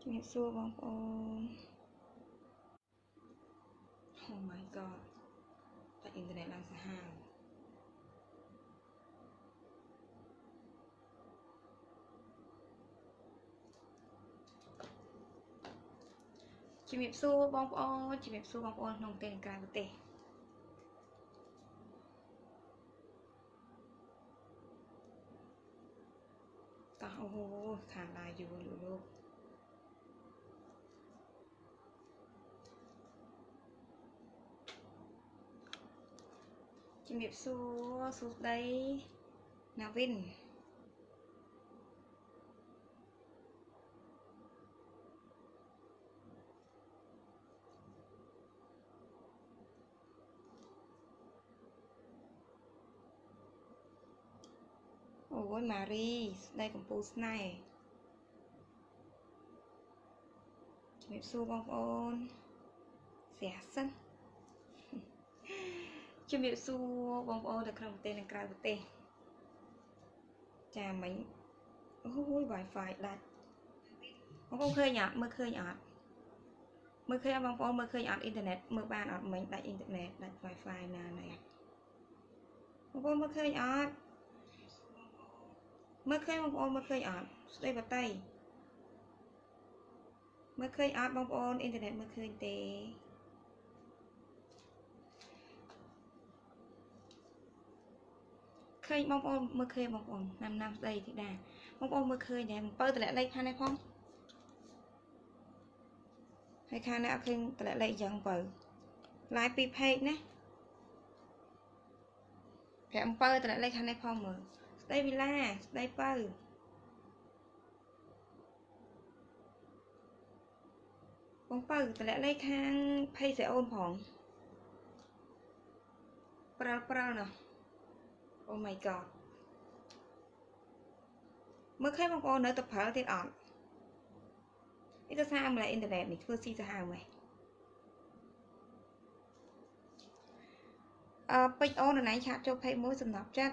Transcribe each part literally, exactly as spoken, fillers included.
Nghiệp xua bóng ôn. Oh my god. Tại internet đang xa hàng. Chị nghiệp xua bóng ôn. Chị nghiệp xua bóng ôn. Nông tên cái vật tê. Ta ô thả lại dù lũ lục. Chị nghiệp xua xuống đây. Nào Vin. Ôi Marie, đây còn post này. Chị nghiệp xua bóng ôn. Xẻ sân. Chị nghiệp xua bóng ôn được không tên là cái vật tê. Chà mấy. Ôi wifi đặt. Bóng ôn khơi nhọt, mơ khơi nhọt. Mơ khơi bóng ôn, mơ khơi nhọt internet. Mơ ban ọt mình đặt internet, đặt wifi nà này. Bóng ôn mơ khơi nhọt. Mơ khơi bóng ôn, mơ khơi nhọt. Đây vào tay. Mơ khơi nhọt bóng ôn, internet mơ khơi tê. Khơi bóng ôn, mơ khơi bóng ôn. năm năm đây thì đà. Bóng ôn mơ khơi này, bơ tờ lại lấy khăn này không? Hay khăn này khơi tờ lại lấy dần bơ. Lại bị page nè. Cái ông bơ tờ lại lấy khăn này không mở. Đây vì la, đây bơ. Bóng bơ tờ lại lấy khăn page sẽ ôn phỏng. Prao prao nào. Oh my god. Mới khơi bóng ôn nữa tập phở tiết ổn. Ít ta sao mà lại internet này thưa si ra hàng mày. Ờ, bích ôn ở nãy chat cho page mối sầm nọc chat.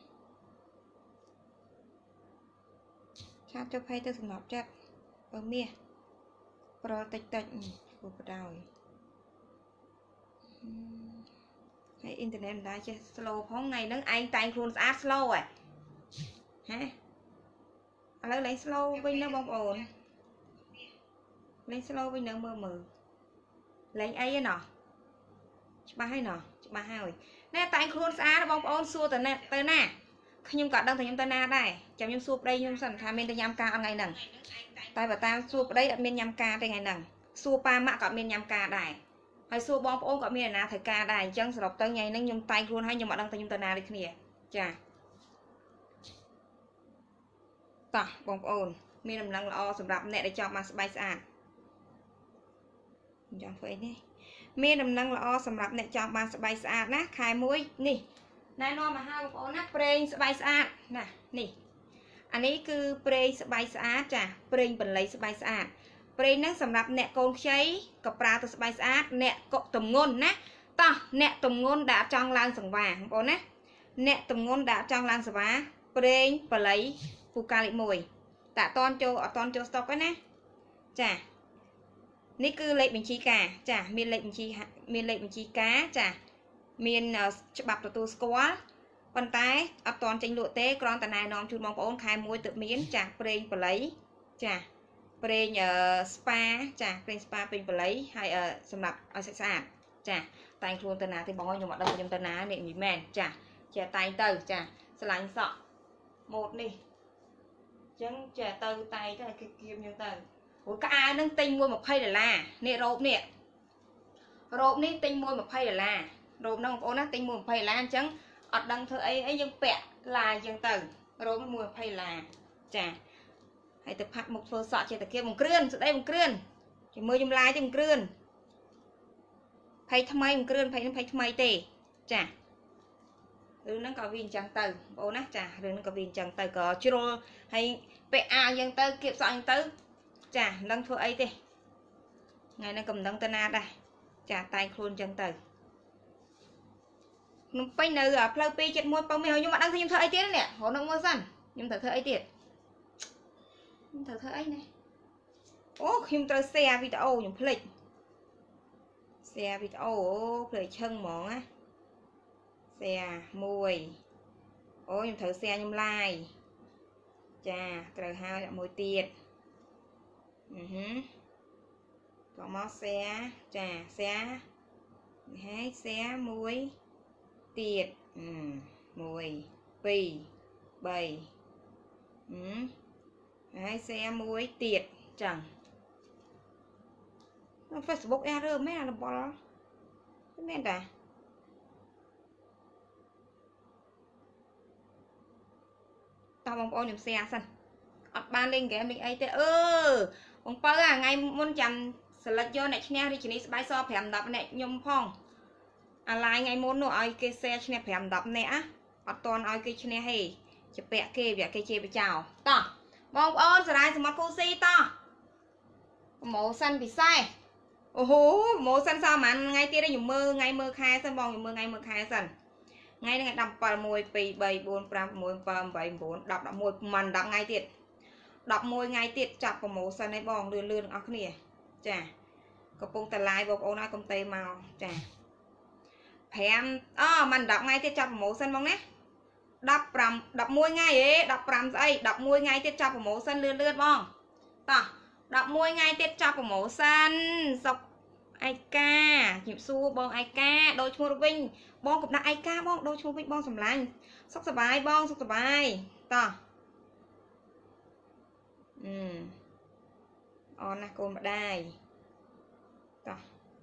Chat cho page tôi sầm nọc chat. Ở mía. Pro tạch tạch. Cô bà đào. Hay internet đã chứ slow phóng ngày nâng anh tay khuôn sát slow à. Hả? À lấy lấy slow với nó bóng ổn. Lấy slow với nó mơ mờ. Lấy ấy á nọ. Ba hay nọ. Ba hay rồi. Nè tay khuôn sát bóng ổn xua tới nè. Tới nè. Nhưng cả đang thấy nhóm ta na đây. Chào nhóm xua đây nhưng sẵn thà mình tới nhằm ca ở ngày nằng. Tay và ta xua đây ở bên nhằm ca tới ngày nằng. Xua pa mạ cả bên nhằm ca đây. Hay xua bóng ổn cả bên là thời ca đây. Chẳng sẽ đọc tới ngày nâng nhóm tay khuôn hay nhưng mà đang thấy nhóm ta na đi kia. Chà. Tỏ bóng ổn. Mình làm năngល្អសម្រាប់អ្នកដែលចង់បានស្បែកស្អាតចង់ធ្វើអីនេះមានដំណឹងល្អសម្រាប់អ្នកចង់បានស្បែកស្អាតណាខែមួយនេះណែនាំមកហៅបងប្អូនណាប្រេងស្បែកស្អាតណានេះអានេះគឺប្រេងស្បែកស្អាតចាប្រេងបន្លៃស្បែកស្អាតប្រេងហ្នឹងសម្រាប់អ្នកកូនខ្ចីក៏ប្រើទៅស្បែកស្អាតអ្នកកក់ទម្ងន់ណាតោះអ្នកទម្ងន់ដែលចង់ឡើងសង្វាបងប្អូនណាអ្នកទម្ងន់ដែលចង់ឡើងសង្វាប្រេងបន្លៃពូកាលីមួយតាតនចូលអត់តនចូលស្តុកហ្នឹងណាចានេះគឺលេខបញ្ជីការចាមានលេខបញ្ជីមានលេខបញ្ជីការចាមានច្បាប់ទទួលស្គាល់ប៉ុន្តែអត់តនចេញលក់ទេគ្រាន់តែណែនាំជូនបងប្អូនខែមួយទើបមានចាប្រេងបល័យចាប្រេងស្ប៉ាចាប្រេងស្ប៉ាប្រេងបល័យហើយសម្រាប់ឲ្យស្អាតចាតែងខ្លួនទៅណាទេបងខ្ញុំអត់ដឹងខ្ញុំទៅណានេះមិនមែនចាចាតែងទៅចាស្រឡាញ់សក់ម៉ូតនេះចឹងចេះទៅតៃទៅគេគៀមយើងទៅព្រោះក្អាវនឹងទិញមួយยี่สิบដុល្លារនេះរ៉ូបនេះរ៉ូបនេះទិញមួយยี่สิบដុល្លាររ៉ូបហ្នឹងបងប្អូនណាទិញមួយยี่สิบដុល្លារអញ្ចឹងអត់ដឹងធ្វើអីអីយើងពាក់ឡាអញ្ចឹងទៅរ៉ូបមួយยี่สิบដុល្លារចាហើយទៅផាត់មុខធ្វើសក់ចេះតែគៀមបង្គ្រឿនស្ដីបង្គ្ឿនជាមួយខ្ញុំឡាយទៅបង្គ្រឿនភ័យថ្មីបង្គ្រឿនភ័យនឹងភ័យថ្មីទេចារឿងហ្នឹងក៏វាអញ្ចឹងទៅបងប្អូនណាចារឿងហ្នឹងក៏វាអញ្ចឹងទៅក៏ជ្រុលហើយពាក់អាវអញ្ចឹងទៅគៀបសក់អញ្ចឹងទៅចានឹងធ្វើអីទេថ្ងៃនេះក៏មិនដឹងទៅណាដែរចាតែងខ្លួនអញ្ចឹងទៅខ្ញុំពេញនៅផ្លូវពីរ 七មួយប៉ៅមានខ្ញុំអត់ដឹងថាខ្ញុំធ្វើអីទៀតនេះរហូតនឹងមើលសិនខ្ញុំត្រូវធ្វើអីទៀតខ្ញុំត្រូវធ្វើអីនេះ ô khi tôi share video nhung click share video play chân món á share mùi ô nhung thử share nhung like chà trời hai là mùi tiệt có mó share chà share hai share mùi tiệt mùi pì bầy hai share mùi tiệt chẳng Facebook error mấy là bỏ đó mấy ta tao mong ôi nhầm xe sân ban lên cái mình ấy thế ơ ông bơ à ngày muốn chăm sờ lật vô này nha đi chỉ đi bài so phèm đập này nhung phong à lại ngày muốn nó ai cái xe này phèm đập nè ở toàn ai cái này hay chụp bẹ kê việc cái chê bị chào to mong ôi giờ đây smart cozy to màu xanh bị sai ô hú màu xanh sao mà ngay kia đây dùng mơ ngay mơ khai sân bong dùng mơ ngay mơ khai sân ngay ngày đập vào môi pì bảy bốn pram môi pram bảy bốn đập đập môi màn đập ngay tiệt đập môi ngay tiệt chặt vào màu xanh này bong lươn lươn ở cái này chà có bông tà lai bọc ô nói công tây màu chà phèm à mình đập ngay tiệt chặt vào màu xanh bong nè đập pram đập môi ngay ấy đập pram dây đập môi ngay tiệt chặt vào màu xanh lươn lươn bong ta đập môi ngay tiệt chặt vào màu xanh dọc ai ca nhịp xua bong ai ca đôi chua vinh bong cũng đã ai ca bong đôi chua vinh bong sầm lạnh sốc sờ bài bong sốc sờ bài ta ừ on là cô mà đai ta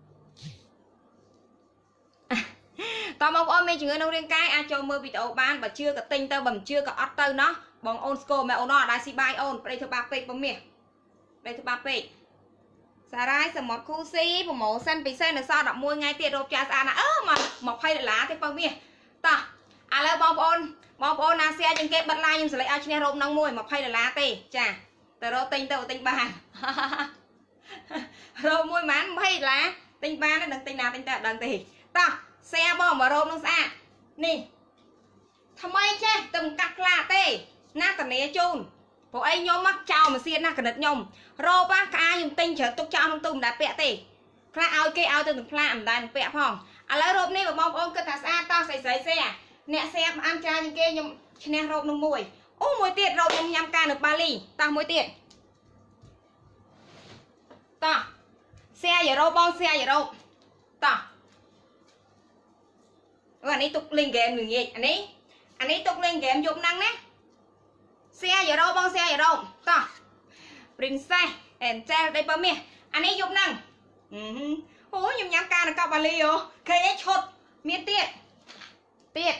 tao mong ôm mình chỉ người nông riêng cái ai cho mơ video ban và chưa cả tinh tao bầm chưa cả ót tao nó bong on score mẹ on nó đã si bài on đây thứ ba page bấm miệng đây thứ ba page xà rai sờ một khu si một màu xanh bị xanh là sao đọc môi ngay tiệt rộp trà xà nè ơ mà mọc hay lá thế bao nhiêu ta à là bong on bong on na xe trên cái bật lai nhưng sẽ lấy ao trên rộp nông môi mọc hay là lá tê chà tờ rô tinh tờ tinh bàn rộp môi mán hay lá tinh ban nó đừng tinh nào tinh tờ đừng tì ta xe bong mà rộp nó xa nè thầm ai chứ tầm cắt là tê na tầm này chun bộ ấy nhóm mắc chào mà xiên na cả đất nhom rô ba cái dùng tinh chở tục chào không tùng đã bẹ tê pha ao kê ao từ pha ẩm đàn bẹ phong à lấy rộp này mà bong ôm cái thà xa to xảy xảy xe nè xe ăn cha những kia nhom nè rộp nông mùi ô mùi tiệt rộp nhom nhăm ca được ba ly ta mùi tiệt ta xe giờ rô bong xe giờ rô ta anh ấy tục lên game người gì anh ấy anh ấy tục lên game dùng năng nè xe giờ đâu bong xe giờ đâu to princess and child đây bao nhiêu anh ấy dùng năng ôi nhung nhắm ca là cặp bà li ô cây ấy chốt miên tiệt tiệt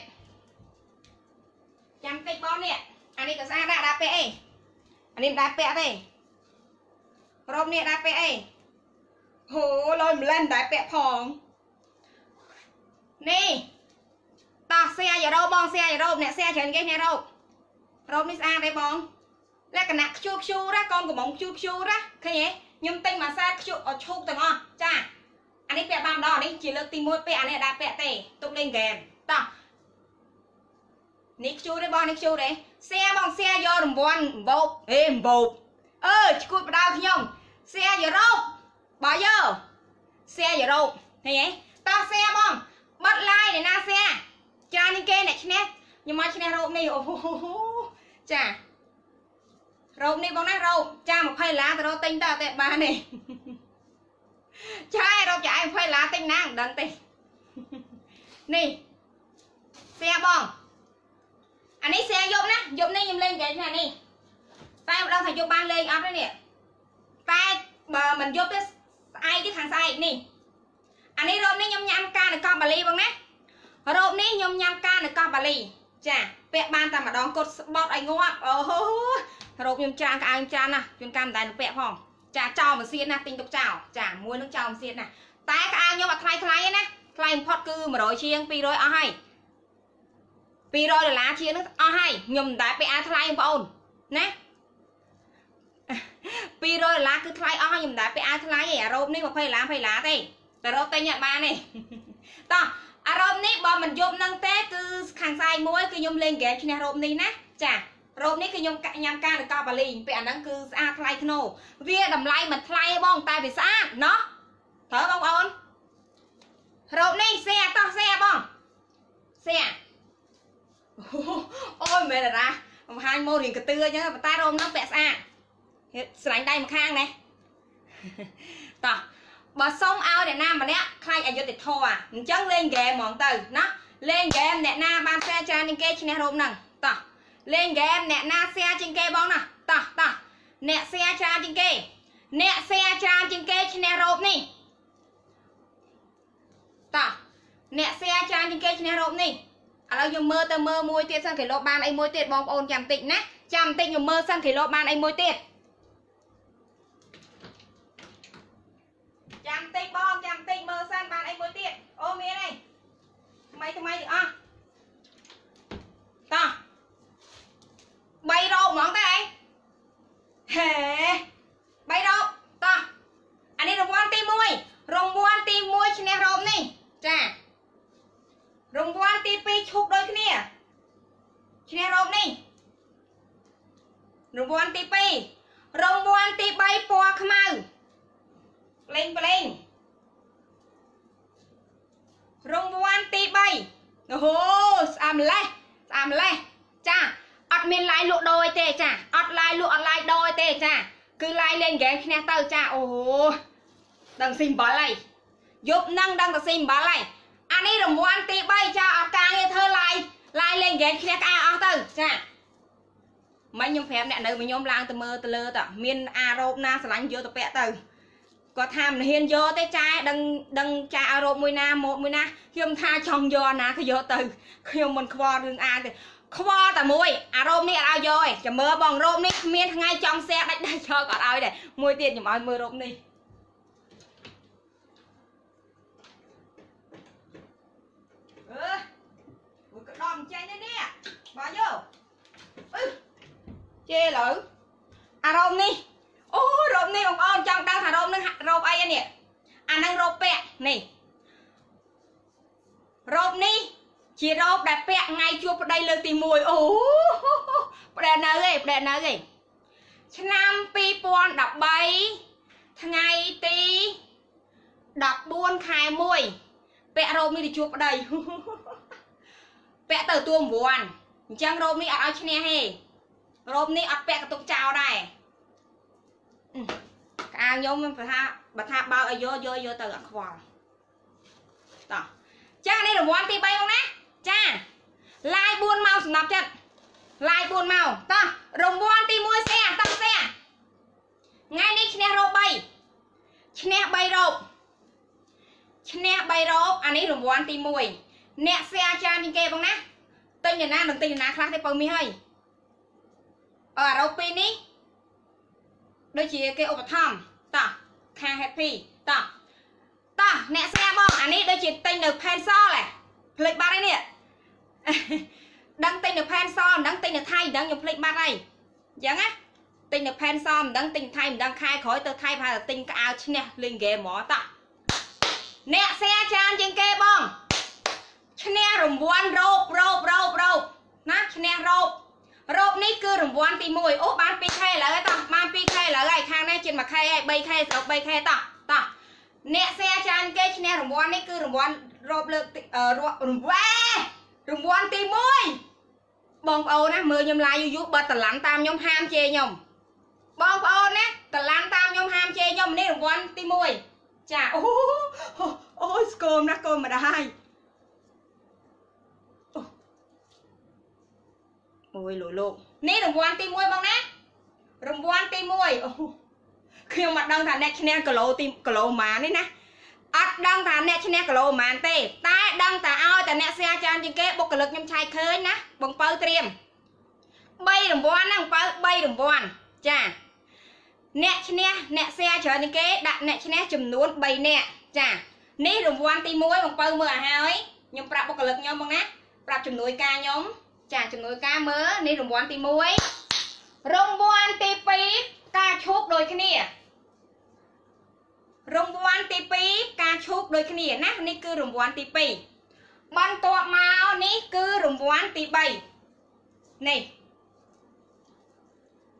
chăm cây bao nè anh ấy có sao đã đạp pe anh ấy đạp pe đây rôm nè đạp pe hố lôi lên đạp pe phòng nè ta xe giờ đâu bong xe giờ đâu nè xe chở cái nè đâu rôm đi sang đây bong là cái nạc chua chua đó con của bóng chua chua đó thấy nhé nhưng tinh mà xa chua ở chua từng ngon cha anh ấy bẹ băm đó đi chỉ lực tìm mua bẹ này đã bẹ tề tục lên game ta nick chua đấy bong nick chua đấy xe bong xe do đồng bon bộ êm bộ ơ cút vào đau nhông xe giờ đâu bỏ vô xe giờ đâu thấy nhé ta xe bong bắt like để na xe cha những kê này nè nhưng mà trên rộp này ô chà rộp này bóng nát rộp cha một khay lá từ đó tinh ta tệ ba này cha rộp chạy một khay lá tinh năng đằng tinh nè xe bong anh ấy xe dụng nè dụng này nhầm lên cái này nè tay đang phải dụng ban lên áp đấy nè tay bờ mình dụng cái ai cái thằng sai nè anh ấy rộp này nhầm nhầm ca được con bà ly bóng nè rộp này nhầm nhầm ca được con bà ly chà vẽ ban ta mà đón cột bọt anh ngô ạ ồ rộp nhầm trang cả anh trang nè chuyên cam đài được vẽ phòng chà cho mà xiên nè tinh tục chào chà mua nước chào mà xiên nè tay cả anh nhưng mà thay thay nè thay một cư mà đổi chiêng pi rồi ở hay pi rồi là lá chiêng nó ở hay nhầm đái vẽ thay một ôn nè pi rồi là lá cứ thay ở nhầm đái vẽ thay vậy rộp này mà phải lá phải lá đâyแต่รอบtay nhận ba này toอารมณ์นี้บอมันยมนั่งเต้คือขังใส่มวยคือยมเล่นแกชนะรมนี้นะจ้ะរ៉ូបនេះគឺខ្ញុំញ៉ាំការកោបាលីពេលអាហ្នឹងគឺស្អាតថ្លៃធ្នូវាតម្លៃមិនថ្លៃបងតែវាស្អាតណោះត្រូវបងប្អូនរ៉ូបនេះសេតោះសេបងសេអូយមែនតារាបង្ហាញម៉ូរៀងកតឿអញ្ចឹងប៉ុន្តែរ៉ូបហ្នឹងពាក់ស្អាតស្រឡាញ់ដៃម្ខាងណាតោះបើសុំឲ្យអ្នកណាម្នាក់ខ្លាចអយុត្តិធម៌អញ្ចឹងលេងហ្គេមហ្មងទៅណាលេងហ្គេមអ្នកណាបានแชร์ច្រើនជាងគេឈ្នះរ៉ូបហ្នឹងតោះលេងហ្គេមអ្នកណាแชร์ជាងគេបងណាតោះតោះអ្នកแชร์ច្រើនជាងគេអ្នកแชร์ច្រើនជាងគេឈ្នះរ៉ូបនេះតោះអ្នកแชร์ច្រើនជាងគេឈ្នះរ៉ូបនេះឥឡូវខ្ញុំមើលទៅមើលមួយទៀតសិនគេលបបានអីមួយទៀតបងប្អូនចាំតិចណាចាំតិចខ្ញុំមើលសិនគេលបបានអីមួយទៀតចាំតិចបងចាំតិចមើលសិនបានអីមួយទៀតអូមានអីថ្មីថ្មីទាំងអស់តោះបីរ៉ូបហ្មងទៅអីហេបីរ៉ូបតោះអានេះរង្វាន់ទីមួយរង្វាន់ទីមួយឈ្នះរ៉ូបនេះចារង្វាន់ទីពីរឈប់ដូចគ្នាឈ្នះរ៉ូបនេះរង្វាន់ទីពីររង្វាន់ទីបីពណ៌ខ្មៅប្លេងប្លេងរង្វាន់ទីបីអូហូស្អាតម្លេះស្អាតម្លេះចាអត់មានឡាយលក់ដូរទេចាអត់ឡាយលក់អត់ឡាយដូរទេចាគឺឡាយលេងហ្គេមឈ្នះទៅចាអូដឹងស៊ីម្បលហើយយប់នឹងដឹងតែស៊ីម្បលហើយអានេះរង្វាន់ទីបីចាអត់ការងារធ្វើឡាយឡាយលេងហ្គេមឈ្នះក្អាអស់ទៅចាមិនខ្ញុំប្រាប់អ្នកនៅមកខ្ញុំឡើងទៅមើលទៅលើតមានអារ៉ូបណាស្រឡាញ់យកទៅពាក់ទៅគាត់ថាមិនហ៊ានយកទេចាដឹងដឹងចាអារ៉ូបមួយណាម៉ូតមួយណាខ្ញុំថាចង់យកណាក៏យកទៅខ្ញុំមិនខ្វល់រឿងអាទេខ្វល់តែមួយអារ៉ូបនេះអត់ឲ្យយកទេចាំមើលបងរ៉ូបនេះគ្មានថ្ងៃចង់แชร์ដាច់ដាច់ចោលក៏អត់ឲ្យដែរមួយទៀតខ្ញុំឲ្យមើលរ៉ូបនេះអឺមួយក្តំចេញនេះនេះបងយកអឺជេលើអារ៉ូបនេះអូរ៉ូបនេះបងប្អូនចង់ដឹងថារ៉ូបនឹងរ៉ូបអីនេះអានឹងរ៉ូបពាក់នេះរ៉ូបនេះជារ៉ូបដែលពាក់ថ្ងៃជួបប្តីលើកទីមួយអូប្តែនៅឯប្តែនៅឯឆ្នាំពីរពាន់ដប់បីថ្ងៃទីដប់បួនខែមួយពាក់រ៉ូបនេះទៅជួបប្តីពាក់ទៅទួរង្វាន់អញ្ចឹងរ៉ូបនេះអត់ឲ្យឈ្នះទេរ៉ូបនេះអត់ពាក់កតុកចោលដែរក្អាងខ្ញុំបើថាបើថាបើឲ្យយកយកយកទៅអត់ខ្វល់តោះចានេះរង្វាន់ទីបីមកណាចាឡាយបួនម៉ោងសម្រាប់ចិត្តឡាយបួនម៉ោងតោះរង្វាន់ទីមួយស្អាតតោះស្អាតថ្ងៃនេះឈ្នះរ៉ូបបីឈ្នះបីរ៉ូបឈ្នះបីរ៉ូបអានេះរង្វាន់ទីមួយអ្នកស្អាតចានជាងគេបងណាទិញណានឹងទិញណាខ្លះទេបើមីហើយអឺអារ៉ូបពីរនេះដូចជាគេឧបត្ថម្ភតោះខាង Happy តោះតោះអ្នកស្អាតបងអានេះដូចជាទិញនៅ Pencil ហ៎ភ្លេចបាត់ហើយនេះដឹងទិញនៅ Pencil មិនដឹងទិញនៅថៃមិនដឹងខ្ញុំភ្លេចបាត់ហើយអញ្ចឹងណាទិញនៅ Pencil មិនដឹងទិញថៃមិនដឹងខែក្រោយទៅថៃប្រហែលតែទិញក្អាវឈ្នះលេងហ្គេមហ្មងតោះអ្នកស្អាតចានជាងគេបងឈ្នះរង្វាន់រ៉ូបរ៉ូបរ៉ូបរ៉ូបណាឈ្នះរ៉ូបរ៉ូបនេះគឺរង្វាន់ទីមួយអូបាន ពីរខែឥឡូវហើយតោះបាន ពីរខែឥឡូវហើយខាងនេះជិត មួយខែហើយ បីខែស្រុក បីខែតោះតោះអ្នកแชร์ច្រើនគេឈ្នះរង្វាន់នេះគឺរង្វាន់រ៉ូបលើករង្វាន់រង្វាន់ទីមួយបងប្អូនណាមើលខ្ញុំឡាយយូរៗបើតឡាន់តាមខ្ញុំហាមជេរខ្ញុំបងប្អូនណាតឡាន់តាមខ្ញុំហាមជេរខ្ញុំនេះរង្វាន់ទីមួយចាអូអូស្គមណាស់កូនម្ដាយអូយលោកលោកនេះរង្វាន់ទីមួយបងណារង្វាន់ទីមួយអូខ្ញុំអត់ដឹងថាអ្នកឈ្នះគីឡូទីគីឡូម៉ាននេះណាអត់ដឹងថាអ្នកឈ្នះគីឡូម៉ានទេតែដឹងតែឲ្យតែអ្នកស្អាតច្រើនជាងគេបុគ្គលិកខ្ញុំឆែកឃើញណាបងពៅត្រៀមបីរង្វាន់ណាបងពៅបីរង្វាន់ចាអ្នកឈ្នះអ្នកស្អាតច្រើនជាងគេដាក់អ្នកឈ្នះចំនួនបីនាក់ចានេះរង្វាន់ទីមួយបងពៅមើលឲ្យហើយខ្ញុំប្រាប់បុគ្គលិកខ្ញុំបងណាប្រាប់ជំនួយការខ្ញុំចាជំនួយការមើលនេះរង្វាន់ទីមួយរង្វាន់ទីពីរការឈូកដូចគ្នារង្វាន់ទីពីរការឈូកដូចគ្នាណានេះគឺរង្វាន់ទីពីរបន្ទាប់មកនេះគឺរង្វាន់ទីបីនេះ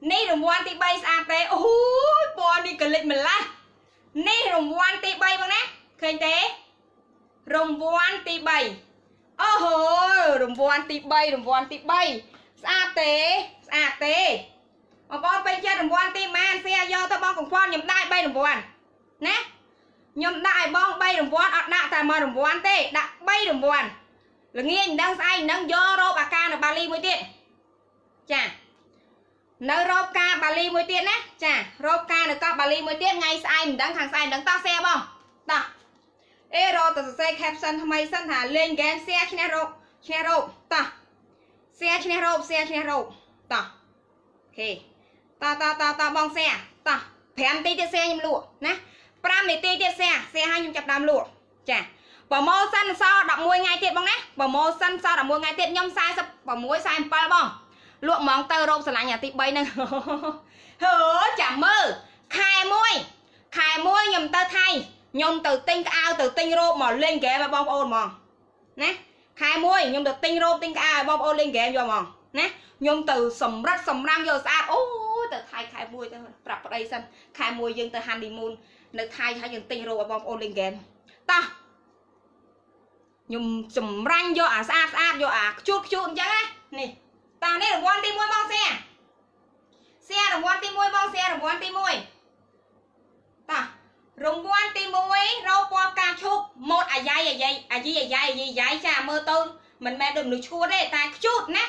នេះរង្វាន់ទី3ស្អាតទេអូយពណ៌នេះកលិចម្លាស់នេះរង្វាន់ទី3បងណាឃើញទេរង្វាន់ទី3អូហូរង្វាន់ទី3រង្វាន់ទី3ស្អាតទេស្អាតទេបងប្អូនពេញចិត្តរង្វាន់ទីម៉ាន share យកទៅបងកង្វល់ខ្ញុំដាក់3រង្វាន់ណាខ្ញុំដាក់ឲ្យបង3រង្វាន់អត់ដាក់តែមួយរង្វាន់ទេដាក់3រង្វាន់ល្ងាចមិនដឹងស្អែកមិនដឹងយករោបអាការនៅបាលីមួយទៀតចានៅរោបការបាលីមួយទៀតណាចារោបការនៅកោះបាលីមួយទៀតថ្ងៃស្អែកមិនដឹងខាងស្អែកមិនដឹងតោះ share បងតោះអេរោទៅសរសេរ caption ថ្មីសិនថាលេង game share ឈ្នះរោបឈ្នះរោបតោះ share ឈ្នះរោប share ឈ្នះរោបតោះអូខេតោះតោះតោះតោះបង share តោះ5នាទីទៀត share ខ្ញុំលក់ណា5នាទីទៀត share share ឲ្យខ្ញុំចាប់ដើមលក់ចាប្រម៉ូសិនសល់11ថ្ងៃទៀតបងណាប្រម៉ូសិនសល់11ថ្ងៃទៀតខ្ញុំ46 47បងលក់ហ្មងទៅរោបស្រឡាញ់អាទី3ហ្នឹងហើចាំមើលខែមួយខែមួយខ្ញុំទៅថៃខ្ញុំទៅទិញក្អៅទៅទិញរោបមកលេងហ្គេមឲ្យបងប្អូនហ្មងណាខែមួយខ្ញុំទៅទិញរោបទិញក្អៅឲ្យបងប្អូនលេងហ្គេមយកហ្មងណាខ្ញុំទៅសម្រិតសម្រាំងយកស្អាតអូទៅថៃខែមួយទៅប្រាប់ប្តីសិនខែមួយយើងទៅ honeymoon នៅថៃហើយយើងទិញរោបឲ្យបងប្អូនលេងហ្គេមតោះខ្ញុំសម្រាញ់យកអាស្អាតស្អាតយកអាខ្ជូតខ្ជូតអញ្ចឹងណានេះតោះនេះរង្វាន់ទី1បងសៀសៀរង្វាន់ទី1បងសៀរង្វាន់ទី1តោះរង្វាន់ទី1រោពណ៌ផ្កាឈូកម៉ូតអាយ៉ៃអាយ៉ៃអាយីអាយ៉ៃអាយីអាយ៉ៃចាមើលទៅមិនមែនដូចមនុស្សឈួតទេតែខ្ជូតណា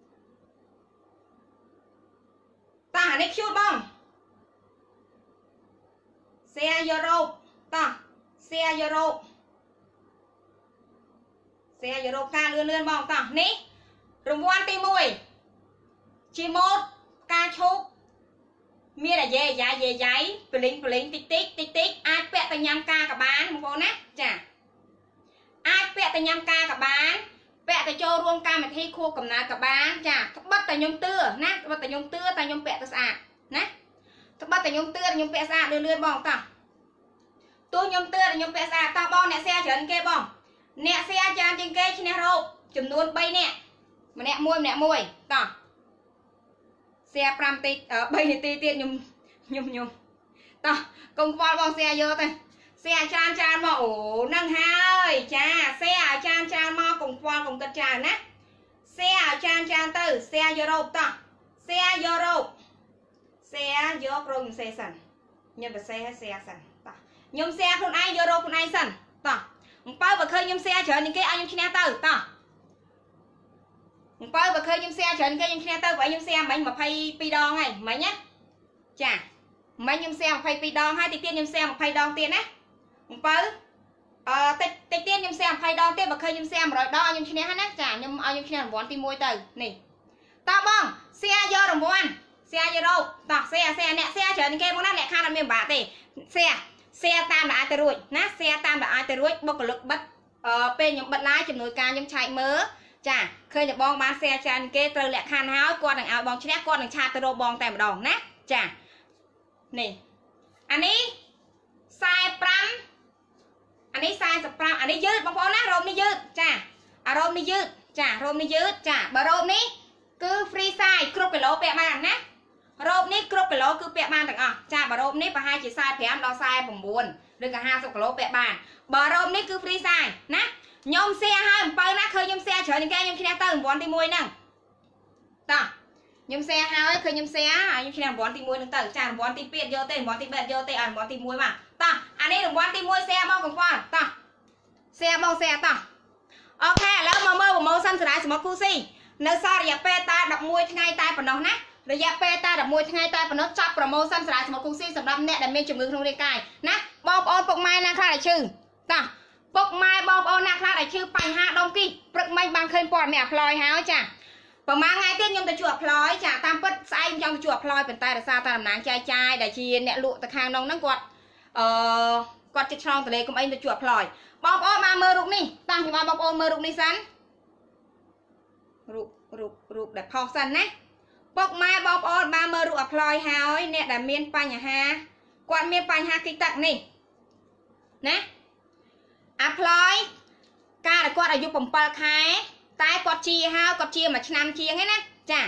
តោះអានេះខ្ជូតបងសៀយូរ៉ូបតោះសៀយូរ៉ូបសៀយូរ៉ូបការលឿនលឿនបងតោះនេះរង្វាន់ទី1ជាម៉ូតផ្កាឈូកមានអាយ៉ៃអាយ៉ៃអាយ៉ៃប្លីងប្លីងតិចតិចតិចតិចអាចពាក់ទៅញ៉ាំការក៏បានបងប្អូនណាចាអាចពាក់ទៅញ៉ាំការក៏បានពាក់ទៅចូលរួមកម្មវិធីខួបកំណើតក៏បានចាត្បិតតែខ្ញុំទឿណាត្បិតតែខ្ញុំទឿតែខ្ញុំពាក់ទៅស្អាតណាត្បិតតែខ្ញុំទឿខ្ញុំពាក់ស្អាតលឿនលឿនបងតោះទោះខ្ញុំទឿខ្ញុំពាក់ស្អាតតោះបងអ្នក share ច្រើនគេបងអ្នក share ច្រើនជាងគេឈ្នះរោបចំនួន3នាក់ម្នាក់មួយម្នាក់មួយតោះ share 5នាទី3នាទីទៀតខ្ញុំខ្ញុំខ្ញុំតោះកុំខ្វល់បង share យកទៅ share ច្រើនច្រើនមកអូនឹងហើយចា share ឲ្យច្រើនច្រើនមកកុំខ្វល់កុំគិតច្រើនណា share ឲ្យច្រើនច្រើនទៅ share យូរ៉ូបតោះ share យូរ៉ូប share យករោបខ្ញុំ share សិនខ្ញុំទៅ share ឲ្យ share សិនតោះខ្ញុំ share ខ្លួនឯងយូរ៉ូបខ្លួនឯងសិនតោះអំពើបើឃើញខ្ញុំ share ច្រើនជាងគេឲ្យខ្ញុំឈ្នះទៅតោះអំពើបើឃើញខ្ញុំ share ច្រើនគេខ្ញុំឈ្នះទៅបើខ្ញុំ share មិញ22ដងហើយមិញណាចាមិញខ្ញុំ share 22ដងហើយតិចទៀតខ្ញុំ share 20ដងទៀតណាអំពើអឺតិចតិចទៀតខ្ញុំ share 20ដងទៀតបើឃើញខ្ញុំ share 100ដងឲ្យខ្ញុំឈ្នះហើយណាចាខ្ញុំឲ្យខ្ញុំឈ្នះរង្វាន់ទី1ទៅនេះតោះបង share យករង្វាន់ share យករោបតោះ share share អ្នក share ច្រើនគេបងណាអ្នកខានអត់មានបាក់ទេ share share តាមដែលអាចទៅរួចណា share តាមដែលអាចទៅរួចបុគ្គលិកបិទអឺពេលខ្ញុំបិទ live ចំនួនការខ្ញុំឆែកមើលចាឃើញតែបងបាន share ច្រើនគេត្រូវលក្ខខណ្ឌហើយគាត់នឹងឲ្យបងឈ្នះគាត់នឹងឆាតទៅរកបងតែម្ដងណាចានេះអានេះខ្សែ5អានេះខ្សែ45អានេះយឺតបងប្អូនណារ៉ូបនេះយឺតចាអារ៉ូបនេះយឺតចារ៉ូបនេះយឺតចាបើរ៉ូបនេះគឺ free size គ្រប់គីឡូពាក់បានណារ៉ូបនេះគ្រប់គីឡូគឺពាក់បានទាំងអស់ចាបើរ៉ូបនេះប្រហែលជាខ្សែ5ដល់ខ្សែ9ឬក៏50គីឡូពាក់បានបើរ៉ូបនេះគឺ free size ណាខ្ញុំ share ឲ្យអំពើណាឃើញខ្ញុំ share ច្រើនជាងគេខ្ញុំឈ្នះទៅរង្វាន់ទី1ហ្នឹងតោះខ្ញុំ share ឲ្យឃើញខ្ញុំ share ហើយខ្ញុំឈ្នះរង្វាន់ទី1ហ្នឹងទៅចារង្វាន់ទី2យកទេរង្វាន់ទី3យកទេឲ្យរង្វាន់ទី1មកតោះអានេះរង្វាន់ទី1 share បងកង្វល់តោះ share បង share តោះអូខេឥឡូវមកមើលប្រម៉ូសិនសារាយសមុទ្រគូស៊ីនៅសល់រយៈពេលតែ11ថ្ងៃតែប៉ុណ្ណោះណារយៈពេលតែ11ថ្ងៃតែប៉ុណ្ណោះចាប់ប្រម៉ូសិនសារាយសមុទ្រគូស៊ីសម្រាប់អ្នកដែលមានជំងឺក្នុងរាងកាយណាបងប្អូនពុកម៉ែណាខ្លះដែលឈឺតោះពុកម៉ែបងប្អូនណាខ្លះដែលឈឺបញ្ហាដុំគីព្រឹកមិញបានឃើញព័ត៌មានអាផ្លយហើយចាប្រហែលថ្ងៃទៀតខ្ញុំទៅជួបអាផ្លយចាតាមពិតស្អែកខ្ញុំចង់ទៅជួបអាផ្លយប៉ុន្តែដោយសារតែតំណាងចែកចាយដែលជាអ្នកលក់ទៅខាងនោះហ្នឹងគាត់អឺគាត់ចិត្តឆ្លងទលេកុំអីទៅជួបអាផ្លយបងប្អូនមកមើលរូបនេះតាំងពីបងប្អូនមើលរូបនេះសិនរូបរូបរូបដែលផុសសិនណាពុកម៉ែបងប្អូនបានមើលរូបអាផ្លយហើយអ្នកដែលមានបញ្ហាគាត់មានបញ្ហាគិតទឹកនេះណាអាផ្លយការដែលគាត់អាយុ7ខែតែគាត់ជាហើយគាត់ជាមួយឆ្នាំជាងហ្នឹងណាចា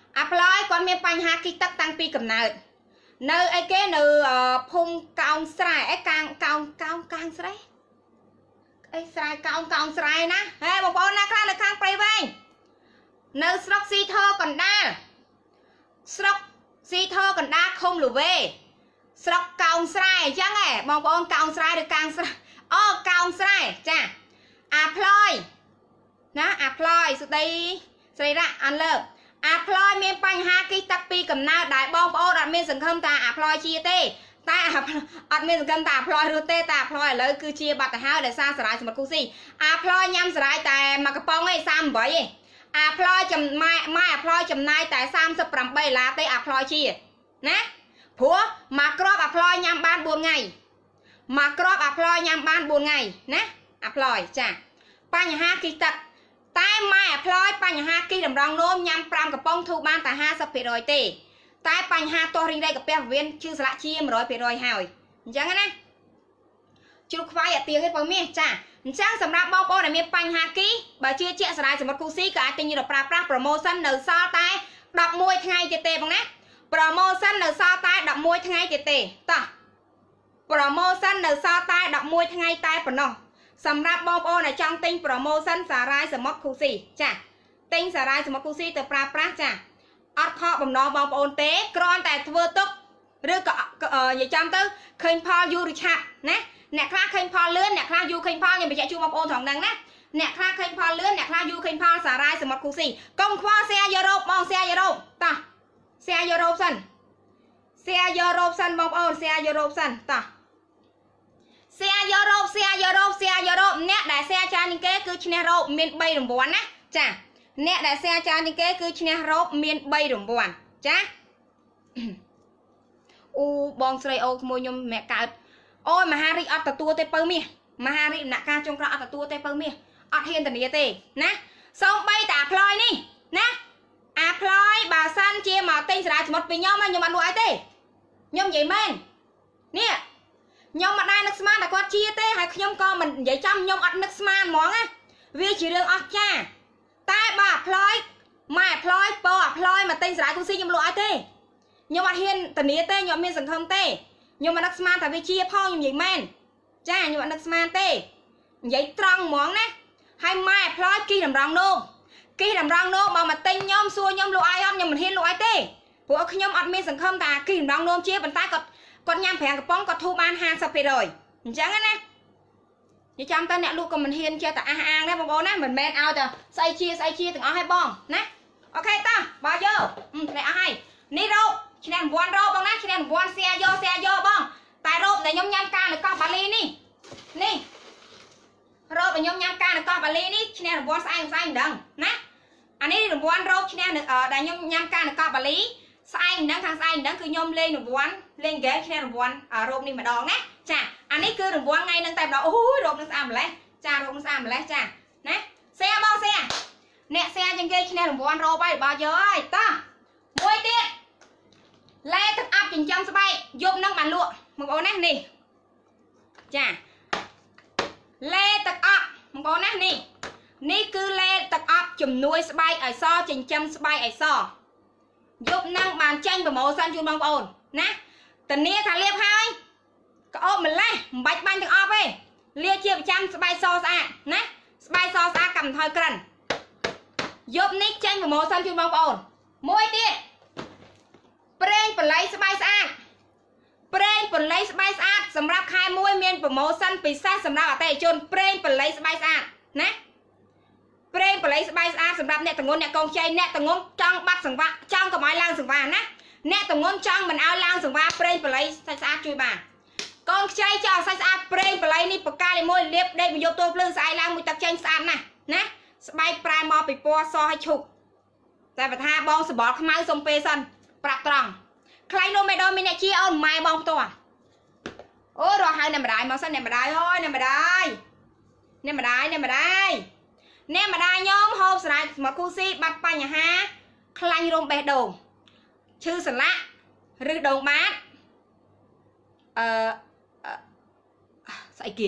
apply គាត់មានបញ្ហាគិតទឹកតាំងពីកំណើតនៅអីគេនៅភូមិកោងស្រែអីកាងកោងកោងកាងស្រែអីស្រែកោងកោងស្រែណាហេបងប្អូនណាខ្លះនៅខាងព្រៃវែងនៅស្រុកស៊ីធរកណ្ដាលស្រុកស៊ីធរកណ្ដាលឃុំលូវេស្រុកកោងស្រែអញ្ចឹងហ៎បងប្អូនកោងស្រែឬកាងស្រែអូកោងស្រែចា apply ណា apply សុដីស្រីរៈអានលើapply មានបញ្ហាគិះទឹកពីកំណើតដែលបងប្អូនអត់មានសង្ឃឹមថា apply ជាទេតែអត់មានសង្ឃឹមថា apply ឬទេតែ apply ឥឡូវគឺជាបាត់ទៅហើយដោយសារសារាយសម្បត្តិគូស៊ី apply ញ៉ាំសារាយតែមួយកំប៉ុងឯងសាមប្រាំបីឯង apply ចំម៉ែម៉ែ apply ចំណាយតែសាមសិបប្រាំបីដុល្លារទេ apply ជាណាព្រោះមួយគ្រាប់ apply ញ៉ាំបានបួនថ្ងៃមួយគ្រាប់ apply ញ៉ាំបានបួនថ្ងៃណា apply ចាបញ្ហាគិះទឹកតែម៉ែ apply បញ្ហាគិះតម្រង់នោមញ៉ាំប្រាំកំប៉ុងធូរបានតែห้าสิบเปอร์เซ็นต์ ទេតែបញ្ហាទាស់រីងរៃកាពះវៀនជឿស្លាក់ជាmột trămเปอร์เซ็นต์ ហើយអញ្ចឹងណាជ្រុកខ្វាយអាទៀងទេបងមាសចាអញ្ចឹងសម្រាប់បងប្អូនដែលមានបញ្ហាគិះបើជឿជាក់សារាយសម្បត្តិគូស៊ីក៏អាចទិញទៅប្រើប្រាស់ promotion នៅសល់តែដប់មួយថ្ងៃទៀតទេបងណា promotion នៅសល់តែដប់មួយថ្ងៃទៀតទេតោះ promotion នៅសល់តែដប់មួយថ្ងៃតែប៉ុណ្ណោះសម្រាប់បងប្អូនដែលចង់ទិញ promotion សារាយសមុទ្រគូស៊ីចាទិញសារាយសមុទ្រគូស៊ីទៅប្រើប្រាស់ចាអត់ខកបំណងបងប្អូនទេគ្រាន់តែធ្វើទុកឬក៏និយាយចាំទៅឃើញផលយូរឬឆាប់ណាអ្នកខ្លះឃើញផលលឿនអ្នកខ្លះយូរឃើញផលខ្ញុំបញ្ជាក់ជូនបងប្អូនត្រង់ហ្នឹងណាអ្នកខ្លះឃើញផលលឿនអ្នកខ្លះយូរឃើញផលសារាយសមុទ្រគូស៊ីកុំខ្វល់ share យុរ៉ុបបង share យុរ៉ុបតោះ share យុរ៉ុបសិន share យុរ៉ុបសិនបងប្អូន share យុរ៉ុបសិនតោះshare យុរ៉ុប share យុរ៉ុប share យុរ៉ុបអ្នកដែល share ច្រើនជាងគេគឺឈ្នះរ៉ូបមានបីរង្វាន់ណាចាអ្នកដែល share ច្រើនជាងគេគឺឈ្នះរ៉ូបមានបីរង្វាន់ចាអូបងស្រីអូក្មួយខ្ញុំម្នាក់កើតអូយមហារីកអត់ទទួលទេពៅមាសមហារីកដំណាក់កាលចុងក្រោយអត់ទទួលទេពៅមាសអត់ហ៊ានធានាទេណាសូម្បីតែ apply នេះណា apply បើសិនជាមកទិញសារាយសមុទ្រពីខ្ញុំខ្ញុំអត់លក់ឲ្យទេខ្ញុំនិយាយមែននេះខ្ញុំមិនដែរនឹកស្មានតែគាត់ជាទេហើយខ្ញុំក៏មិននិយាយចំខ្ញុំអត់នឹកស្មានហ្មងណាវាជារឿងអស្ចារ្យតែបើ apply ម៉ែ apply ពោ apply មកទិញសារាយគូស៊ីខ្ញុំលក់ឲ្យទេខ្ញុំអត់ហ៊ានធានាទេខ្ញុំអត់មានសង្ឃឹមទេខ្ញុំមិននឹកស្មានថាវាជាផងខ្ញុំនិយាយមែនចាខ្ញុំអត់នឹកស្មានទេនិយាយត្រង់ហ្មងណាហើយម៉ែ apply គីតម្រង់នោមគីតម្រង់នោមបើមកទិញខ្ញុំសួរខ្ញុំលក់ឲ្យអត់ខ្ញុំមិនហ៊ានលក់ឲ្យទេព្រោះខ្ញុំអត់មានសង្ឃឹមថាគីតម្រង់នោមជាប៉ុន្តែគាត់គាត់ញ៉ាំប្រាំកំប៉ុងគាត់ធូរបានห้าสิบเปอร์เซ็นต์ អញ្ចឹងណានិយាយចាំតើអ្នកលក់ក៏មិនហ៊ានចេះតែអះអាងដែរបងប្អូនណាមិនមែនឲ្យតែស្អីជាស្អីជាទាំងអស់ឲ្យបងណាអូខេតោះបើយកនេះអស់ហើយនេះរ៉ូបឈ្នះរង្វាន់រ៉ូបបងណាឈ្នះរង្វាន់ share យក share យកបងតែរ៉ូបដែលខ្ញុំញ៉ាំការនៅកោះបាលីនេះនេះរ៉ូបដែលខ្ញុំញ៉ាំការនៅកោះបាលីនេះឈ្នះរង្វាន់ស្អែកស្អែកមិនដឹងណាអានេះរង្វាន់រ៉ូបឈ្នះដែលខ្ញុំញ៉ាំការនៅកោះបាលីស្អែកមិនដឹងខាងស្អែកមិនដឹងគឺខ្ញុំលេងរង្វាន់លេងហ្គេមឈ្នះរង្វាន់រ៉ូបនេះម្ដងណាចាអានេះគឺរង្វាន់ថ្ងៃហ្នឹងតែម្ដងអូយរ៉ូបនឹងស្អាតម្លេះចារ៉ូបនឹងស្អាតម្លេះចាណា share បង share អ្នក share ជាងគេឈ្នះរង្វាន់រ៉ូបហើយរបស់យកហើយតោះមួយទៀតលែទឹកអាប់ចិញ្ចឹមស្បែកយប់នឹងបានលក់បងប្អូនណានេះចាលែទឹកអាប់បងប្អូនណានេះនេះគឺលែទឹកអាប់ជំនួយស្បែកឲ្យសចិញ្ចឹមស្បែកឲ្យសយប់នឹងបានចាញ់ប្រម៉ូសិនជូនបងប្អូនណាតានីថាលាបហើយក្អោបម្លេះមិនបាច់បាញ់ទាំងអស់ទេលាជាប្រចាំស្បែកសស្អាតណាស្បែកសស្អាតកាត់បន្ថយក្រិនយប់នេះចាញ់ប្រម៉ូសិនជូនបងប្អូនមួយទៀតប្រេងបល័យស្បែកស្អាតប្រេងបល័យស្បែកស្អាតសម្រាប់ខែមួយមានប្រម៉ូសិនពិសេសសម្រាប់អតិថិជនប្រេងបល័យស្បែកស្អាតណាប្រេងបល័យស្បែកស្អាតសម្រាប់អ្នកតងន់អ្នកកងខ្ចីអ្នកតងន់ចង់បាត់សង្វាក់ចង់កុំឲ្យឡើងសង្វាក់ណាអ្នកតងន់ចង់មិនឲ្យឡើងសង្វាក់ប្រេងបល័យសាច់ស្អាតជួយបានកងខ្ចីចង់សាច់ស្អាតប្រេងបល័យនេះបកាលមួយលាបដេកមកយកទល់ភ្លើងស្អែកឡើងមួយទឹកចេញស្អាតណាស់ណាស្បែកប្រែមកពីពណ៌សឲ្យឈប់តែបើថាបងសបល់ខ្មៅសុំពេលសិនប្រាប់ត្រង់ខ្លាញ់នោះមេដងមានអ្នកជាអូនម៉ែបងផ្ទាល់អូរកហៅអ្នកម្ដាយមកសិនអ្នកម្ដាយអើយអ្នកម្ដាយអ្នកម្ដាយអ្នកម្ដាយអ្នកម្ដាយខ្ញុំហូបស្រាយមកគូស៊ីបាត់បញ្ហាខ្លាញ់រោមបេះដូងឈឺសន្លាក់ឬដូងបាតអឺស្អីគេ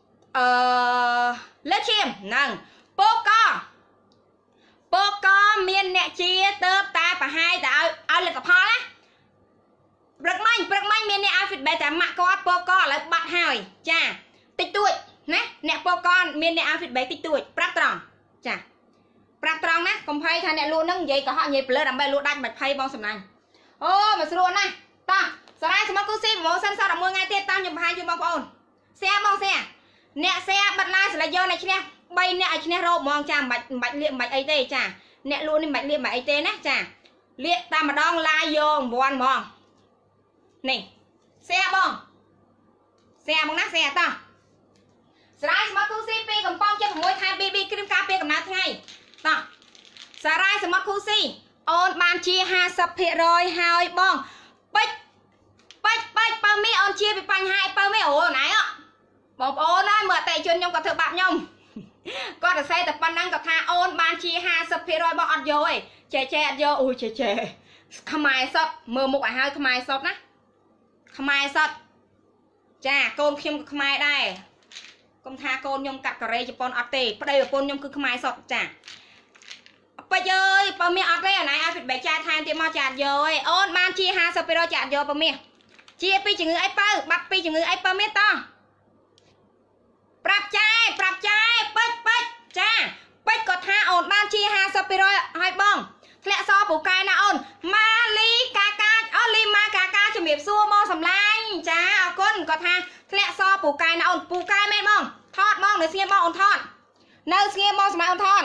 អឺលើឈាមហ្នឹងពោកកពោកកមានមានអ្នកជាទៅតាប្រហែលតែឲ្យឲ្យលទ្ធផលណាព្រឹកមិញព្រឹកមិញមានអ្នកឲ្យ feedback តែម៉ាក់គាត់ពកកឥឡូវបាត់ហើយចាតិចតួចណាអ្នកពកកមានអ្នកឲ្យ feedback តិចតួចប្រាប់ត្រង់ចាប្រាប់ត្រង់ណាកុំភ័យថាអ្នកលក់ហ្នឹងនិយាយកុហកនិយាយប្លើដើម្បីលក់ដាច់មិនភ័យបងសំណាញ់អូមកស្រួលណាស់តោះសារាយសមត្ថគូស៊ីប្រម៉ូសិនសតដល់មួយថ្ងៃទៀតតាមខ្ញុំបង្ហាញជូនបងប្អូនแชร์បងแชร์អ្នកแชร์បិទឡាយស្រឡេចយកអ្នកឈ្នះបីអ្នកឲ្យឈ្នះរោបហ្មងចាមិនបាច់មិនបាច់លៀកមិនបាច់អីទេចាអ្នកលក់នេះមិនបាច់លៀកមិនអីទេណាចាលៀកតែម្ដងឡាយយករង្វាន់ហ្មងនេះแชร์បងแชร์បងណាแชร์តោះសារាយសមត្ថគូស៊ីពីកំប៉ុងចិត្ត៦ខែ ប៊ី ប៊ី គ្រីមការពារកំណើតថ្ងៃតោះសារាយសមត្ថគូស៊ីអូនបានជា ห้าสิบភាគរយ ហើយបងពេជ្រពេជ្រពេជ្របើមីអូនជាពីបញ្ហាបើមីអូណៃអបងប្អូនហើយមើលអតិថិជនខ្ញុំក៏ធ្វើបាបខ្ញុំគាត់ទៅសេតែប៉ុណ្ណឹងក៏ថាអូនបានជា ห้าสิบភាគរយ បងអត់យកទេចេះចេះអត់យកអូយចេះចេះខ្មែរសតមើលមុខឲ្យហើយខ្មែរសតណាខ្មែរសតចាកូនខ្ញុំក៏ខ្មែរដែរកុំថាកូនខ្ញុំកាត់កូរ៉េជប៉ុនអត់ទេប្តីប្រពន្ធខ្ញុំគឺខ្មែរសតចាពេជ្រអើយបើមានអត់ទេអាណៃឲ្យ feedback ចាថែមទៀតមកចាអត់យកទេអូនបានជា ห้าสิบភាគរយ ចាអត់យកបើមានជាពីជំងឺអីបើបាត់ពីជំងឺអីបើមានតោះប្រាប់ចាយប្រាប់ចាយពេជ្រពេជ្រចាពេជ្រក៏ថាអូនបានជា ห้าสิบភាគរយ ហើយបងធ្លាក់សពូកែណាអូនម៉ាលីកាកាអូលីម៉ាកាកាជំរាបសួរបងសំឡាញ់ចាអរគុណក៏ថាធ្លាក់សពូកែណាអូនពូកែមែនបងថតបងនៅស្ងៀមបងអូនថតនៅស្ងៀមបងសម្រាប់អូនថត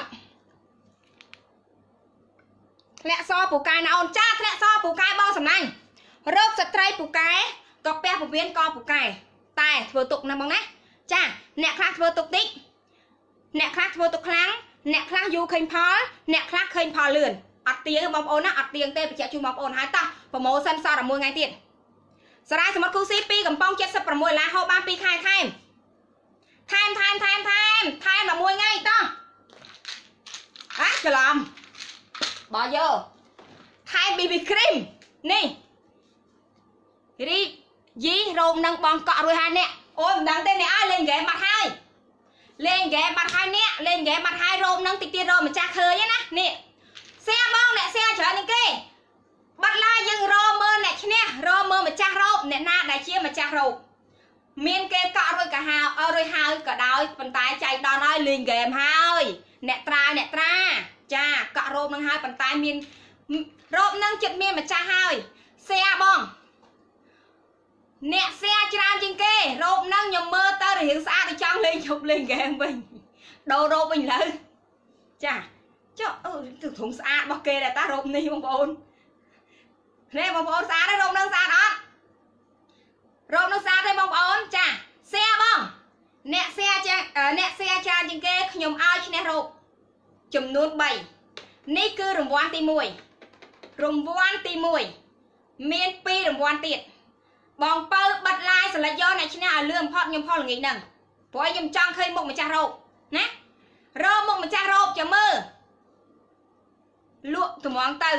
ធ្លាក់សពូកែណាអូនចាធ្លាក់សពូកែបងសំឡាញ់រោគស្ត្រីពូកែក៏ពះពវៀនក៏ពូកែតែធ្វើទុកណាបងណាចាអ្នកខ្លះធ្វើទុកតិចអ្នកខ្លះធ្វើទុកខ្លាំងអ្នកខ្លះយូរឃើញផលអ្នកខ្លះឃើញផលលឿនអត់ទៀងបងប្អូនណាអត់ទៀងទេបញ្ជាក់ជូនបងប្អូនហើយតោះប្រម៉ូសិនសតដល់មួយថ្ងៃទៀតសារាយសមត្ថគូស៊ីពីកំប៉ុងเจ็ดสิบหกឡាហូបបានពីរខែថែមថែមថែមថែមថែមថែមដល់មួយថ្ងៃតោះអ่ะច្រឡំបោះយកថែម ប៊ី ប៊ី គ្រីមនេះរីយីរោមនឹងបងកក់រួចហើយអ្នកអូយមិនដឹងទេអ្នកអើយលេងហ្គេមបាត់ហើយលេងហ្គេមបាត់ហើយអ្នកលេងហ្គេមបាត់ហើយរោមនឹងតិចទៀតម្ចាស់ឃើញណានេះแชร์បងអ្នកแชร์ច្រើនជាងគេបាត់ឡាយើងរមើលអ្នកឈ្នះរមើលម្ចាស់រោបអ្នកណាដែលជាម្ចាស់រោបមានគេកក់រួចក៏ហៅអើរួចហើយក៏ដោយប៉ុន្តែចៃដន្យហើយលេងហ្គេមហើយអ្នកត្រាអ្នកត្រាចាកក់រោបនឹងហើយប៉ុន្តែមានរោបនឹងចិត្តមានម្ចាស់ហើយแชร์បងអ្នកแชร์ច្រើនជាងគេរោបនឹងខ្ញុំមើលទៅរៀងស្អាតដូចចង់លេងជប់លេងហ្គេមវិញដូររោបវិញលើចាចុះអឺទៅធំស្អាតរបស់គេដែរតារោបនេះបងប្អូននេះបងប្អូនស្អាតទេរោបនឹងស្អាតអត់រោបនឹងស្អាតទេបងប្អូនចាแชร์បងអ្នកแชร์ចាអ្នកแชร์ច្រើនជាងគេខ្ញុំឲ្យឈ្នះរោបចំនួនបីនេះគឺរង្វាន់ទីមួយរង្វាន់ទីមួយមានពីររង្វាន់ទៀតបងពៅបិទឡាយស្រឡេចយកអ្នកឈ្នះឲ្យលឿនផុតខ្ញុំផលល្ងាចហ្នឹងព្រោះខ្ញុំចង់ឃើញមុខម្ចាស់រោបណារោមុខម្ចាស់រោបចាំមើលលក់ត្មងទៅ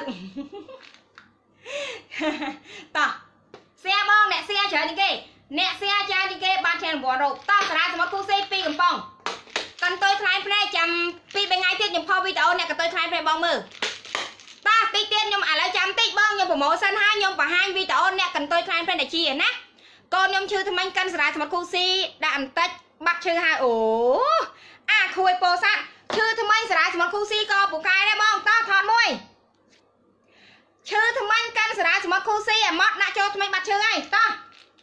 តោះแชร์បងអ្នកแชร์ច្រើនជាងគេអ្នកแชร์ច្រើនជាងគេបានឈ្នះរង្វាន់រោបតោះសារាយសមត្ថគូស៊ីពីកំប៉ុងកន្ទុយខ្លែងភ្នែកចាំពីរថ្ងៃទៀតខ្ញុំផុសវីដេអូអ្នកកន្ទុយខ្លែងភ្នែកបងមើលតោះតិចទៀតខ្ញុំឥឡូវចាំតិចបងខ្ញុំប្រម៉ូសិនហើយខ្ញុំបង្ហាញវីដេអូអ្នកកន្ទុយខ្លែងភ្នែកជាណាកូនខ្ញុំឈឺថ្មិញកិនសារាយសមត្ថគូស៊ីដាក់បន្តិចបាត់ឈឺហើយអូអាខួយពោសាត់ឈឺថ្មិញសារាយសមត្ថគូស៊ីក៏ពូកែដែរបងតោះថតមួយឈឺថ្មិញកិនសារាយសមត្ថគូស៊ីអាម៉ត់ដាក់ចូលថ្មិញបាត់ឈឺហើយតោះ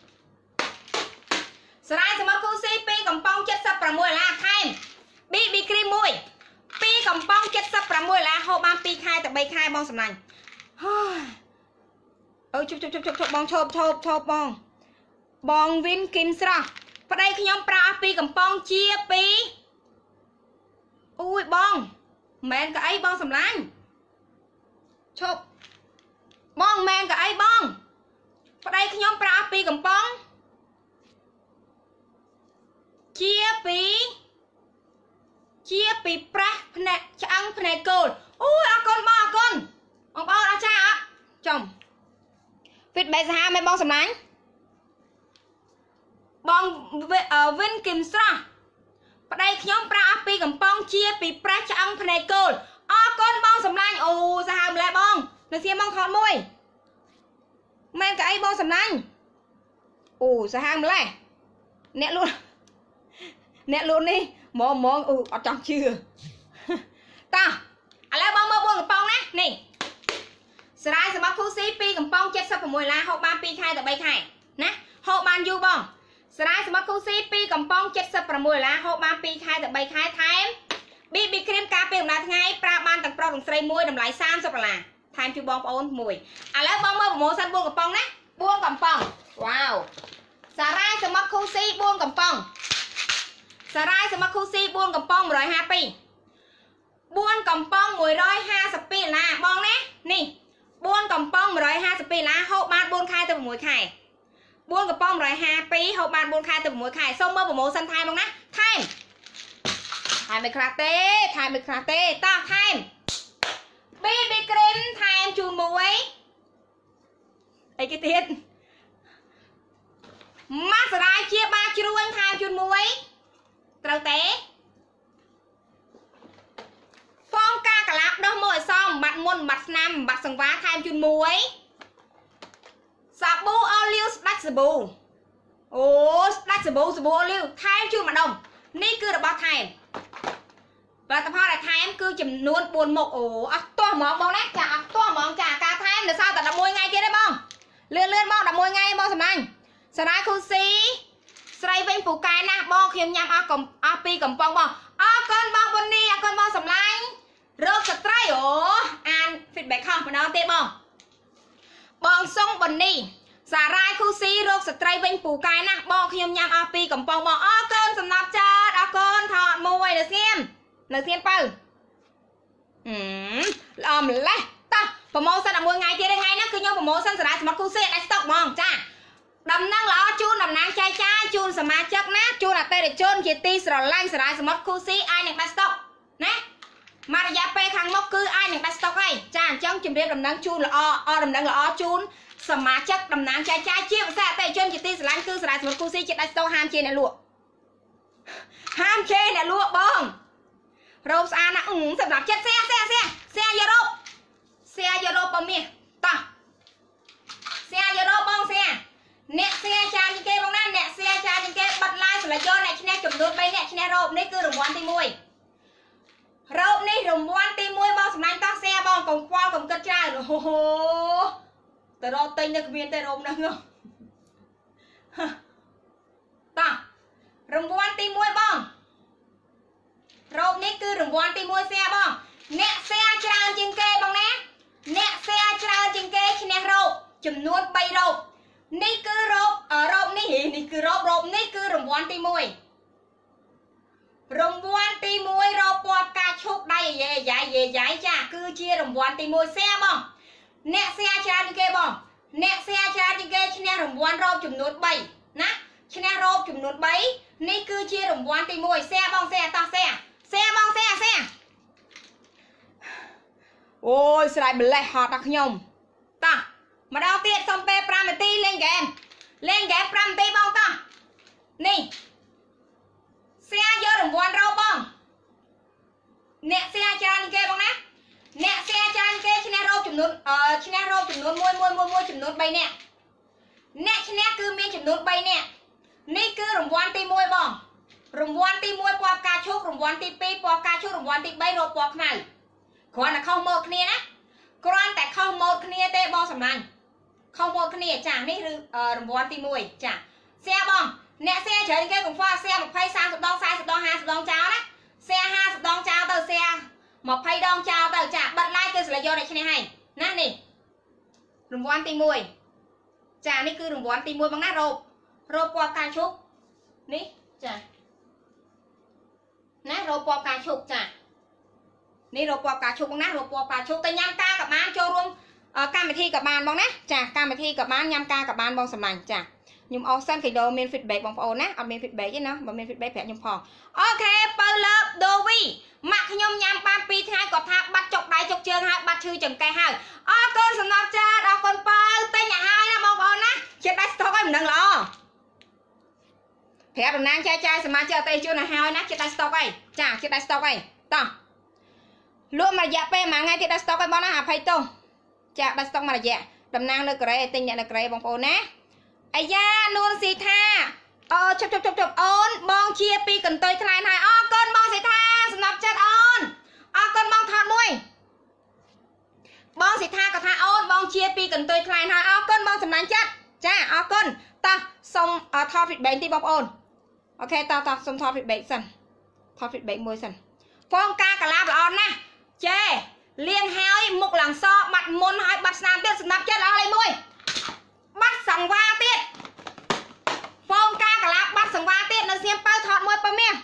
សារាយសមត្ថគូស៊ីពីកំប៉ុងเจ็ดสิบหกឡាថែម ប៊ី ប៊ី គ្រីមមួយពីកំប៉ុងเจ็ดสิบหกឡាហូបបានពីរខែទៅបីខែបងសំឡាញ់អូជប់ជប់ជប់ជប់បងឈប់ឈប់ឈប់បងបងវិនគីមស្រស់ប្តីខ្ញុំប្រើអស់ពីកំប៉ុងជាពីអូយបងមិនមែនក៏អីបងសំឡាញ់ឈប់បងមិនមែនក៏អីបងប្តីខ្ញុំប្រើអស់ពីកំប៉ុងជាពីជាពីប្រាស់ភ្នែកឆ្អឹងភ្នែកគោលអូយអរគុណបងអរគុណបងប្អូនអរចាអត់ចំ feedback សាហាវមែនបងសំឡាញ់បងវិនគឹមស្រស់ប្តីខ្ញុំប្រើអស់ពីកំប៉ុងជាពីប្រាស់ឆ្អឹងភ្នែកគោលអរគុណបងសំឡាញ់អូ ô sao hàm lẹ bong nó xem bong thọt môi mang cái bong sầm nanh ô sao hàm lẹ nè luôn nè luôn đi mò mò ừ ở trong chưa ta à lẹ bong mơ buông cái bong nè nèสไลด์สำหรับคู่ซีปีกับปองเจ็ดสิบหกล้านหกบานปีไข่แต่ใบไข่นะหกบานยูบองสไลด์สำหรับคู่ซีปีกับปองเจ็ดสิบหกล้านหกบานปีไข่แต่ใบไข่ไทม์บีบีครีมกาเปลี่ยนมาทั้งไงปลาบานต่างปลาต่างใส่มวยดำไหลสามสิบล้านไทม์จูบองปอนมวยอ่ะแล้วบองเมื่อโมซันบุญกับปองนะบุญกับปองว้าวสไลด์สำหรับคู่ซีบุญกับปองสไลด์สำหรับคู่ซีบุญกับปองร้อยห้าปีบุญกับปองมวยร้อยห้าสิบปีนะบองนะนี่บุญกับป้องร้อยห้าสิบปีละหกบาทบุญคายตัวมวยไข่บุญกับป้องร้อยห้าปีหกบาทบุญคายตัวมวยไข่ส้มเมื่อผมโมสันไทยบ้างนะไทยไทยไปคราเต้ไทยไปคราเต้ต่อไทยบีบีกรีนไทยจูนมวยไอ้กิติดมาสลายเชียบาจูนไทยจูนมวยเต้าเต้ฟอมกากระลับดอกมวยซ้อมบัดมนบัดน้ำบัดสังวาไทม์จุนมวยสบู่ออลิวสตักสบู่โอ้สตักสบู่สบู่ออลิวไทม์จุนมาดมนี่คือระบบไทม์ผลิตภัณฑ์ไทม์คือจำนวนบุญหมกโอ้อัตัวหมองบองนะจ่าตัวหมองจ่ากาไทม์เดี๋ยวsaoแต่ดับมวยไงเจ๊ได้บ้องเลื่อนเลื่อนบ้องดับมวยไงบ้องสำนักสลายคูซีสไลเป็นปูกายนะบ้องเขียมยำอากลมอาปีกับปองบ้องอาก้อนบ้องบนนี้อาก้อนบ้องสำนักโรคสไตรโออ่านฟีดแบ็กข้างมาน้องเต้บองบองส่งบนนี้สาหร่ายคู่ซีโรคสไตรเป็นปูกายนะบองเขียมยำอาปีกับปองบองอาก้อนสำนักจัดอาก้อนถอดมวยเดือดเสียมเดือดเสียมเปิลอืมลอมเลยต่อโปรโมชั่นดับมวยไงเจ๊ได้ไงนะคือโยมโปรโมชั่นสาหร่ายสมัครคู่ซีไอสต็อกมองจ้าดำนั่งล้อจูนดำนางใจจ้าจูนสมาชิกนะจูนอัตเตอร์จูนเจตีสระลังสาหร่ายสมัครคู่ซีไอหนึ่งไอสต็อกนะมาระยะไปครั้งมกคือไอหนึ่งไอสต็อกไอจ้าจังจิมเรียบดำนางจูนละออดำนางละอจูนสมาชิกดำนางใจจ้าเชี่ยวแซ่แต่จูนเจตีสระลังคือสาหร่ายสมัครคู่ซีเจ็ดไอสต็อกห้ามเชนในลวกห้ามเชนในลวกบ้องโรบสอานะอืมสำหรับเจ็ดเสียเสียเสียเสียยาโรบเสียยาโรบปะเมียต่อเสียยาโรบบ้องเสียเนะเสียจานจิงเกบ้องนั่นเนะเสียจานจิงเกบัดไล่สลายโยนเนะชนะจุดโดนไปเนะชนะโรบนี่คือรางวัลที่มวยโรบนี่รางวัลที่มวยบ้องสำนักต้องเสียบ้องกงควาวกงกระจายโอ้โหแต่เราเต็งเนี่ยเวียนแต่โรบนั่งเนาะต่อรางวัลที่มวยบ้องโรบนี่คือรางวัลที่มวยเสียบ้องเนะเสียจานจิงเกบ้องนะเนะเสียจานจิงเกชนะโรบจำนวนใบโรบนี่คือรบเอ่อรบนี่นี่คือรบรบนี่คือรางวัลที่มวยรางวัลที่มวยรบปอบกาชกได้ใหญ่ใหญ่ใหญ่ใหญ่จ้าคือเชียรางวัลที่มวยเสียบ้องเนะเสียชาจิงเกบ้องเนะเสียชาจิงเกชนะรางวัลรบจำนวนใบนะชนะรบจำนวนใบนี่คือเชียรางวัลที่มวยเสียบ้องเสียต่อเสียเสียบ้องเสียเสียโอ้ยสไลด์เบลล์ฮอตนักยมต่อมาดาวเตี้ยสมเปรปรามตีเล่นเกมเล่นเกมปรามตีบ้องต่อนี่เสียเยอะรางวัลเราบ้องเนะเสียจานเกบ้องนะเนะเสียจานเกชนะเราจำนวนเอ่อชนะเราจำนวนมวยมวยมวยมวยจำนวนใบเนี่ยเนะชนะคือมีจำนวนใบเนี่ยนี่คือรางวัลตีมวยบ้องรางวัลตีมวยปอบกาชกรางวัลตีปีปอบกาชกรางวัลตีใบเราปอบไหนขอนะเข้าโหมดนี้นะกรอนแต่เข้าโหมดนี้เตะบอลสำนักเข้าโหมดนี้จ้านี่คือเอ่อรางวัลตีมวยจ้าเสียบ้องเนะเสียเฉยๆของฟ้าเสียหมกไพ่สามสิบดองสายสิบดองห้าสิบดองเจ้านะเสียห้าสิบดองเจ้าเตอเสียหมกไพ่ดองเจ้าเตอจ้าบัดไล่คือสลายโยนในชนิดให้นั่นนี่รางวัลตีมวยจ้านี่คือรางวัลตีมวยบางหน้าโรบโรบปอบการชุกนี่จ้านะโรบปอบการชุกจ้านี่โรบปอบการชุกบางหน้าโรบปอบการชุกแต่ยำกากับบ้านโจรวมการไปที่กับบ้านบ้างนะจ้าการไปที่กับบ้านยำกากับบ้านบ้องสมัยจ้ายุ่มเอาสั้นกี่โดเมนฟีดแบ็กบางโอนะเอาเมนฟีดแบ็กยี่เนาะบางเมนฟีดแบ็กแผลยุ่มพอโอเคเปิดเลิฟโดวีมักขยมยำปามปีท้ายกอดทักบัดจกได้จกเชิงฮะบัดชื่อจังไก่ฮะอ๋อคนสำนักจ้าเราคนเปิดเต้นอย่างไฮนะบางโอนะเช็ดได้สต๊อกไว้เหมือนเดิมหรอแผลแบบนั้นใจใจสมาเจอเตยจูนไฮนะเช็ดได้สต๊อกไว้จ้าเช็ดได้สต๊อกไว้ต่อលក់មួយរយៈពេលមួយថ្ងៃទៀតដល់ស្តុកឲ្យបងណា20ទោសចាដល់ស្តុកមួយរយៈតំណាងនៅកូរ៉េទិញអ្នកនៅកូរ៉េបងប្អូនណាអាយ៉ានួនស៊ីថាអូជប់ជប់ជប់ជប់អូនបងជាពីកន្ទុយថ្លៃហើយអរគុណបងស៊ីថាសំណប់ចិត្តអូនអរគុណបងថតមួយបងស៊ីថាក៏ថាអូនបងជាពីកន្ទុយថ្លៃហើយអរគុណបងសំណាញ់ចិត្តចាអរគុណតោះសុំថត feedback ទីបងប្អូនអូខេតោះតោះសុំថត feedback សិនថត feedback មួយសិនហ្វងការកាឡាបល្អណាស់ចេលៀងហើយមុខឡើងសបាត់មុនហើយបាត់ស្នាមទៀតសំណាប់ចិត្តល្អលេខមួយបាត់សង្វាទៀតហ្វងការកាឡាបាត់សង្វាទៀតនៅសៀមពៅថតមួយបើមាស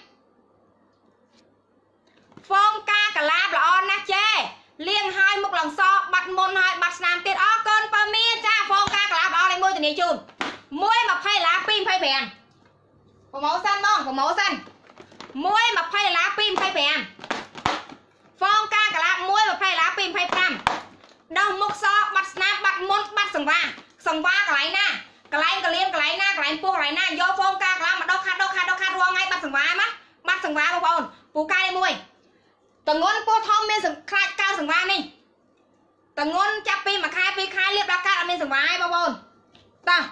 ហ្វងការកាឡាបល្អណាស់ចេលៀងហើយមុខឡើងសបាត់មុនហើយបាត់ស្នាមទៀតអរគុណបើមាសចាហ្វងការកាឡាល្អលេខមួយធានាជូនមួយ20ដុល្លារ225ប្រម៉ូសិនបងប្រម៉ូសិនមួយ20ដុល្លារ225ហ្វងការកាឡាមួយ20ដុល្លារ225ដោះមុខសបាត់ស្នាមបាត់មុនបាត់សង្វាសង្វាកន្លែងណាកន្លែងកលៀនកន្លែងណាកន្លែងពោះកន្លែងណាយកហ្វងការកាឡាមកដោះខាត់ដោះខាត់ដោះខាត់រាល់ថ្ងៃបាត់សង្វាមកបាត់សង្វាបងប្អូនពូកាយមួយតងន់ពោះធំមានខ្លាចកើសង្វានេះតងន់ចាប់ពីមួយខែពីរខែលៀបដល់កើតអត់មានសង្វាទេបងប្អូនតោះ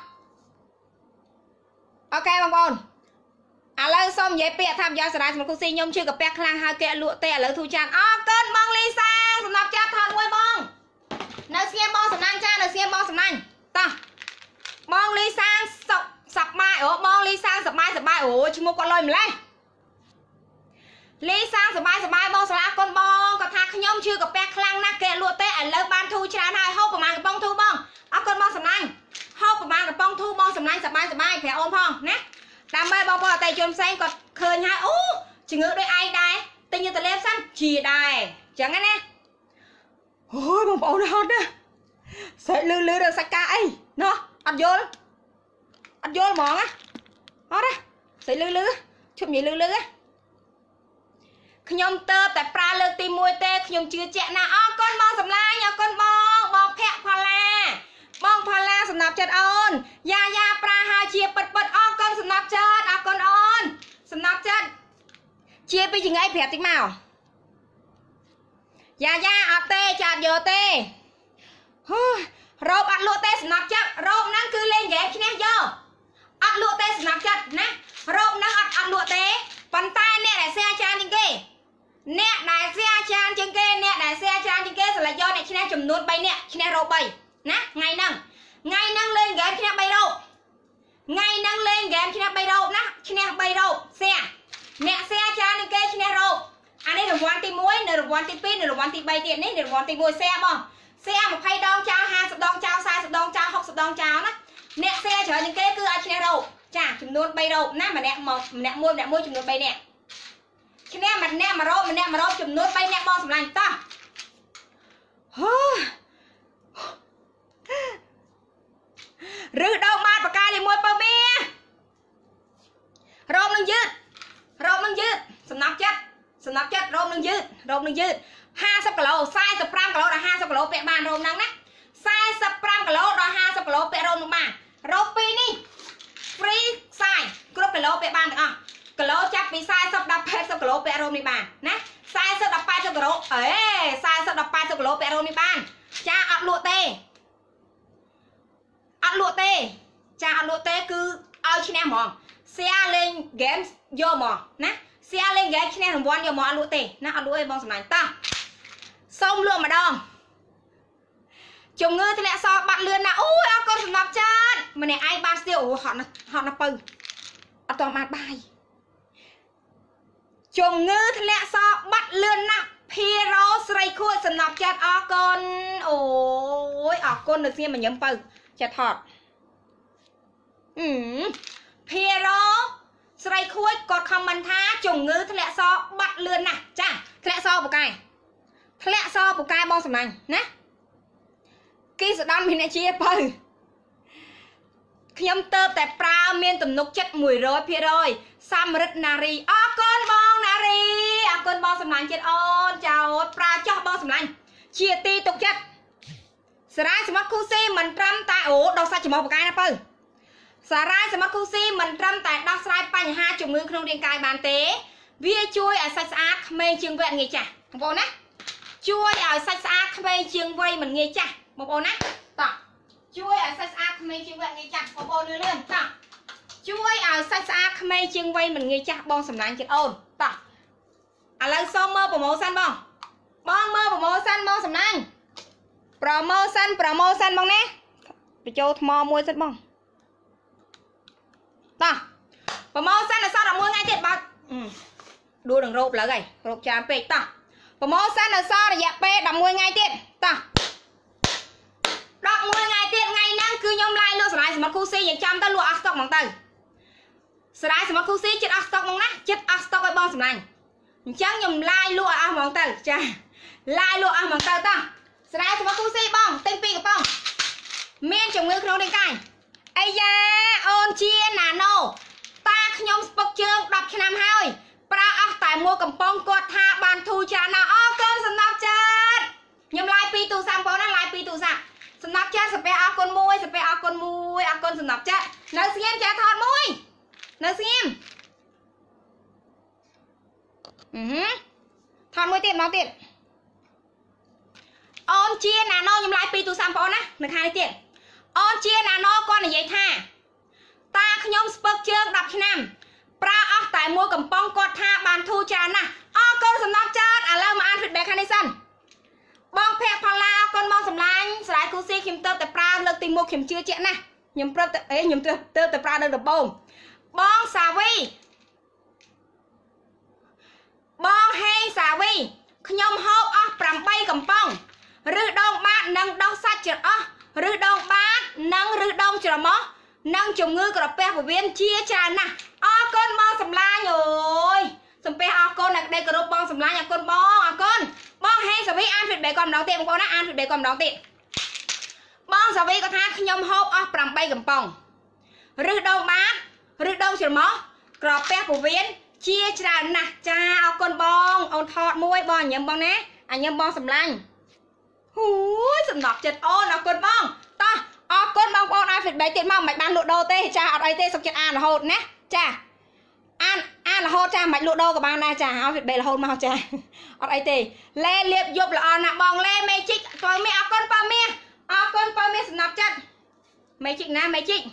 អូខេបងប្អូនឥឡូវសូមនិយាយពាក្យថាប្រយោជន៍សារាសម្រាប់គូស៊ីខ្ញុំជឿកាពះខ្លាំងហើយគេលក់ទេឥឡូវធូរចានអរគុណបងលីសាសំណប់ចាប់ថតមួយបងនៅស្ងៀមបងសំណាញ់ចានៅស្ងៀមបងសំណាញ់តោះបងលីសាសុកសប្បាយអូបងលីសាសប្បាយសប្បាយអូឈ្មោះគាត់លុយម្លេះលីសាសប្បាយសប្បាយបងសារាគុណបងគាត់ថាខ្ញុំជឿកាពះខ្លាំងណាស់គេលក់ទេឥឡូវបានធូរច្រើនហើយហូបប្រហែលកំប៉ុងធូរបងអរគុណបងសំណាញ់ហូបប្រហែលកំប៉ុងធូរបងសំណាញ់សប្បាយសប្បាយប្រាប់អូនផងណាដើម្បីបងប្អូនអតិថិជនផ្សេងគាត់ឃើញហើយអូជំងឺដូចឯងដែរទិញទៅលេបសិនជាដែរអញ្ចឹងណាអូយបងប្អូនហត់ណាសេចលឺលឺដល់សាច់កាអីណោះអត់យល់អត់យល់ហ្មងណាអត់ណាសេចលឺលឺជុំនិយាយលឺលឺខ្ញុំទៅតែប្រើលើកទីមួយទេខ្ញុំជឿជាក់ណាអរគុណបងសម្លាញ់អរគុណបងបងភ័ក្រផល្លាបងផល្លាសំណាប់ចិត្តអូនយ៉ាយ៉ាប្រាហើយជាពិតពិតអរគុណសំណាប់ចិត្តអរគុណអូនសំណាប់ចិត្តជាពីចង្អីប្រាប់តិចមកយ៉ាយ៉ាអត់ទេចាត់យកទេហូរ៉ូបអត់លក់ទេសំណាប់ចិត្តរ៉ូបហ្នឹងគឺលេងហ្គេមឈ្នះយកអត់លក់ទេសំណាប់ចិត្តណារ៉ូបហ្នឹងអត់អត់លក់ទេប៉ុន្តែអ្នកដែលសេអាចារ្យជាងគេអ្នកដែលសេអាចារ្យជាងគេអ្នកដែលសេអាចារ្យជាងគេឆ្លៃយកអ្នកឈ្នះចំនួន3នាក់ឈ្នះរ៉ូប3ណាថ្ងៃហ្នឹងថ្ងៃហ្នឹងលេងហ្គេមឈ្នះ3រ៉ូបថ្ងៃហ្នឹងលេងហ្គេមឈ្នះ3រ៉ូបណាឈ្នះ3រ៉ូបសេអ្នកសេអាចារ្យនឹងគេឈ្នះរ៉ូបអានេះរង្វាន់ទី1នៅរង្វាន់ទី2នៅរង្វាន់ទី3ទៀតនេះរង្វាន់ទី1សេបងសេ20ដងចោល50ដងចោល40ដងចោល60ដងចោលណាអ្នកសេច្រើនជាងគេគឺឲ្យឈ្នះរ៉ូបចាចំនួន3រ៉ូបណាម្នាក់មកម្នាក់មួយម្នាក់មួយចំនួន3នាក់ឈ្នះម្នាក់1រ៉ូបម្នាក់1រ៉ូបចំនួន3នាក់បងសម្លាញ់តោះហូឬដងបាតបកាលេមួយបើមីរ៉ូបនឹងយឺតរ៉ូបនឹងយឺតសំណាប់ចិត្តសំណាប់ចិត្តរ៉ូបនឹងយឺតរ៉ូបនឹងយឺត50គីឡូ45គីឡូដល់50គីឡូពាក់បានរ៉ូបហ្នឹងណា45គីឡូដល់50គីឡូពាក់រ៉ូបនឹងបានរ៉ូបពីរនេះ free សាយគ្រប់គីឡូពាក់បានទាំងអស់គីឡូចាប់ពី40ដល់80គីឡូពាក់រ៉ូបនេះបានណា40ដល់80គីឡូអេ40ដល់80គីឡូពាក់រ៉ូបនេះបានចាអត់លក់ទេអត់លក់ទេចាអត់លក់ទេគឺឲ្យឈ្នះហ្មងសៀលេងហ្គេមយកមកណាសៀលេងហ្គេមឈ្នះរង្វាន់យកមកអត់លក់ទេណាអត់លក់ទេបងសម្លាញ់តោះសូមលក់ម្ដងជំងឺធ្លាក់សបាត់លឿនណាអូយអរគុណសម្រាប់ចាត់ម្នាក់ឯងបានស្ទៀវអូហត់ណាហត់ណាពៅអត់តបានបាយជំងឺធ្លាក់សបាត់លឿនណាស់ភីរ៉ូស្រីខួចសម្រាប់ចាត់អរគុណអូយអរគុណនៅស្ងៀមញញឹមពៅចាត់ថតអឺភីរ៉ូស្រីខួចគាត់ខមមិនថាជំងឺធ្លាក់សបាត់លឿនណាស់ចាធ្លាក់សពូកែធ្លាក់សពូកែបងសម្លាញ់ណាគីសដានមានអ្នកជាបើខ្ញុំទៅតែប្រើមានទំនុកចិត្ត100%សម្រិទ្ធណារីអរគុណបងណារីអរគុណបងសម្លាញ់ចិត្តអូនចោតប្រើចោះបងសម្លាញ់ជាទីទុកចិត្តសារាយសមុទ្រគូស៊ីមិនត្រឹមតែអូដោះសាច់ចំហបកាយណាបើសារាយសមុទ្រគូស៊ីមិនត្រឹមតែដោះស្រាយបញ្ហាជំងឺក្នុងរាងកាយបានទេវាជួយឲ្យសាច់ស្អាតក្មេងជាងវគ្គងាយចាស់បងប្អូនណាជួយឲ្យសាច់ស្អាតក្មេងជាងវ័យមិនងាយចាស់បងប្អូនណាតោះជួយឲ្យសាច់ស្អាតក្មេងជាងវ័យងាយចាស់បងប្អូនលឿនលឿនតោះជួយឲ្យសាច់ស្អាតក្មេងជាងវ័យមិនងាយចាស់បងសម្លាញ់ចិត្តអូនតោះឥឡូវសូមមើលប្រូម៉ូសិនបងបងមើលប្រូម៉ូសិនបងសម្លាញ់ប្រូម៉ូសិនប្រូម៉ូសិនបងណាបញ្ចូលថ្មមួយសិនបងតោះប្រូម៉ូសិនអសល់មួយថ្ងៃទៀតបើដួលនឹងរោបលើហើយរោបច្រើនពេកតោះប្រូម៉ូសិនអសល់រយៈពេលដប់មួយថ្ងៃទៀតតោះដប់មួយថ្ងៃទៀតថ្ងៃហ្នឹងគឺខ្ញុំឡាយលក់ស្រ័យសមុទ្រគូស៊ីយ៉ាងចាំទៅលក់អស់ស្តុកហ្មងទៅស្រ័យសមុទ្រគូស៊ីចិត្តអស់ស្តុកហ្មងណាចិត្តអស់ស្តុកឲ្យបងសម្លាញ់អញ្ចឹងខ្ញុំឡាយលក់ឲ្យអស់ហ្មងទៅចាឡាយលក់អស់ហ្មងទៅតោះស្រ័យសមុទ្រគូស៊ីបងទិញពីរកំប៉ុងមានជំងឺក្នុងរាងកាយអាយ៉ាអូនជាណាណូតាខ្ញុំស្ពឹកជើងដប់ឆ្នាំហើយប្រើអស់តែមួយកំប៉ុងគាត់ថាបានធូរច្រើនណាស់អរគុណសំណប់ចិត្តខ្ញុំឡាយពីរទូរស័ព្ទបងណាឡាយពីរទូរស័ព្ទសំណប់ចិត្តសាពះអរគុណមួយសាពះអរគុណមួយអរគុណសំណប់ចិត្តនៅស្ងៀមចាថតមួយនៅស្ងៀមអឺហឺថតមួយទៀតម្ដងទៀតអូនជាណាណូខ្ញុំឡាយពីរទូរស័ព្ទបងណានៅខាងនេះទៀតអូនជាណាណូគាត់និយាយថាតាខ្ញុំស្ពឹកជើងដប់ឆ្នាំប្រើអស់តែមួយកំប៉ុងគាត់ថាបានធូរច្រើនណាស់អរគុណសំណប់ចាតឥឡូវមកអាន feedback ខាងនេះសិនបងភ័ក្រផល្លាអរគុណបងសម្លាញ់ស្រ័យគូស៊ីខ្ញុំទៅតែប្រើលើកទីមុខខ្ញុំជឿជាក់ណាស់ខ្ញុំព្រឹបតែអេខ្ញុំទៅទៅតែប្រើនៅដំបូងបងសាវីបងហេងសាវីខ្ញុំហូបអស់ប្រាំបីកំប៉ុងឬដងបាតនិងដោះសាច់ច្រអស់ឬដងបាតនិងឬដងច្រមុះនិងជំងឺក្រពះពោះវៀនជាច្រើនណាស់អរគុណបងសម្លាញ់អើយសំពះអរគុណអ្នកដែលគោរពបងសម្លាញ់អរគុណបងអរគុណបងហេងសាវីអាន feedback គាត់ម្ដងទៀតបងប្អូនណាអាន feedback គាត់ម្ដងទៀតបងសាវីគាត់ថាខ្ញុំហូបអស់ប្រាំបីកំប៉ុងឬដងបាតឬដងច្រមុះក្រពះពោះវៀនជាច្រើនណាស់ចាអរគុណបងអូនថតមួយបងញ៉ាំបងណាអញញ៉ាំបងសម្លាញ់ហ៊ូយសំណប់ចិត្តអូនអរគុណបងតោះអរគុណបងប្អូនអាន feedback ទៀតមកមិនបានលក់ដូរទេចាអត់អីទេសុខចិត្តអានរហូតណាចាអានអានរហូតចាមិនលក់ដូរក៏បានដែរចាឲ្យ feedback រហូតមកចាអត់អីទេលេលៀបយប់ល្អណាស់បងលេមេជីកតើមានអរគុណប៉ាមាសអរគុណប៉ាមាសសំណប់ចិត្តមេជីកណាមេជីក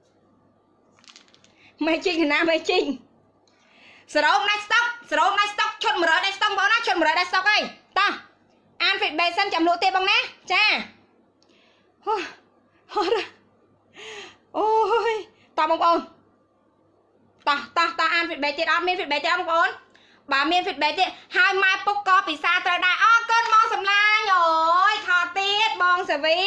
មេជីកណាមេជីកសរោមដាច់ស្តុកសរោមដាច់ស្តុកឈុតមួយរយដាច់ស្តុកបងណាឈុតមួយរយដាច់ស្តុកអីតោះអាន feedback សិនចាំលក់ទេបងណាចាហូហូអូយតោះបងប្អូនតោះតោះតោះអាន feedback ទៀតអត់មាន feedback ទេបងប្អូនបើមាន feedback ទៀតហើយម៉ែពុកក៏ពិសាត្រូវដែរអរគុណបងសម្លាញ់អូយថតទៀតបងសាវី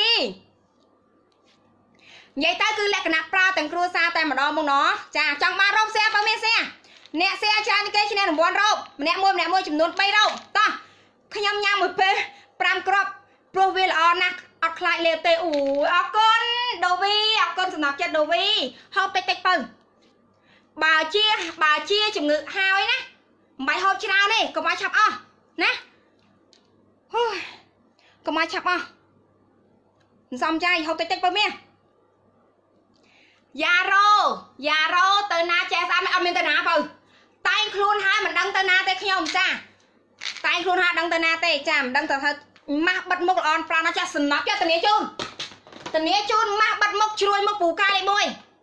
និយាយទៅគឺលក្ខណៈប្រើទាំងគ្រួសារតែម្ដងមកណោះចាចង់បានរោប share បើមាន share អ្នក share ច្រើនគេឈ្នះរង្វាន់រោបម្នាក់មួយម្នាក់មួយចំនួនបីរោបតោះខ្ញុំញ៉ាំមួយពេលប្រាំគ្រាប់ព្រោះវាល្អណាស់អត់ខ្លាចលេបទេអូយអរគុណដូវីអរគុណសំណប់ចិត្តដូវីហូបតិចតិចទៅបើជាបើជាជំងឺហើយណាមិនបាច់ហូបច្រើនទេកុំឲ្យឆាប់អស់ណាហ៊ូកុំឲ្យឆាប់អស់មិនសមចាយហូបតិចតិចទៅមាសយ៉ារ៉ូយ៉ារ៉ូទៅណាចេះស្អាតអត់មានទៅណាបើតែងខ្លួនហើយមិនដឹងទៅណាទេខ្ញុំចាតែងខ្លួនហើយដឹងទៅណាទេចាមិនដឹងទៅថាម៉ាស់បិទមុខល្អនប្រាណចាស់សំណប់ចាស់ធានាជូនធានាជូនម៉ាស់បិទមុខជ្រួយមុខពូកាលេខមួយ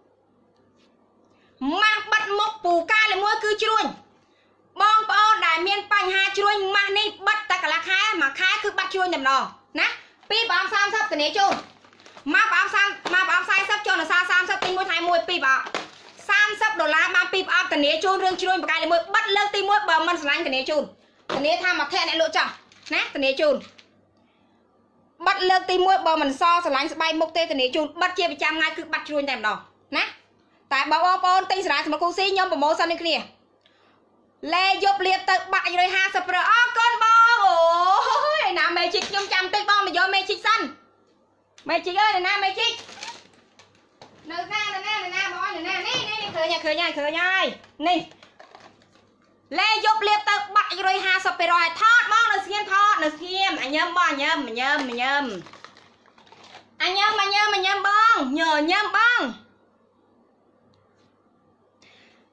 ម៉ាស់បិទមុខពូកាលេខមួយគឺជ្រួញបងប្អូនដែលមានបញ្ហាជ្រួញម៉ាស់នេះបិទតែកន្លះខែមួយខែគឺបាត់ជ្រួញតែម្ដងណាពីប្រហែលសាមសិបធានាជូនម៉ាស់ប្រហែលសាមម៉ាស់ប្រហែលសាមសិបចូលនៅសាសាមសិបទីមួយថៃមួយពីប្រហែលសាមសិបដុល្លារបានពីប្រអប់ធានាជូនរឿងជ្រួញបកាយលេខមួយបិទលើកទីមួយបើមិនស្រឡាញ់ធានាជូនធានាថាមកធាអ្នកលក់ចោះណាធានាជូនបាត់លើកទីមួយបើមិនសស្រឡាញ់ស្បែកមុខទេធានាជូនបាត់ជាប្រចាំថ្ងៃគឺបាត់ជ្រួញតែម្ដងណាតែបងប្អូនទិញស្រាសមុខគូស៊ីខ្ញុំប្រម៉ូសិននេះគ្នាលេយប់លៀបទៅបាក់មួយរយហាសិបប្រអរគុណបងអូយណាមេជីកខ្ញុំចាំតិចបងមកយកមេជីកសិនមេជីកអើយណាមេជីកនៅណានៅណានៅណាបងអើយនៅណានេះនេះឃើញឃើញហើយឃើញហើយនេះលេយប់លៀបទៅបាក់មួយរយហាសិបពីរយថតបងនៅស្ងៀមថតនៅស្ងៀមអញញឹមបងអញញឹមអញញឹមអញញឹមអញញឹមអញញឹមអញញឹមបងញើញឹមបង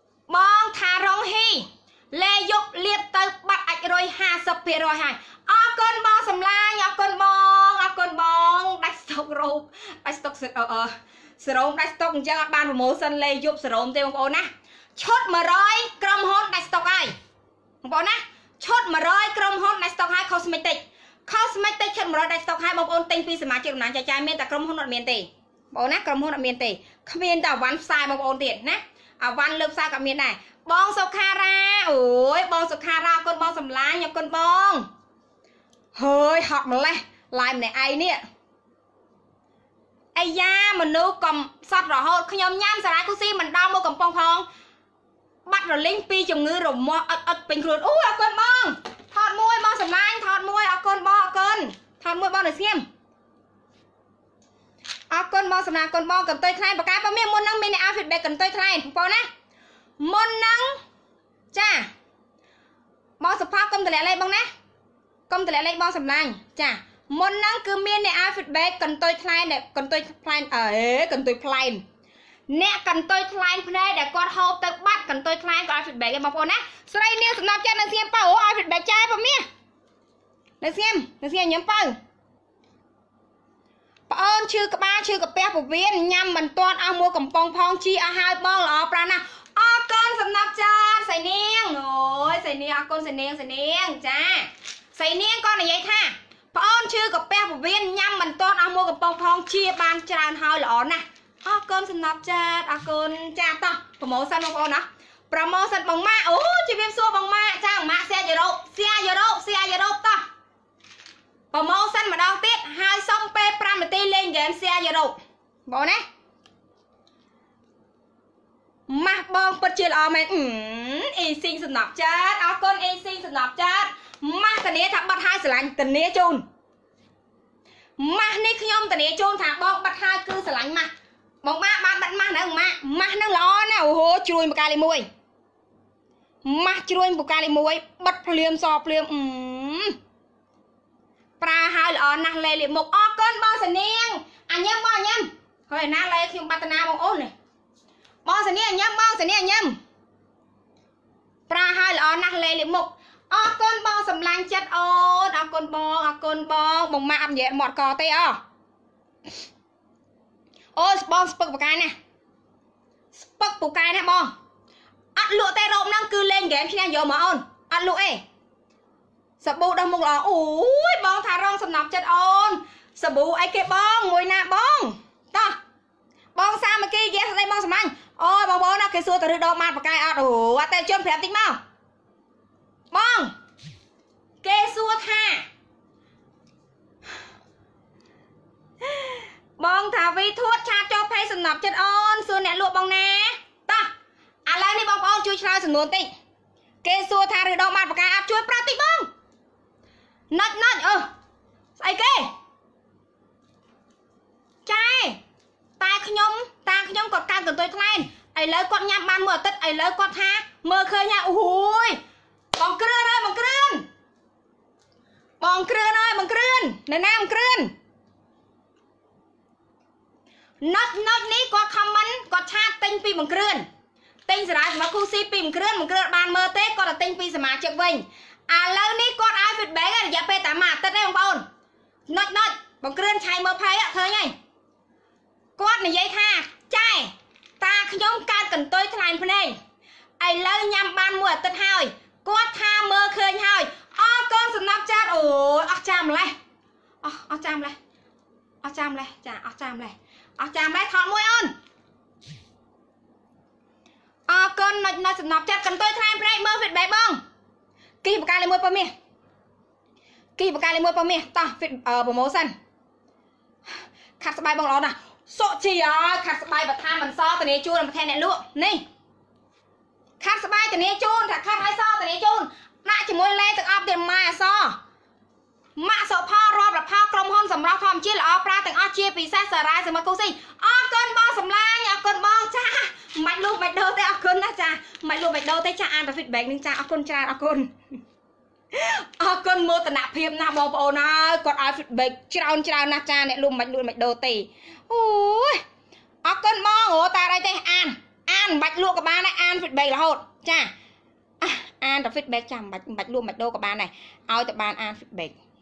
បងថារងហ៊ីលេយប់លៀបទៅបាត់អាចរយហាសិបពីរយហើយអរ con bong sầm lai ở con bong ở con bong đạch stock rope đạch stock ờ ờ srom đạch stock chẳng ban promotion lê giúp srom tiêu ông nè chốt mà rồi crom hot đạch stock ai ông nè chốt mà rồi crom hot đạch stock hai cosmetic cosmetic chốt mà rồi đạch stock hai ông tinh phi sắm chịu nản chạy chạy miên ta crom hot nọ miên tì ông nè crom hot nọ miên tì miên taวันsai ông ông tiền nè àวันเลือกsaiกับmiên này bongสคาราโอ้ยบองสคาราคนบองสำล้างอย่างคนบองเฮ้ยหอกมาเลยลายมันไหนไอเนี่ยไอ้ยามันนู้กลมสัตว์หรอฮะขยมย่ำสลายกุซี่มันดาวมือกับปองพองบัดหรอลิงปีจงงือหรอมออัดอัดเป็นครูอู้เอาคนบองถอดมวยบองสำล้างถอดมวยเอาคนบองเอาคนถอดมวยบองหน่อยเสียมเอาคนบองสำล้างคนบองกับเตยไทยปากกาปะเมียมนนั่งมีในอาฟิดเบกกับเตยไทยปอนะมนนังจ้าบองสภาพกลมตะแหล่อะไรบ้างนะกลมตะแหล่อะไรบองสำลังจ้ามนนังคือเมียนในอาฟิดแบกกันตัวทลายเนี่ยกันตัวทลายเอ๋กันตัวทลายเนี่ยกันตัวทลายพนัยแต่กอดหอบตะบัดกันตัวทลายก็อาฟิดแบกกันมาพอนะสไลเนี่ยสำหรับจ้าในเสียมเป้าอาฟิดแบกใจป่ะเมียในเสียมในเสียมย้ำเป้าป้าอ้นชื่อกระบ้าชื่อกระแปะปุ๊บเวียนยำมันตัวเอามัวกับปองพองชีอาหารบ้องหล่อปลานะออกก้นสำนับจ้าใส่เนียงโอ้ยใส่เนียงออกก้นใส่เนียงใส่เนียงจ้าใส่เนียงก้อนอะไรท่าพระอ้นชื่อกับแป้งเวียนย่ำมันต้นเอาโมกับปองพองเชียบานจานหอยหล่อนะออกก้นสำนับจ้าออกก้นจ้าต่อโปรโมชั่นของโอนะโปรโมชั่นบังมาโอ้ชีวิตซัวบังมาจ้างมาเสียเยอะโรเสียเยอะโรเสียเยอะโรต่อโปรโมชั่นมาดองติดหายซ่อมเปย์ปรามตีเล่นเกมเสียเยอะโรบอกนะมาบองปัจจุบันมันอืมเอซิงสนับจัดเอาคนเอซิงสนับจัดมาตอนนี้ทำบัตรไทยสลายตอนนี้จูนมานี่ขยมตอนนี้จูนถามบองบัตรไทยคือสลายมาบอกมาบ้านบัตรมาหนึ่งมามาหนึ่งล้อนะโอ้โหช่วยบุกการเลยมวยมาช่วยบุกการเลยมวยบัตรเพลียมสอบเพลียมอืมปลาหายล้อนะเลยเลยหมกอ้อก้นบองเสนียงอันยังบองยังเฮ้ยน่าเลยขยมบัตรนาบองโอ้เลยบองเสนียงย้ำบองเสนียงย้ำปลาหายล้อนักเลยเลยหมกออกก้นบองสำลังจัดโอ้ออกก้นบองออกก้นบองบองมาอับเยอะหมดกอเตอโอ้บองสปึกปากกายนะสปึกปากกายนะบองอัดลวดเตะรอบนั่งคือเล่นเกมที่นั่นโยมาอ้นอัดลวดเอสบู่ดำมุกหล่อโอ้ยบองทารองสำนับจัดโอนสบู่ไอเก็บบองมวยหน้าบองต่อบองซาเมื่อกี้เยสได้บองสมังโอ้บองบองนะเคยซัวแต่ดูดอกมาปากกายอัดโอ้ว่าแต่จนแผลติ๊กเมาบองเกซัวท่าบองถาวิทวดชาจอเพย์สนับจัดออนซัวเนี่ยลวกบองนะต่ออะไรนี่บองบองช่วยชายสนุนติ๊กเกซัวท่าหรือดอกมาปากกายอัดช่วยปราติ๊กบองนัดนัดเออไอ้เกใจตาขยมตาขยมกดการตัวตัวแทนไอ้เลิกกดยำบานเมื่อติดไอ้เลิกกดท่าเมื่อเคยเนี่ยโอ้โหบองเคลื่อนเลยบองเคลื่อนบองเคลื่อนเลยบองเคลื่อนในน้ำเคลื่อนนัดนัดนี้กดคำมันกดชาติติงปีบองเคลื่อนติงสลายสมาคูซีปีบองเคลื่อนบองเคลื่อนบานเมื่อเต้ก็จะติงปีสมาเจ็บวิ่งอ่าแล้วนี่กดไอฟิตแบงก์อย่าไปแต่หมาติดได้บองบอลนัดนัดบองเคลื่อนชายเมื่อไพ่อะเธอไงกดในยัยท่าใจตาขยมการกันตัวทลายพนัยไอ้เลิกยำบานเมื่อติดหายกดท่าเมื่อเคยหายอ้อก้นสนับจัดโอ้ยอ้อจามเลยอ้ออ้อจามเลยอ้อจามเลยจ้าอ้อจามเลยอ้อจามเลยถอดมวยอ้นอ้อก้นน่าสนับจัดกันตัวทลายพนัยเมื่อฟิตแบงบ้องกี่ประการเลยมวยปะเมียกี่ประการเลยมวยปะเมียต่อฟิตเอ่อโปรโมชั่นขัดสบายบ้องร้อนนะโซเชียขัดสบายแบบท่ามันซ้อตัวนี้จูนประเทศเนี่ยลูกนี่ขัดสบายตัวนี้จูนถ้าขัดให้ซ้อตัวนี้จูนน่าจะมวยเล่ตึกอัพเดนมาซ้อมาโซพ่อรอบแบบพ่อกลมห้องสำรองทอมเชี่ยหรืออปลาตึงอ้อเชี่ยปีแซ่สลายสมาคุซี่อ้อเกินบอสำลายอ้อเกินบอจ้าไม่ลูกไม่โดนแต่อ้อเกินนะจ้าไม่ลูกไม่โดนแต่จ้าอ่านแต่ฟิตแบงนึงจ้าอ้อเกินจ้าอ้อเกินอ้อเกินมือตะหนักเพียบนะบอโอนะกดอ้อฟิตแบงเจ้าเจ้านะจ้าเนี่ยลูกไม่ลูกไม่โดนตีโอ้ยอ้อเกินบอโอ้ตาอะไรเต้อ่านอ่านบัดลูกกับบ้านนะอ่านฟิตแบงละโหดจ้าอ่านแต่ฟิตแบงจ้าบัดบัดลูกบัดโดกับบ้านnàyเอาแต่บ้านอ่านฟิตแบง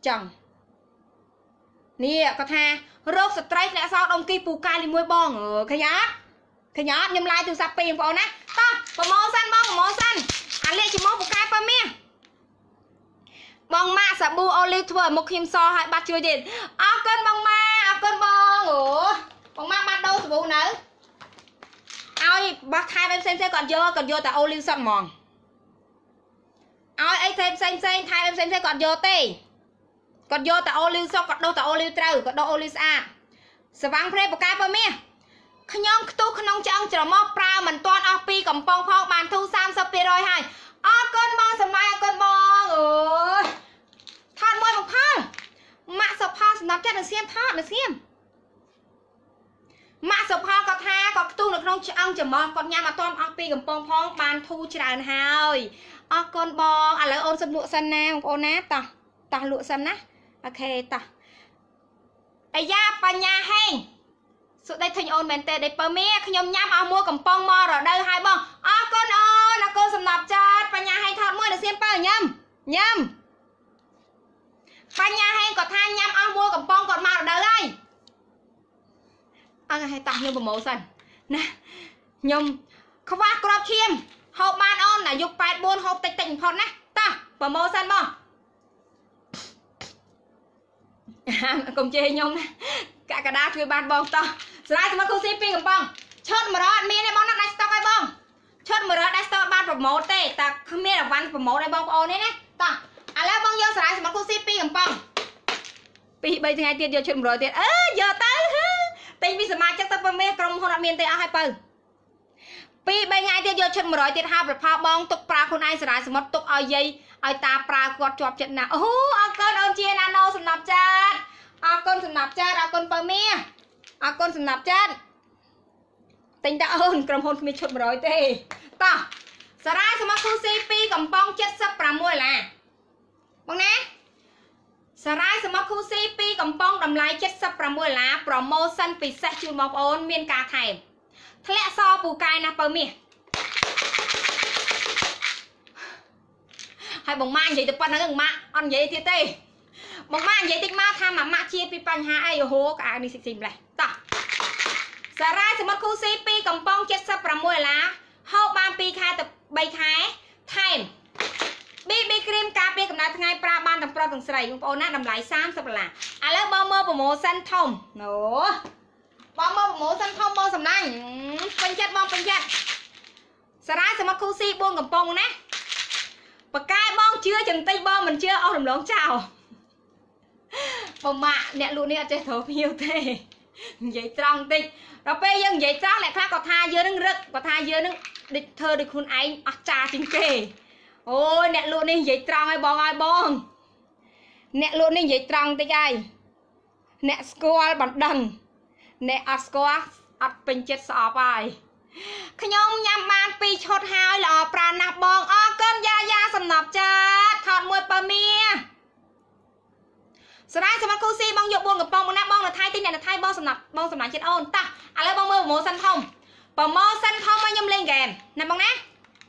จังนี่ก็ท่าโรคสไตรส์และซอดมกีปูกาลิมวยบองเออขยันขยันยำลายตัวซับปีงพอนะต่อปมอสั้นบองปมอสั้นอันเลี้ยชิมอปูกาปะเมียบองมาสบู่โอลิฟต์มุกหิมซอให้บัตรช่วยเด่นเอาเกินบองมาเอาเกินบองโอ้บองมาบัตรดูสบู่เนื้อเอาบัตรไทยเป็นเซนเซก่อนเยอะก่อนเยอะแต่โอลิฟต์สดมองเอาไอ้เซนเซนเซนไทยเป็นเซนเซก่อนเยอะเต้ก่อนโยแต่โอลิวซอกก่อนโดแต่โอลิวเตอร์ก่อนโดโอลิวอาสว่างเพลปกายปะเมียขยมตู้ขนมจังจะมอบปลาเหมือนตอนเอาปีกับปองพองบานทูสามสเปียรอยให้อ้อก้นบองสมัยก้นบองเออทอดมวยของพ่อมาสพอสนับจัดหนึ่งเสียมทอดหนึ่งเสียมมาสพอก็ท่าก็ตู้หนึ่งขนมจังจะมอบก่อนยามาตอนเอาปีกับปองพองบานทูจานหายอ้อก้นบองอะไรโอนสมุสันแนวโอนะต่อต่อลุสันนะโอเคต่อไอ้ยาปัญญาแห้งสุดได้ถึงโอนเมนเตได้เปิดเมียขยมย้ำเอามัวกับปองมอหรอได้ให้บ้องอ๋อก้นอ๋อนะก้นสำหรับจัดปัญญาให้ทอดมัวเดี๋ยวเสียมเปิดย้ำย้ำปัญญาแห้งกดทานย้ำเอามัวกับปองกดมาหรอได้เลยเอาให้ตักยมโปรโมชั่นนะยมเขาว่ากรอบเชียมหอบบ้านอ้อนนะยุคแปดบนหอบติดติ่งพอนะต่อโปรโมชั่นบ้องกลมเจยมนะกะกระดาษช่วยบานบองต่อสไลด์สมาร์ทคูซีปีกับบ้องชดมือรอดมีในบ้องนักได้สต็อกไอ้บ้องชดมือรอดได้สต็อกบ้านโปรโมทเต้แต่คือมีแต่วันโปรโมทในบ้องโอนี่นะต่ออะไรบ้องเยอะสไลด์สมาร์ทคูซีปีกับบ้องปีใบที่ไงเตี้ยเยอะชดมือรอดเตี้ยเออเยอะเต้ตีมีสมาชิกตั้งเป็นเมฆกรมคนละเมียนเตี้ยเอาให้เปิดปีใบไงเตี้ยเยอะชดมือรอดเตี้ยห้าประภาบ้องตกปลาคนไอ้สไลด์สมาร์ทตกเอาเย่เอาตาปลากอดจอบจัดหนาโอ้โหเอาเกินเอาเจียนาโนสำหรับจัดเอาก้นสนับจัดเอาก้นเปอร์เมียเอาก้นสนับจัดติงตาเอิญกระมพลมีชุดมาร้อยเต้ต่อสไลด์สมาร์ทคูซีปีกับปองเจ็ดสับประมวยละบังนะสไลด์สมาร์ทคูซีปีกับปองดำลายเจ็ดสับประมวยละโปรโมชั่นปิดแซจูมอบโอนเมียนกาไทยทะเลซอปูกายนะเปอร์เมียให้บังมาใหญ่แต่ปนนั่งมาอันใหญ่เตี้ยเต้บางบ้านใหญ่ติ๊กมาทำมามาเชียร์ปีปัญหาไอ้โหกอันนี้สิสิมเลยต่อสาระสมัครคูซีปีกับปองเจ็ดสับประมวยละเข้าบ้านปีคายแต่ใบขายไทยบีบีครีมกาปีกับนายทั้งไงปลาบ้านต่างปลาต่างใส่ยุงโอน่าดำไหลซ้ำสับละอ่ะแล้วบอมเมอร์โปรโมชั่นทอมโหบอมเมอร์โปรโมชั่นทอมบอสำนักเป็นยัดบอมเป็นยัดสาระสมัครคูซีบวงกับปองนะปากกาบองเชื่อจนตีบอมมันเชื่อเอาหลงเจ้าบอมมาเนี่ยลูกนี่อาจจะโถพิวเต้ใหญ่ตรังติเราไปยังใหญ่ตรังแหละค่ะก็ทาเยอะนึงรึกก็ทาเยอะนึงดิเธอดิคุณไอ้อาจารย์จริงเก้โอ้ยเนี่ยลูกนี่ใหญ่ตรังไอ้บองไอ้บองเนี่ยลูกนี่ใหญ่ตรังติไอ้เนี่ยสกอลบัดดังเนี่ยอัดสกอลอัดเป็นเจ็ดสอบไปขยมยำมันปีชดหายหล่อปราณนับบองอ้อเกินยายาสำนับจัดถอดมวยปะเมียสไลด์สมาร์ทคูซีบองหยกบวงกับปองบางนับบองในไทยตีเนี่ยในไทยบองสำนับบองสำนักเช็ดโอนตาอะไรบองมือโมสันทอมปอมโมสันทอมมายำเล่นเกมนั่นบองนะ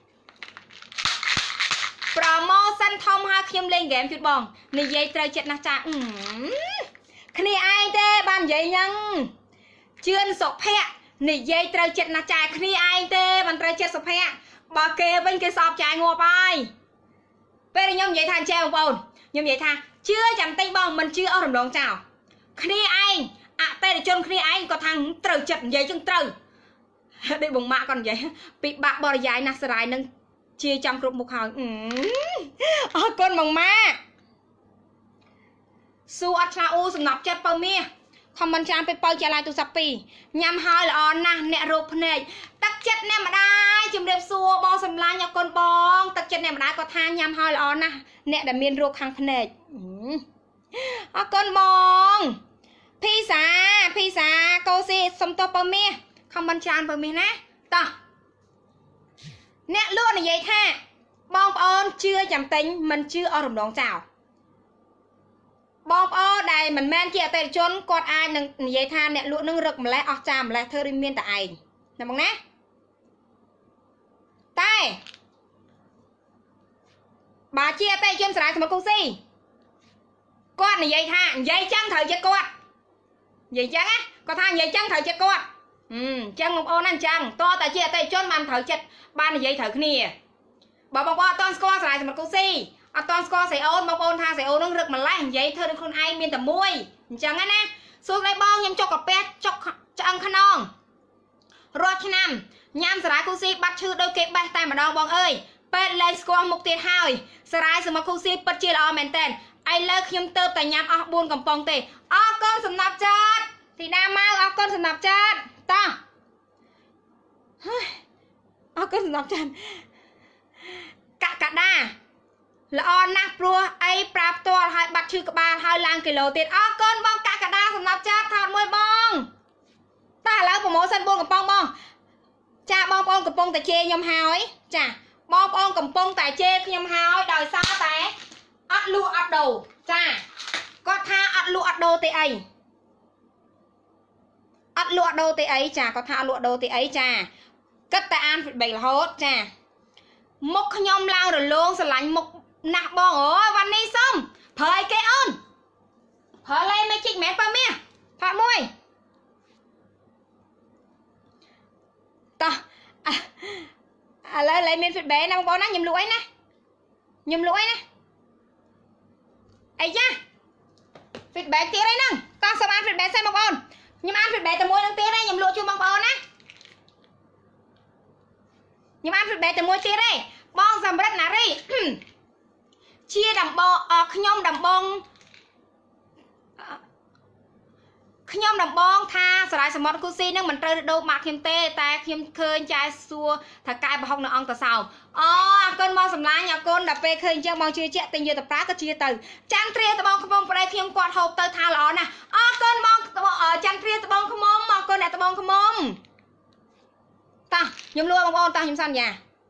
ปอมโมสันทอมหาขยมเล่นเกมจุดบองในยัยเตยเจ็ดนะจ๊ะอืมคณีไอเต้บ้านยัยยังเชื่อนศพแพะในยัยเตยเจ็ดนะจ๊ะคณีไอเต้บ้านเตยเจ็ดศพแพะบาเกเป็นเกสอบจ่ายงัวไปเป็นยมยัยทานเจ้าบอลยมยัยทานเชื่อจำตีบองมันเชื่อเอาหลงเจ้าคณีไออะเต้จนคณีไอก็ทางเตยจัดยัยจังเตยได้บ่งมาก่อนยัยปีบะบริยายนักสลายนึงเชียจำกรุบมุขาวอืมอ๋อก้นบ่งมาสู้อัชราอูสำนับเจ็ดเปอร์เมียคอมมันจามไปเปิดจลายตุสับปียำหอยละอ่อนนะเนรูพเนยตักเจ็ดเนี่ยมาได้จุ่มเรียบซัวบองสำลายยาก้นบองตักเจ็ดเนี่ยมาได้ก็ทานยำหอยละอ่อนนะเนี่ยแต่เมียนรูคังพเนยอ๋อก้นบองพี่สาพี่สาโกซีสมตัวเปอร์เมียคอมมันจามเปอร์เมียนะต่อเนี่ยล้วนในยัยท่าบองอ่อนเชื่อจำติงมันเชื่อเอาหลงน้องเจ้าบองอ้อใดมันแม่นเกี่ยวแต่จนกอดอายหนึ่งยัยท่าเนี่ยล้วนนึงรึกมาแล้วออกจามแล้วเธอริมเมียนแต่ไอนะบังนะใต้บาเชียแต่จนสลายสมกุซีกอគាត់និយាយថានិយាយចឹងត្រូវចិត្តគាត់និយាយចឹងណាគាត់ថានិយាយចឹងត្រូវចិត្តគាត់អឺចឹងបងប្អូនណាអញ្ចឹងតតែជាអតិថិជនបានត្រូវចិត្តបាននិយាយត្រូវគ្នាបើបងប្អូនអត់តន់ស្គាល់ស្រ័យសម្បត្តិគូស៊ីអត់តន់ស្គាល់ស្រីអូនបងប្អូនថាស្រីអូននឹងរឹកម្លេះនិយាយធ្វើនឹងខ្លួនឯងមានតែមួយអញ្ចឹងណាសួរឲ្យបងខ្ញុំចុកកាពះចុកឆ្អឹងខ្នងរាល់ឆ្នាំញ៉ាំសារ៉ាយគូស៊ីបាត់ឈឺដោយគេបេះតែម្ដងបងអើយពេទ្យលែងស្គាល់មុខទៀតហើយសារ៉ាយសម្បត្តិគូស៊ីពិតជាល្អមែនតើឥឡូវខ្ញុំទៅតែញ៉ាំអស់បួនកំប៉ុងទេអរគុណសំណាប់ចាត់ទីណាមកអរគុណសំណាប់ចាត់តោះអរគុណសំណាប់ចាត់កកដាល្អណាស់ព្រោះអីប្រាប់ផ្ទាល់ឲ្យបាត់ឈឺក្បាលហើយឡើងគីឡូទៀតអរគុណបងកកដាសំណាប់ចាត់ថតមួយបងតោះឥឡូវប្រម៉ូសិនបួនកំប៉ុងបងចាបងប្អូនកំពុងតែជេរខ្ញុំហើយចាបងប្អូនកំពុងតែជេរខ្ញុំហើយដោយសារតែអត់លក់អត់ដូរចាគាត់ថាអត់លក់អត់ដូរទេអីអត់លក់អត់ដូរទេអីចាគាត់ថាអត់លក់ដូរទេអីចាគិតតែអាន feedback រហូតចាមុខខ្ញុំឡើងរលោងស្រឡាញ់មុខណាស់បងអូយវ៉ាន់នេះសុំប្រើឲ្យគេអូនប្រើលេង Magic មែនប៉ាមាសថតមួយតោះឥឡូវលេងមាន feedback ណាបងប្អូនណាខ្ញុំលក់អីណាខ្ញុំលក់អីណាអីយ៉ា feedback ទៀតអីហ្នឹងតោះសូមអាន feedback សិនបងប្អូនខ្ញុំអាន feedback តែមួយនឹងទៀតទេខ្ញុំលក់ជូនបងប្អូនណាខ្ញុំអាន feedback តែមួយទៀតទេបងសម្រិទ្ធណារីជាដំបងខ្ញុំដំបងខ្ញុំដំបងថាសារ៉ាយសមុទ្រគូស៊ីនឹងមិនត្រូវដូរម៉ាក់ខ្ញុំទេតែខ្ញុំឃើញចែសួរថាកែប្រហុកនៅអង្គតសោមអូអរគុណបងសម្លាញ់អរគុណដល់ពេលឃើញអញ្ចឹងបងជឿជាក់តែយកទៅប្រើក៏ជាទៅច័ន្ទត្រាត្បូងខ្មុំប្តីខ្ញុំគាត់ហូបទៅថាល្អណាស់អរគុណបងច័ន្ទត្រាត្បូងខ្មុំអរគុណអ្នកត្បូងខ្មុំតោះខ្ញុំលួចបងប្អូនតោះខ្ញុំសន្យា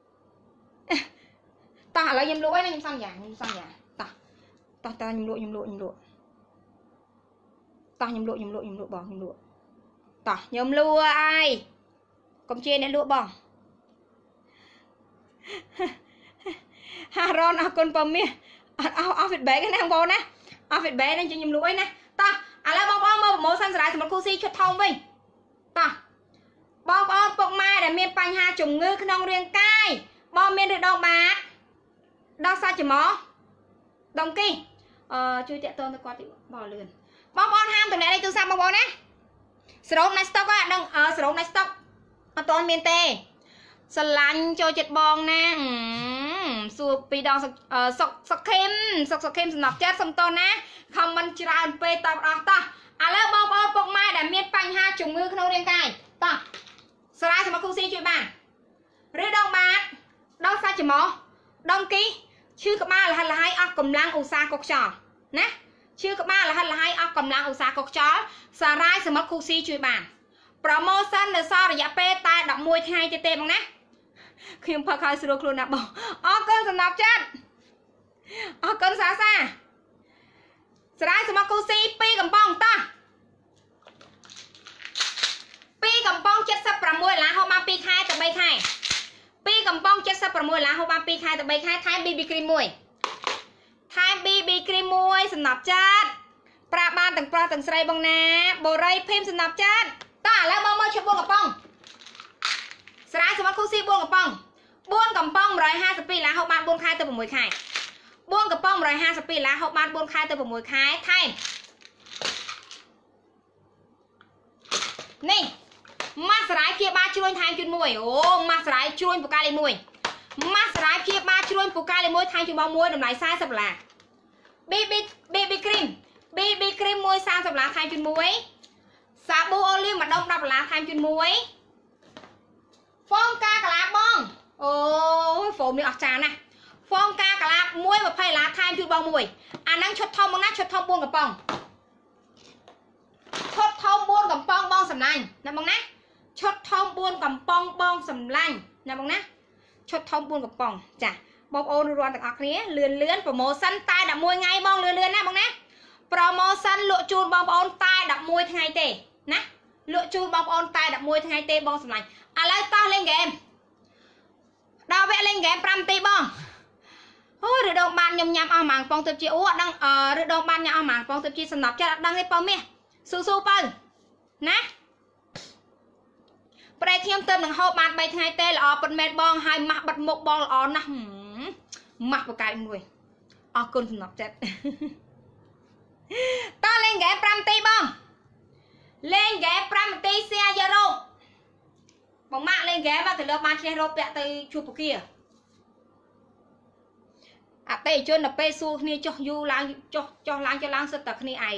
តោះឥឡូវខ្ញុំលក់ហើយណាខ្ញុំសន្យាខ្ញុំសន្យាតោះតោះតោះខ្ញុំលក់ខ្ញុំលក់ខ្ញុំលក់តោះខ្ញុំលក់ខ្ញុំលក់ខ្ញុំលក់បងខ្ញុំលក់តោះខ្ញុំលក់អាយកុំជេរអ្នកលក់បងហារ៉នអរគុណប៉មាសអត់អស់អស់ feedback ណាបងប្អូនណាអស់ feedback ហ្នឹងខ្ញុំលក់អីណាតោះឥឡូវបងប្អូនមើលប្រម៉ូសិនសារ៉ាយសម្រាប់គូស៊ីឈុតធំវិញតោះបងប្អូនពុកម៉ែដែលមានបញ្ហាជំងឺក្នុងរាងកាយបងមានឬដងបាតដល់សាច់ច្រមុះដុំគីអឺជួយតាក់ទងទៅគាត់ទីបលលឿនបងប្អូនហាមតំណែងលេខទូរស័ព្ទបងប្អូនណាស្រោមនៃស្តុកហ្នឹងដឹងអឺស្រោមនៃស្តុកអត់ទាន់មានទេស្រឡាញ់ចូលចិត្តបងណាសួរពីរដងសុកសុកខេមសុកសុកខេមសំណប់ចិត្តសុំតោះណាខមមិនច្រើនពេកតបអស់តោះឥឡូវបងប្អូនពុកម៉ែដែលមានបញ្ហាជំងឺក្នុងរាងកាយតោះសារ៉ាយសម្រាប់គូស៊ីជួយបានឬដងបាតដល់សាច់ច្រមុះដុំគីឈឺក្បាលលះលហើយអស់កម្លាំងឧស្សាហ៍កុកខ្យល់ណាឈឺក្បាលលះលហើយអស់កម្លាំងឧស្សាហ៍កុកខ្យល់សារ៉ាយសម្រាប់គូស៊ីជួយបានប្រម៉ូសិននៅសល់រយៈពេលតែដប់មួយថ្ងៃទៀតទេបងណាខ្ញុំផឹកហើយស្រួលខ្លួនណាបងអរគុណសម្រាប់ចិត្តអរគុណសាសាសារ៉ាយសម្រាប់គូស៊ីពីរកំប៉ុងតោះពីរកំប៉ុងเจ็ดสิบหกដុល្លារហូបបានពីរខែទៅបីខែពីរកំប៉ុងเจ็ดสิบหกដុល្លារហូបបានពីរខែទៅបីខែថែម ប៊ី ប៊ី cream មួយថែម ប៊ី ប៊ី cream មួយសំណប់ចាត់ប្រាប់បានទាំងប្រុសទាំងស្រីបងណាបូរីភីមសំណប់ចាត់តោះឥឡូវបងមកឈប់បួនកំប៉ុងសារ៉ាយសម្រាប់គូស៊ីបួនកំប៉ុងបួនកំប៉ុងmột trăm hai mươiពីរដុល្លារហូបបានបួនខែទៅ6ខែបួនកំប៉ុងmột trăm hai mươiពីរដុល្លារហូបបានបួនខែទៅ6ខែថែមនេះម៉ាស់សារ៉ាយព្យាបាលជ្រួញថែមជូនមួយអូម៉ាស់សារ៉ាយជ្រួញពូកែលេខមួយម៉ាស់សារ៉ាយព្យាបាលជ្រួញពូកែលេខមួយថែមជូនបងមួយតម្លៃสี่สิบដុល្លារ ប៊ី ប៊ី ប៊ី ប៊ី cream ប៊ី ប៊ី cream មួយ三十ដុល្លារថែមជូនមួយសាប៊ូអូលីវមួយដុំដប់ដុល្លារថែមជូនមួយហ្វមកាកាឡាបងអូយហ្វមនេះអស្ចារ្យណាស់ហ្វមកាកាឡាមួយยี่สิบដុល្លារថែមជូនបងមួយអាហ្នឹងឈុតធំបងណាឈុតធំបួនកំប៉ុងឈុតធំបួនកំប៉ុងបងសម្លាញ់ណាបងណាឈុតធំបួនកំប៉ុងបងសម្លាញ់ណាបងណាឈុតធំបួនកំប៉ុងចាបងប្អូនរាល់ទាំងអស់គ្នាលឿនលឿនប្រម៉ូសិនតែដប់មួយថ្ងៃបងលឿនលឿនណាបងណាប្រម៉ូសិនលក់ជូនបងប្អូនតែដប់មួយថ្ងៃទេណាលក់ជូនបងប្អូនតែដប់មួយថ្ងៃទេបងសម្លាញ់ឥឡូវតោះលេងហ្គេមដល់វគ្គលេងហ្គេម5នាទីបងអូរដូងបានខ្ញុំញ៉ាំអស់ម៉ាំងប៉ងទៅជាអូអត់ដឹងអឺរដូងបានញ៉ាំអស់ម៉ាំងប៉ងទៅជាសំណប់ចិត្តអត់ដឹងទេប៉មាសស៊ូស៊ូបើណាប្រែខ្ញុំទៅនឹងហូបបានបីថ្ងៃទេល្អប៉ុតមែនបងហើយម៉ាស់បិទមុខបងល្អណាស់ម៉ាស់បកាយមួយអរគុណសំណប់ចិត្តតលេងហ្គេម5នាទីបងលេងហ្គេម5នាទីសៀយករោគបងម៉ាក់លេងហ្គេមទៅលើបានឈ្នះរោគពាក់ទៅជួបពគាអតិជនទៅពេលសួរគ្នាចុះយូរឡើងចុះចុះឡើងចុះឡើងសិតតែគ្នាឯង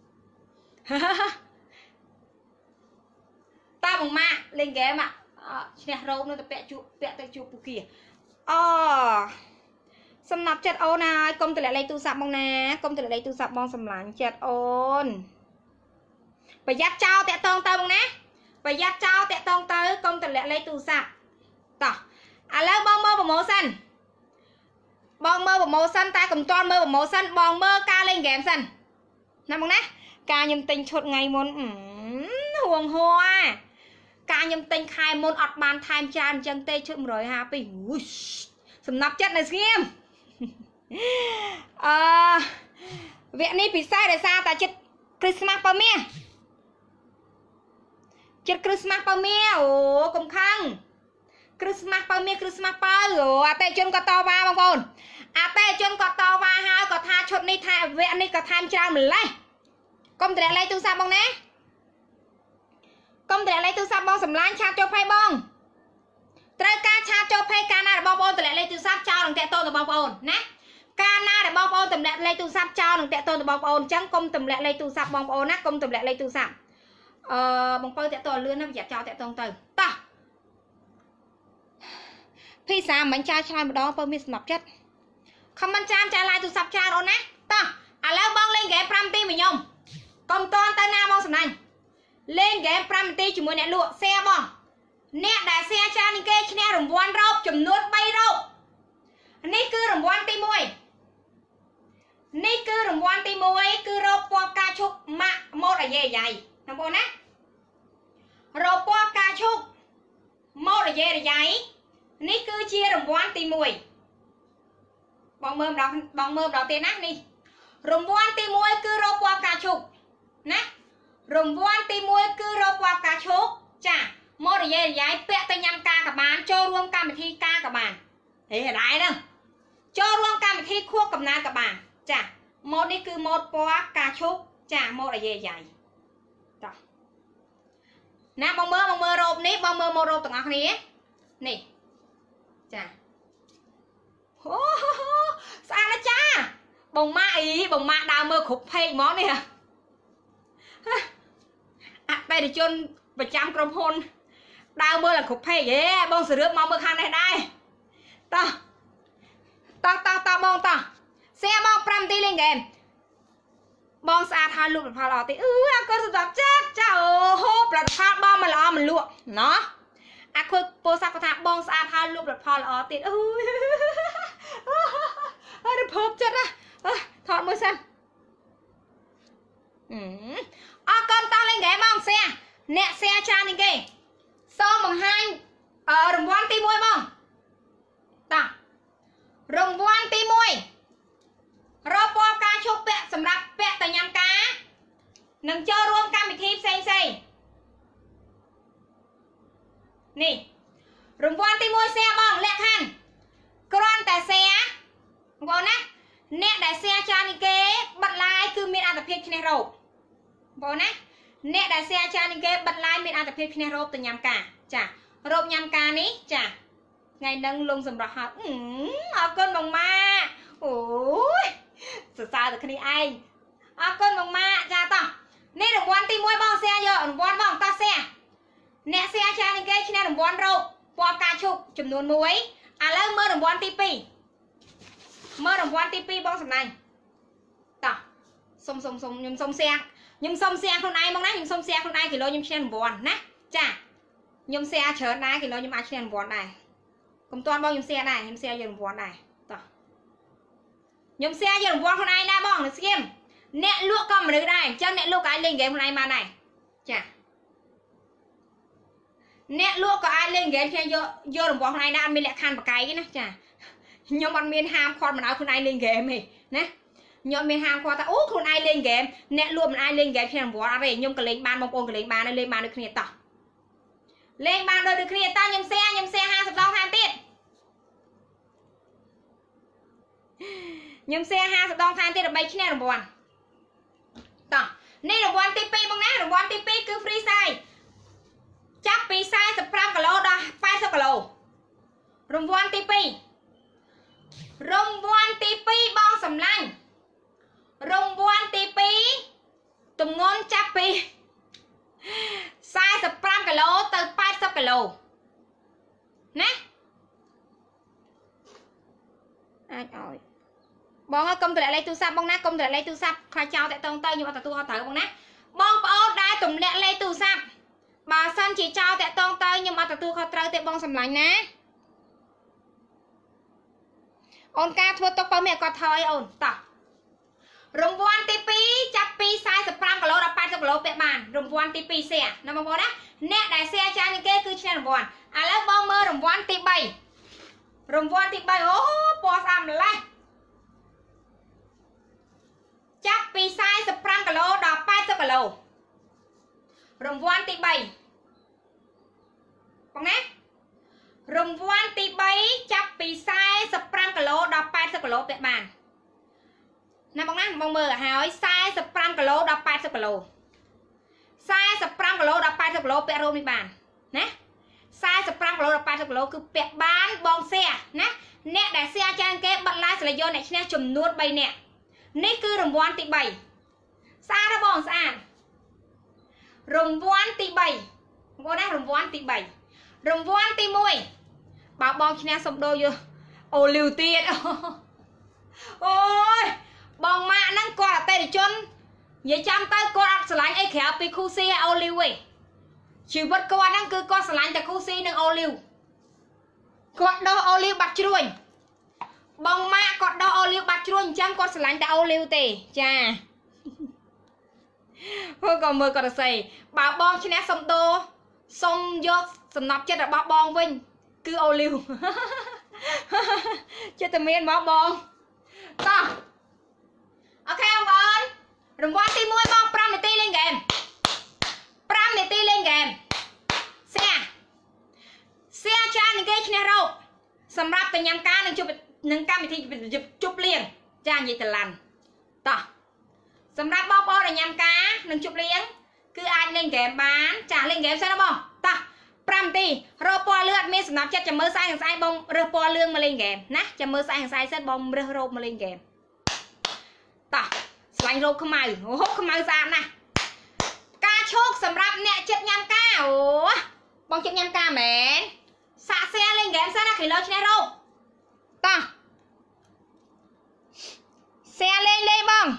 តាបងម៉ាក់លេងហ្គេមឈ្នះរោគនឹងទៅពាក់ជួបពាក់ទៅជួបពគាអូសំណប់ចិត្តអូនហើយកុំទម្លាក់លេខទូរស័ព្ទបងណាកុំទម្លាក់លេខទូរស័ព្ទបងសម្លាញ់ចិត្តអូនប្រយ័ត្នចោលតាក់តងទៅបងណាប្រយ័ត្នចោលតាក់តងទៅកុំទម្លាក់លេខទូរស័ព្ទតោះឥឡូវបងមើលប្រម៉ូសិនបងមើលប្រម៉ូសិនតែកុំតន់មើលប្រម៉ូសិនបងមើលការលេងហ្គេមសិនណាបងណាការខ្ញុំទិញឈុតថ្ងៃមុនហួងហួការខ្ញុំទិញខែមុនអត់បានថែមច្រើនអញ្ចឹងទេឈុតmột hai haiអូយសំណប់ចិត្តនៅស្ងៀមអឺវគ្គនេះពិសេសដោយសារតែចិត្តគ្រីស្មាស់ប៉ាមៀចិត្តគ្រីស្មាស់ប៉ាមៀអូកុំខឹងគ្រីស្មាស់ប៉ាមៀគ្រីស្មាស់ប៉ៅអូអតិជនក៏តវ៉ាបងប្អូនអតិជនក៏តវ៉ាហើយក៏ថាឈុតនេះថាវគ្គនេះក៏ថែមច្រើនម្លេះកុំតម្រាក់លេខទូរស័ព្ទបងណាកុំតម្រាក់លេខទូរស័ព្ទបងសម្លាញ់ឆាតចូលផេបងត្រូវការឆាតចូលផេកាលណារបស់បងប្អូនតម្លាក់លេខទូរស័ព្ទចោលនឹងតាក់ទងទៅបងប្អូនណាកាលណារបស់បងប្អូនតម្លាក់លេខទូរស័ព្ទចោលនឹងតាក់ទងទៅបងប្អូនអញ្ចឹងកុំតម្លាក់លេខទូរស័ព្ទបងប្អូនណាកុំតម្លាក់លេខទូរស័ព្ទអឺបងប្អូនតាក់ទងលឿនណាប្រយ័ត្នចោលតាក់ទងទៅតោះភីសាមិនចាយឆ្លើយម្ដងបើមានសំណប់ចិត្តខមមិនចាមចាយឡាយទូរស័ព្ទច្រើនអូនណាតោះឥឡូវបងលេងហ្គេម5នាទីមួយខ្ញុំកុំតន់ទៅណាបងសំណាញ់លេងហ្គេម5នាទីជាមួយអ្នកលក់แชร์បងអ្នកដែលแชร์ច្រើននេះគេឈ្នះរង្វាន់រ៉ូបចំនួន3រ៉ូបនេះគឺរង្វាន់ទី1នេះគឺរង្វាន់ទី1គឺរ៉ូបពណ៌ផ្កាឈូកម៉ាក់ម៉ូតអាយ៉េអាយ៉ៃបងប្អូនណារ៉ូបពណ៌ផ្កាឈូកម៉ូតអាយ៉េអាយ៉ៃនេះគឺជារង្វាន់ទី1បងមើលម្ដងបងមើលម្ដងទៀតណានេះរង្វាន់ទី1គឺរ៉ូបពណ៌ផ្កាឈូកណារង្វាន់ទី1គឺរ៉ូបពណ៌ផ្កាឈូកចាម៉ូតអាយ៉េអាយ៉ៃពាក់ទៅញ៉ាំការក៏បានចូលរួមកម្មវិធីការក៏បានហេដែរហ្នឹងចូលរួមកម្មវិធីខួបកំណើតក៏បានចាម៉ូតនេះគឺម៉ូតពណ៌ផ្កាឈូកចាម៉ូតអាយ៉េអាយ៉ៃតោះណាបងមើលបងមើលរ៉ូបនេះបងមើលម៉ូតរ៉ូបទាំងអស់គ្នានេះចាអូស្អាតណាស់ចាបងម៉ាក់អីបងម៉ាក់ដើរមើលគ្រប់ពេកហ្មងនេះអបេតិជនប្រចាំក្រុមហ៊ុនដើរមើលឡើងគ្រប់ពេកហេបងសរឿបមកមើលខាងនេះដែរតោះតោះតោះតោះបងតោះแชร์បង5នាទីលេងហ្គេមបងស្អាតហើយលក់ផលល្អតិចអឺអរគុណសម្រាប់ចាត់ចាអូហូផលិតផលបងមិនល្អមិនលក់ណោះអាខុយពោសាគាត់ថាបងស្អាតហើយលក់ផលល្អទៀតអឺអើភពចិត្តណាថតមួយសិនអរគុណតោះលេងហ្គេមបងแชร์អ្នកแชร์ច្រើននេះគេសូមបង្ហាញរង្វាន់ទី1បងតោះរង្វាន់ទី1រ៉ូបពណ៌ផ្កាឈូកពាក់សម្រាប់ពាក់ទៅញ៉ាំការនិងចូលរួមកម្មវិធីផ្សេងផ្សេងនេះរង្វាន់ទី1แชร์បងលក្ខខណ្ឌគ្រាន់តែแชร์បងប្អូនណាអ្នកដែលแชร์ច្រើននេះគេបិទ live គឺមានអត្ថប្រយោជន៍ឈ្នះរ៉ូបបងប្អូនណាអ្នកដែលแชร์ច្រើននេះគេបិទ live មានអត្ថប្រយោជន៍ឈ្នះរ៉ូបទៅញ៉ាំការចារ៉ូបញ៉ាំការនេះចាថ្ងៃនឹងលងសម្រាប់ហើយអរគុណបងម៉ាអូយសរសើរតែគ្នាឯងអរគុណបងម៉ាចាតោះនេះរង្វាន់ទី1បងแชร์យករង្វាន់បងតោះแชร์អ្នកแชร์ច្រើននេះគេឈ្នះរង្វាន់រ៉ូបពណ៌ផ្កាឈូកចំនួន1ឥឡូវមើលរង្វាន់ទី2មើលរង្វាន់ទី2បងសំណាញ់តោះសុំសុំសុំខ្ញុំសុំแชร์ខ្ញុំសុំแชร์ខ្លួនឯងមកណាខ្ញុំសុំแชร์ខ្លួនឯងគីឡូខ្ញុំឈ្នះរង្វាន់ណាចាខ្ញុំแชร์ច្រើនដែរគីឡូខ្ញុំអាចឈ្នះរង្វាន់ដែរកុំតន់បងខ្ញុំแชร์ដែរខ្ញុំแชร์យករង្វាន់ដែរតោះខ្ញុំแชร์យករង្វាន់ខ្លួនឯងដែរបងនៅស្គៀមអ្នកលក់ក៏មនុស្សដែរអញ្ចឹងអ្នកលក់ក៏អាចលេងហ្គេមខ្លួនឯងបានដែរចាអ្នកលក់ក៏អាចលេងហ្គេមខ្ញុំយកយករង្វាន់ខ្លួនឯងដែរអត់មានលក្ខខណ្ឌបកាយទេណាចា nhưng bọn miền ham khoan mà áo con ai lên game mày nè nhộn miền ham khoan ta ú con ai lên game nè luôn mình ai lên game thì làm võ ra về nhưng cái lên ban mong ôn cái lên ban này lên ban được kia tỏ lên ban đôi được kia ta nhầm xe nhầm xe hai sập đong hai tiết nhầm xe hai sập đong hai tiết là bay kia làm võ tỏนี่รางวัลที่ปีบ้างนะรางวัลที่ปีคือฟรีไซส์จับปีไซส์สิบกิโลดอไปสิบกิโลรางวัลที่ปีรางวัลที่ปีบองสำลังรางวัลที่ปีตุ่มงอนจับปีไซส์สิบกิโลtừไปสิบกิโลนะai ơi bong á công từ lại lấy tu sắp bong nát công từ lại lấy tu sắp khai chào tại tông tây nhưng mà tao tu họ thở bong nát bong bao đã tụm lẹ lấy tu sắp bà sân chỉ chào tại tông tây nhưng mà tao tu họ thở tại bong sầm lạnh ná ôn ca thua tóc bao mẹ có thời ôn tao rung vuan tipi chắp pi sai sập pram cả lô đập ba sập lô bẹ bàn rung vuan tipi xe nằm bong đó nè đại xe cha những cái cứ trên rung vuan à lấy bong mơ rung vuan tipi bay rung vuan tipi bay ô po sam lạiจับปีไซส์สิบกิโลดอกแปดสิบกิโลรางวัลที่ใบฟังนะรางวัลที่ใบจับปีไซส์สิบกิโลดอกแปดสิบกิโลเปียบานนะฟังนะมองมือหายไซส์สิบกิโลดอกแปดสิบกิโลไซส์สิบกิโลดอกแปดสิบกิโลเปียโรมีบานนะไซส์สิบกิโลดอกแปดสิบกิโลคือเปียบานบองเสียนะเนี่ยแต่เสียจานเก็บบัตรลายสลายโยนเนี่ยชนะจุ่มนวดใบเนี่ยนี่คือรางวัลที่ใบซาระบองสะอาดรางวัลที่ใบก็ได้รางวัลที่ใบรางวัลที่มวยบ่าวบองชนะสมโดยโอลิวเตียนโอ้ยบองมานั่งกอดเตะจนอย่าจำเตะกอดสลายไอ้แขวไปคู่ซีโอลิวเว้ยชีวิตกอดนั่งคือกอดสลายแต่คู่ซีหนึ่งโอลิวกอดโดโอลิวบัดช่วยบองมากดดอโอลิวบัดช่วยจำกดสลันแต่โอลิวเตะจ้าพวกก็มือกดใส่บ่าวบองชนะสมโตสมยกสำนับเจ็ดบ่าวบองวิ่งคือโอลิวเจ็ดตะเมียนบ่าวบองต่อโอเคบอลรางวัลที่มวยบองปรามในตีเล่นเกมปรามในตีเล่นเกมเสียเสียชาหนึ่งเกมชนะเราสำหรับเป็นยำการหนึ่งจุดหนึ่งการวิธีจุบเลี้ยงจานยี่ตะลันต่อสำหรับบอลบอลในยำกาหนึ่งจุบเลี้ยงคืออันเล่นเกมบ้านจ่าเล่นเกมใช่ไหมบอลต่อปรำตีโรปอเลือดมีสนับจัดจะมือซ้ายของซ้ายบงเรือปอเลื่องมาเล่นเกมนะจะมือซ้ายของซ้ายเซตบอมเรือโรมาเล่นเกมต่อสไลด์โรขึ้นมาโอ้โหขึ้นมาสามนะกาโชคสำหรับเนี่ยจัดยำกาโอ้บอลจัดยำกาเหม็นสะเสียเล่นเกมซะนะขี่รถชนะโรต่อเสียเล่นเล่บ้อง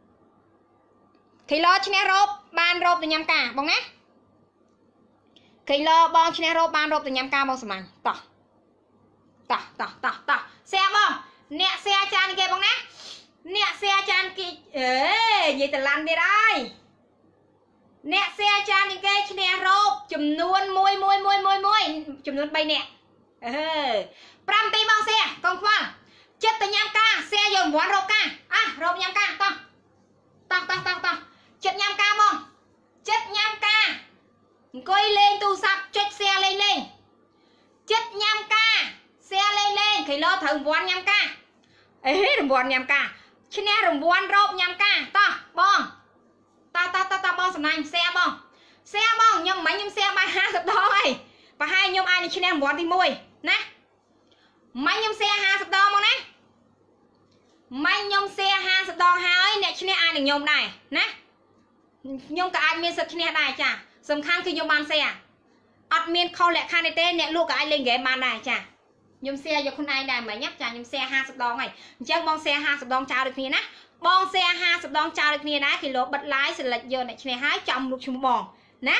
ขี่รถชนะรบบานรบตัวยำกาบ้องนะขี่รบบองชนะรบบานรบตัวยำกาบ้องสมังต่อต่อต่อต่อต่อเสียบ้องเนี่ยเสียจานกี่บ้องนะเนี่ยเสียจานกี่เอ๋ยยี่ตะลันไม่ได้เนี่ยเสียจานกี่ชนะรบจำนวนมวยมวยมวยมวยมวยจำนวนใบเนี่ยเออปรำตีบ้องเสียกองฟังเจ็ดตัวยำกาเสียโยนหัวรบกาอ่ะรบยำกาต่อต่อต่อต่อต่อเจ็ดยำกาบ้องเจ็ดยำกาก้อยเล่นตูสับเจ็ดเสียเล่นเล่นเจ็ดยำกาเสียเล่นเล่นขี่รถถึงวันยำกาเอ้ยรำวันยำกาชนะรำวันรบยำกาต่อบ้องต่อต่อต่อต่อบ้องสำนักเสียบ้องเสียบ้องยำไหมยำเสียมาห้าสิบดอกไอ้ไปให้ยำไอ้นี่ชนะรำวันที่มวยนะไม่ยำเสียห้าสิบดอกมั้งนะไม่ยำเสียห้าสิบดอกหายเนี่ยชนะไอ้หนึ่งยำได้นะยำกับไอ้เมียนสุดชนะได้จ้ะสำคัญคือยำบานเสียอัดเมียนเขาแหละคาในเต้เนี่ยลูกกับไอ้เล่นเกมบานได้จ้ะยำเสียอยู่คนไอ้ได้ไหมยับจ้ะยำเสียห้าสิบดอกไงเจ้าบองเสียห้าสิบดอกเจ้าดึกนี้นะบองเสียห้าสิบดอกเจ้าดึกนี้นะขี่รถบัดไล่สิละเยอะเนี่ยชนะหายจำลูกชุมบองนะ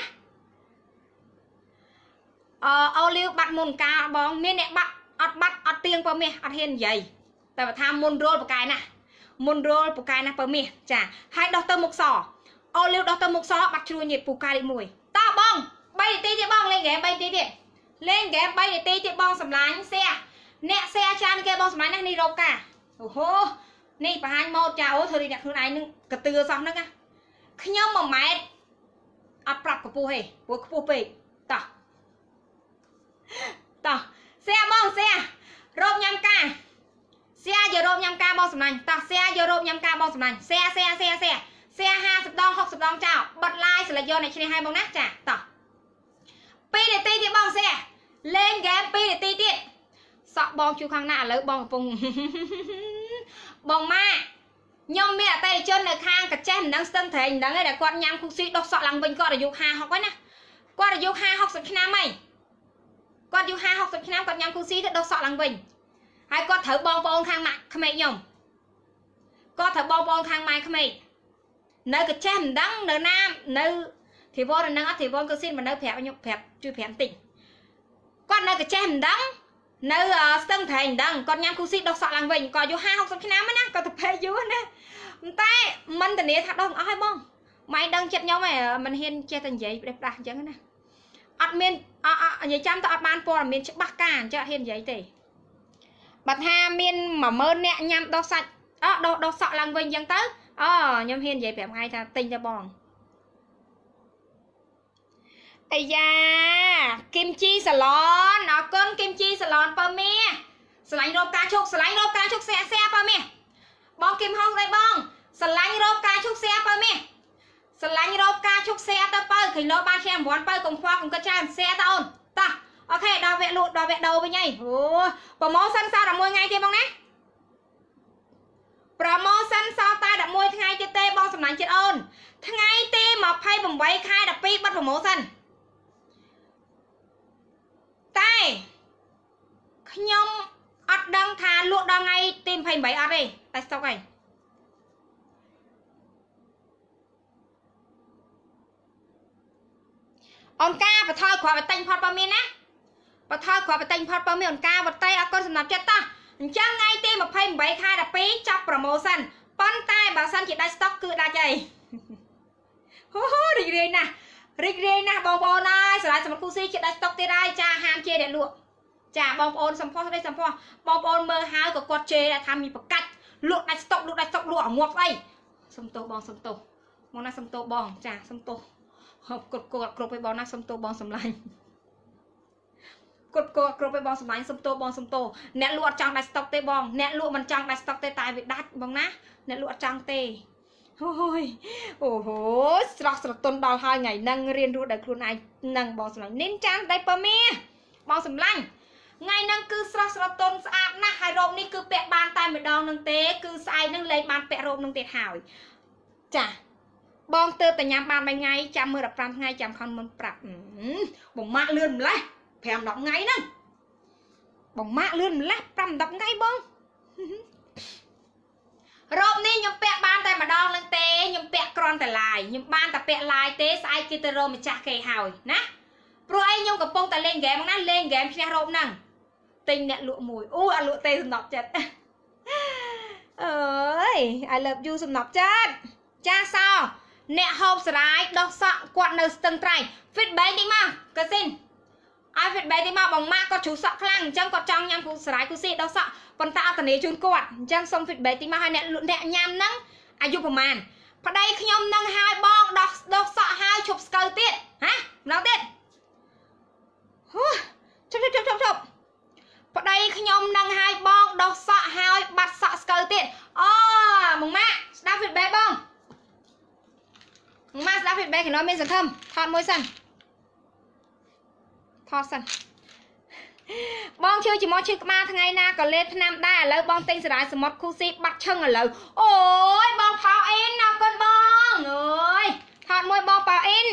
เออเอาเลี้ยวบัดมุนกาบองเนี่ยเนี่ยบัดอัดบัดอัดเตียงเปอร์เมียอัดเห็นใหญ่แต่ว่าทำมุนโรลปกายนะมุนโรลปกายนะเปอร์เมียจ้ะให้ดอกเตอร์มุกซอเอาเลี้ยวดอกเตอร์มุกซอบัดช่วยหยิบปกายมวยตาบองใบตีที่บองเล่นแกใบตีที่เล่นแกใบตีที่บองสำลังเสีย nè xe chan kia bong sắm này đi rộp cả ô nè bà hai một chào ô thôi đi nèខ្លួនឯងនឹងកតឿសោះហ្នឹងណាខ្ញុំមួយម៉ែត្រអត់ប្រាប់កពស់ទេព្រោះខ្ពស់ពេកតោះតោះxeបងxeរោបញ៉ាំការxeយករោបញ៉ាំការបងសំណាញ់តោះxeយករោបញ៉ាំការបងសំណាញ់ xe xe xe xe xe ห้าสิบដង หกสิบដងចោលបិទ live ស្លេចយកអ្នកឈ្នះឲ្យបងណាចាតោះពីរនាទីទៀតបង xe លេងហ្គេមពីរនាទីទៀតសក់បងជួខាងណាឥឡូវបងកំពុងបងម៉ាខ្ញុំមានអតិថិជននៅខាងកាចេះមិនដឹងស្ទឹងត្រែងមិនដឹងទេដែលគាត់ញ៉ាំគូស៊ីដុសសក់ឡើងវិញគាត់អាយុห้าสิบហើយណាគាត់អាយុห้าสิบឆ្នាំហើយគាត់អាយុห้าสิบឆ្នាំគាត់ញ៉ាំគូស៊ីទៅដុសសក់ឡើងវិញហើយគាត់ត្រូវបងប្អូនខាងម៉ាក់ក្មេកខ្ញុំគាត់ត្រូវបងប្អូនខាងម៉ែក្មេកនៅកាចេះមិនដឹងនៅណានៅធីវរនឹងអត់ធីវរគូស៊ីមិននៅប្រាប់ខ្ញុំប្រាប់ជួយប្រាប់តិចគាត់នៅកាចេះមិនដឹងនៅស្ទឹងត្រែងមិនដឹងគាត់ញ៉ាំគូស៊ីដុសសក់ឡើងវិញគាត់អាយុห้าสิบឆ្នាំណាគាត់ទៅពេកយូរណាតែមិនធានាថាដុសអស់ហើយបងម៉ែដឹងចិត្តខ្ញុំហ៎មិនហ៊ានចេះតែនិយាយផ្ដេសផ្ដាស់អញ្ចឹងណាអត់មានអអនិយាយចាំទៅអត់បានព័ត៌មានច្បាស់ការអញ្ចឹងអត់ហ៊ាននិយាយទេបើថាមានមួយម៉ឺនអ្នកញ៉ាំដុសសាច់អដុសដុសសក់ឡើងវិញអញ្ចឹងទៅអូខ្ញុំហ៊ាននិយាយប្រាប់ថ្ងៃថាទិញទៅបងអាយ៉ាគីមជីសាឡនអរគុណគីមជីសាឡនបើមីស្រឡាញ់រោបការជុកស្រឡាញ់រោបការជុកแซ่แซ่បើមីបងគីមហុងដែរបងស្រឡាញ់រោបការជុកแซ่បើមីស្រឡាញ់រោបការជុកแซ่ទៅបើឃើញលោបានឈ្នះរង្វាន់បើកុំខ្វល់កុំគិតច្រើនแซ่ទៅអូនតោះអូខេដល់វគ្គលក់ដល់វគ្គដោវិញហើយអូប្រម៉ូសិនសល់តែមួយថ្ងៃទៀតបងណាប្រម៉ូសិនសល់តែតែមួយថ្ងៃទៀតទេបងសំណាញ់ចិត្តអូនថ្ងៃទីยี่สิบแปดខែដប់ពីរបាត់ប្រម៉ូសិនតែខ្ញុំអត់ដឹងថាលក់ដល់ថ្ងៃទីยี่สิบแปดអត់ទេតែស្តុកហើយអង្គការបថយគ្រាប់បតែងផតបើមានណាបថយគ្រាប់បតែងផតបើមានអង្គការបតៃអរគុណសម្រាប់ចិត្តតោះអញ្ចឹងថ្ងៃទីยี่สิบแปดខែដប់ពីរចាប់ប្រម៉ូសិនប៉ុន្តែបើសិនជាដាច់ស្តុកគឺដាច់ហើយហូហូរីករាយណាស់រីករាយណាស់បងប្អូនអើយស្រ័យសម្រាប់គូស៊ីជាដាច់ស្តុកទៀតហើយចាហាមជេរអ្នកលក់ចាបងប្អូនសំផស្សនេះសំផស្សបងប្អូនមើលហើយក៏គាត់ជេរថាមានប្រកាច់លក់ដាច់ស្តុកលក់ដាច់ស្តុកលក់អាងាប់ស្អីសុំទោសបងសុំទោសមកណាសុំទោសបងចាសុំទោសគាត់គាត់គ្រប់ឲ្យបងណាសុំទោសបងសម្លាញ់គាត់គាត់គ្រប់ឲ្យបងសម្លាញ់សុំទោសបងសុំទោសអ្នកលក់អត់ចង់ដាច់ស្តុកទេបងអ្នកលក់មិនចង់ដាច់ស្តុកទេតែវាដាច់បងណាអ្នកលក់អត់ចង់ទេអូយអូហូស្រស់ស្រទន់ដល់ហើយថ្ងៃហ្នឹងរៀនរស់ដោយខ្លួនឯងនឹងបងសម្លាញ់និនចានដៃប៉មីបងសម្លាញ់ថ្ងៃហ្នឹងគឺស្រស់ស្រទន់ស្អាតណាស់ហើយរ៉ូបនេះគឺពាក់បានតែម្ដងនឹងទេគឺស្អែកហ្នឹងលែងបានពាក់រ៉ូបនឹងទៀតហើយចាបងទើបតែញ៉ាំបានមួយថ្ងៃចាំមើលដល់5ថ្ងៃចាំខំមុនប្រាប់បងម៉ាក់លឿនម្លេះប្រាំដប់ថ្ងៃហ្នឹងបងម៉ាក់លឿនម្លេះប្រាំដប់ថ្ងៃបងរ៉ូបនេះខ្ញុំពាក់បានតែម្ដងនឹងទេខ្ញុំពាក់គ្រាន់តែឡាយខ្ញុំបានតែពាក់ឡាយទេស្អែកគឺទៅរកម្ចាស់គេហើយណាព្រោះអីខ្ញុំកំពុងតែលេងហ្គេមហ្នឹងណាលេងហ្គេមឈ្នះរ៉ូបហ្នឹងទិញអ្នកលក់មួយអូអត់លក់ទេសំណប់ចិត្តអើយ I love you សំណប់ចិត្តចាសោអ្នកហូបស្រាយដោះសក់គាត់នៅស្ទឹងត្រែង feedback តិចមកកាស៊ីនឲ្យ feedback តិចមកបងម៉ាក់គាត់ជ្រុះសក់ខ្លាំងអញ្ចឹងគាត់ចង់ញ៉ាំគូស្រាយគូស៊ីដោះសក់ប៉ុន្តែអត់ធានាជូនគាត់អញ្ចឹងសុំ feedback តិចមកឲ្យអ្នកអ្នកញ៉ាំហ្នឹងអាយុប្រហែលប្តីខ្ញុំនឹងឲ្យបងដោះដោះសក់ឲ្យឈប់ស្កើទៀតហ៎ម្ដងទៀតហូជប់ជប់ជប់ជប់ប្តីខ្ញុំនឹងឲ្យបងដោះសក់ឲ្យបាត់សក់ស្កើទៀតអូបងម៉ាក់ស្ដាប់ feedback បងម៉ាក់ស្ដាប់ feedback គេនៅមានសង្ឃឹមថតមួយសិនថតសិនបងជឿជាមួយឈឺក្បាលថ្ងៃណាក៏លេបថ្នាំដែរឥឡូវបងទិញសារាយសមុទ្រគូស៊ីបាត់ឈឹងឥឡូវអូយបងផោអ៊ីនអរគុណបងអើយថតមួយបងផោអ៊ីន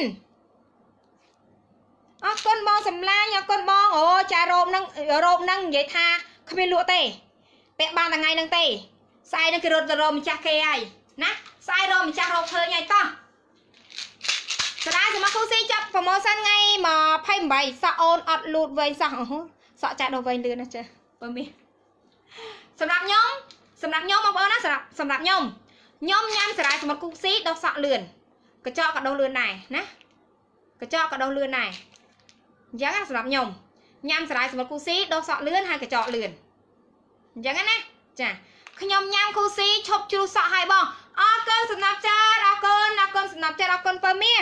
អរគុណបងសម្លាញ់អរគុណបងអូចារ៉ូបហ្នឹងរ៉ូបហ្នឹងនិយាយថាគ្មានលក់ទេពាក់បានថ្ងៃហ្នឹងទេស្អែកហ្នឹងគេរត់ទៅរកម្ចាស់គេហើយណាស្អែករកម្ចាស់រោបឃើញហើយតោះសារាយសមុទ្រគូស៊ីចាប់ប្រម៉ូសិនថ្ងៃยี่สิบแปดសក់អូនអត់លូតវែងសោះអូសក់ចាស់ដល់វែងលឿនណាចាបើមានសម្រាប់ខ្ញុំសម្រាប់ខ្ញុំបងប្អូនណាសម្រាប់សម្រាប់ខ្ញុំខ្ញុំញ៉ាំសារាយសមុទ្រគូស៊ីដោះសក់លឿនកញ្ចក់ក៏ដោះលឿនដែរណាកញ្ចក់ក៏ដោះលឿនដែរអញ្ចឹងសម្រាប់ខ្ញុំញ៉ាំសារាយសមុទ្រគូស៊ីដោះសក់លឿនហើយកញ្ចក់លឿនចឹងណាចាខ្ញុំញ៉ាំគូស៊ីឈប់ជ្រុះសក់ឲ្យបងអរគុណសំណាប់ចាតអរគុណអរគុណសំណាប់ចាតអរគុណបើមាស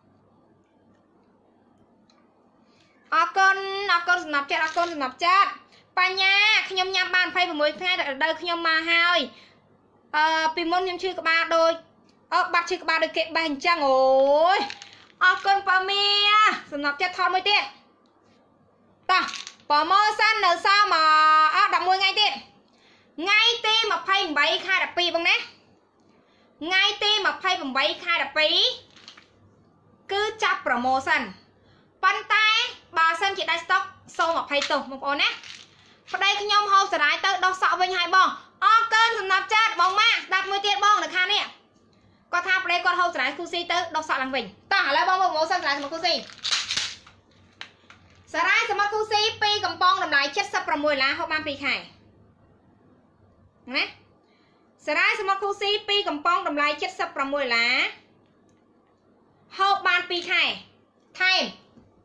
អរគុណអរគុណសំណាប់ចាតអរគុណសំណាប់ចាតបញ្ញាខ្ញុំញ៉ាំបានยี่สิบหกថ្ងៃតែរដូវខ្ញុំមកហើយអឺពីមុនខ្ញុំឈឺក្បាលដូចអឺបាត់ឈឺក្បាលដូចគេបេះអញ្ចឹងអូយអរគុណបើមាសសំណាប់ចាតថតមួយទៀតតោះប្រម៉ូសិននៅសល់មកអត់11ថ្ងៃទៀតថ្ងៃទីยี่สิบแปดខែដប់ពីរបងណាថ្ងៃទីยี่สิบแปดខែដប់ពីរគឺចាប់ប្រម៉ូសិនប៉ុន្តែបើសិនជាដាច់ស្តុកសូមអភ័យទោសបងប្អូនណាប្តីខ្ញុំហូបសារាយទៅដោះសក់វិញហើយបងអរគុណសំណាប់ចាត់បងម៉ាក់ស្ដាប់មួយទៀតបងនៅខាងនេះគាត់ថាប្តីគាត់ហូបសារាយគូស៊ីទៅដោះសក់ឡើងវិញតោះឥឡូវបងមកប្រម៉ូសិនសារាយសម្រាប់គូស៊ីសារាយសម្រាប់គូស៊ីពីរកំប៉ុងតម្លៃ七十六ដុល្លារហូបបានពីរខែណាសារាយសម្រាប់គូស៊ីពីរកំប៉ុងតម្លៃ七十六ដុល្លារហូបបានពីរខែថែម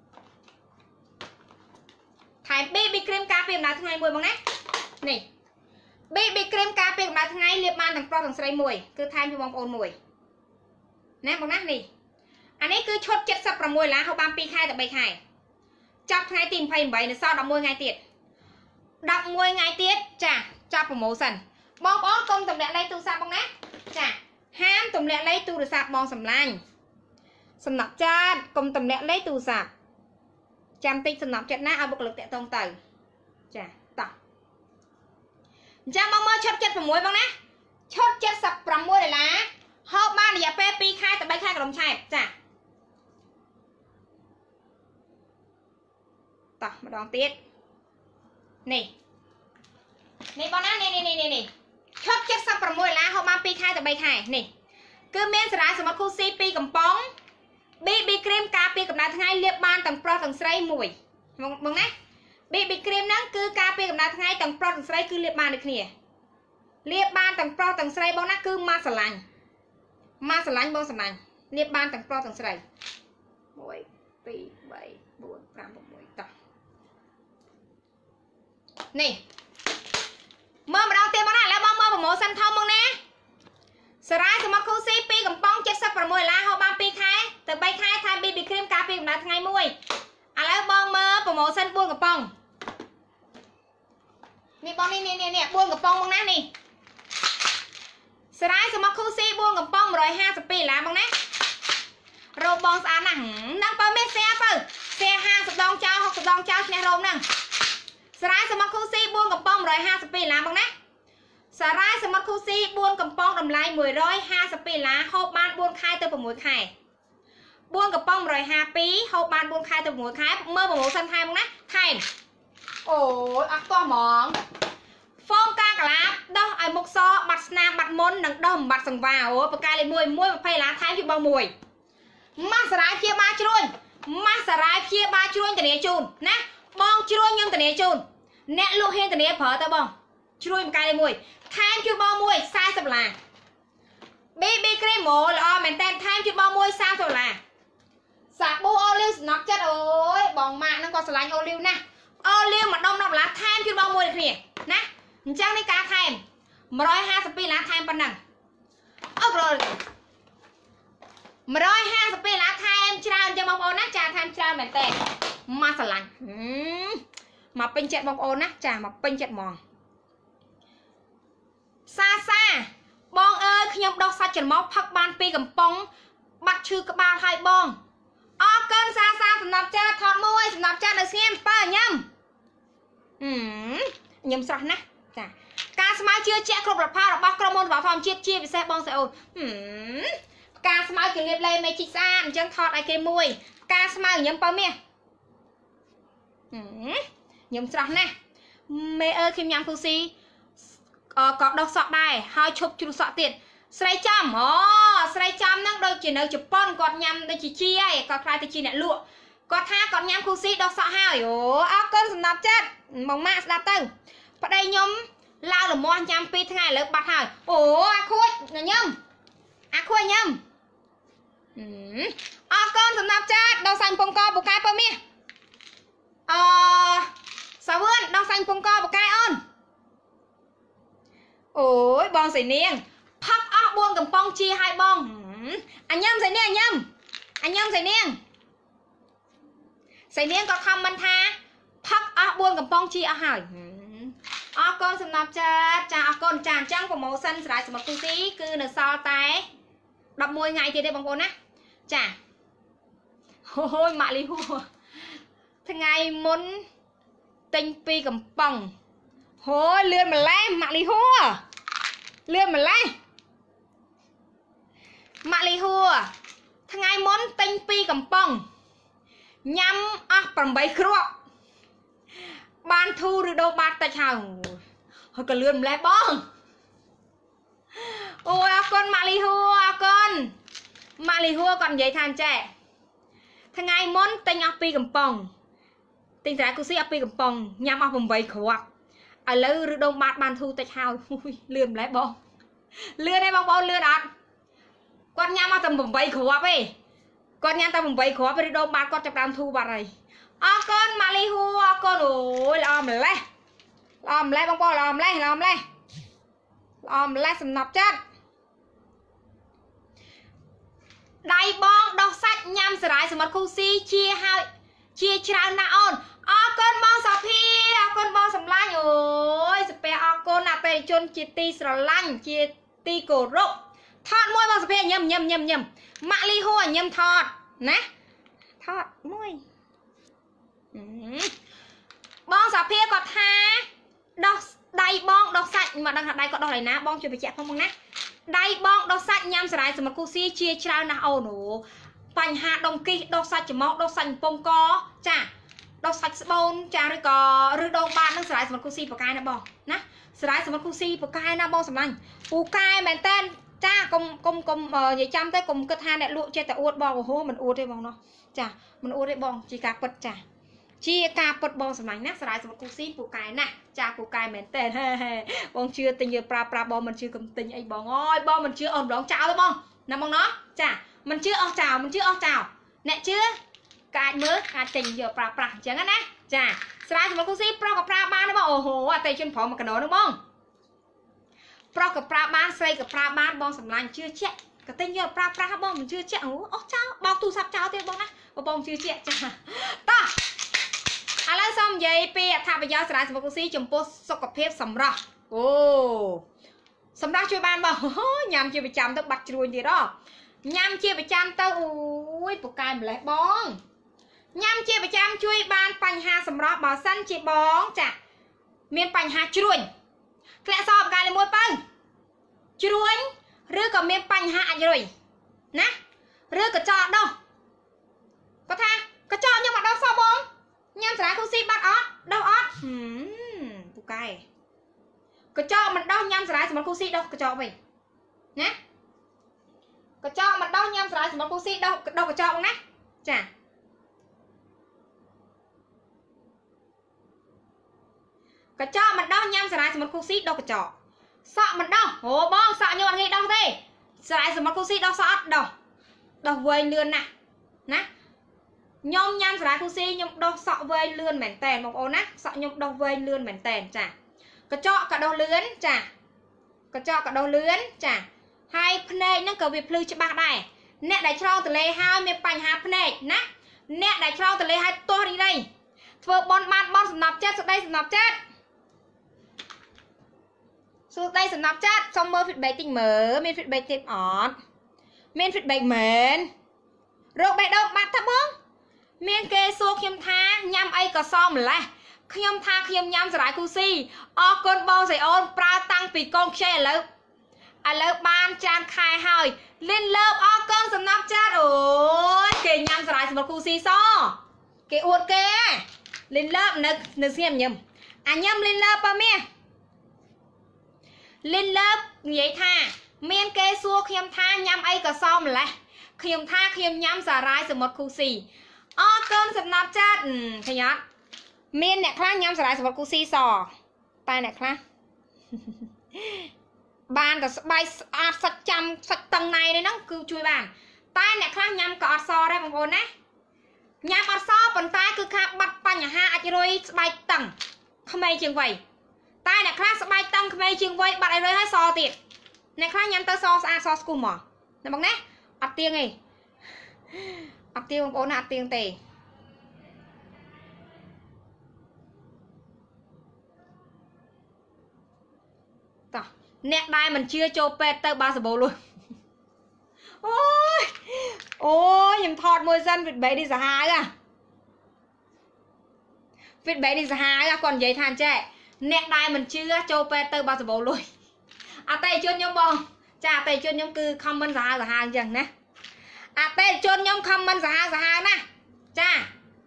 ថែម bê bê គ្រីមការពារកម្ដៅថ្ងៃមួយបងណានេះ bê bê គ្រីមការពារកម្ដៅថ្ងៃលាបបានទាំងប្រុសទាំងស្រីមួយគឺថែមជូនបងប្អូនមួយណាបងណានេះអានេះគឺឈុត七十六ដុល្លារហូបបានពីរខែទៅបីខែចាប់ថ្ងៃទីยี่สิบแปดនៅសល់11ថ្ងៃទៀត11ថ្ងៃទៀតចាចាប់ប្រម៉ូសិនបងប្អូនកុំទម្លាក់លេខទូរស័ព្ទបងណាចាហាមទម្លាក់លេខទូរស័ព្ទបងសម្លាញ់សំណាប់ចាតកុំទម្លាក់លេខទូរស័ព្ទចាំតិចសំណាប់ចិត្តណាឲ្យបុគ្គលិកតាក់ទងទៅចាតោះអញ្ចឹងបងមើលឈុត七十六បងណាឈុត七十六ដុល្លារហូបបានរយៈពេលពីរខែទៅបីខែក្រុមឆែតចាតោះម្ដងទៀតនេះនេះបងណានេះនេះនេះនេះឈុត七十六ដុល្លារហូបបានពីរខែទៅបីខែនេះគឺមានសារ៉ាសមុទ្រគូស៊ីពីរកំប៉ុង bê bê គ្រីមការពារកម្ដៅថ្ងៃលាបបានទាំងប្រុសទាំងស្រីមួយបងណា bê bê គ្រីមហ្នឹងគឺការពារកម្ដៅថ្ងៃទាំងប្រុសទាំងស្រីគឺលាបបានដូចគ្នាលាបបានទាំងប្រុសទាំងស្រីបងណាគឺម៉ាស្រឡាញ់ម៉ាស្រឡាញ់បងស្រឡាញ់លាបបានទាំងប្រុសទាំងស្រីមួយពីរបីបួនប្រាំប្រាំតោះនេះមើលម្ដងទៀតបងណាឥឡូវបងមើលប្រម៉ូសិនធំបងណាសារ៉ាយសម្រាប់គូស៊ីពីរកំប៉ុង七十六ដុល្លារហូបបានពីរខែទៅបីខែថែម bê bê គ្រីមការពារកម្ដៅថ្ងៃមួយឥឡូវបងមើលប្រម៉ូសិនបួនកំប៉ុងនេះបងនេះនេះនេះបួនកំប៉ុងបងណានេះសារ៉ាយសម្រាប់គូស៊ីបួនកំប៉ុងmột trăm hai mươiពីរដុល្លារបងណារោមបងស្អាតណាស់ហ្នឹងបើមេសែទៅសែห้าสิบដងចោលหกสิบដងចោលឈ្នះរោមហ្នឹងសារ៉ាយសម្រាប់គូស៊ីបួនកំប៉ុងmột trăm hai mươiពីរដុល្លារបងណាសារ៉ាយសម្រាប់គូស៊ីបួនកំប៉ុងតម្លៃmột trăm hai mươiពីរដុល្លារហូបបានបួនខែទៅ6ខែបួនកំប៉ុងmột trăm hai mươiហូបបានបួនខែទៅ6ខែមើលប្រម៉ូសិនថែមបងណាថែមអូយអត់តោះហ្មងហ្វូមកាកាឡាដោះឲ្យមុខសបាត់ស្នាមបាត់មុននិងដោះបំបត្តិសង្វាអូបកាលេមួយមួយ20ដុល្លារថែមជូនបងមួយម៉ាស់សារ៉ាយព្យាបាលជ្រួញម៉ាស់សារ៉ាយព្យាបាលជ្រួញធានាជូនណាបងជ្រួញខ្ញុំធានាជូនអ្នកលក់ហ៊ានធានាប្រើទៅបងជ្រួញបកាលេមួយថែមជូនបងមួយสี่สิบដុល្លារ bê bê គ្រីមអូល្អមែនតើថែមជូនបងមួយสี่สิบដុល្លារសាប៊ូអូលីវសំណប់ចិត្តអូយបងម៉ាក់ហ្នឹងក៏ស្រឡាញ់អូលីវណាស់អូលីវម្ដុំដប់ដុល្លារថែមជូនបងមួយគ្នាណាអញ្ចឹងនេះការថែមmột trăm hai mươiពីរដុល្លារថែមប៉ុណ្ណឹងអូក្រមួយtrăm hai mươiពីរដុល្លារថែមច្រើនអញ្ចឹងបងប្អូនណាចាថែមច្រើនមែនតើមកស្រឡាញ់មកពេញចិត្តបងប្អូនណាចាមកពេញចិត្តហ្មងសាសាបងអើយខ្ញុំដោះសាច់ច្រមុះផឹកបានពីរកំប៉ុងបាត់ឈឺក្បាលហើយបងអរគុណសាសាសំណប់ចាថតមួយសំណប់ចានៅស្ងៀមបើញ៉ាំអឺញ៉ាំស្រស់ណាស់ចាការស្មៅជឿជាក់គ្រប់ប្រភេទរបស់ក្រុមហ៊ុនរបស់ធម្មជាតិជាពិសេសបងស្រីអូនហឹមការស្មៅគេលាបលេមេជីកស្អាតអញ្ចឹងថតឲ្យគេមួយការស្មៅញ៉ាំបើមាសហឹមញ៉ាំស្រស់ណាស់មេអើយខ្ញុំញ៉ាំគូស៊ីក៏ដោះសក់ដែរហើយឈប់ជ្រុះសក់ទៀតស្រីចំអូស្រីចំហ្នឹងដូចជានៅជប៉ុនគាត់ញ៉ាំដូចជាជាហើយគាត់ខ្លាចទៅជាអ្នកលក់គាត់ថាគាត់ញ៉ាំគូស៊ីដោះសក់ហើយអូអរគុណសំណប់ចិត្តបងម៉ាក់ស្ដាប់ទៅប្តីខ្ញុំឡាវលមាស់ញ៉ាំពីរថ្ងៃឥឡូវបាត់ហើយអូអាខួចញ៉ាំអាខួចញ៉ាំអរគុណសំណប់ចិត្តដោះសាញ់ពងកបូកែបើមាសអឺសាវឿនដោះសាញ់ពងកបូកែអូន ôi bong sấy niêng phắc óc buông cầm pong chia hai bong anh nhâm sấy niêng anh nhâm anh nhâm sấy niêng sấy niêng có không mình tha phắc óc buông cầm pong chia hỏi óc con sầm nạp cha cha con tràn trắng của màu xanh lại sầm tu tí cứ nở so tay đập môi ngày thì đây bong bồn á chả ôi mạ li hùa thằng ngày muốn tinh pi cầm pong hôi lươn mà lấy mạ li hùa lươn mà lấy mạ li hùa thằng ngày muốn tinh pi cầm pong nhắm ác bằng bấy khruộc ban thu được đâu bát tay chào hơi cả lươn mà lấy bong ôi con mạ li hùa con mạ li hùa còn vậy than trẻ thằng ngày muốn tinh ác pi cầm pong tinh giá cô sĩ ác pi cầm pong nhắm ác bằng bấy khruộc ở lâu được đâu bát ban thu tay chào lươn mà lấy bong lươn đây bong bong lươn ăn con nhắm ác tầm bằng bấy khruộc ấy con nhắm tầm bằng bấy khruộc đi đâu bát con chập đam thu bát này à, con mạ li hùa con ôi làm lấy làm lấy bong bong làm lấy làm lấy làm lấy sầm nọc chết đây bong đọc sách nhằm sửa lại sầm khu si chia hai chia trao na on à, con bong sập hi con bong sầm lanh ôi sập pe à, con là pe chôn chia ti sờ lanh chia ti cổ rục thọt môi bong sập pe nhầm nhầm nhầm nhầm mạ li hùa nhầm thọt nè thọt môi bong sập pe có tha đọc đây bong đọc sách mà đang đây có đọc này ná bong chưa bị chẹt không bong nè đây bong đọc sách nhằm sửa lại một cô si chia trao na ô nổ bành hạ đồng kỳ đọc sách chỉ mọc đọc sách bông co chả đọc sách bông chả rồi có rư đông bạn đang sửa lại một cô si của cái na bong nè sửa lại một cô si của cái na bong sầm lanh cô cái mền tên cha công công công vậy chăm tới cùng cơ tha này lụa chơi tại uất bong của hố mình uất đây bong nó chả mình uất đây bong chỉ cả bật chả chia ca bật bong sầm lanh nè sửa lại một cô si của cái nè cha của cái mền tên bong chưa tình yêu pra pra bong mình chưa cầm tình ấy bong ơi bong mình chưa ôm đón chào thôi bong nè bong nó chả mình chưa ôm chào mình chưa ôm chào nè chưa cái mới cái tình yêu pra pra chẳng á nè chả sửa lại một cô si proกับpra ba nó bong ồ hồ à tay chân phỏ mà cái đó nó bong proกับpra ba xâyกับpra ba bong sầm lanh chưa chết cái tình yêu pra pra bong mình chưa chết ố chào bong tu sắp chào thế bong nè bong chưa chết chả ta àแล้วxong vậy peถ้าไปยอสระสมกุซีจมโพสกปรกสำหรับโอ้สำหรับช่วยบ้านบ่ยำช่วยไปจำต้องบัดจรวนดีรอยำช่วยไปจำต้องอุ้ยปกกายมาแล้วบ้องยำช่วยไปจำช่วยบ้านปัญหาสำหรับบ่อสั้นช่วยบ้องจ้ะเมียนปัญหาจรวนแกละสอบกายเลยมวยปังจรวนหรือก็เมียนปัญหาอะไรนะหรือก็จอดđâuก็ท่าก็จอดnhưng mà đâu saoบ้องnhằm sửa cô si bắt ót đâu ót hmm phụ cay có cho mình đâu nhằm sửa mà cô si đâu có cho mình nhé có cho mình đâu nhằm sửa mà cô si đâu đâu có cho không nè chả có cho mình đâu nhằm sửa mà cô si đâu có cho sợ mình đâu ồ bong sợ nhưng mà nghĩ đâu thế sửa mà cô si đâu sợ đâu đâu về lươn nè nè nhom nhăm sải cô si nhom đo sọ vơi lươn mảnh tèn một ô nát sọ nhom đo vơi lươn mảnh tèn chả có cho cả đầu lươn chả có cho cả đầu lươn chả hai phê nó cầu việc lư cho ba này nè đại trâu từ lấy hai miếng bánh hai phê nè nè đại trâu từ lấy hai to đi đây vừa bon man bon sầm nạp chết xuống đây sầm nạp chết xuống đây sầm nạp chết xong mơ phịt bày tinh mở miên phịt bày tinh ỏn miên phịt bày mến rồi bày đâu bạn thắp bông miền kê xô khiêm tha nhằm ấy có xong lại khiêm tha khiêm nhằm giải cu si o con bong giải ôn pra tăng vì con chơi lớp à lớp ban chan khai hơi lên lớp o con sầm nắp chat ôi kề nhằm giải một cu si so kề uột kê lên lớp nực nực xem nhầm à nhầm lên lớp ba mẹ lên lớp vậy tha miền kê xô khiêm tha nhằm ấy có xong lại khiêm tha khiêm nhằm giải một cu siอ๋อเกินสำนับจัดขยันเมียนเนี่ยครั้งย้ำสลายสำหรับกูซีสอตายเนี่ยครั้งบานแต่ใบอาดสักจำสักตังในเลยน้องคือช่วยบานตายเนี่ยครั้งย้ำก็อดซอได้บางคนนะย้ำอดซอปนตายคือขาบัดปัญหาอาจจะโรยใบตังทำไมจึงไว tai nè class bay tăng khmei chương vây bạn ấy rồi hay so tiệt nè class nhắm tới so sa so school mà nè bằng nè ắt tiếng này ắt tiếng bố nạt tiếng tề tao nè đai mình chưa cho pet tới ba giờ bố luôn ôi ôi nhầm thọt môi dân vịt bé đi giả hai à vịt bé đi giả hai à còn giấy than trẻ nè đai mình chưa cho pet tới ba giờ bố luôn à tay chôn nhóm bông chà tay chôn nhóm cứ comment giả giả hai chẳng nè à tay chôn nhóm comment giả giả hai nè chà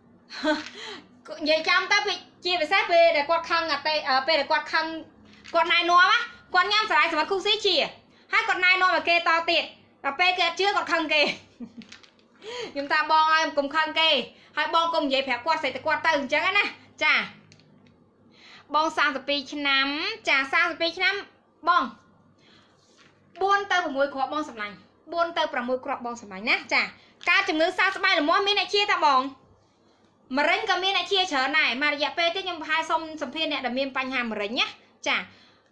vậy trong ta bị chia về sát về để quạt khăn à tay ở về để quạt khăn quạt này nó á quạt nhám sải sải khu xí chỉ hai quạt này nó mà kê to tiệt và pe kê chưa quạt khăn kê chúng ta bong ai cùng khăn kê hai bong cùng vậy phải quạt sải quạt từng chẳng á nè chà bong sang tập pi năm chà sang tập pi năm bong buôn tơ một mũi crop bong sầm lạnh buôn tơ một mũi crop bong sầm lạnh nè chà ca chừng ngữ sao sắp bay là món miếng này chia ta bong mà rinh cầm miếng này chia chở này mà dạ pe tiếp nhưng hai xong sầm phiên này là miếng bánh hàm mà rinh nhá chà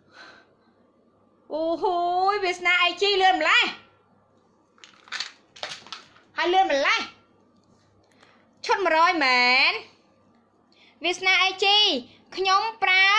ôi Việt Nam ai chi lên mà lại hai lên mà lại chốt mà rồi mến Việt Nam ai chi nhóm pra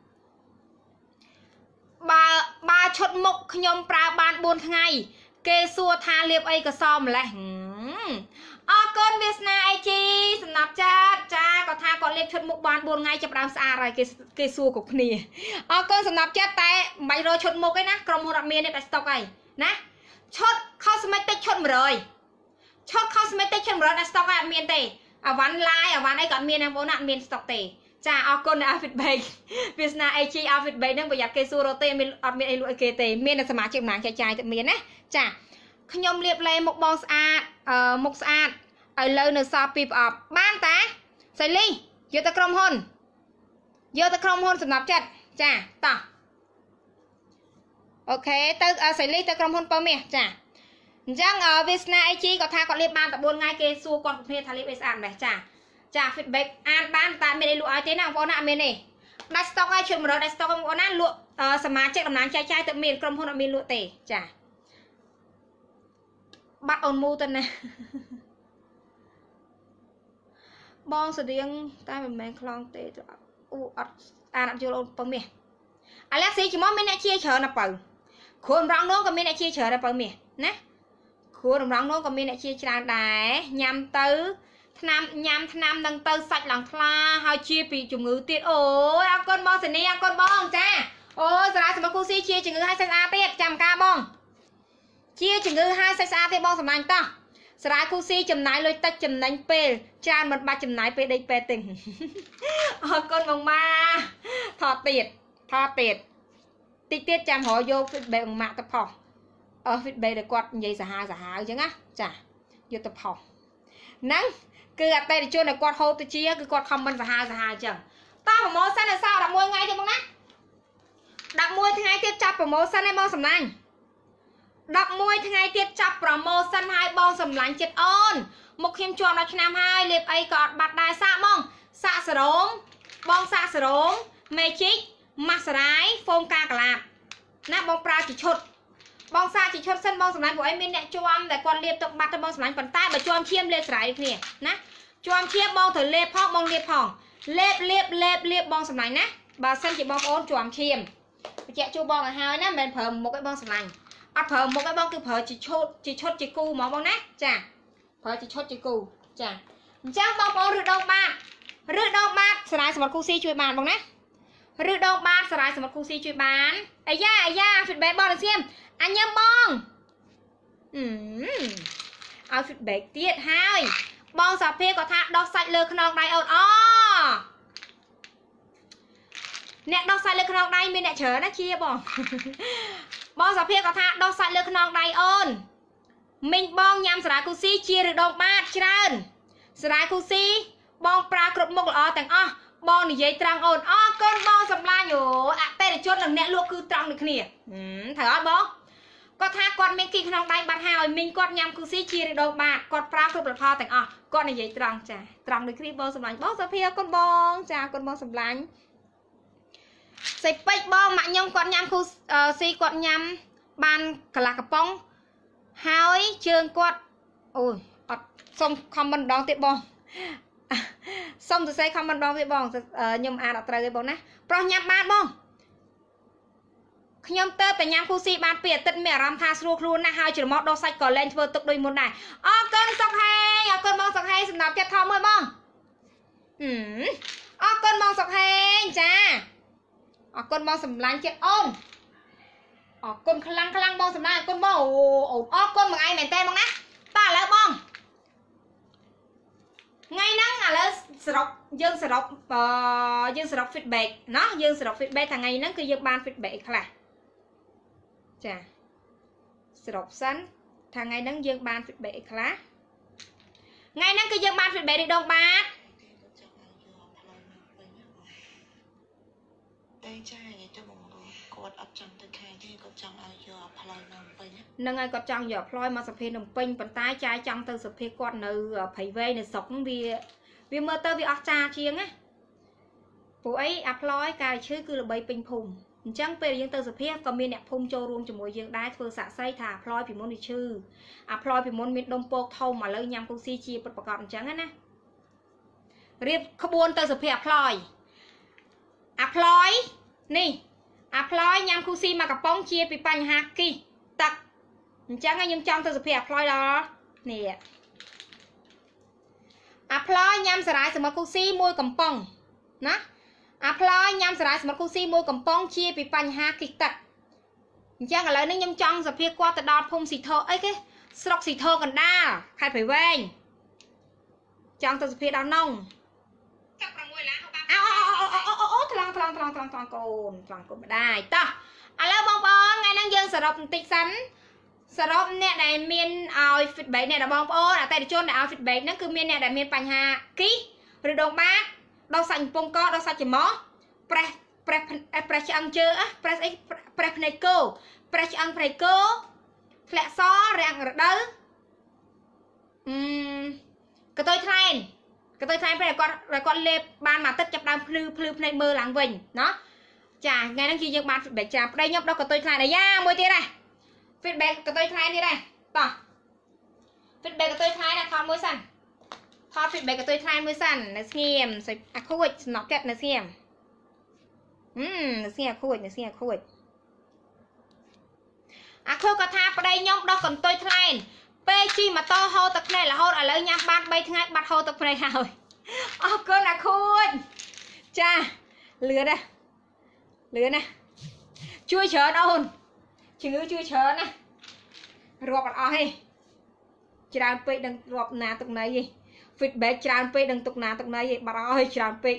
ba ba chốt mục nhóm pra ban buôn ngày kê xua tha liệp ấy có so mà lại ở con Việt Nam ai chi sẵn nạp cha cha có tha còn liệp chốt mục ban buôn ngày chập đám xa rồi kê, kê xua của nì ở con sẵn nạp cha tay mày rồi chốt mục ấy ná cầm hồn đặc miên này tại stock ấy ná chốt cosmetic chốt mà rồi chốt cosmetic chốt mà rồi tại stock ấy miên tề ở ván like ở ván ấy còn miên em vốn nạn miên stock tề chà ở con là outfit bay Việt Nam ai chi outfit bay nâng bây giờ kê xua rồi tề miên ở miên ấy lụi kê tề miên là sẵn nạp chịu nàng chạy chạy tự miên á chà nhom liệp lên một bong sạch ờ một sạch ở lâu nữa sao pip up ban tá sợi ly vô ta crom hôn vô ta crom hôn sầm nạp chặt chà tỏ ok tới uh, sợi ly ta crom hôn bao mẹ chà chẳng ở Việt Nam ai chi có tha có liệp ban tập buôn ngay kê xua con phê thà liệp ấy sàn này chà chà fit bake an ban ta mẹ đây lụa ai thế nào vô nạ mẹ này đặt stock ai chuyện mà rồi đặt stock không có nát lụa sầm má chạy làm nắng chai chai tự miền crom hôn ở miền lụa tể chà bắt ôn mu tên này bong sờ điên tai mình men clong tê u ắt à nằm chưa ôn bao mẹ Alexi chỉ mong mình đã chia chở nạp bầu khuôn rong nó còn mình đã chia chở nạp bầu mẹ nè khuôn rong nó còn mình đã chia chở đá nhằm tứ nam nhằm nam đằng tứ sạch lằng thla hai chia bị chủng ngữ tiết ôi ăn con bong sờ ní ăn con bong cha ôi giờ ra sờ cô si chia chủng ngữ hai size a tiết chăm ca bong chia chừng ngư hai size a thì bong sầm lạnh ta sải cu si chầm nái lôi tách chầm nánh pe chan một ba chầm nái pe đây pe tình ờ con mong ma thọ tiệt thọ tiệt tiết tiết chăm hỏi vô fit bè bằng mạng tập họ ở fit bè để quạt vậy giả hai giả hai chứ á chả vô tập họ nắng cứ gạt tay để cho này quạt hô tôi chia cứ quạt không bên giả hai giả hai chẳng ta mà món xanh là sao đặt mua ngay thì bông nát đặt mua thì hai tiếp chặt của món xanh hay bong sầm lạnh đọc môi tháng ngày tiết chập promotion hai bong sầm lạnh chết ôn một khiêm chuồng đọc năm hai liệp ấy còn bạt đài xạ bong xạ sờ đốm bong xạ sờ đốm magic mặt sờ đái phôm ca cả lạp nát bong pra chỉ chốt bong xạ chỉ chốt sân bong sầm lạnh của em bên nè chuông để còn liệp tục bạt bong sầm lạnh còn tay và chuông chiêm lên sải được nè nè chuông chiêm bong thử liệp phong bong liệp phong liệp liệp liệp liệp bong sầm lạnh nè bà sân chỉ bong ôn chuông chiêm chạy chu bong ở hai nè bên phở một cái bong sầm lạnh à phở một cái bong cứ phở chỉ chốt chỉ chốt chỉ cu mà bong nát chà phở chỉ chốt chỉ cu chà chắc bong bong rửa đâu ba rửa đâu ba sải sầm cu si chui bàn bong nát rửa đâu ba sải sầm cu si chui bàn ai da ai da phịt bé bong được xem anh nhâm bong ừm ao phịt bé tiết hai bong sạp phê có thà đo sạch lơ khăn đai ồn o nè đo sạch lơ khăn đai mình lại chở nó chia bong bong sạp phê có thà đo sạch lơ khăn đai ồn mình bong nhằm sải cu si chia được đâu ba trơn sải cu si bong pra cột mốc ở tầng o bong này dây trăng ồn o con bong sầm la nhổ à tay để chốt lần nè luộc cứ trăng được nè thở ơi bong có tha con mình kinh khăn đai bát hào mình con nhằm cu si chia được đâu ba con pra cột được pha tầng o con này dây trăng chả trăng được khi bong sầm lạnh bong sạp phê con bong chà con bong sầm lạnh Xây bách bong mạng nhông quạt nhằm khu si quạt nhằm ban cả là cặp bông hai chương quạt ôi xong comment đón tiếp bong xong tôi xây comment đón tiếp bong nhôm à đặt trời bong nè pro nhằm ban bong nhôm tơ tại nhằm khu si ban bịa tận mẹ ram tha sưu luôn nè hai chữ mót đo sạch còn lên vừa tục đôi một này ô cơn sọc hay ô cơn bong sọc hay xin đọc cho thom ơi bong ô cơn bong sọc hay cha ô cơn bong sầm lanh chết ôn ô cơn khăn lăng khăn lăng bong sầm lanh cơn bong ô cơn bằng ai mẹ tên bong nè ta lỡ bong ngay nắng à lỡ sọc dương sọc dương sọc feedback nó dương sọc feedback thằng ngày nắng cứ dương ban feedback là chà sọc sắn thằng ngày nắng dương ban feedback là ngày nắng cứ dương ban feedback đi đâu ba nâng ai có trong giờ ploi mà sập phê đồng pin bàn tay trái trong từ sập phê quạt nữ phải về này sống vì vì mơ tơ vì óc cha chiêng á phụ ấy apply cài chứ cứ là bay pin phùng chẳng về những từ sập phê còn miền đẹp phùng cho luôn cho mỗi dương đá thưa xả say thả apply vì môn đi chư apply vì môn miền đông pok thâu mà lấy nhằm công si chia bật bật gọn chẳng á nè riêng không buồn từ sập phê apply apply nè apply nhằm công si mà cặp bóng chia bị bành hạt kì tật chẳng ai nhưng trong từ sập phê apply đó nè apply nhằm sải sải mà công si môi cầm bông nè apply nhằm sải sải mà công si môi cầm bông chia bị bành hạt kì tật chẳng là lấy nó nhưng trong sập phê qua từ đọt phun xì thơ ấy cái sọc xì thơ còn đa khai phải về trong từ sập phê đào nông thằng thằng thằng thằng thằng cồn thằng cồn đài ta alo bong bong ngày năng dương sờ đọc tịch sắn sờ đọc nè này miền ao phịch bảy nè là bong bong là tay để chôn này ao phịch bảy nó cứ miền nè là miền bành hà ký rồi đồng bát đau sành bông co đau sành chỉ mó pre pre pre ăn chưa á pre pre này cô pre ăn pre cô lẹ xó rạng rồi đó um cái tôi thay cái tôi thay phải con rồi con lê ban mà tất chập đang phư phư này mơ láng vinh nó chả ngày đang chi dương ban phải chả đây nhóc đâu có tôi thay này nha môi tia này feedback cái tôi thay đi đây tỏ feedback cái tôi thay là thon môi sần thon feedback cái tôi thay môi sần là xem sẽ à khui nó kẹt là xem ừm là xem khui là xem khui à khui có tha vào đây nhóc đâu còn tôi thay pe chi mà to hô tập này là hô ở lấy nhám ban bay ngay bắt hô tập này rồi ô con là khui cha lừa đây lừa nè chui chớ đâu chứ chui chớ nè rọp ở đây tràn pe đừng rọp nà tục này gì feedback tràn pe đừng tục nà tục này gì bắt ơi tràn pe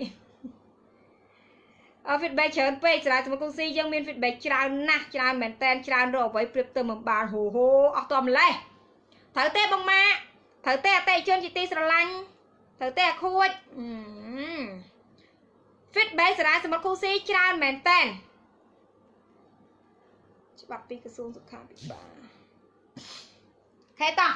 ở feedback tràn pe tràn một công ty dân miền feedback tràn nè tràn mền ten tràn rồi với prep từ một bàn hồ hồ ở tòm lên thử tê bông ma thử tê tê chân chị tê sờ lanh thử tê khui feedback ra một công ty tràn mền ten bắp pi cái xuống rất khá bị bà thế ta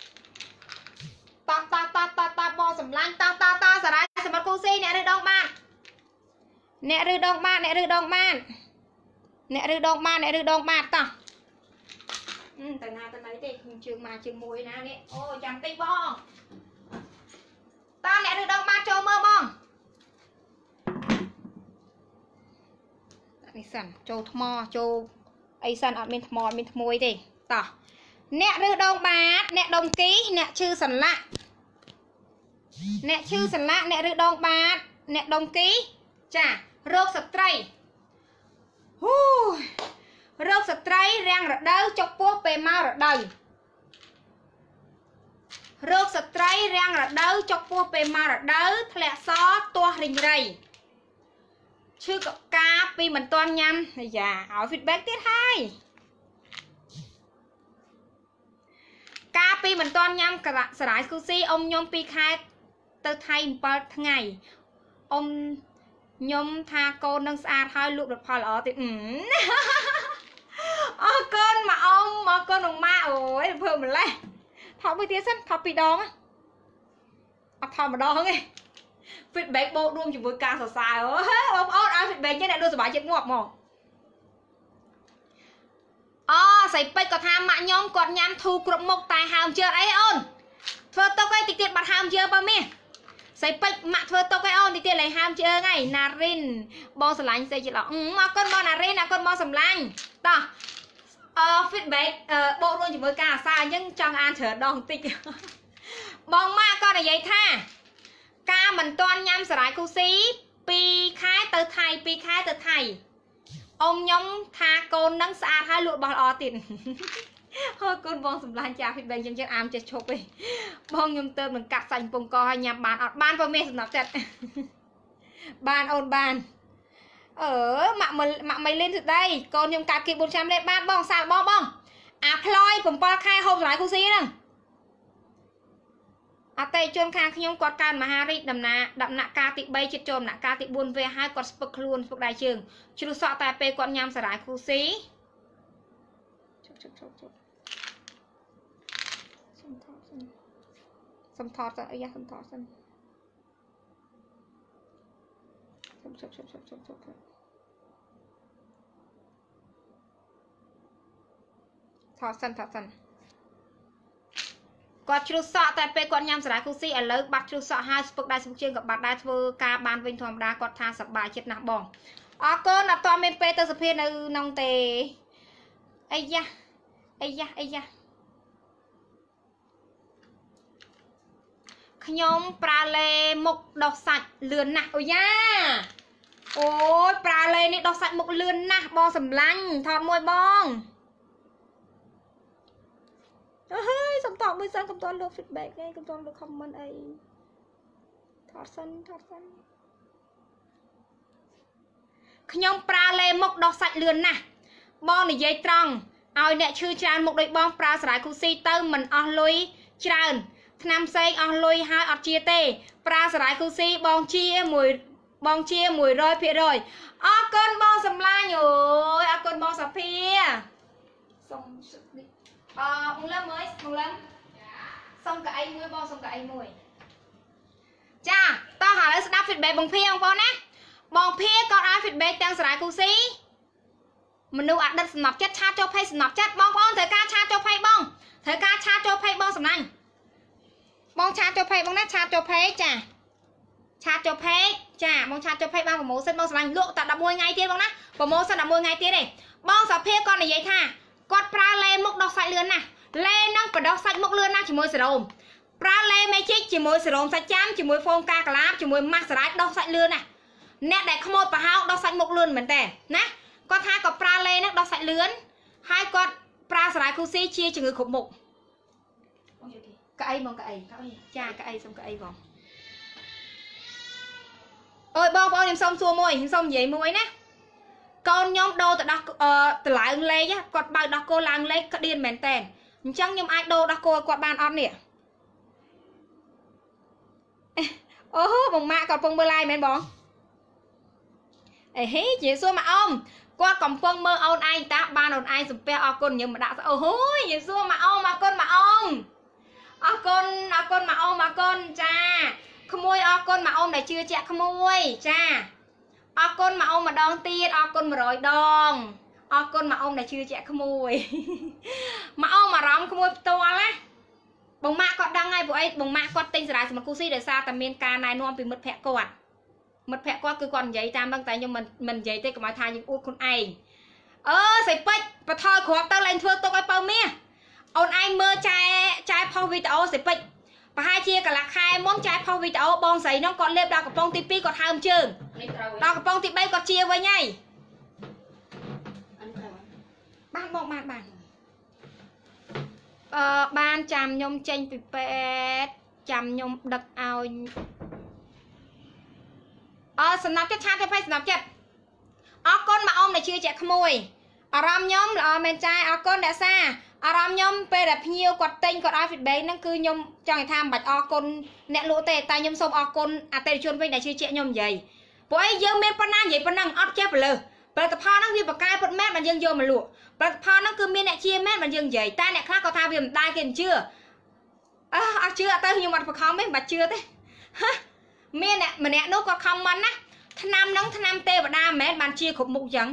ta ta ta ta ta bò sầm lanh ta ta ta sờ ra một công ty nè rư đông man nè rư đông man nè rư đông man nè rư đông man nè rư đông man ta từ nào từ đấy thì trường mà trường mùi nào nè ôi chẳng tinh bong ta nè rư đông man cho mơ bong này sẵn cho thmo cho ấy sẵn ở bên thmo bên mùi thì tỏ nè rư đông bát nè đồng ký nè chư sẵn lạ nè chư sẵn lạ nè rư đông bát nè đồng ký chà rốt sập tray rốt sập tray răng rồi đâu chọc bố bề mau rồi đời rốt sập tray răng rồi đâu chọc bố bề mau rồi đâu lẹ xó tua rình rầy chứ có cá pi mình toan nhăn dạ hỏi feedback tiết hai cá pi mình toan nhăn cả sở đại sushi ông nhôm pi khai tơ thay một ngày ông nhôm tha cô nâng xa thôi lụt được phò lỡ thì ô con mà ông mà con đồng ma ôi vừa mình lên thọ với tiếng sân thọ bị đón á thọ mà đón nghe feedback បូករួមជាមួយការសរសើរបងប្អូនឲ្យ feedback ចេះអ្នកដូចសុបាយចិត្តងាប់ហ្មងអូសៃពេជ្រក៏ថាម៉ាក់ខ្ញុំគាត់ញ៉ាំធូរគ្រប់មុខតែហើមជើងអីអូនធ្វើទុកឯងតិចទៀតបាត់ហើមជើងបើមាសសៃពេជ្រម៉ាក់ធ្វើទុកឯងអូនតិចទៀតឡើងហើមជើងឯងណារិនបងស្រឡាញ់សេចក្ដីអរគុណបងណារិនអរគុណបងសម្លាញ់តោះអឺ feedback បូករួមជាមួយការអាសាអញ្ចឹងចង់អានច្រើនដងតិចបងម៉ាក់ក៏និយាយថាការមិនទាន់ញ៉ាំសារ៉ាយគូស៊ីពីរខែទៅថៃពីរខែទៅថៃអ៊ំខ្ញុំថាកូននឹងស្អាតហើយលក់បោះល្អទៀតអរគុណបងសម្លាញ់ចា feedback ចឹងចឹងអាមចេះឈប់ទេបងខ្ញុំទៅនឹងកាត់សាច់កំពង់កឲ្យញ៉ាំបានអត់បានបើមានសំណប់ចិត្តបានអូនបានអឺម៉ាក់ម៉ាក់មិនលេងទៅដីកូនខ្ញុំកាត់គីបួនឆ្នាំលេបានបងសាលបងបងអាផ្លយbảyខែហូបស្រ័យគូស៊ីហ្នឹងអតេជនខាងខ្ញុំគាត់កើនមហារីកដំណាដំណាក់កាលទី3ចិត្តចូលដំណាក់កាលទី4វេហើយគាត់ស្ពឹកខ្លួនស្ពឹកដៃជើងជ្រុះសក់តែពេលគាត់ញ៉ាំសារ៉ាយគូស៊ីជប់ជប់ជប់ជប់សំថតសិនសំថតសិនអីយ៉ាសំថតសិនជប់ជប់ជប់ជប់ជប់ជប់ថតសិនថតសិនគាត់ជ្រុះសក់តែពេលគាត់ញ៉ាំសារ៉ាយគូស៊ីឥឡូវបាត់ជ្រុះសក់ហើយស្ពឹកដៃស្ពឹកជើងក៏បាត់ដែរធ្វើការបានវិញធម្មតាគាត់ថាសប្បាយចិត្តណាស់បងអរគុណអត់ទាន់មានពេលទៅសភានៅក្នុងទេអីយ៉ាអីយ៉ាអីយ៉ាខ្ញុំប្រើលេមុខដោះសាច់លឿនណាស់អូយ៉ាអូយប្រើលេនេះដោះសាច់មុខលឿនណាស់បងសម្លាញ់ថតមួយបងអើយសំតបមួយសិនកុំតន់លើក feedback ឯងកុំតន់លើក comment អីថតសិនថតសិនខ្ញុំប្រើលេមុខដោះសាច់លឿនណាស់បងនិយាយត្រង់ឲ្យអ្នកឈឺច្រើនមុខដូចបងប្រើសារ៉ាយគូស៊ីទៅមិនអស់លុយច្រើនថ្នាំផ្សេងអស់លុយហើយអត់ជាទេប្រើសារ៉ាយគូស៊ីបងជាមួយបងជា100%អរគុណបងសម្លាញ់អូយអរគុណបងសាភាសុំអឺបងលឹមអើយបងលឹមសុំកៅអីមួយបងសុំកៅអីមួយចាតោះឥឡូវស្ដាប់ feedback បងភាបងប្អូនណាបងភាក៏ឲ្យ feedback ទាំងសារ៉ាយគូស៊ីមនុស្សអតីតសំណប់ចិត្តឆាតចូល page សំណប់ចិត្តបងប្អូនត្រូវការឆាតចូល page បងត្រូវការឆាតចូល page បងសំណាញ់បងឆាតចូល page បងណាឆាតចូល page ចាឆាតចូល page ចាបងឆាតចូល page បាន promotion បងសំឡាញ់លក់តែ11ថ្ងៃទៀតបងណា promotion 11ថ្ងៃទៀតទេបងសាភាគាត់និយាយថាគាត់ប្រើលេមុខដោះសាច់លឿនណាស់លេនឹងបដោះសាច់មុខលឿនណាស់ជាមួយសេរ៉ូមប្រើលេ Magic ជាមួយសេរ៉ូមសាច់ចាំជាមួយហ្វូមកាកាឡាបជាមួយម៉ាស់សារ៉ាយដោះសាច់លឿនណាស់អ្នកដែលខ្មោចប្រហោងដោះសាច់មុខលឿនមែនតើណាគាត់ថាគាត់ប្រើលេនឹងដោះសាច់លឿនហើយគាត់ប្រើសារ៉ាយគូស៊ីជាជំងឺគ្រប់មុខបងយកគេកៅអីបងកៅអីចាកៅអីសុំកៅអីបងអើយបងប្អូនខ្ញុំសុំសួរមួយខ្ញុំសុំនិយាយមួយណាកូនខ្ញុំដូរទៅដោះតឡើងលេខគាត់បើកដោះគោឡើងលេខក្តៀនមែនតើអញ្ចឹងខ្ញុំអាចដូរដោះគោគាត់បានអត់នេះអូបងម៉ាក់គាត់កំពុងមើល live មែនបងអេហេជិះសួរមកអ៊ំគាត់កំពុងមើលអូនឯងតាបានអូនឯងសំពះអរគុណខ្ញុំមកដាក់អូហូយជិះសួរមកអ៊ំអរគុណមកអ៊ំអរគុណអរគុណមកអ៊ំអរគុណចាក្មួយអរគុណមកអ៊ំដែលជឿជាក់ក្មួយចាអរគុណមកអ៊ំម្ដងទៀតអរគុណ100ដងអរគុណមកអ៊ំដែលជឿជាក់ក្មួយមកអ៊ំអារម្មណ៍ក្មួយផ្ទាល់ណាបងម៉ាក់គាត់ដឹងហើយពួកអីបងម៉ាក់គាត់ទិញសារ៉ាយសម្រាប់គូស៊ីដោយសារតែមានការណែនាំពីមិត្តភ័ក្តិគាត់មិត្តភ័ក្តិគាត់គឺគាត់និយាយតាមហ្នឹងតែខ្ញុំមិនមិននិយាយទេកុំឲ្យថាយើងអួតខ្លួនឯងអើសៃពេជ្របថយគ្រាប់ទៅឡើងធ្វើទុកឲ្យបើមាសអូនឯងមើលចែចែផុសវីដេអូសៃពេជ្រប្រហែលជាកន្លះខែមុនចែផុសវីដេអូបងស្រីហ្នឹងគាត់លេបដល់កំប៉ុងទី2គាត់ហើមជើងដល់កំប៉ុងទី3គាត់ជាវិញហើយបានបងបានបានអឺបានចាំខ្ញុំចេញពីពេទ្យចាំខ្ញុំដឹកឲ្យអឺសំណាប់ចិត្តឆាតទៅពេទ្យសំណាប់ចិត្តអរគុណមកអ៊ំដែលជឿជាក់ក្មួយអារម្មណ៍ខ្ញុំល្អមែនចាយអរគុណអ្នកសាអារម្មណ៍ខ្ញុំពេលដែលភ្ញៀវគាត់ទិញគាត់ឲ្យ feedback ហ្នឹងគឺខ្ញុំចង់និយាយថាមិនបាច់អរគុណអ្នកលក់ទេតែខ្ញុំសូមអរគុណអតិថិជនវិញដែលជឿជាក់ខ្ញុំនិយាយព្រោះអីយើងមានប៉ុណ្ណានិយាយប៉ុណ្ណឹងអត់ចេះប្រលើសផលិតផលហ្នឹងវាបកកែពិតមែនបើយើងយកមកលក់ផលិតផលហ្នឹងគឺមានអ្នកជាមែនបើយើងនិយាយតែអ្នកខ្លះគាត់ថាវាមិនដែរគេមិនជឿអើអត់ជឿអត់ទៅខ្ញុំអត់បង្ខំទេមិនបាច់ជឿទេហ៎ miền nè mà nè nó có không mắn á năm nắng năm tê và đa mẹ bàn chia khủng mục chẳng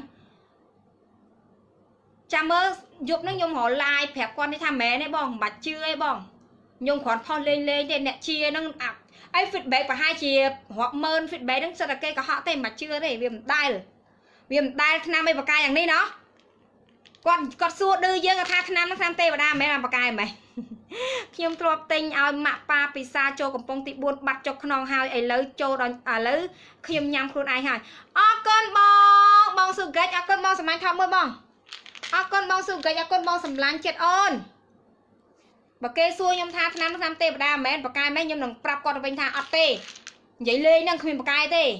cha mơ dục nó nhung họ lai phẹp con đi thăm mẹ này bong bạch chưa ấy bong nhung khoản phon lên lên để nè chia nó à ấy phịt bé và hai chia họ mơn phịt bé đứng sau là cây có họ tên mà chưa để viêm đai rồi viêm đai năm mươi và cayอย่างนี้เนาะcon con xua đưa dương tha năm nó năm tê và đa mẹ làm bạc cay mày khiêm trộm tinh ao mạ pa pizza cho cầm pong tị buôn bắt cho non hai ấy lấy cho đòn à lấy khiêm nhắm khuôn ai hai o con bong bong sừng gạch o con bong sầm anh thọ mưa bong o con bong sừng gạch o con bong sầm láng chết ôn bà kê xua nhom tha năm nó năm tê và đa mẹ bạc cay mấy nhom đừng prap con bên tha ọt tê vậy lên năng khiêm bạc cay tê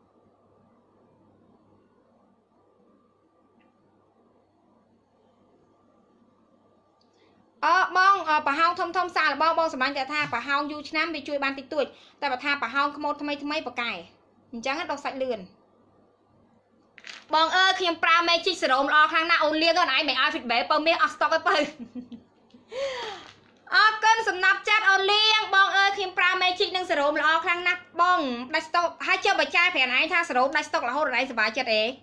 ờ bong ờ bà hao thông thông xa là bong bong sầm anhจะtha bà hao du năm bị chui ban tịch tuổiแต่bà tha bà haoขโมยทำไมทำไมbàไก่จังงั้นเราใส่เลือนบองเออเขียมปลาเมจิสโรมรอครั้งหน้าโอนเลี้ยงก็ไหนไม่เอาผิดเบ๋เปิลเมียออกสต็อกไปเปิลอ๋อเกินสำนับจัดโอนเลี้ยงบองเออเขียมปลาเมจินึงสโรมรอครั้งหน้าบองได้สต็อกให้เจ้าใบจ่ายแผนไหนถ้าสโรมได้สต็อกแล้วโหดไหนสบายจัดเอง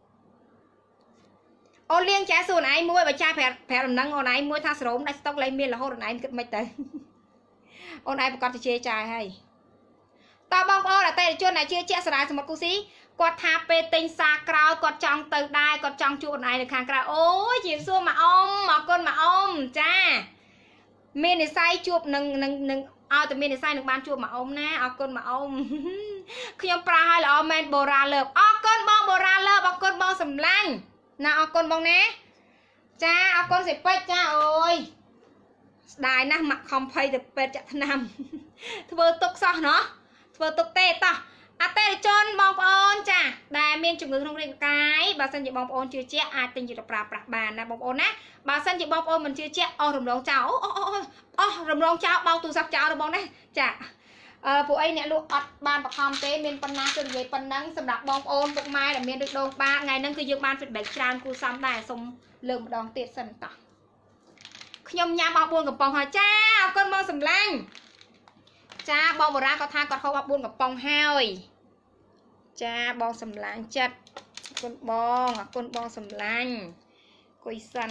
โอเลี้ยงแจ๊ส่วนไหนมวยใบจ่ายแผลแผลนังโอไหนมวยท่าสโลมได้สต็อกเลยเมียละโหดไหนมันก็ไม่เตะโอไหนประกอบจะเชี่ยใจให้ตาบองโอละเตะจนไหนเชี่ยเชี่ยสลายสมมติกูสิกดทาเปติงซากราวกดจองตื่นได้กดจองจูไหนในคางกราวโอ้ยจีบซัวมาอมมาก้นมาอมจ้าเมียในไส้จูบหนึ่งหนึ่งหนึ่งเอาแต่เมียในไส้หนึ่งบานจูบมาอมนะเอาก้นมาอมขยมปลาให้ละอมแมนโบราณเลิบเอาก้นบองโบราณเลิบเอาก้นบองสำลังน่าเอาก้นบองนะจ้าเอาก้นเสร็จเป็ดจ้าโอ้ยได้นะหมักคอมเพลย์แต่เป็ดจะทำเธอตกซอเนาะเธอตกเตะต่ออาเตะจนบองปอนจ้าได้เมียนจุ่มมือตรงเรียนกายบาสันจีบองปอนเชื่อเจ๊อาติงอยู่กับปลาปลาบานนะบองปอนนะบาสันจีบองปอนมันเชื่อเจ๊อ๋อรำรองเจ้าอ๋ออ๋ออ๋อรำรองเจ้าเบาตูสับเจ้าระบองนะจ้าเออพวกไอ้เนี่ยลูกอัดบานประคอมเต้เมียนปันนาจนใหญ่ปันนังสำหรับบองปอนพวกไม้แต่เมียนดึกโดนปลาไงนั่นคือยืมบานฟิตแบกจานกูซ้ำได้สมเริ่มดองเตี้ยสันต่อขยมยาบองปูนกับปองหอยจ้าก้นบองสำลังจ้าบองโบราณก็ทานก็เขาบองปูนกับปองห้อยจ้าบองสำลังจัดก้นบองก้นบองสำลังกุยสัน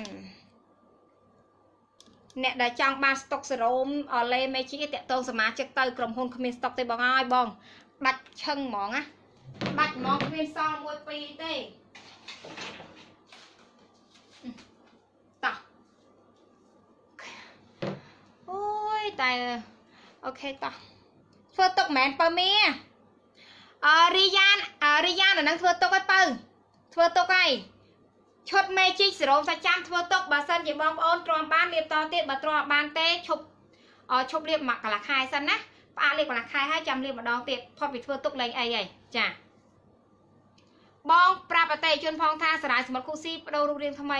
เนี่ยได้จ้างบานสต็อกสโรมอเลเมชิเตะตรงสมาชิกเตยกรมพลคอมมินสต็อกเตยบองอ้อยบองบัดเชิงหมองอะบัดหมองเป็นซองมวยปีเต้ต่อโอ้ยตายโอเคต่อเพื่อตกแมนเปอร์เมียเออริยานเออริยานน่ะนั่งเพื่อตกไอ้เปิ้ลเพื่อตกไอ้ชดเมจิสโรมสัจจามเพื่อตกบาสันจีบองปอนตรอมบ้านเรียบตอนเตี้ยบาตรอมบ้านเต้ชบเออชบเรียบหมักกะละคายสันนะป้าเรียบกะละคายให้จำเรียบมาดองเตี้ยพอไปเพื่อตกเลยไอ้ไงจ้ะบองปราบเตะจนพองทางสลายสมรคูซีเราโรงเรียนทำไม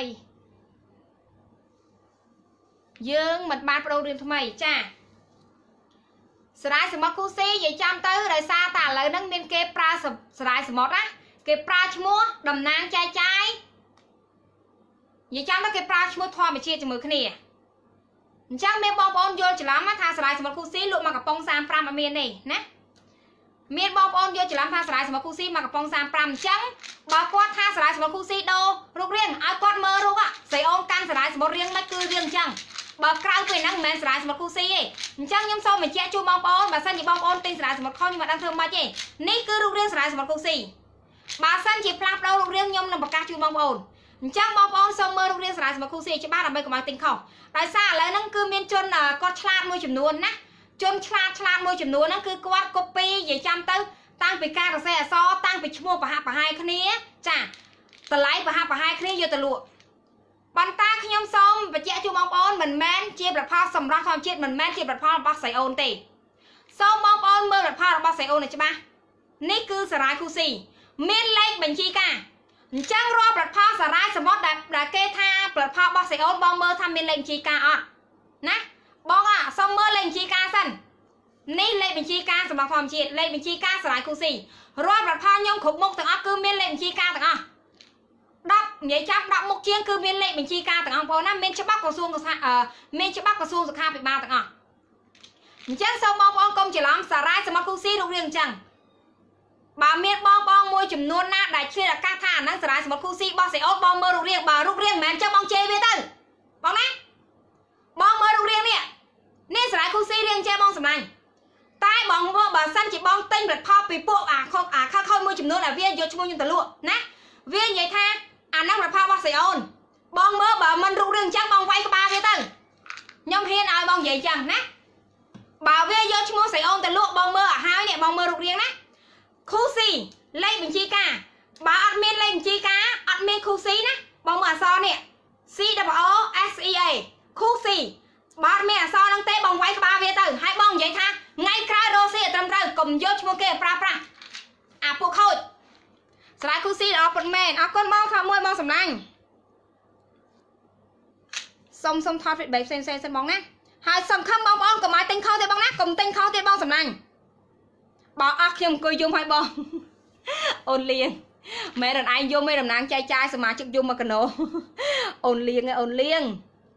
ยืงเหมือนบ้านเราเรียนทำไมจ้าสลายสมรคูซีอย่าจำเตอเลยซาตาเลยนั่งเป็นเก็บปลาสลายสมรนะเก็บปลาชมัวดำนางใจใจอย่าจำว่าเก็บปลาชมัวทอมาเชียร์จมือขณีจังเมย์บองบอลโยนจะล้ำมาทางสลายสมรคูซีลุกมากับปองซามปรามาเมียนี่นะเมียนบองบอลโยนจะล้ำทางสลายสมรคูซีมากับปองซามปรามจังบอกว่าทางสลายสมรคูซีโดรูกเรียงเอาก้อนเมอรูกอ่ะใส่องการสลายสมรเรียงไม่คือเรียงจังบอกกลางไปนั่งแมนสลายสมรคูซีจังยำโซ่เหมือนเจ้าจูบองบอลบาสันจีบองบอลตีสลายสมรข้อนี่มาดังเธอมาเจนี่คือรูกเรียงสลายสมรคูซีบาสันจีพลาดเรารูกเรียงยำนำปากกาจูบองบอลจังบองบอลส่งเมอรูกเรียงสลายสมรคูซีจะบ้าทำไมกับมาติงเขาได้ซาแล้วนั่นคือเมียนจนก็ฉลาดมวยจำนวนนะจนฉลาดฉลาดมวยจำนวนนั่นคือกวาดกปีอย่าจำเตอตั้งไปการกระแสซอตั้งไปชั่วโมงปะฮะปะไฮคณีจ้ะตะไลปะฮะปะไฮคณีอยู่ตะลุปันตาขยมซอมไปเจ้าจูบองบอลเหมือนแมนเจี๊ยบแบบพ่อสำรักความเจี๊ยบเหมือนแมนเจี๊ยบแบบพ่อบักใส่โอนตีซอมบองบอลเมื่อแบบพ่อบักใส่โอนเลยใช่ไหมนี่คือสลายคูซีเมียนเล็กบัญชีกาจังรอแบบพ่อสลายสมมติแบบแบบเกธาแบบพ่อบักใส่โอนบองเมื่อทำเมียนเล็กบัญชีกาอ่ะนะบองอ่ะซอมเมื่อเล็กบัญชีกาสั้นนี่เลขบัญชีการสำหรับความเชียร์เลขบัญชีการสลายคูซีรอบแบบพายงขบมุกต่างอ่ะคือเมียนเลขบัญชีการต่างอ่ะดับใหญ่จับดับมุกเชียงคือเมียนเลขบัญชีการต่างอ่ะเพราะนั้นเมียนฉบับกระทรวงกระทรวงเอ่อเมียนฉบับกระทรวงสุขาภิบาลต่างอ่ะจังสมบองกรมจะล้อมสาระสมัครคู่ซีโรงเรียนจังบ่เมียบองบองมวยจำนวนน่าได้เชื่อก้าท่านั่งสาระสมัครคู่ซีบองเสียออกบองเมื่อโรงเรียนบ่โรงเรียนแมนจังบองเจเวตันบองนะบองเมื่อโรงเรียนเนี่ยนี่สาระคู่ซีเรียนเจบองสมัยใต้บองพวกบ่สั้นจีบองเต็งแบบพ่อปีพวกอ่ะข้ออ่ะข้าเข้ามวยจำนวนอ่ะเวียนโยชมวยยุนตะลุ่นะเวียนใหญ่ท่าอ่ะนั่งแบบพ่อบองเสียอ่อนบองเมื่อบ่มันโรงเรียนจังบองไฟกบ้าเวตันยอมเฮียนเอาบองใหญ่จังนะบ่เวียนโยชมวยเสียอ่อนตะลุ่บองเมื่อหายเนี่ยบองเมื่อโรงเรียนนะคู่ซีไล่บัญชีกาบ่อัดเมนไล่บัญชีกาอัดเมนคู่ซีนะบองเมื่อซอเนี่ย C W O S E A คู่ซีบ่อัดเมนซอนังเตะบองไฟกบ้าเวตันให้บองใหญ่ท่าไงคราโรเซียตรำเรากลมโยชมวยเกปลาปลาอ่ะพวกเขาสไลด์คู่ซีเอาปนแมนเอาก้นมองข้ามวยมองสำนักสมสมทอดแบบเซนเซนเซนบองนะหายสมคำบองบองกับไม้เต็งเข้าเตะบองนะกลมเต็งเข้าเตะบองสำนักบอกอักยมกุยยมให้บองโอนเลียงแม่ดันไอยมไม่ดำนางใจใจสมาชิกยมมากระโนโอนเลียงไงโอนเลียง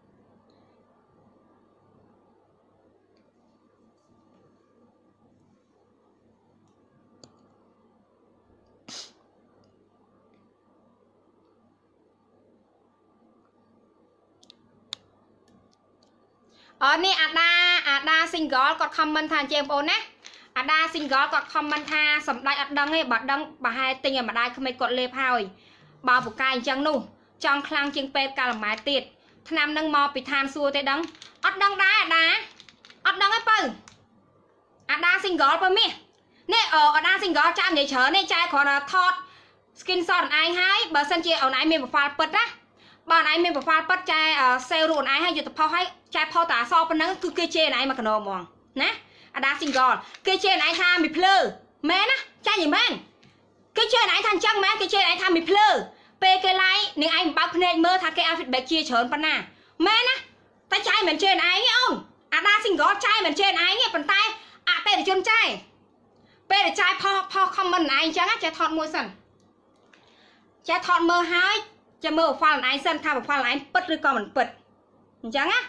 อ๋อนี่อาดาอาดาซิงเกิลกดคอมเมนต์ทางเจมโอนนะอาดาซิงเกิลกดคอมเมนต์ทางสำได้อัดดังให้บัดดังบ่ให้ติงอย่ามาได้คือไม่กดเล็บหอยบ่าวบุกไก่จังนู่จองคลางจึงเป็นการหมายติดทนำนังมอปิดทานซัวเตดังอัดดังได้อาดาอัดดังให้เปิ้ลอาดาซิงเกิลเปิ้ลมี่เนี่ยเอออาดาซิงเกิลจามเฉยๆเนี่ยใจขอทอดสกินซอนไอให้เบอร์เซนเจเอาไหนมีแบบฟาเปิดนะบ้านไอ้มีแบบฟาเปิดใจเซลล์รุ่นไอ้ให้อยู่แต่พอให้ใจพอตาซอปนั้นคือเกเจไอ้มากระโนมองนะอาดาซิงเกิลเกเจไอ้ทำมีเพลอแม่นะใจอย่างแม่เกเจไอ้ทำจังแม่เกเจไอ้ทำมีเพลอเปเกไลหนึ่งไอ้บักเพลย์เมื่อทาเกอาฟิตแบกเชียเฉินปน่ะแม่นะแต่ใจเหมือนเจนไอ้เงี้ยอ่อนอาดาซิงเกิลใจเหมือนเจนไอ้เงี้ยปนใต้อาเปย์จนใจเปย์ใจพอพอคอมมันไอ้จังจะถอดมวยสั่นจะถอดมือหายจะมือฟันไอ้เส้นทางแบบฟันไอ้ปิดหรือก็มันปิดจังอะ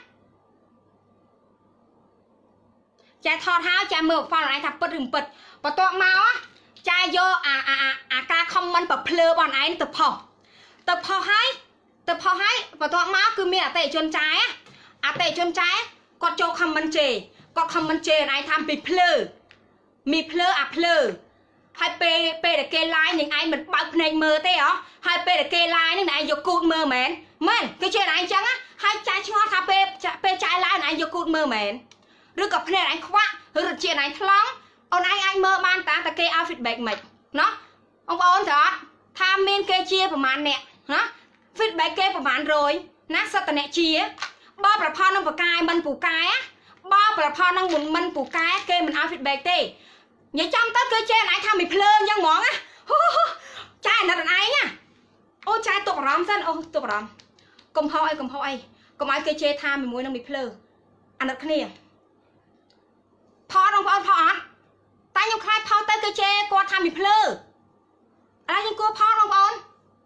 จะทอดเท้าจะมือฟันไอ้ทำปิดหรือปิดพอตัวมาอ่ะจะโยอ่าอ่าอ่าอ่าการคอมมันแบบเพลบอลไอ้ตัวพอตัวพอให้ตัวพอให้พอตัวมาคือมีอาเตะจนใจอะอาเตะจนใจก็โจคอมมันเจก็คอมมันเจไอ้ทำเป็นเพลมีเพลอะเพลให้เปเปแต่เกลายหนึ่งไอ้เหมือนบักในมือเต้เหรอให้เปแต่เกลายหนึ่งไอ้ยกกูดมือเหม็นเหม็นก็เชื่อไอ้จังอะให้ใจชัวร์ถ้าเปเปใจลายไอ้ยกกูดมือเหม็นหรือกับเพลไอ้คว้าหรือเชื่อไอ้ทะลังเอาไอ้ไอ้มือบ้านตาแต่เกเอาฟิตแบกเหม็นเนาะองค์อนเถอะทำเมนเกเชียประมาณเนี่ยนะฟิตแบกเกประมาณโรยนะสตเนเชียบ้าประพอนังปกายมันปูกายอะบ้าประพอนังบุญมันปูกายเกมันเอาฟิตแบกเต้อย่าจำตั้งเกเจไหนทำมีเพลินยังหมองอะใจนั่นไอ้เนี่ยโอ้ใจตกร้อนสั้นโอ้ตกร้อนกลมเผาไอ้กลมเผาไอ้กลมไอ้เกเจทำมีมวยนั่งมีเพลินอันนั้นนี่พอน้องพอพออ่ะแต่ยังใครพอเตเกเจกว่าทำมีเพลินอะไรยังกลัวพอน้องบอล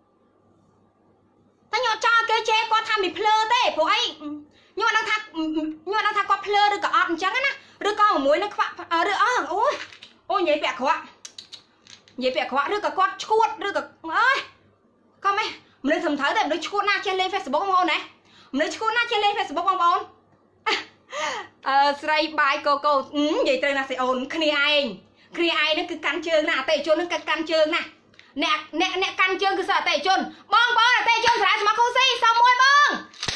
แต่ยังจ้าเกเจกว่าทำมีเพลินเต้พวกไอ้ยังนั่งทักยังนั่งทักกว่าเพลินหรือกับอ่อนจังนะหรือก็มวยนั่งขวะหรืออ่ะโอ้ยโอ้ยใหญ่แปะขวะใหญ่แปะขวะหรือกับกอดชุดหรือกับเอ้ยก็ไม่มันเลยทำเถอะแต่มันชุดหน้าเชลเล่เฟซบุ๊กบอลไหนมันเลยชุดหน้าเชลเล่เฟซบุ๊กบอลบอลเออสไลด์บายโกโก้อืมใหญ่เตยน่ะสิโอนคลีไอคลีไอนั่นคือการเชิงน่ะเตะจนนั่นคือการเชิงน่ะเนะเนะเนะการเชิงคือสะเตะจนบอลบอลเตะจนสายสมาคุซี่สามมวยบอล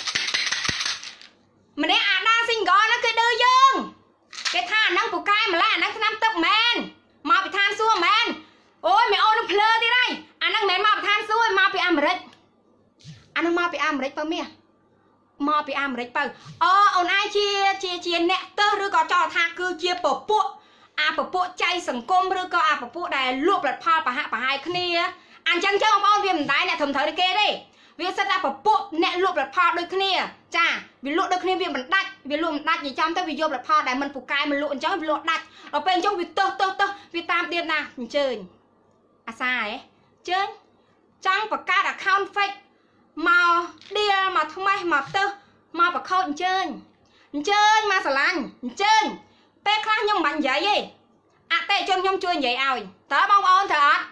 มันได้อาดาซิงกอนั่นคือเดือยงแกท่านั่งปูกายมาละนั่งน้ำตึกแมนมาไปทานซัวแมนโอ้ยไม่เอาน้ำเพลที่ไรอันนั่งแมนมาไปทานซัวมาไปอเมริกอันนั้นมาไปอเมริกเปล่าเมียมาไปอเมริกเปล่าอ๋อเอานายเชียเชียเชียเนะเตอหรือก็จอทาคือเชียปะปุ๊อาปะปุ๊ใจสังคมหรือก็อาปะปุ๊ได้ลูกหลัดพ่อปะฮะปะหายคณีอันจังเจ้าของพ่อเวียนได้เนี่ยทำเธอได้เกได้เวียนสตาปะปุ๊เนี่ยลูกหลัดพ่อโดยคณีจ้าวิลูกโดยคณีเวียนมันได้เวียนลูกมันได้ยิ่งจำแต่วิโยบหลัดพ่อได้มันปูกายมันลูกอันเจ้าวิลูกได้เราเป็นเจ้าวิเตอร์เตอร์เตอร์วิตามเดียนนะเจนอาศัยเจนจังประกาศอะคาวน์เฟกมาเดียมาทำไมมาเตอร์มาประเข้าเจนเจนมาสลันเจนពេលខ្លះខ្ញុំមិននិយាយទេអតិជនខ្ញុំជួយនិយាយឲ្យតើបងប្អូនត្រូវអត់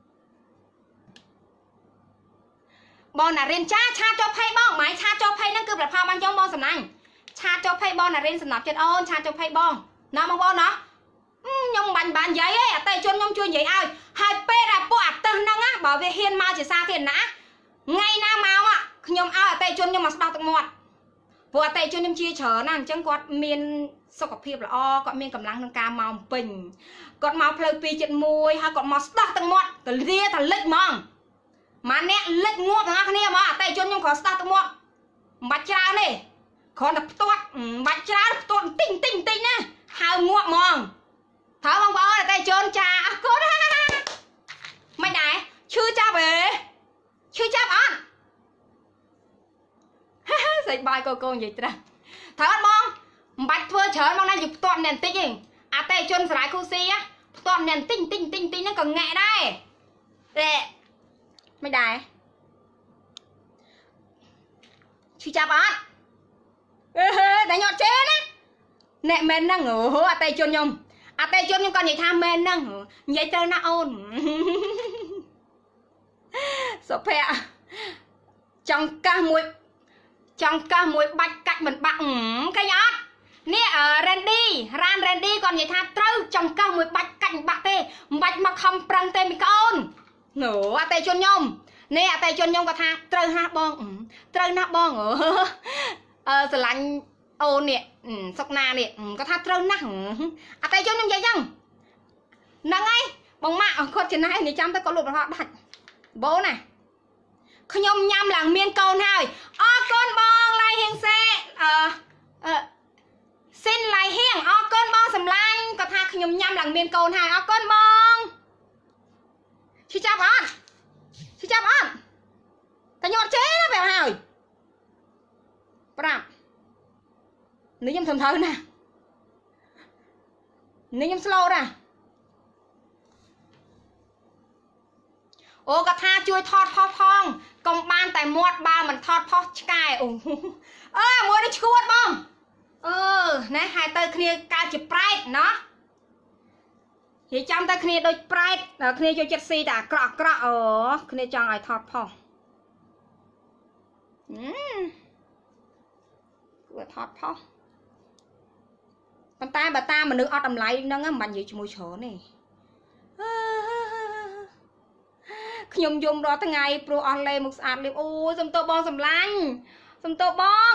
បងណារៀនចាឆាចុះភ័យបងម៉ៃឆាចុះភ័យហ្នឹងគឺប្រផលបានខ្ញុំបងសំឡាញ់ឆាចុះភ័យបងណារៀនសំណប់ចិត្តអូនឆាចុះភ័យបងណាបងប្អូនណាខ្ញុំបាញ់បាននិយាយឯងអតិជនខ្ញុំជួយនិយាយឲ្យហើយពេលដែលពួកអាទិសហ្នឹងណាបើវាហ៊ានមកជាសាធារណៈថ្ងៃណាមកខ្ញុំឲ្យអតិជនខ្ញុំមកស្ដោះទឹកមាត់ព្រោះអតិជនខ្ញុំជាច្រើនណាអញ្ចឹងគាត់មានសុខភាពល្អគាត់មានកម្លាំងក្នុងការមកពេញគាត់មកផ្លូវពីចិត្តមួយហើយគាត់មកស្ដោះទឹកមាត់ទលាតលិចហ្មងម៉ាអ្នកលិចងាប់ទាំងអស់គ្នាហ្មងអតិជនខ្ញុំគ្រាន់ស្ដោះទឹកមាត់មិនបាច់ច្រើនទេគ្រាន់តែផ្ទាត់មិនបាច់ច្រើនផ្ទាត់តិចតិចតិចណាហើយងាប់ហ្មងថើបងប្អូនអតិជនចាអរគុណមិនដែរឈឺចាប់ហេឈឺចាប់អត់ស្អីបាយកូកូនិយាយត្រាស់ត្រូវអត់បងមិនបាច់ធ្វើច្រើនបងណាយកផ្ទាត់អ្នកបន្តិចទេអតិជនសារាយគូស៊ីផ្ទាត់អ្នកបន្តិចបន្តិចបន្តិចបន្តិចហ្នឹងក៏ងាក់ដែរតែមិនដែរឈឺចាប់អត់អឺតែញ៉ាំចេណាអ្នកមែនហ្នឹងអូអតិជនខ្ញុំអតិជនខ្ញុំក៏និយាយថាមែនហ្នឹងនិយាយទៅណាអូនសុភ័ក្រចង់កាសមួយចង់កាសមួយបាច់កាច់មិនបាក់ឃើញអត់នេះរ៉េនឌីរ៉ានរ៉េនឌីគាត់និយាយថាត្រូវចង់កាសមួយបាច់កាច់មិនបាក់ទេមិនបាច់មកខំប្រឹងទេមីកូនអូអតិជនខ្ញុំនេះអតិជនខ្ញុំគាត់ថាត្រូវណាបងត្រូវណាបងអឺស្រឡាញ់អូននេះសុកណានេះគាត់ថាត្រូវណាស់អតិជនខ្ញុំនិយាយចឹងហ្នឹងហើយបងម៉ាក់គាត់ចំណាយនេះចាំទៅគាត់លុបរហ័សដាច់បូនណាខ្ញុំញ៉ាំឡើងមានកូនហើយអរគុណបងឡៃហៀងសេអឺអឺស៊ីនឡៃហៀងអរគុណបងសម្លាញ់គាត់ថាខ្ញុំញ៉ាំឡើងមានកូនហើយអរគុណបងឈឺចាប់អត់ឈឺចាប់អត់តែញាត់ចេណាបែបហើយប្រាប់នេះខ្ញុំធ្វើទៅណានេះខ្ញុំ slow ណាអូគាត់ថាជួយថតផុសផងកុំបានតែមាត់បើមិនថតផុសឆ្កែអូអើមួយនេះឈួតបងអឺណែហើយទៅគ្នាកើតជាប្រែតណោះនិយាយចាំទៅគ្នាដូចប្រែតគ្នាចូលចិត្តស៊ីតែអាក្រក់អាក្រក់អូគ្នាចង់ឲ្យថតផុសអឺគួរថតផុសប៉ុន្តែបើតាមមនុស្សអត់តម្លៃហ្នឹងមិនបាច់និយាយជាមួយច្រើនទេខ្ញុំយំរាល់ថ្ងៃព្រោះអស់លេមុខស្អាតលៀបអូយសុំទោសបងសម្លាញ់សុំទោសបង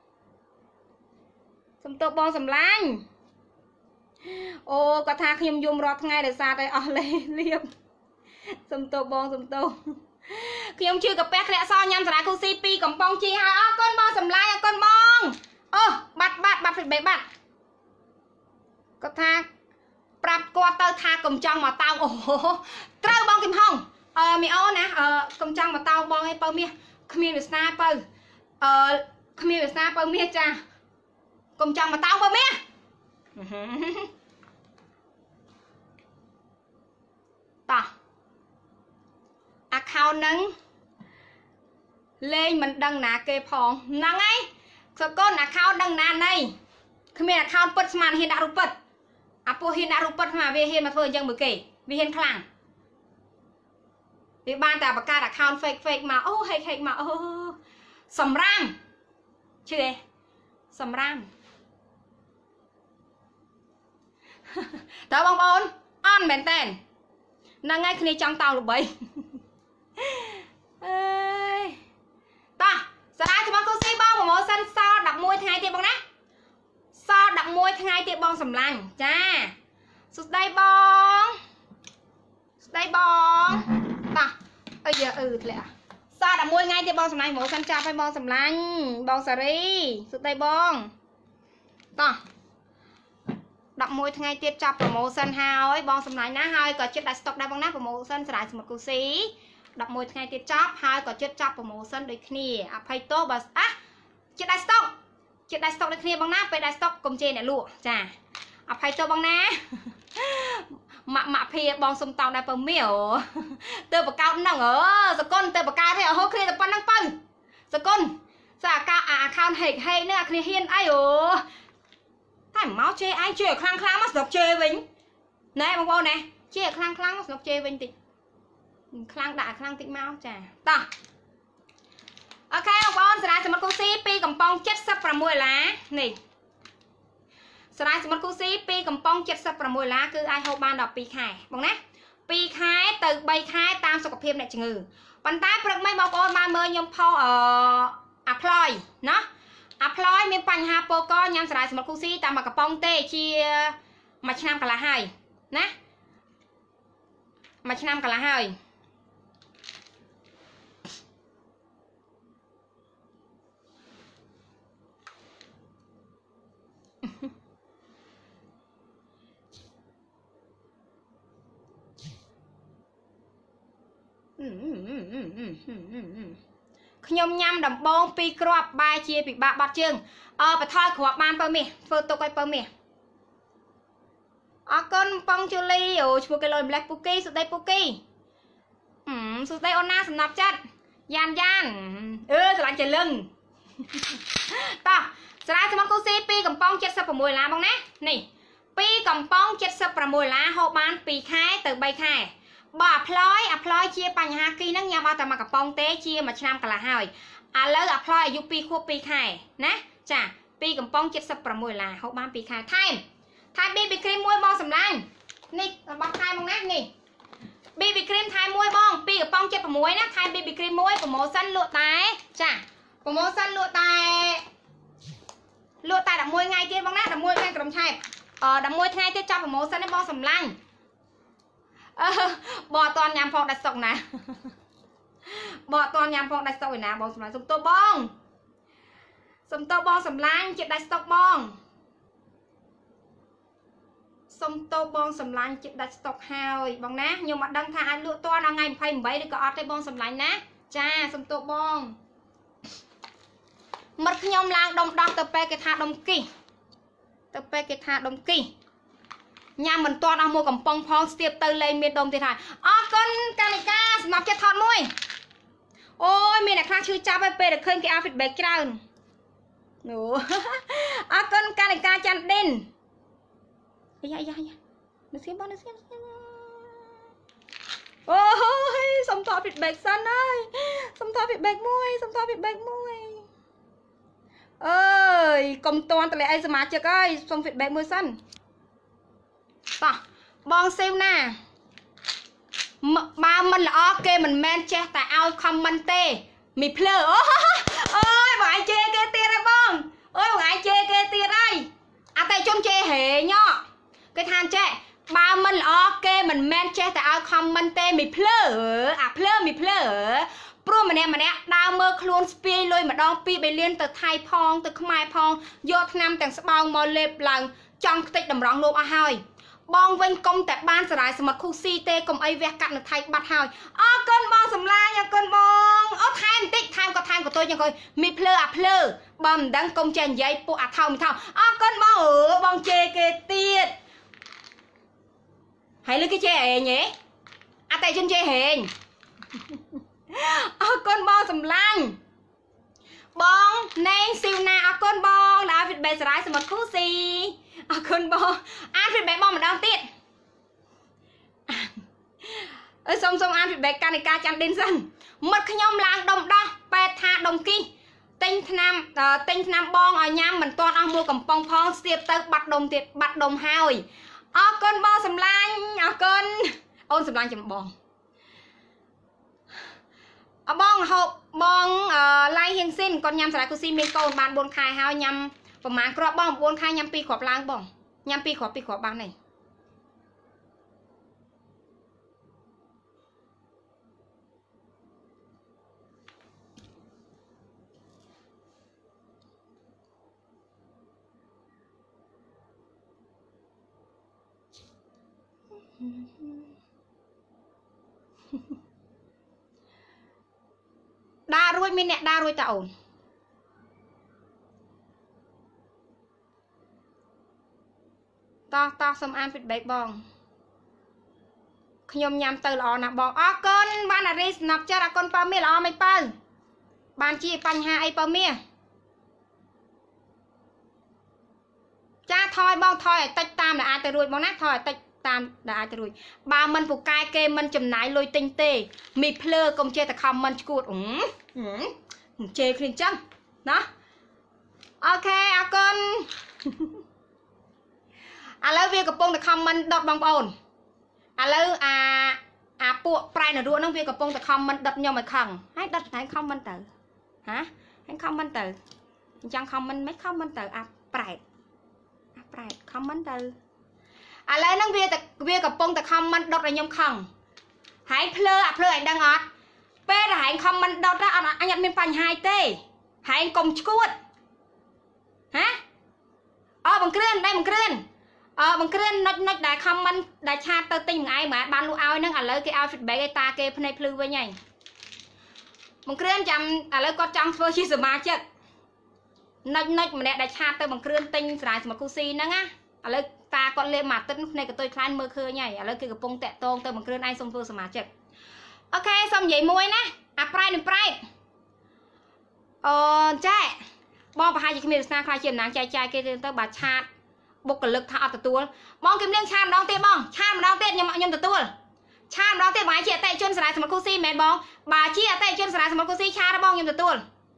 សុំទោសបងសម្លាញ់អូគាត់ថាខ្ញុំយំរាល់ថ្ងៃដោយសារតែអស់លេលៀបសុំទោសបងសុំទោសខ្ញុំជឿកាពះធ្លាក់សញ៉ាំសារាគូស៊ីពីកំប៉ុងជីហើយអរគុណបងសម្លាញ់អរគុណបងអូបាត់បាត់បាត់ហ្វេសបេបាត់គាត់ថាប្រាប់គាត់ទៅថាកុំចង់មកតោងអូត្រូវបងគឹមហុងអឺមីអូនណាអឺកុំចង់មកតោងបងឯងបើមាសគ្មានវាសនាបើអឺគ្មានវាសនាបើមាសចាកុំចង់មកតោងបើមាសតោះ account ហ្នឹងលេងមិនដឹងណាគេផងហ្នឹងហើយកូន account ដឹងណាណៃគ្មាន account ពិតស្មានហ៊ានដាក់រូបពិតអាពូហ៊ានដាក់រូបពិតស្មានវាហ៊ានមកធ្វើអញ្ចឹងមើលគេវាហ៊ានខ្លាំងវាបានតែបង្កើត account fake fake មកអូ hate hate មកអូសម្រាមជឿទេសម្រាមតើបងប្អូនអន់មែនតើហ្នឹងហើយគ្នាចង់តោងល្បីអើយតោះសារាជាមួយគូស៊ីបងប្រម៉ូសិនសល់ដប់មួយថ្ងៃទៀតបងណាសល់ដប់មួយថ្ងៃទៀតបងសម្លាញ់ចាសួស្ដីបងស្ដីបងតោះអីយ៉ាអឺធ្លាក់សល់ដប់មួយថ្ងៃទៀតបងសម្លាញ់ប្រម៉ូសិនចាប់ឲ្យបងសម្លាញ់បងសារីសួស្ដីបងតោះដប់មួយថ្ងៃទៀតចាប់ប្រម៉ូសិនហើយបងសម្លាញ់ណាហើយក៏ចិត្តដាក់ស្តុកដែរបងណាប្រម៉ូសិនសារាជាមួយគូស៊ីដប់មួយថ្ងៃទៀតចប់ហើយក៏ចិត្តចាប់ប្រម៉ូសិនដូចគ្នាអភ័យទោសបើអះចិត្តដែរស្តុកចិត្តដែរស្តុកដូចគ្នាបងណាពេលដែរស្តុកកុំជេរអ្នកលក់ចាអភ័យទោសបងណាម៉ាក់ម៉ាក់ភីបងសុំតោងដែរបើមៀទៅបកោតហ្នឹងអឺសកុនទៅបកោតទេអហូគ្នាតែប៉ុណ្្នឹងបើសកុនសាអាកាអា account ហេកហេកហ្នឹងអាគ្នាហ៊ានអីអូតែមកជេឯងជេខ្លាំងខ្លាំងមកស្រុកជេវិញណែបងប្អូនណែជេខ្លាំងខ្លាំងមកស្រុកជេវិញតិចខ្លាំងដាក់ខ្លាំងតិចមកចាតោះអូខេបងប្អូនសារាយសមុទ្រគូស៊ីពីកំប៉ុងเจ็ดสิบหกដុល្លារនេះសារាយសមុទ្រគូស៊ីពីកំប៉ុងเจ็ดสิบหกដុល្លារគឺអាចហូបបានដល់ពីរខែបងណាពីរខែទៅបីខែតាមសុខភាពអ្នកជំងឺប៉ុន្តែព្រឹកមិញបងប្អូនបានមើលខ្ញុំផុសអឺអាផ្លយណាអាផ្លយមានបញ្ហាពោកញ៉ាំសារាយសមុទ្រគូស៊ីតាមមួយកំប៉ុងជាមួយឆ្នាំកន្លះហើយណាមួយឆ្នាំកន្លះហើយខ្ញុំញ៉ាំដំបងពីរគ្រាប់បែរជាពិបាកបាត់ជើងអឺបថយគ្រាប់បានបើមាសធ្វើទុកឲ្យបើមាសអរគុណប៉ងជូលីអូឈ្មោះគេលុយម្លេះពូគីសុដីពូគីហឹមសុដីអូនណាសំណាប់ចិត្តយ៉ានយ៉ានអឺស្រឡាញ់ចលឹងតោះសារាយសមុទ្រគូស៊ីពីកំប៉ុងเจ็ดสิบหกដុល្លារបងណានេះពីកំប៉ុងเจ็ดสิบหกដុល្លារហូបបានពីរខែទៅបីខែបើអាផ្លយអាផ្លយជាបញ្ហាគីហ្នឹងញ៉ាំអត់តែមួយកំប៉ុងទេជាមួយឆ្នាំកន្លះហើយឥឡូវអាផ្លយអាយុពីរខួបពីរខែណាចាពីកំប៉ុងเจ็ดสิบหกដុល្លារហូបបានពីរខែថែមថែម ប៊ី ប៊ី cream មួយបងសម្លាញ់នេះរបស់ថែមមកណានេះ ប៊ី ប៊ី cream ថែមមួយបងពីកំប៉ុងเจ็ดสิบหกណាថែម ប៊ី ប៊ី cream មួយប្រម៉ូសិនលក់តែចាប្រម៉ូសិនលក់តែលក់តែ十mộtថ្ងៃទៀតបងណា十mộtថ្ងៃក្រុមឆែបអឺ十mộtថ្ងៃទៀតចាប់ប្រម៉ូសិនទេបងសម្លាញ់អឺបងអត់តញ៉ាំផងដាច់ស្តុកណាបងអត់តញ៉ាំផងដាច់ស្តុកឯណាបងសម្លាញ់សុំទោសបងសុំទោសបងសម្លាញ់ជាដាច់ស្តុកបងសុំទោសបងសម្លាញ់ជាដាច់ស្តុកហើយបងណាខ្ញុំអត់ដឹងថាអាចលក់តដល់ថ្ងៃยี่สิบแปดឬក៏អត់ទេបងសម្លាញ់ណាចាសុំទោសបងមិត្តខ្ញុំឡើងដុំដោះទៅពេលគេថាដុំគីទៅពេលគេថាដុំគីញ៉ាំមិនទាន់អស់មួយកំប៉ុងផងស្ទាបទៅលេងមានដុំទៀតហើយអរគុណកានិកាសម្រាប់ចិត្តថតមួយអូយមានអ្នកខ្លះឈឺចាប់ហើយពេលដែលឃើញគេឲ្យ feedback ច្រើនអូអរគុណកានិកាច័ន្ទឌិនអាយ៉ាយ៉ាយ៉ានៅស្គីបងនៅស្គីអូយសុំថត feedback សិនហើយសុំថត feedback មួយសុំថត feedback មួយអើយកុំតន់តលេអីសមាជិកអើយសុំ feedback មួយសិនតោះបងស៊ីវណាបើមិនល្អគេមិនមែនចេះតែឲ្យ comment ទេមីភ្លើអូអើយបងឯងជេរគេទៀតហើយបងអើយបងឯងជេរគេទៀតហើយអតិជនជេរហេញ៉គេថាចេះបើមិនល្អគេមិនមែនចេះតែឲ្យ comment ទេមីភ្លើអាភ្លើមីភ្លើព្រោះម្នាក់ម្នាក់ដើរមើលខ្លួនស្ពាយលុយម្ដងពីរបីលានទៅថៃផងទៅខ្មែរផងយកថ្នាំទាំងស្បោងមកលេបឡើងចង់ខ្ទេចតម្រង់លោបអស់ហើយបងវិញកុំតែបានសារាយសមុទ្រគូស៊ីទេកុំអីវះកាត់នៅថៃបាត់ហើយអរគុណបងសម្លាញ់អរគុណបងអូថែមបន្តិចថែមក៏ថែមក៏ទុយយ៉ាងគាត់មីភ្លើអាភ្លើបើមិនដឹងកុំចេះនិយាយពួកអាថោមីថោអរគុណបងអឺបងជេរគេទៀតហើយលើគេជេរហេងហ៎អតិជនជេរហេងអរគុណបងសម្លាញ់បងណេងស៊ីវណាអរគុណបងដែល feedback សារាយសមុទ្រគូស៊ីអរគុណបងអាន feedback បងម្ដងទៀតអើសុំសុំអាន feedback កានិកាច័ន្ទឌិនសិនមិត្តខ្ញុំឡើងដុំដោះប៉ែតថាដុំគីទិញថ្នាំទិញថ្នាំបងឲ្យញ៉ាំមិនទាន់អស់មួយកំប៉ុងផងស្ទាបទៅបាត់ដុំទៀតបាត់ដុំហើយអរគុណបងសម្លាញ់អរគុណអូនសម្លាញ់ចំបងអបងហូបបងឡៃហៀងស៊ីនគាត់ញ៉ាំសារាយគូស៊ីមានកូនបានbốnខែហើយញ៉ាំប្រហែលគ្រាប់បងbốnខែញ៉ាំពីរគ្រាប់ឡើងបងញ៉ាំពីរគ្រាប់ពីរគ្រាប់បានទេដើររួចមានអ្នកដើររួចតើអូនតោះតោះសូមអាន feedback បងខ្ញុំញ៉ាំទៅល្អណាស់បងអរគុណបានអារីស្នាប់ចិត្តអរគុណប៉ាមាសល្អមិនប៉ៅបានជាបញ្ហាអីប៉ាមាស cha thôi bong thôi tách tam là ai tới rồi bong nát thôi tách tam là ai tới rồi ba mình phụ cai kê mình chầm nái lôi tinh tê mì plơ công chê ta không mình chuột ủng chê khuyên chăng đó ok à con à lâu việc cặp bông ta không mình đọt bong ồn à lâu à à bộ prai là ruộng nó việc cặp bông ta không mình đập nhau mà khẳng hay đập thấy không mình tử hả hay không mình tử chẳng không mình mấy không mình tử à prai à prai không mình tử à lâu nó việc việc cặp bông ta không mình đọt là nhau khẳng hãy plơ à plơ anh đang ngọt pe là hãy không mình đọt ra anh nhận mình phanh hai tê hãy cùng chuột hả ờ bằng kren đây bằng kren ờ bằng kren nó nó đại không mình đại cha tơ tinh ai mà ban lu ao nó à lấy cái outfit bé cái ta cái này plư với nhảy bằng kren chăm à lấy con trăng phơi chi sờ ma chết nó nó mà nè đại cha tơ bằng kren tinh sài mà cô si nó á à lấy ta con lên mặt tinh này cái tôi khai mơ khơi nhảy à lấy cái cái bông tẹt tôn tơ bằng kren ai xong phơi sờ ma chết ok xong vậy môi nè à pride đừng pride ờ chạy bom và hai chị mình sang khai chuyện nàng trai trai kia tới bà chat bục lực thọ từ tua bom kim liên chan đong tiền bom chan đong tiền nhưng mà nhân từ tua chan đong tiền bà chị tay chân sải một cô si mẹ bom bà chị tay chân sải một cô si cha đó bom nhân từ tua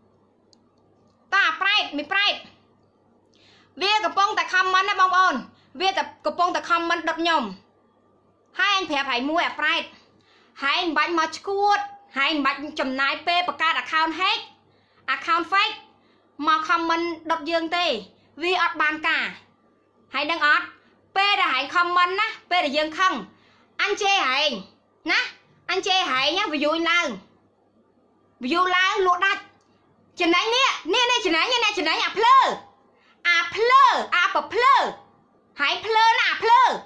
ta pride mi pride việcกับpongแต่คำมันนะบองôn việcกับpongแต่คำมันđập nhom hai anh phải phải mua à pride hai anh bánh mà chuột hai anh bánh chấm nái pe bạc ca account hack account fake mà không mình đột dương tê vì ọt bàn cả hãy đăng ọt p là hãy không mình á p là dương không anh chê hãy ná anh chê hãy nhá ví dụ là ví dụ là lụa đặt chừng đấy nè nè nè chừng đấy nè chừng đấy à plơ à plơ à bờ plơ hãy plơ nè plơ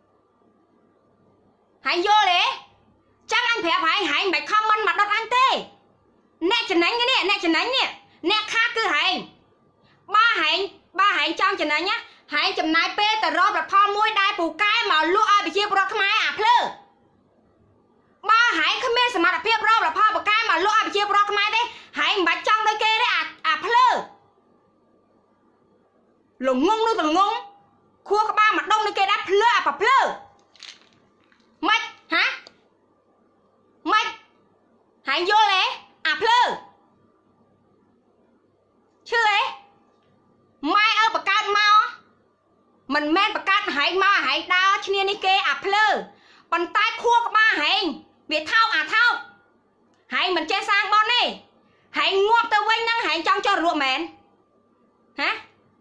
hãy vô đấy chắc anh phải phải hãy mày không mình mà đột anh tê nè chừng đấy nè nè chừng đấy nè nè khác cứ hãy ba hãy ba hãy trong chừng này nhá hãy chừng này pe tờ rô và pho môi đai bù cái mà lụa ai bị chia bro không ai à plơ ba hãy không biết mà đặc biệt rô và pho bù cái mà lụa ai bị chia bro không ai đấy hãy bạch trong đây kê đấy à à plơ lùng ngung luôn lùng ngung khua các ba mặt đông đây kê đã plơ à bà plơ mày hả mày hãy vô lấy à plơ chưa ấy mai ở bậc cao mau mình men bậc cao hãy ma hãy đau chia đi kê à plơ bàn tay khua các ba hãy việt thao à thao hãy mình che sang bon đi hãy ngọt tơ quanh năng hãy trong cho ruộng mền hả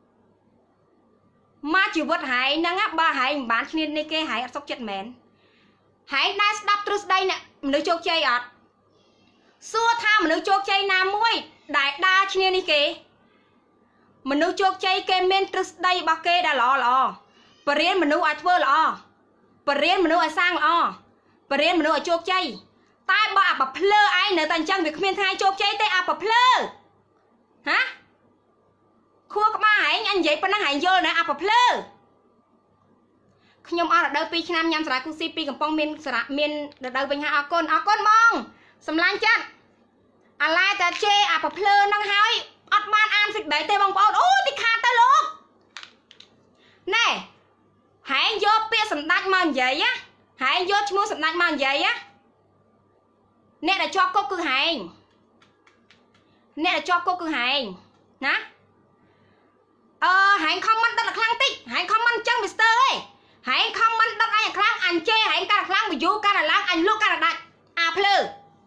ma chịu vật hãy năng áp ba hãy bán chia đi kê hãy sốc chết mền hãy đai stop trus đây nè nữ chốt chơi ọt xua tham nữ chốt chơi nam muối đại đa chia đi kê mình nuôi chốt chay kê men trus đây bao kê đã lò lò bờ riêng mình nuôi ai thưa lò bờ riêng mình nuôi ai sang lò bờ riêng mình nuôi ai chốt chay tai bà bà plơ ai nữa tàn chân việc miền hai chốt chay tay à bà plơ hả khua các ba hãy anh vậy bà năng hãy vô nè à bà plơ nhom ở đâu pi năm nhăm sải cu si pi cầm pong miền sải miền đâu bình hai con à con mong sầm lan chân à lai ta chê à bà plơ năng hai ọt ban an phịch bể tê bong bóng ôi thì khá ta lúc nè hãy vô bia sầm đạch mà vậy á hãy vô mua sầm đạch mà vậy á nè là cho cô cư hành nè là cho cô cư hành nè ờ hãy comment đó là khăn tích hãy comment chân mister ơi hãy comment đó anh là khăn anh chê hãy ca là khăn vì vô ca là láng anh lúc ca là đạch à plơ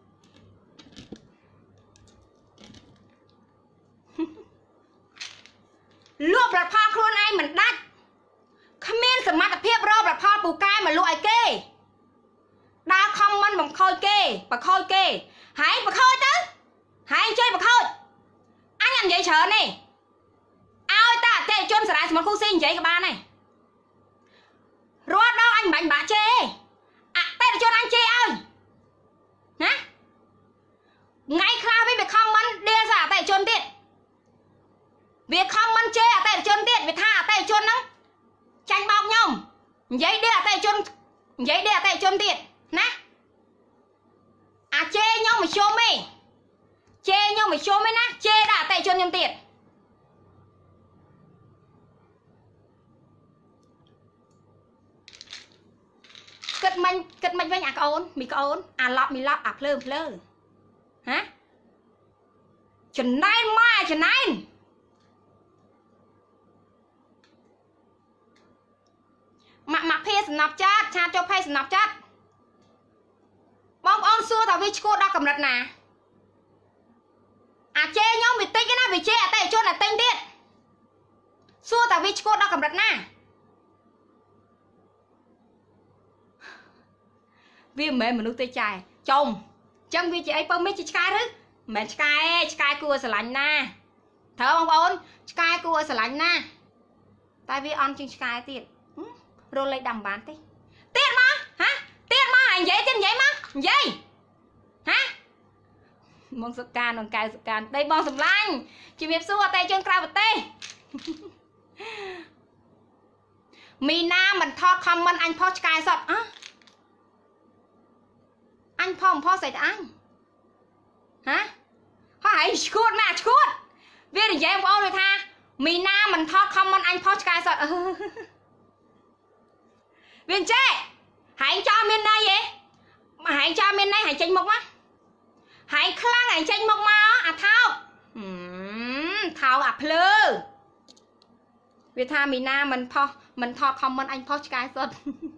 lụa bạc pha khuôn ai mình đắt không biết sự mặt phiếp rô bạc pha bù cai mà lụa ai kê đa không mình bằng khôi kê bà khôi kê hãy bà khôi chứ hãy chơi bà khôi anh làm vậy sợ này ao ta tê chôn sải một khu xin vậy các ba này rồi đâu anh bánh bả chê à tê là chôn anh chê ơi hả ngay khá với việc không mình đưa ra tê chôn tiết việc không mình chê à tay chân tiết việc tha à tay chân nó tranh bọc nhom giấy đi à tay chân giấy đi à tay chân tiết nè à chê nhau mà show mi chê nhau mà show mi nè chê đã tay chân nhom tiết គិតមិនគិតមិនវិញអាកូនមីកូនអាឡប់មីឡប់អាភ្លើភ្លើហ៎ចំណែនម៉ែចំណែនម៉ាក់ម៉ាក់ភេសំណាប់ចាត់ឆាតចូលភេសំណាប់ចាត់បងប្អូនសួរថាវាឈួតដល់កម្រិតណាអាចេខ្ញុំវាតិចណាវាចេអតិជនអាទិញទៀតសួរថាវាឈួតដល់កម្រិតណាវាមិនមែនមនុស្សទេចែចុំអញ្ចឹងវាជាអីបើមិនជាឆ្កែឬមិនមែនឆ្កែឆ្កែគួរស្រឡាញ់ណាត្រូវបងប្អូនឆ្កែគួរស្រឡាញ់ណាតែវាអន់ជាងឆ្កែទៀតរលេខដាំបានទេទៀតមកហ៎ទៀតមកហើយនិយាយទៀតនិយាយមកនិយាយហ៎មកសកាននឹងកៅសកានដីបងសម្លាញ់ជំរាបសួរអតេជនក្រៅប្រទេសមីណាមិនថតខមមិនអញផុសឆ្កែសតអ่ะអញផុសផុសស្អីតអញហ៎ហើយឈួតណាឈួតវានិយាយបងប្អូនថាមីណាមិនថតខមមិនអញផុសឆ្កែសតអឺវាចេះហែងចោលមានន័យហ៎ហែងចោលមានន័យហែងចេញមកមកហែងខ្លាំងហែងចេញមកមកអាថោកថោកអាភ្លើវាថាមីណាមិនផុសមិនថតខមមិនអញផុសឆ្កែសុត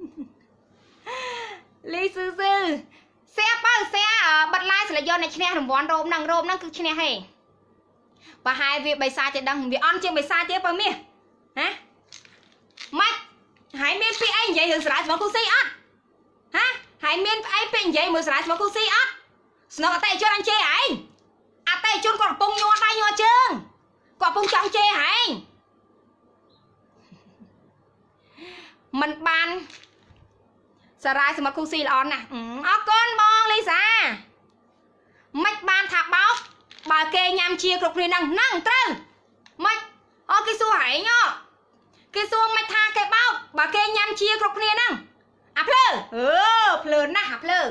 លីស៊ឺស៊ឺសែបើសែបិទឡាយស្លាយយកអ្នកឈ្នះរង្វាន់រោមហ្នឹងរោមហ្នឹងគឺឈ្នះហេប្រហែលវាបិសាចេះដឹងវាអន់ជាងបិសាទៀតបើមាសហ៎ម៉េចហើយមានពីអីនិយាយរឿងស្រាយស្មោះគូស៊ីអត់ហ៎ហើយមានអីពីនិយាយមើលស្រាយស្មោះគូស៊ីអត់ស្នងអតិជនអញជេរឯងអតិជនគាត់កំពុងញ័រដៃញ័រជើងគាត់កំពុងចង់ជេរឯងមិនបានសារ៉ាយសម្រាប់គូស៊ីល្អណាស់អរគុណបងលីសាមិនបានថាបោកបើគេញ៉ាំជាគ្រប់គ្នាហ្នឹងហ្នឹងត្រូវមិនអូគេសួរហែងគេសួរមិនថាគេបោកបើគេញ៉ាំជាគ្រប់គ្នាហ្នឹងអាភ្លើអឺភ្លើណាស់អាភ្លើ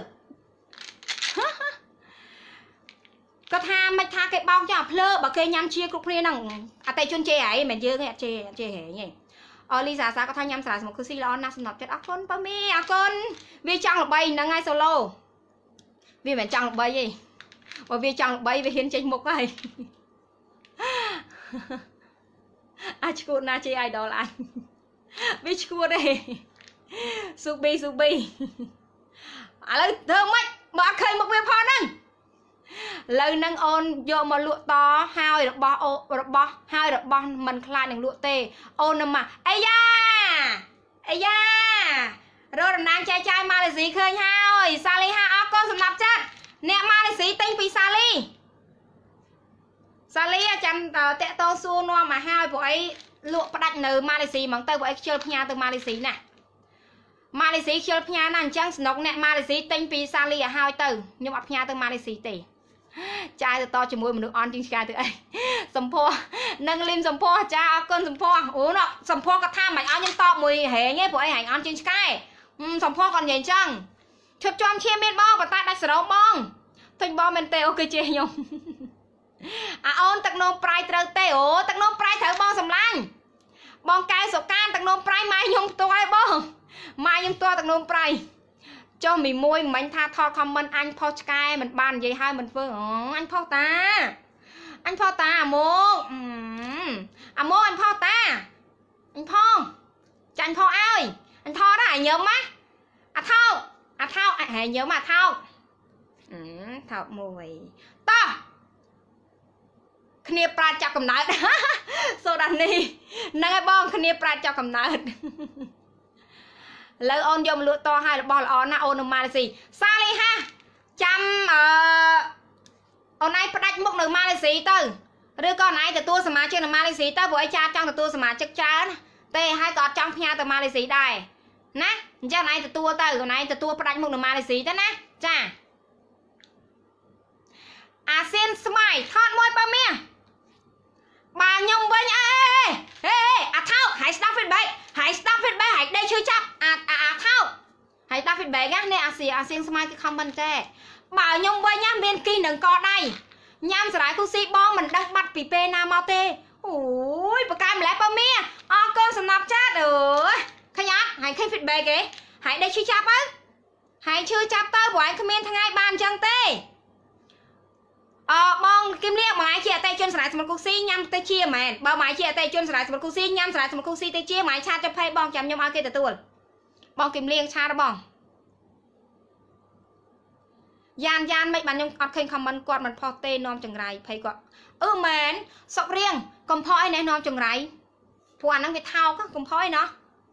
គាត់ថាមិនថាគេបោកចាអាភ្លើបើគេញ៉ាំជាគ្រប់គ្នាហ្នឹងអតិជនជេរហែងមិនយើងទេអត់ជេរជេរហែងទេអូលីសាសាគាត់ថាញ៉ាំស្រាស្មុកគឺស៊ីល្អណាស់សម្រាប់ចិត្តអរគុណប៉ាមីអរគុណវាចង់ល្បីហ្នឹងហើយសូឡូវាមិនចង់ល្បីទេបើវាចង់ល្បីវាហ៊ានចេញមុខហើយអាចឈួតណាជេអាយដលអញវាឈួតទេស៊ូប៊ីស៊ូប៊ីឥឡូវធ្វើម៉េចបើអត់ឃើញមុខវាផងហ្នឹងឥឡូវហ្នឹងអូនយកមកលក់តហើយរបស់អូរបស់ហើយរបស់មិនខ្លាចនឹងលក់ទេអូននឹងមកអីយ៉ាអីយ៉ារកតំណាងចែកចាយម៉ាឡេស៊ីឃើញហើយសាលីហាអរគុណសម្រាប់ចាត់អ្នកម៉ាឡេស៊ីទិញពីសាលីសាលីចាំតាក់តសួរនាំមកហើយពួកអីលក់ផ្ដាច់នៅម៉ាឡេស៊ីហ្មងទៅពួកអីខ្ជិលផ្ញើទៅម៉ាឡេស៊ីណាម៉ាឡេស៊ីខ្ជិលផ្ញើណាអញ្ចឹងសំណុកអ្នកម៉ាឡេស៊ីទិញពីសាលីឲ្យហើយទៅខ្ញុំអត់ផ្ញើទៅម៉ាឡេស៊ីទេចាយទៅតជាមួយមនុស្សអន់ជាងឆ្កែទៅអីសម្ពោះនឹងលឹមសម្ពោះចាអរគុណសម្ពោះអូណសម្ពោះគាត់ថាមិនឲ្យខ្ញុំតបមួយហែងទេព្រោះអីហែងអន់ជាងឆ្កែសម្ពោះគាត់និយាយអញ្ចឹងឈប់ជាប់ឈាមមានបងប៉ុន្តែដាច់សរោបងទិញបងមែនទេអូគេជេរខ្ញុំអាអូនទឹកនោមប្រៃត្រូវទេអូទឹកនោមប្រៃត្រូវបងសម្លាញ់បងកែសុកានទឹកនោមប្រៃម៉ែខ្ញុំផ្ទាល់ឯបងម៉ែខ្ញុំផ្ទាល់ទឹកនោមប្រៃចុះមីមួយមិញថាថតខមមិនអញផុសឆ្កែមិនបាននិយាយឲ្យមិនធ្វើអូអញផុសតាអញផុសតាអាមកអាមកអញផុសតាអញផុសចាញ់ផុសឲ្យអញថតដែរញើមម៉ាអាថោកអាថោកហែញើមអាថោកអឺថោកមួយតោះគ្នាប្រាជ្ញចាប់កំណើតសូដានេះហ្នឹងហើយបងគ្នាប្រាជ្ញចាប់កំណើតលើអូនយកមកលក់តឲ្យរបស់ល្អណាស់អូននៅម៉ាឡេស៊ីសាលីហាចាំអឺអូនឯងផ្ដាច់មុខនៅម៉ាឡេស៊ីទៅឬក៏អូនឯងទទួលសមាជិកនៅម៉ាឡេស៊ីទៅព្រោះឯងចាចង់ទទួលសមាជិកច្រើនទេហើយក៏អត់ចង់ផ្ញើទៅម៉ាឡេស៊ីដែរណាអញ្ចឹងអូនឯងទទួលទៅអូនឯងទទួលផ្ដាច់មុខនៅម៉ាឡេស៊ីទៅណាចាអាស៊ានស្មៃថតមួយបើមាសបើខ្ញុំវិញអេហេអាថោកហើយស្ដាប់ feedback ហើយស្ដាប់ feedback ហើយដេកឈឺចាប់អាអាថោកហើយស្ដាប់ feedback ណានេះអាសៀអាសៀងស្មៃគឺ comment ទេបើខ្ញុំវិញណាមានគីនឹងកដៃញ៉ាំសារ៉ាយគូស៊ីបងមិនដឹងបាត់ពីពេលណាមកទេអូយបកាយម្លេះបើមាអរគុណសម្រាប់ចាត់អើយឃើញអត់ហើយឃើញ feedback គេ hãy đây chưa chắp á hãy chưa chắp tới của anh comment thằng ai bàn chẳng tê ờ bong kim liệt mà ai chia tay chân sải một cô si nhâm tay chia mà bao mãi chia tay chân sải một cô si nhâm sải một cô si tay chia mãi cha cho phay bong chấm nhâm ao kia từ tuần bong kim liệt cha đó bong gian gian mấy bạn nhung ọt khinh comment quạt mình pho tê nom chừngไรphay quạt ừ mến sọc riêng cầm phoi này nom chừngไรพวกนั้นไปเท่าก็กลมพ้อยเนาะ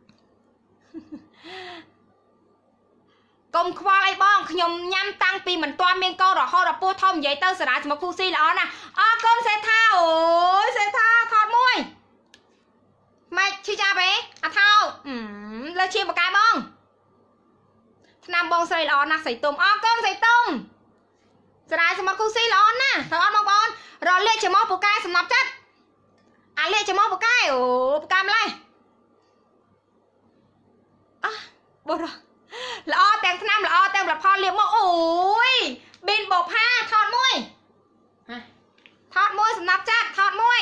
กลมควายบ้องขยมยำตั้งปีเหมือนตัวเมียงก็รอฮอรอปูทอมใหญ่เตอร์สระสมคูซี่แล้วนะอ๋อกลมเซท่าโอ้ยเซท่าทอดมวยไม่ชี้จ้าไปอ่ะเท่าอืมแล้วเชียร์ปากกาบ้องนำบ้องใส่ล้อนะใส่ตุ่มอ๋อกลมใส่ตุ่มสระสมคูซี่แล้วนะทอดมองบอลรอเลี้ยงเชียร์มอปากกาสำนับจัดอ่ะเรียกจะมองปากกาโอ้ปากกาอะไรอ่ะบ่รอละอแต่งน้ำละอแต่งละพอเรียกมาโอ้ยบินบกผ้าทอดมวยทอดมวยสำนับจัดทอดมวย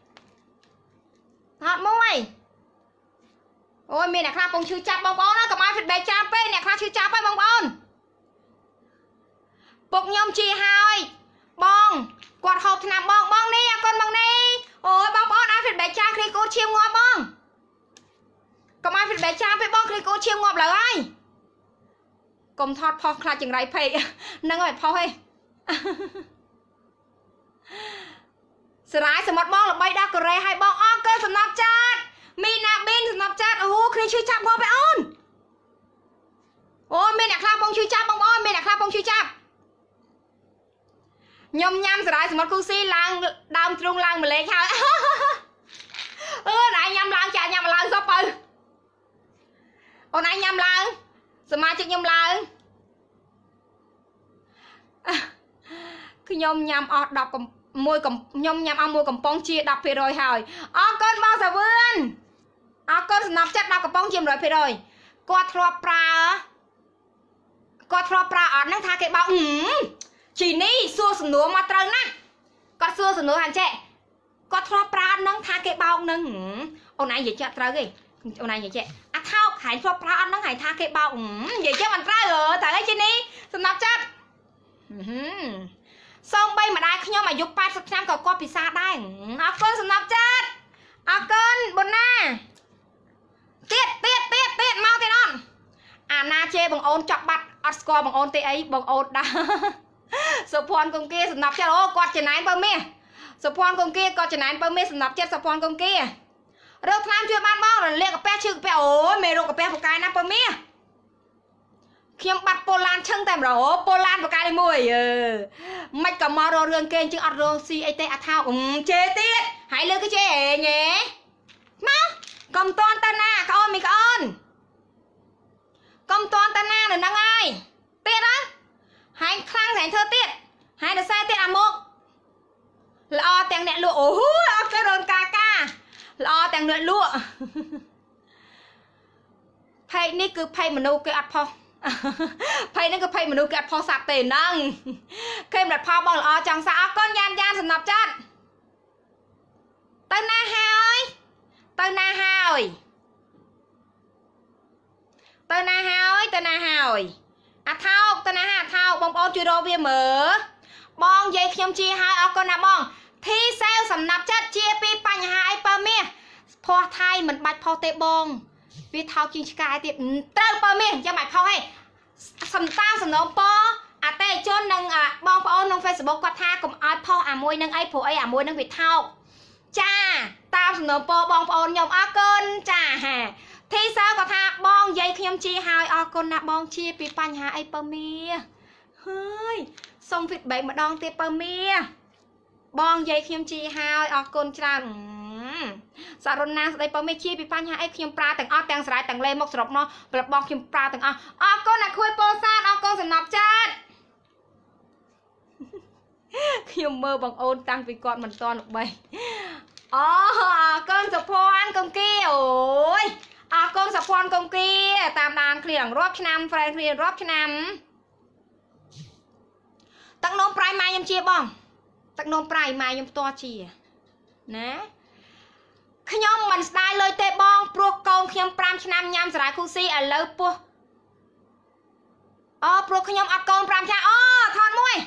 ทอดมวยโอ้ยมีเนี่ยครับปงชื่อจับบองบอลนะกับไม้ผิดใบจับไปเนี่ยครับชื่อจับไปบองบอลปกยมชีหายบองกวาดหอบน้ำบองบองนี่คนบองนี่โอ้ยบองบอลนะผิดใบจ้าคลีโก้เชียงงอบบ้องก็มาผิดใบจ้าไปบ้องคลีโก้เชียงงอบเลยกลมทอดพอคลาจังไรเพย์นั่งแบบพอให้สลายสมดบ้องหรือใบดากระเรให้บ้องอ้อเกินสำนับจัดมีนาบินสำนับจัดโอ้โหคลีชื่อจับพอไปอ้อนโอ้มีนักคลาบ้องชื่อจับบ้องอ้อนมีนักคลาบ้องชื่อจับยำยำสลายสมดคูซี่ล้างดำตรงล้างมาเลยค่ะเออไหนยำล้างจ่ายยำล้างซอปเปอร์โอ้ไหนยำล้างสมาชิกยำล้างคือยำยำออดดอกกับมวยกับยำยำเอามวยกับปองเชียดอกเพลอยหายอ๋อก้นบอสะเวินอ๋อก้นสนับจัดดอกกับปองเชียมร้อยเพลอยกอดทรอปลากอดทรอปลาอ่อนนั่งทาเก็บบ่าวอืมchỉ ní xua sườn núa mà trơn á có xua sườn núa hàn trẻ có thọ pra nâng tha cái bao nâng ông này vậy chứ trơn gì ông này vậy chứ à thao hải thọ pra nâng hải tha cái bao vậy chứ mình ra rồi tại cái chi ní sườn nắp chắc xong bay mà đai nhau mà dục ba sắp năm còn có pizza đây à con sườn nắp chắc à con bồn na tiết tiết tiết tiết mau thế non à na chê bằng ôn chọc bạch Oscar bằng ôn tê ấy bằng ôn đãสปอนกงเกสนับเจ้าโอ้กอดจะไหนเปิ่มเมียสปอนกงเกกอดจะไหนเปิ่มเมียสนับเจ้าสปอนกงเกเรื่องทำช่วยบ้านบ้องเรียกกับแป๊ชื่อแป๊โอ้เมรูกับแป๊ปกายนะเปิ่มเมียเขียมบัดโปแลนด์ช่างแต่เราโปแลนด์ปกายได้มวยเออไม่กับมารอเรื่องเกณฑ์จึงอัดโรซีไอเตะอัดเท้าอืมเจติดหายเลือกก็เจ๊เงี้ยมากำตอนตาหน้าเขาอ้อนมีเขาอ้อนกำตอนตาหน้าหรือนังไงเตะนะhai khang thành thơ tiết hai đứa xe tiết à một lo tiền nẹt lụa ố cái đồn ca ca lo tiền nẹt lụa pay ní cứ pay mà nô cái ắt pho pay ní cứ pay mà nô cái ắt pho sạp tiền nâng khi mà pho bằng lo chẳng sao con gian gian sầm nạp chất tới na hai tới na hai tới na hai tới na hai à thaoตนะฮะthaoบองบองจุโรเวียเหมอบองยัยขยมจีหายออกก่อนนะบองที่เซลสำนับจัดเจียปีปัญหาไอเปอร์เมียพอไทยเหมือนบัดพอเตะบองวิเท้ากินชกายติดเต้าเปอร์เมียยังหมายเขาให้สำตาสำนองปออาเตะจนนังอ่ะบองปอนนังเฟซบุ๊กก็ท่ากับออดพ่ออ่ะมวยนังไอผัวไออ่ะมวยนังวิเท้าจ้าตามสำนองปอบองปอนยอมอาเกินจ้าฮะที่เซลก็ท่าบองยัยขยมจีหายออกก่อนนะบองเจียปีปัญหาไอเปอร์เมียเฮ้ยส่งผิดใบมาดองเตเปอร์เมียบองยัยขยมจีหายออกก่อนจ้าสารนาสไลเปอร์เมียเจียปีปัญหาไอขยมปลาแต่งอ้อแต่งสลายแต่งเลมกสรบเนาะกระบองขยมปลาแต่งอ้อออกก่อนนะคุยโปซานออกก่อนสนับจัดขยมเมื่อบางโอนตั้งไปก่อนมันตอนออกไปอ๋อก่อนสะพานกงเกี้ยวโอ้ยออกกองสะพานกงกีตามดานเคลียงรอบชนำไฟเคลียงรอบชนำตั้งโน้มปลายไม้ยำเชียบ้องตั้งโน้มปลายไม้ยำตัวเชียนะขยมมันได้เลยเตะบ้องปลวกกองขยมปรามชนำยำสลายคูซี่อ่ะเลิฟปุ๊អូព្រោះខ្ញុំអត់កូន5ឆ្នាំអូថតមួយ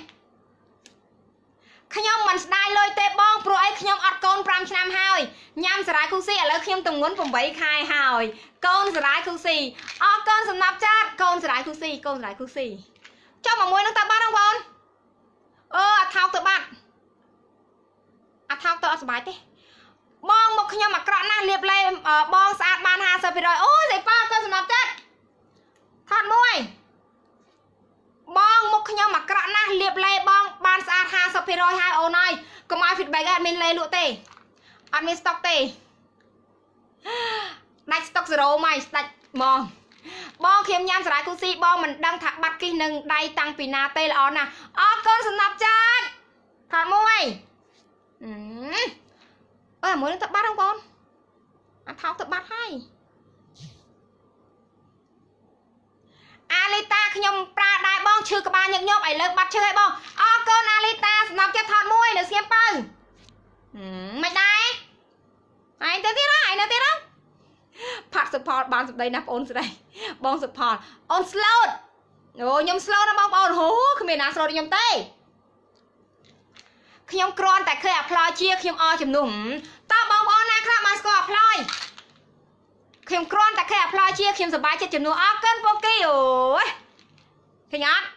ខ្ញុំមិនស្ដាយលុយទេបងព្រោះអីខ្ញុំអត់កូន5ឆ្នាំហើយញ៉ាំសារ៉ាយគូស៊ីឥឡូវខ្ញុំទម្ងន់8ខែហើយកូនសារ៉ាយគូស៊ីអរកូនសំណាប់ចាត់កូនសារ៉ាយគូស៊ីកូនសារ៉ាយគូស៊ីចុះមកមួយនឹងតើបាត់បងប្អូនអឺអាថោកទៅបាត់អាថោកទៅអត់សុបាយទេបងមកខ្ញុំអាក្រក់ណាស់លាបលេបងស្អាតបានห้าสิบเปอร์เซ็นต์អូយស្អីប៉ាកូនសំណាប់ចាត់ថតមួយបងមកខ្ញុំអាក្រក់ណាស់លាបលេបងបានស្អាតห้าสิบเปอร์เซ็นต์ហើយអូនហើយកុំឲ្យ feedback អត់មានលេលក់ទេអត់មាន stock ទេដាច់ stock zero មកដាច់ហ្មងបងខ្ញុំញ៉ាំសារ៉ាយគូស៊ីបងមិនដឹងថាបាត់គិះនឹងដៃតាំងពីណាទេល្អណាស់អរគុណសំណាប់ចាត់ថតមួយអឺអើមួយនឹងទៅបាត់បងប្អូនអាថោកទៅបាត់ហើយអាលីតាខ្ញុំប្រើដែរបងឈឺក្បាលញឹកញាប់ឥឡូវបាត់ឈឺហើយបងអរគុណអាលីតាសំណប់ចិត្តថតមួយនៅស្ងៀមបើមិនដែរហើយទៅទៀតហើយនៅទៀតហ្នឹងផាក់សុផលបានសម្ដីណាបងអូនស្ដីបងសុផលអូនស្លូតអូខ្ញុំស្លូតណាបងប្អូនហូគ្មានណាស្លូតខ្ញុំទេខ្ញុំគ្រាន់តែឃើញអាផ្លយជាខ្ញុំអចំនួនតើបងប្អូនណាខ្លះបានស្គាល់អាផ្លយខ្ញុំគ្រាន់តែឃើញអាផ្លយជាខ្ញុំសប្បាយចិត្តចំនួនអរគុណពូគីអូយឃើញអត់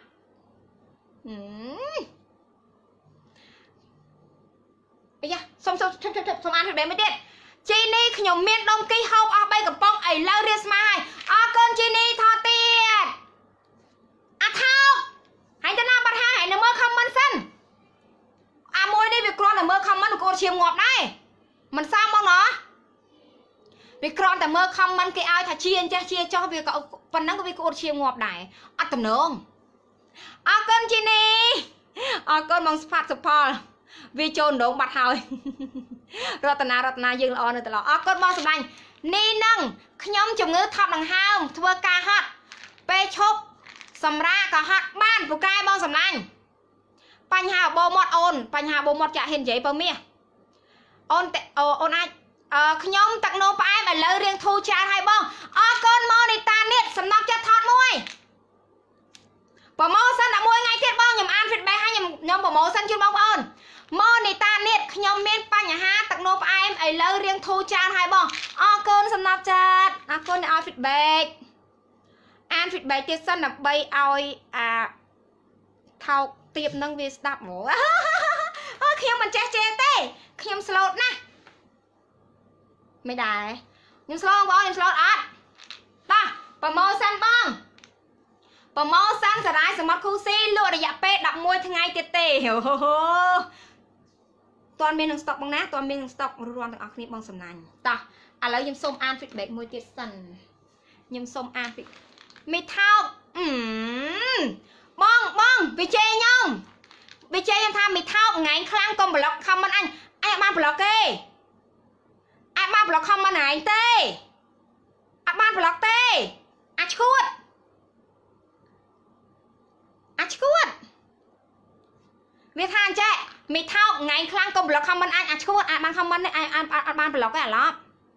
អាយ៉ាសុំសុំសុំសុំអានទៅមិនទៀតជីនេះខ្ញុំមានដុំគីហូបអស់បីកំប៉ុងឥឡូវរៀបស្មាហើយអរគុណជីនេះថតទៀតអាថោកហើយទៅណាបាត់ហើយហើយនៅមើល comment សិនអាមួយនេះវាគ្រាន់តែមើល comment កូនឈាមងាប់ដែរមិនសមបងណាវាគ្រាន់តែមើល comment គេឲ្យថាជាអញ្ចេះជាចោះវាក៏ប៉ុណ្ណឹងក៏វាក្អួតឈាមងាប់ដែរអត់តំណងអរគុណជីនេះអរគុណបងស្ផាត់សុផលវាចូលដងបាត់ហើយរតនារតនាយើងល្អនៅតឡអរគុណបងសម្លាញ់នេះនឹងខ្ញុំជំងឺថប់ដង្ហើមធ្វើការហត់ពេលឈប់សម្រាក៏ហត់បានពូកែបងសម្លាញ់បញ្ហាបោមាត់អូនបញ្ហាបោមាត់ចាក់ហ៊ាននិយាយបើមាសអូនអូនអាចខ្ញុំទឹកនោផ្អែមឥឡូវរៀងធូរច្រើនហើយបងអរគុណម៉ូនីតានេះសំណប់ចិត្តថតមួយប្រម៉ូសិនតែមួយថ្ងៃទៀតបងខ្ញុំអាន feedback ឲ្យខ្ញុំខ្ញុំប្រម៉ូសិនជូនបងប្អូនម៉ូនីតានេះខ្ញុំមានបញ្ហាទឹកនោផ្អែមឥឡូវរៀងធូរច្រើនហើយបងអរគុណសំណប់ចិត្តអរគុណដែលឲ្យ feedback អាន feedback ទៀតសិនដើម្បីឲ្យអាថោកទៀបនឹងវាស្ដាប់ហ្មងអូខ្ញុំមិនចេះចេះទេខ្ញុំស្លូតណាស់មិនដែរខ្ញុំស្លូតបងខ្ញុំស្លូតអត់តោះប្រម៉ូសិនបងប្រម៉ូសិនសារ៉ាយសមុទ្រគូស៊ីលក់រយៈពេលដប់មួយថ្ងៃទៀតទេអូតើមាននឹងស្តុកបងណាតើមាននឹងស្តុករាន់ទាំងអស់គ្នាបងសំណាញ់តោះឥឡូវខ្ញុំសូមអាន feedback មួយទៀតសិនខ្ញុំសូមអានមីថោកអឺបងបងវិជ័យខ្ញុំវិជ័យខ្ញុំថាមីថោកថ្ងៃខ្លាំងកុំប្លុក comment អញអញអត់បានប្លុកទេអញបានប្លុក comment ឯងទេអត់បានប្លុកទេអាចឈួតអាចឈួតវាថាអញ្ចេះមីថោកថ្ងៃខ្លាំងកុំប្លុក comment អញអាចឈួតអាចបាន comment នេះអញអត់បានប្លុកទេអាឡប់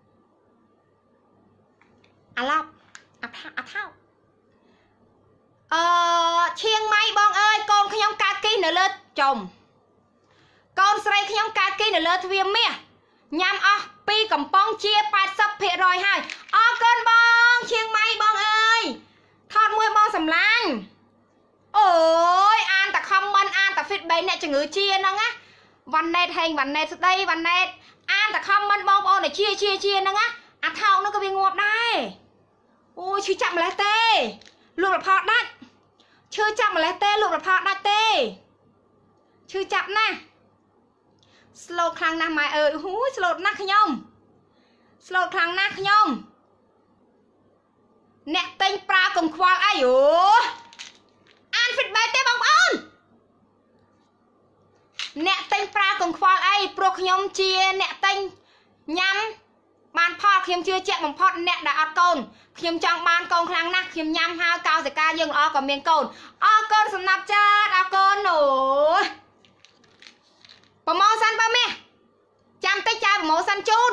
អាឡប់អាថាអាថោកអឺឈៀងម៉ៃបងអើយកូនខ្ញុំកើតគីនៅលើចុំកូនស្រីខ្ញុំកើតគីនៅលើទ្វារមាសញ៉ាំអស់ពីកំប៉ុងជាแปดสิบเปอร์เซ็นต์ ហើយអរគុណបងឈៀងម៉ៃបងអើយថតមួយបងសម្លាញ់អូយអានតែ comment អានតែ feedback អ្នកជំងឺជាហ្នឹងណាវ៉ាន់ណេតហេងវ៉ាន់ណេតស្ដីវ៉ាន់ណេតអានតែ comment បងប្អូនដែលជាជាជាហ្នឹងណាអាថោកនោះក៏វាងាប់ដែរអូយឈឺចាប់ម្លេះទេលក់ប្រផោដាច់ឈឺចាប់ម្លេះទេលក់ប្រផោដាច់ទេឈឺចាប់ណាស់ស្លូតខ្លាំងណាស់ម៉ែអើយហូយស្លូតណាស់ខ្ញុំស្លូតខ្លាំងណាស់ខ្ញុំអ្នកទិញប្រើកុំខ្វល់អីអូអាន feedback ទេបងប្អូនអ្នកទិញប្រើកុំខ្វល់អីព្រោះខ្ញុំជាអ្នកទិញញ៉ាំបានផលខ្ញុំជឿជាក់បំផុតអ្នកដែលអត់កូនខ្ញុំចង់បានកូនខ្លាំងណាស់ខ្ញុំញ៉ាំហើយកោសិកាយើងល្អក៏មានកូនអរគុណសំណាប់ចាតអរគុណអូប្រម៉ូសិនបើមាសចាំតិចចាយប្រម៉ូសិនជូន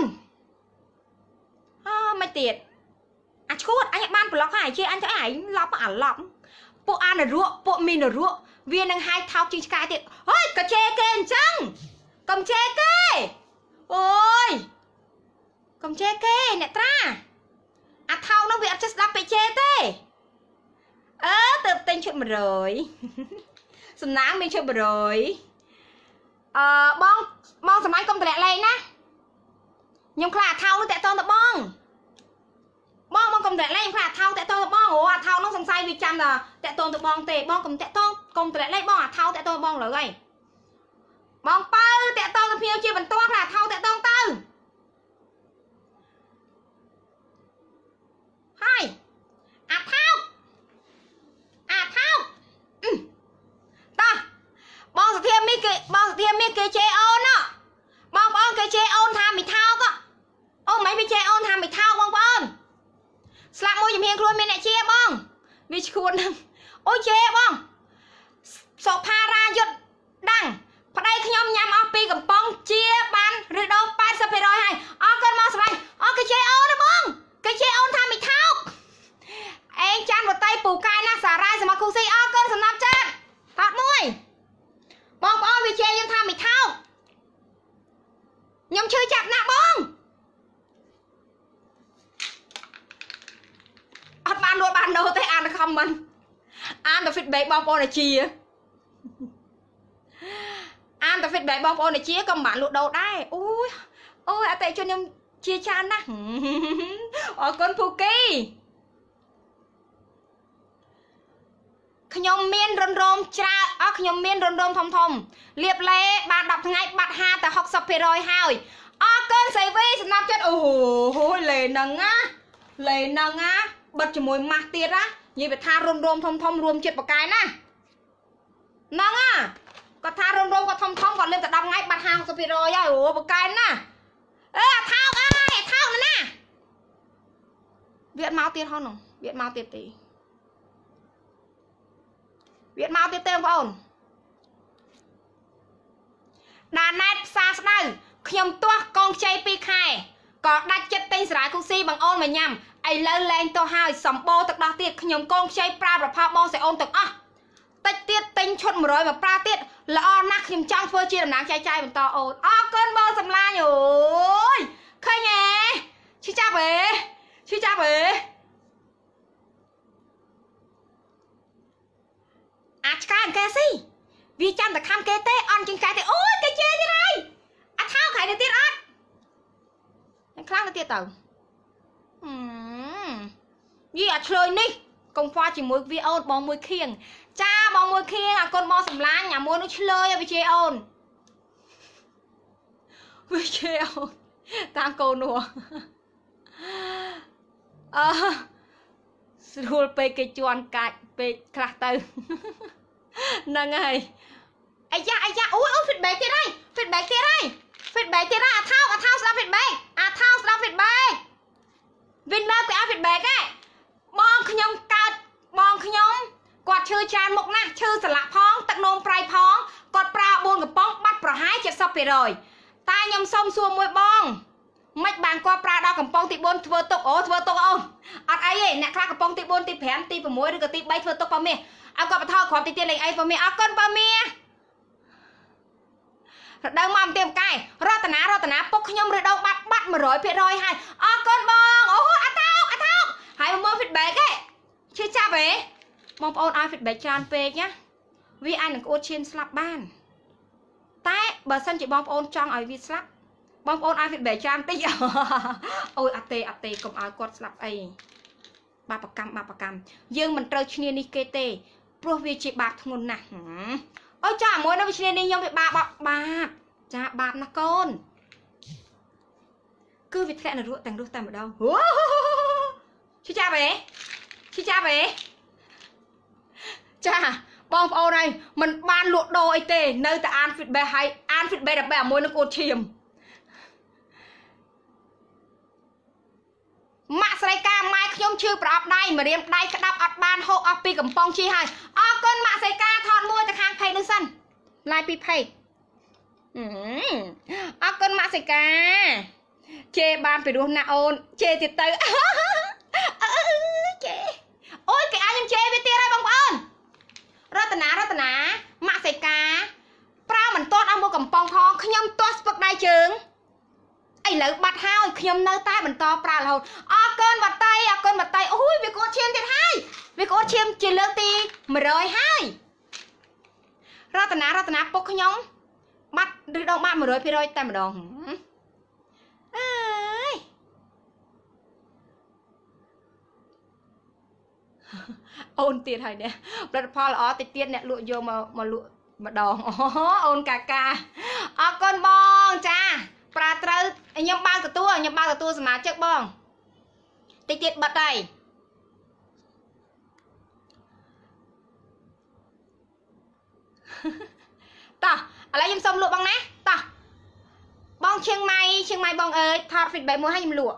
អឺមិនទៀតអាឈួតអញបានប្លុកហើយជាអញទៅឯងឡប់អាឡប់ពួកអានរក់ពួកមីនរក់វានឹងហាយថោកជាងឆ្កែទៀតហុយកជេគេអញ្ចឹងកុំជេគេអូយកុំជេគេអ្នកត្រាអាថោកនោះវាអត់ចេះស្ដាប់ពាក្យជេទេអឺទៅទិញឈុតមួយរយសំណាងមានឈុតមួយរយអឺបងបងសម័យកុំតម្លាក់លេងណាខ្ញុំខ្លាចអាថោកនោះតាក់តងទៅបងបងបងកុំតម្លាក់លេងខ្លាចអាថោកតាក់តងទៅបងអូអាថោកនោះសង្ស័យវាចាំតាតាក់តងទៅបងទេបងកុំតាក់តងកុំតម្លាក់លេងបងអាថោកតាក់តងបងលើហើយបងប៉ៅតាក់តងទៅភ្ញៀវជាបន្ទាន់ខ្លាចអាថោកតាក់តងទៅហើយអាថោកអាថោកតោះបងសធាមីគេបងសធាមីគេជេអូនណាបងប្អូនគេជេអូនថាមីថោកអូមិនវាជេអូនថាមីថោកបងប្អូនស្លាប់មួយជំនាញខ្លួនមានអ្នកជាបងវាឈួនហ្នឹងអូជេបងសុផារាយុទ្ធដាំងប្តីខ្ញុំញ៉ាំអស់ពីកំប៉ុងជាបានឬដូរ 八十ភាគរយ ហើយអរគុណមកស្វាយអរគេជេអូនណាបងគេជេអូនថាមីថោកអេងចាន់វតៃពូកែណាសារាយសមគូស៊ីអរគុណសំណាប់ចាត់ថតមួយបងប្អូនវាជេយើងថាមីថោកខ្ញុំឈឺចាប់ណាស់បងអត់បានលួចបានដោទេអានខមមិនអានតែ feedback បងប្អូនអាជាអានតែ feedback បងប្អូនអាជាក៏មិនបានលួចដោដែរអូយអូយអតិជនខ្ញុំជាច្រើនណាស់អរគុណភូគីខ្ញុំមានរំរមច្រើនអស់ខ្ញុំមានរំរមធំធំលៀបលេបានដប់ថ្ងៃបាត់ហាតែ หกสิบភាគរយ ហើយអរគុណសៃវីសំណាប់ចិត្តអូហូលេហ្នឹងណាលេហ្នឹងណាបិទជាមួយម៉ាស់ទៀតណានិយាយថារំរមធំធំរួមចិត្តបកាយណាហ្នឹងណាគាត់ថារំរមគាត់ធំធំគាត់លេបតែដប់ថ្ងៃបាត់ហា หกสิบភាគរយ ហើយអូបកាយណាអេអាថោកអើយអាថោកណាវាអត់មកទៀតហោះនោះវាអត់មកទៀតទេវាមកទៀតទេបងប្អូនដាណែតផ្សារស្ដៅខ្ញុំទាស់កងខ្ចីពីរខែក៏ដាច់ចិត្តទិញស្រាយគូស៊ីបងអូនមកញ៉ាំឥឡូវលែងទៅហើយសម្បូរទឹកដោះទៀតខ្ញុំកងខ្ចីប្រើប្រផាបងស្រីអូនទាំងអស់តិចទៀតទិញឈុតមួយរយមកប្រើទៀតល្អណាស់ខ្ញុំចង់ធ្វើជាតំណាងចែកចាយបន្តអូនអរគុណបងសម្លាញ់អូយឃើញហ៎ឈឺចាប់ហ៎ឈឺចាប់ហ៎អាចឆ្កែអង្កែស៊ីវាចាំតែខំគេទេអន់ជាងកែទេអូយគេជេរទៀតហើយអាថោកខែទៅទៀតអត់ខ្លាំងទៅទៀតទៅអឺយីអាឆ្លើយនេះកុំខ្វល់ជាមួយវាអូនបងមួយខៀងចាបងមួយខៀងអាកូនបងសម្លាញ់អាមួយនោះឆ្លើយឲ្យវាជេរអូនវាជេរអូនតាមកូននោះអឺស្រួលពេកគេជន់កាច់ពេកខ្លះទៅហ្នឹងហើយអាយ៉ាអាយ៉ាអូយអូ feedback ទៀតហើយ feedback ទៀតហើយ feedback ទៀតហើយអាថោកអាថោកស្ដាប់ feedback អាថោកស្ដាប់ feedback winner គេឲ្យ feedback ហ៎បងខ្ញុំកើតបងខ្ញុំគាត់ឈឺច្រើនមុខណាស់ឈឺសន្លាក់ផងទឹកនោមប្រៃផងគាត់ប្រើបួនកំប៉ុងបាត់ប្រហែល เจ็ดสิบភាគរយ តែខ្ញុំសុំសួរមួយបងមិនបានគាត់ប្រើដល់កំប៉ុងទីbốnធ្វើទុកអូធ្វើទុកអូនអត់អីទេអ្នកខ្លះកំប៉ុងទីbốnទី5ទី6ឬក៏ទី3ធ្វើទុកប៉មាសឲ្យគាត់បន្ថយគ្រាប់ទីទៀតលេងអីប៉មាសអរគុណប៉មាសរដូវមកទៀមកែរតនារតនាពុកខ្ញុំរដូវបាត់បាត់một trămភាគរយ ហើយអរគុណបងអូអាថោកអាថោកហើយមក feedback ហ៎ឈឺចាប់ហ៎បងប្អូនឲ្យ feedback ច្រើនពេកណាវាអាចនឹងក្អួតឈាមស្លាប់បានតែបើសិនជាបងប្អូនចង់ឲ្យវាស្លាប់បងប្អូនឲ្យ feedback ច្រើនតិចអូយអត់ទេអត់ទេកុំឲ្យគាត់ស្លាប់អីបាបកម្មបាបកម្មយើងមិនត្រូវឈ្នានេះគេទេព្រោះវាជាបាបធ្ងន់ណាស់អូចាមួយនៅវាឈ្នានេះខ្ញុំវាបាបបាបចាបាបណាស់កូនគឺវាធ្លាក់នរកទាំងរស់តែម្ដងឈឺចាប់ហ៎ឈឺចាប់ហ៎ចាបងប្អូនហើយមិនបានលក់ដូរអីទេនៅតែអាន feedback ហើយអាន feedback ដើម្បីឲ្យមួយនឹងអួតឈាមម៉ាក់ស្រីកាម៉ែខ្ញុំឈឺប្រអប់ដៃម្រាមដៃក្តាប់អត់បានហូបអស់ពីកំប៉ុងជីហើយអរគុណម៉ាក់ស្រីកាថតមួយទៅខាង page នោះសិន live ពី page អរគុណម៉ាក់ស្រីកាជេបានពីរោះណាអូនជេទៀតទៅអឺជេអូយគេអាចខ្ញុំជេវាទៀតហើយបងប្អូនខ្ញុំនៅតែបន្តប្រើរហូតអរគុណបាត់តៃអរគុណបាត់តៃអូយវាកោតឈាមទៀតហើយវាកោតឈាមជាលើកទី100ហើយរតនារតនាពុកខ្ញុំបាត់ឬដងបាត់100%តែម្ដងអើយអូនទៀតហើយនេះផលិតផលល្អតិចទៀតអ្នកលក់យកមកមកលក់ម្ដងអូអូនកាកាអរគុណបងចាប្រាត្រូវខ្ញុំបើកទទួលខ្ញុំបើកទទួលសមាជិកបងតិចទៀតបិទហើយតោះឥឡូវខ្ញុំសុំលក់បងណាតោះបងឈៀងម៉ៃឈៀងម៉ៃបងអើយថត feedback មួយឲ្យខ្ញុំលក់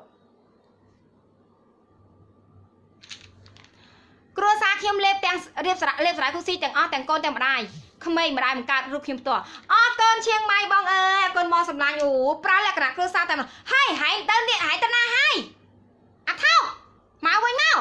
គ្រួសារខ្ញុំលេបទាំងរៀបស្រៈលេបស្រ័យគូស៊ីទាំងអស់ទាំងកូនទាំងម្ដាយក្មេងម្ដាយបង្កើតរូបខ្ញុំផ្ទាល់អរគុណឈៀងម៉ៃបងអើយអរគុណបងសម្លាញ់អូប្រើលក្ខណៈគ្រួសារតែម្ដងហើយហែងទៅនេះហែងទៅណាហើយអាថោមកវិញមក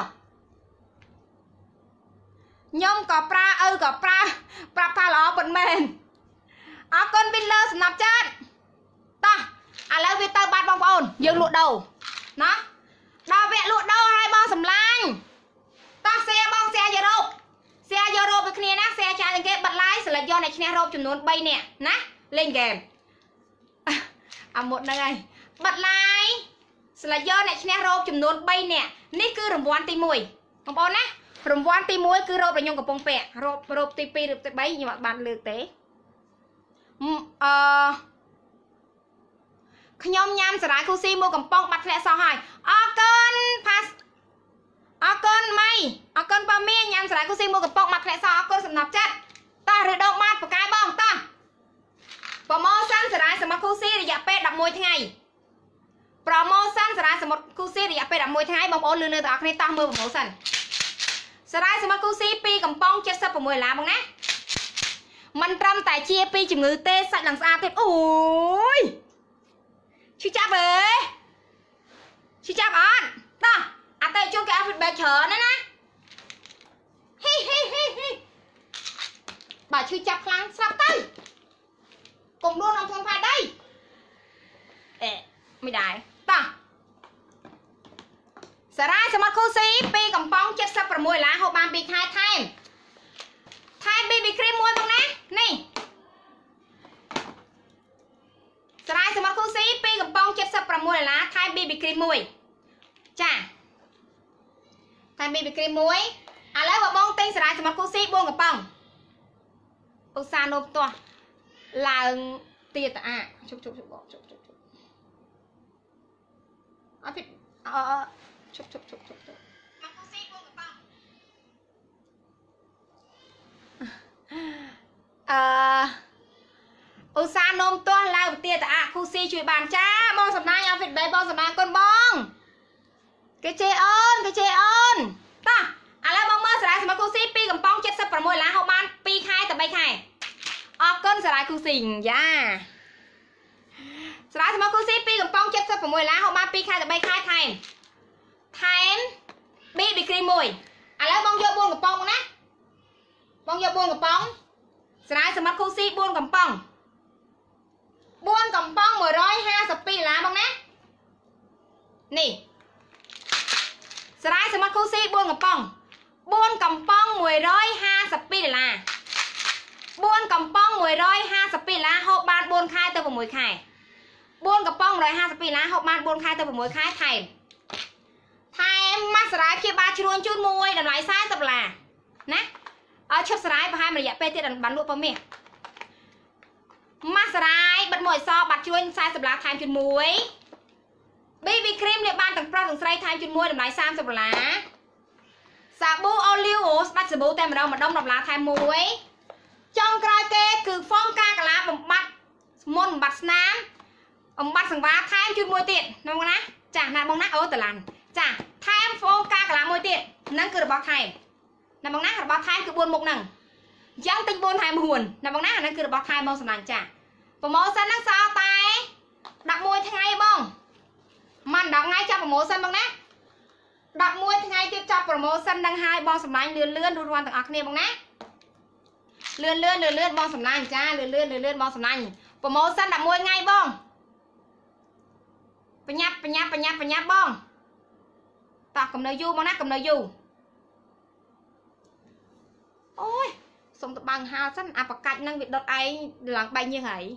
ខ្ញុំក៏ប្រើឪក៏ប្រើប្រាប់ថាល្អប៉ុន្មានអរគុណវិលលើសំណាប់ចាត់តោះឥឡូវវាទៅបាត់បងប្អូនយើងលក់ដូរណាដល់វគ្គលក់ដូរហើយបងសម្លាញ់តោះ share បង share យករ៉ូប share យករ៉ូបដូចគ្នាណា share ចាយទាំងគេបិទ live ស្លេចយកអ្នកឈ្នះរ៉ូបចំនួន3នាក់ណាលេងហ្គេមអាមុតហ្នឹងហើយបិទ live ស្លេចយកអ្នកឈ្នះរ៉ូបចំនួន3នាក់នេះគឺរង្វាន់ទី1បងប្អូនណារង្វាន់ទី1គឺរ៉ូបដែលខ្ញុំកំពុងពាក់រ៉ូបរ៉ូបទី2រ៉ូបទី3ខ្ញុំអត់បានលើកទេអឺខ្ញុំញ៉ាំសារាយគូស៊ីមួយកំប៉ុងបាត់ធ្លាក់សោះហើយអរគុណផាសអរគុណម៉ៃអរគុណប៉ាមីញ៉ាំសារាយគូស៊ីមួយកំប៉ុងបាត់ធ្លាក់សោះអរគុណសំណប់ចិត្តតោះឬដងបាត់បកាយបងតោះប្រម៉ូសិនសារាយសមុទ្រគូស៊ីរយៈពេល11ថ្ងៃប្រម៉ូសិនសារាយសមុទ្រគូស៊ីរយៈពេល11ថ្ងៃបងប្អូនលឺលើទាំងអស់គ្នាតោះមើលប្រម៉ូសិនសារាយសមុទ្រគូស៊ីពីកំប៉ុង76ដុល្លារបងណាមិនត្រឹមតែជាពីជំងឺទេសាច់ឡើងស្អាតទៀតអូយឈឺចាប់អើយឈឺចាប់អត់តោះអត់ទៅជួនគេអត់ feedback ច្រើនណាណាហ៊ីហ៊ីហ៊ីហ៊ីបើឈឺចាប់ខ្លាំងស្រាប់ទៅកុំដួលក្នុងក្នុងផែដីអេមិនដែរតោះសារាយសមុទ្រគូស៊ីពីកំប៉ុង76ដុល្លារហូបបាន2ខែថែមថែម bê bê cream មួយបងណានេះសារាយសមុទ្រគូស៊ីពីកំប៉ុង76ដុល្លារថែម bê bê cream មួយចាថែម bê bê cream មួយឥឡូវបើបងទិញសារាយសមុទ្រគូស៊ី4កំប៉ុងឧស្សាហ៍នោមផ្ទាស់ឡើងទៀតតាអាជប់ជប់ជប់បងជប់ជប់ជប់អត់ពីអឺជប់ជប់ជប់ជប់ជប់គូស៊ី4កំប៉ុងអឺឧស្សាហ៍នោមទាស់ឡើងទៀតតាគូស៊ីជួយបានចាបងសម្ដែងអត់ feedback បងសម្ដែងគុណបងគេជេអូនគេជេអូនតោះឥឡូវបងមើលសារាយសមុទ្រគូស៊ីពីកំប៉ុង76ដុល្លារហូបបាន2ខែទៅ3ខែអរគុណសារាយគូស៊ីយ៉ាសារាយសមុទ្រគូស៊ីពីកំប៉ុង76ដុល្លារហូបបាន2ខែទៅ3ខែថែមថែម bê bê cream មួយឥឡូវបងយក4កំប៉ុងណាបងយក4កំប៉ុងសារាយសមុទ្រគូស៊ី4កំប៉ុង4កំប៉ុង152ដុល្លារបងណានេះសារាយសមុទ្រគូស៊ី4កំប៉ុង4កំប៉ុង152ដុល្លារ4កំប៉ុង152ដុល្លារហូបបាន4ខែទៅ6ខែ4កំប៉ុង152ដុល្លារហូបបាន4ខែទៅ6ខែថែមថែមម៉ាស់សារាយព្យាបាលជ្រួញជូនមួយតម្លៃ40ដុល្លារណាអើឈប់សារាយប្រហែលរយៈពេលទៀតបានលក់ប៉ុណ្ណេះម៉ាស់សារាយបិទមួយអសបាត់ជួញ40ដុល្លារថែមជូនមួយ bê bê cream លាបបានទាំងប្រុសទាំងស្រីថែមជូនមួយតម្លៃ30ដុល្លារសាប៊ូអូលីវអូស្ដាច់សាប៊ូតែម្ដងម្ដុំ10ដុល្លារថែមមួយចុងក្រោយគេគឺហ្វុងកាកាឡាបំបត្តិមុនបំបត្តិស្នាមបំបត្តិសង្វារថែមជូនមួយទៀតណាបងណាចាណាបងណាអូតឡាន់ចាថែមហ្វុងកាកាឡាមួយទៀតហ្នឹងគឺរបស់ថែមណាបងណារបស់ថែមគឺ4មុខហ្នឹងអញ្ចឹងទិញ4ថែម4ណាបងណាហ្នឹងគឺរបស់ថែមមកសម្លាញ់ចាប្រម៉ូសិនហ្នឹងសល់តែ11ថ្ងៃបងមិន10ថ្ងៃចាប់ប្រម៉ូសិនបងណា11ថ្ងៃទៀតចាប់ប្រម៉ូសិនហ្នឹងហើយបងសម្លាញ់លឿនលឿនរួចរាល់ទាំងអស់គ្នាបងណាលឿនលឿនលឿនលឿនបងសម្លាញ់ចាលឿនលឿនលឿនលឿនបងសម្លាញ់ប្រម៉ូសិន11ថ្ងៃបងបញ្ញាប់បញ្ញាប់បញ្ញាប់បញ្ញាប់បងតោះកំនៅយូរបងណាកំនៅយូរអូយសុំទៅបាំងហាលសិនអាប្រកាច់ហ្នឹងវាដុតឯងឡើងបែកញើសហើយ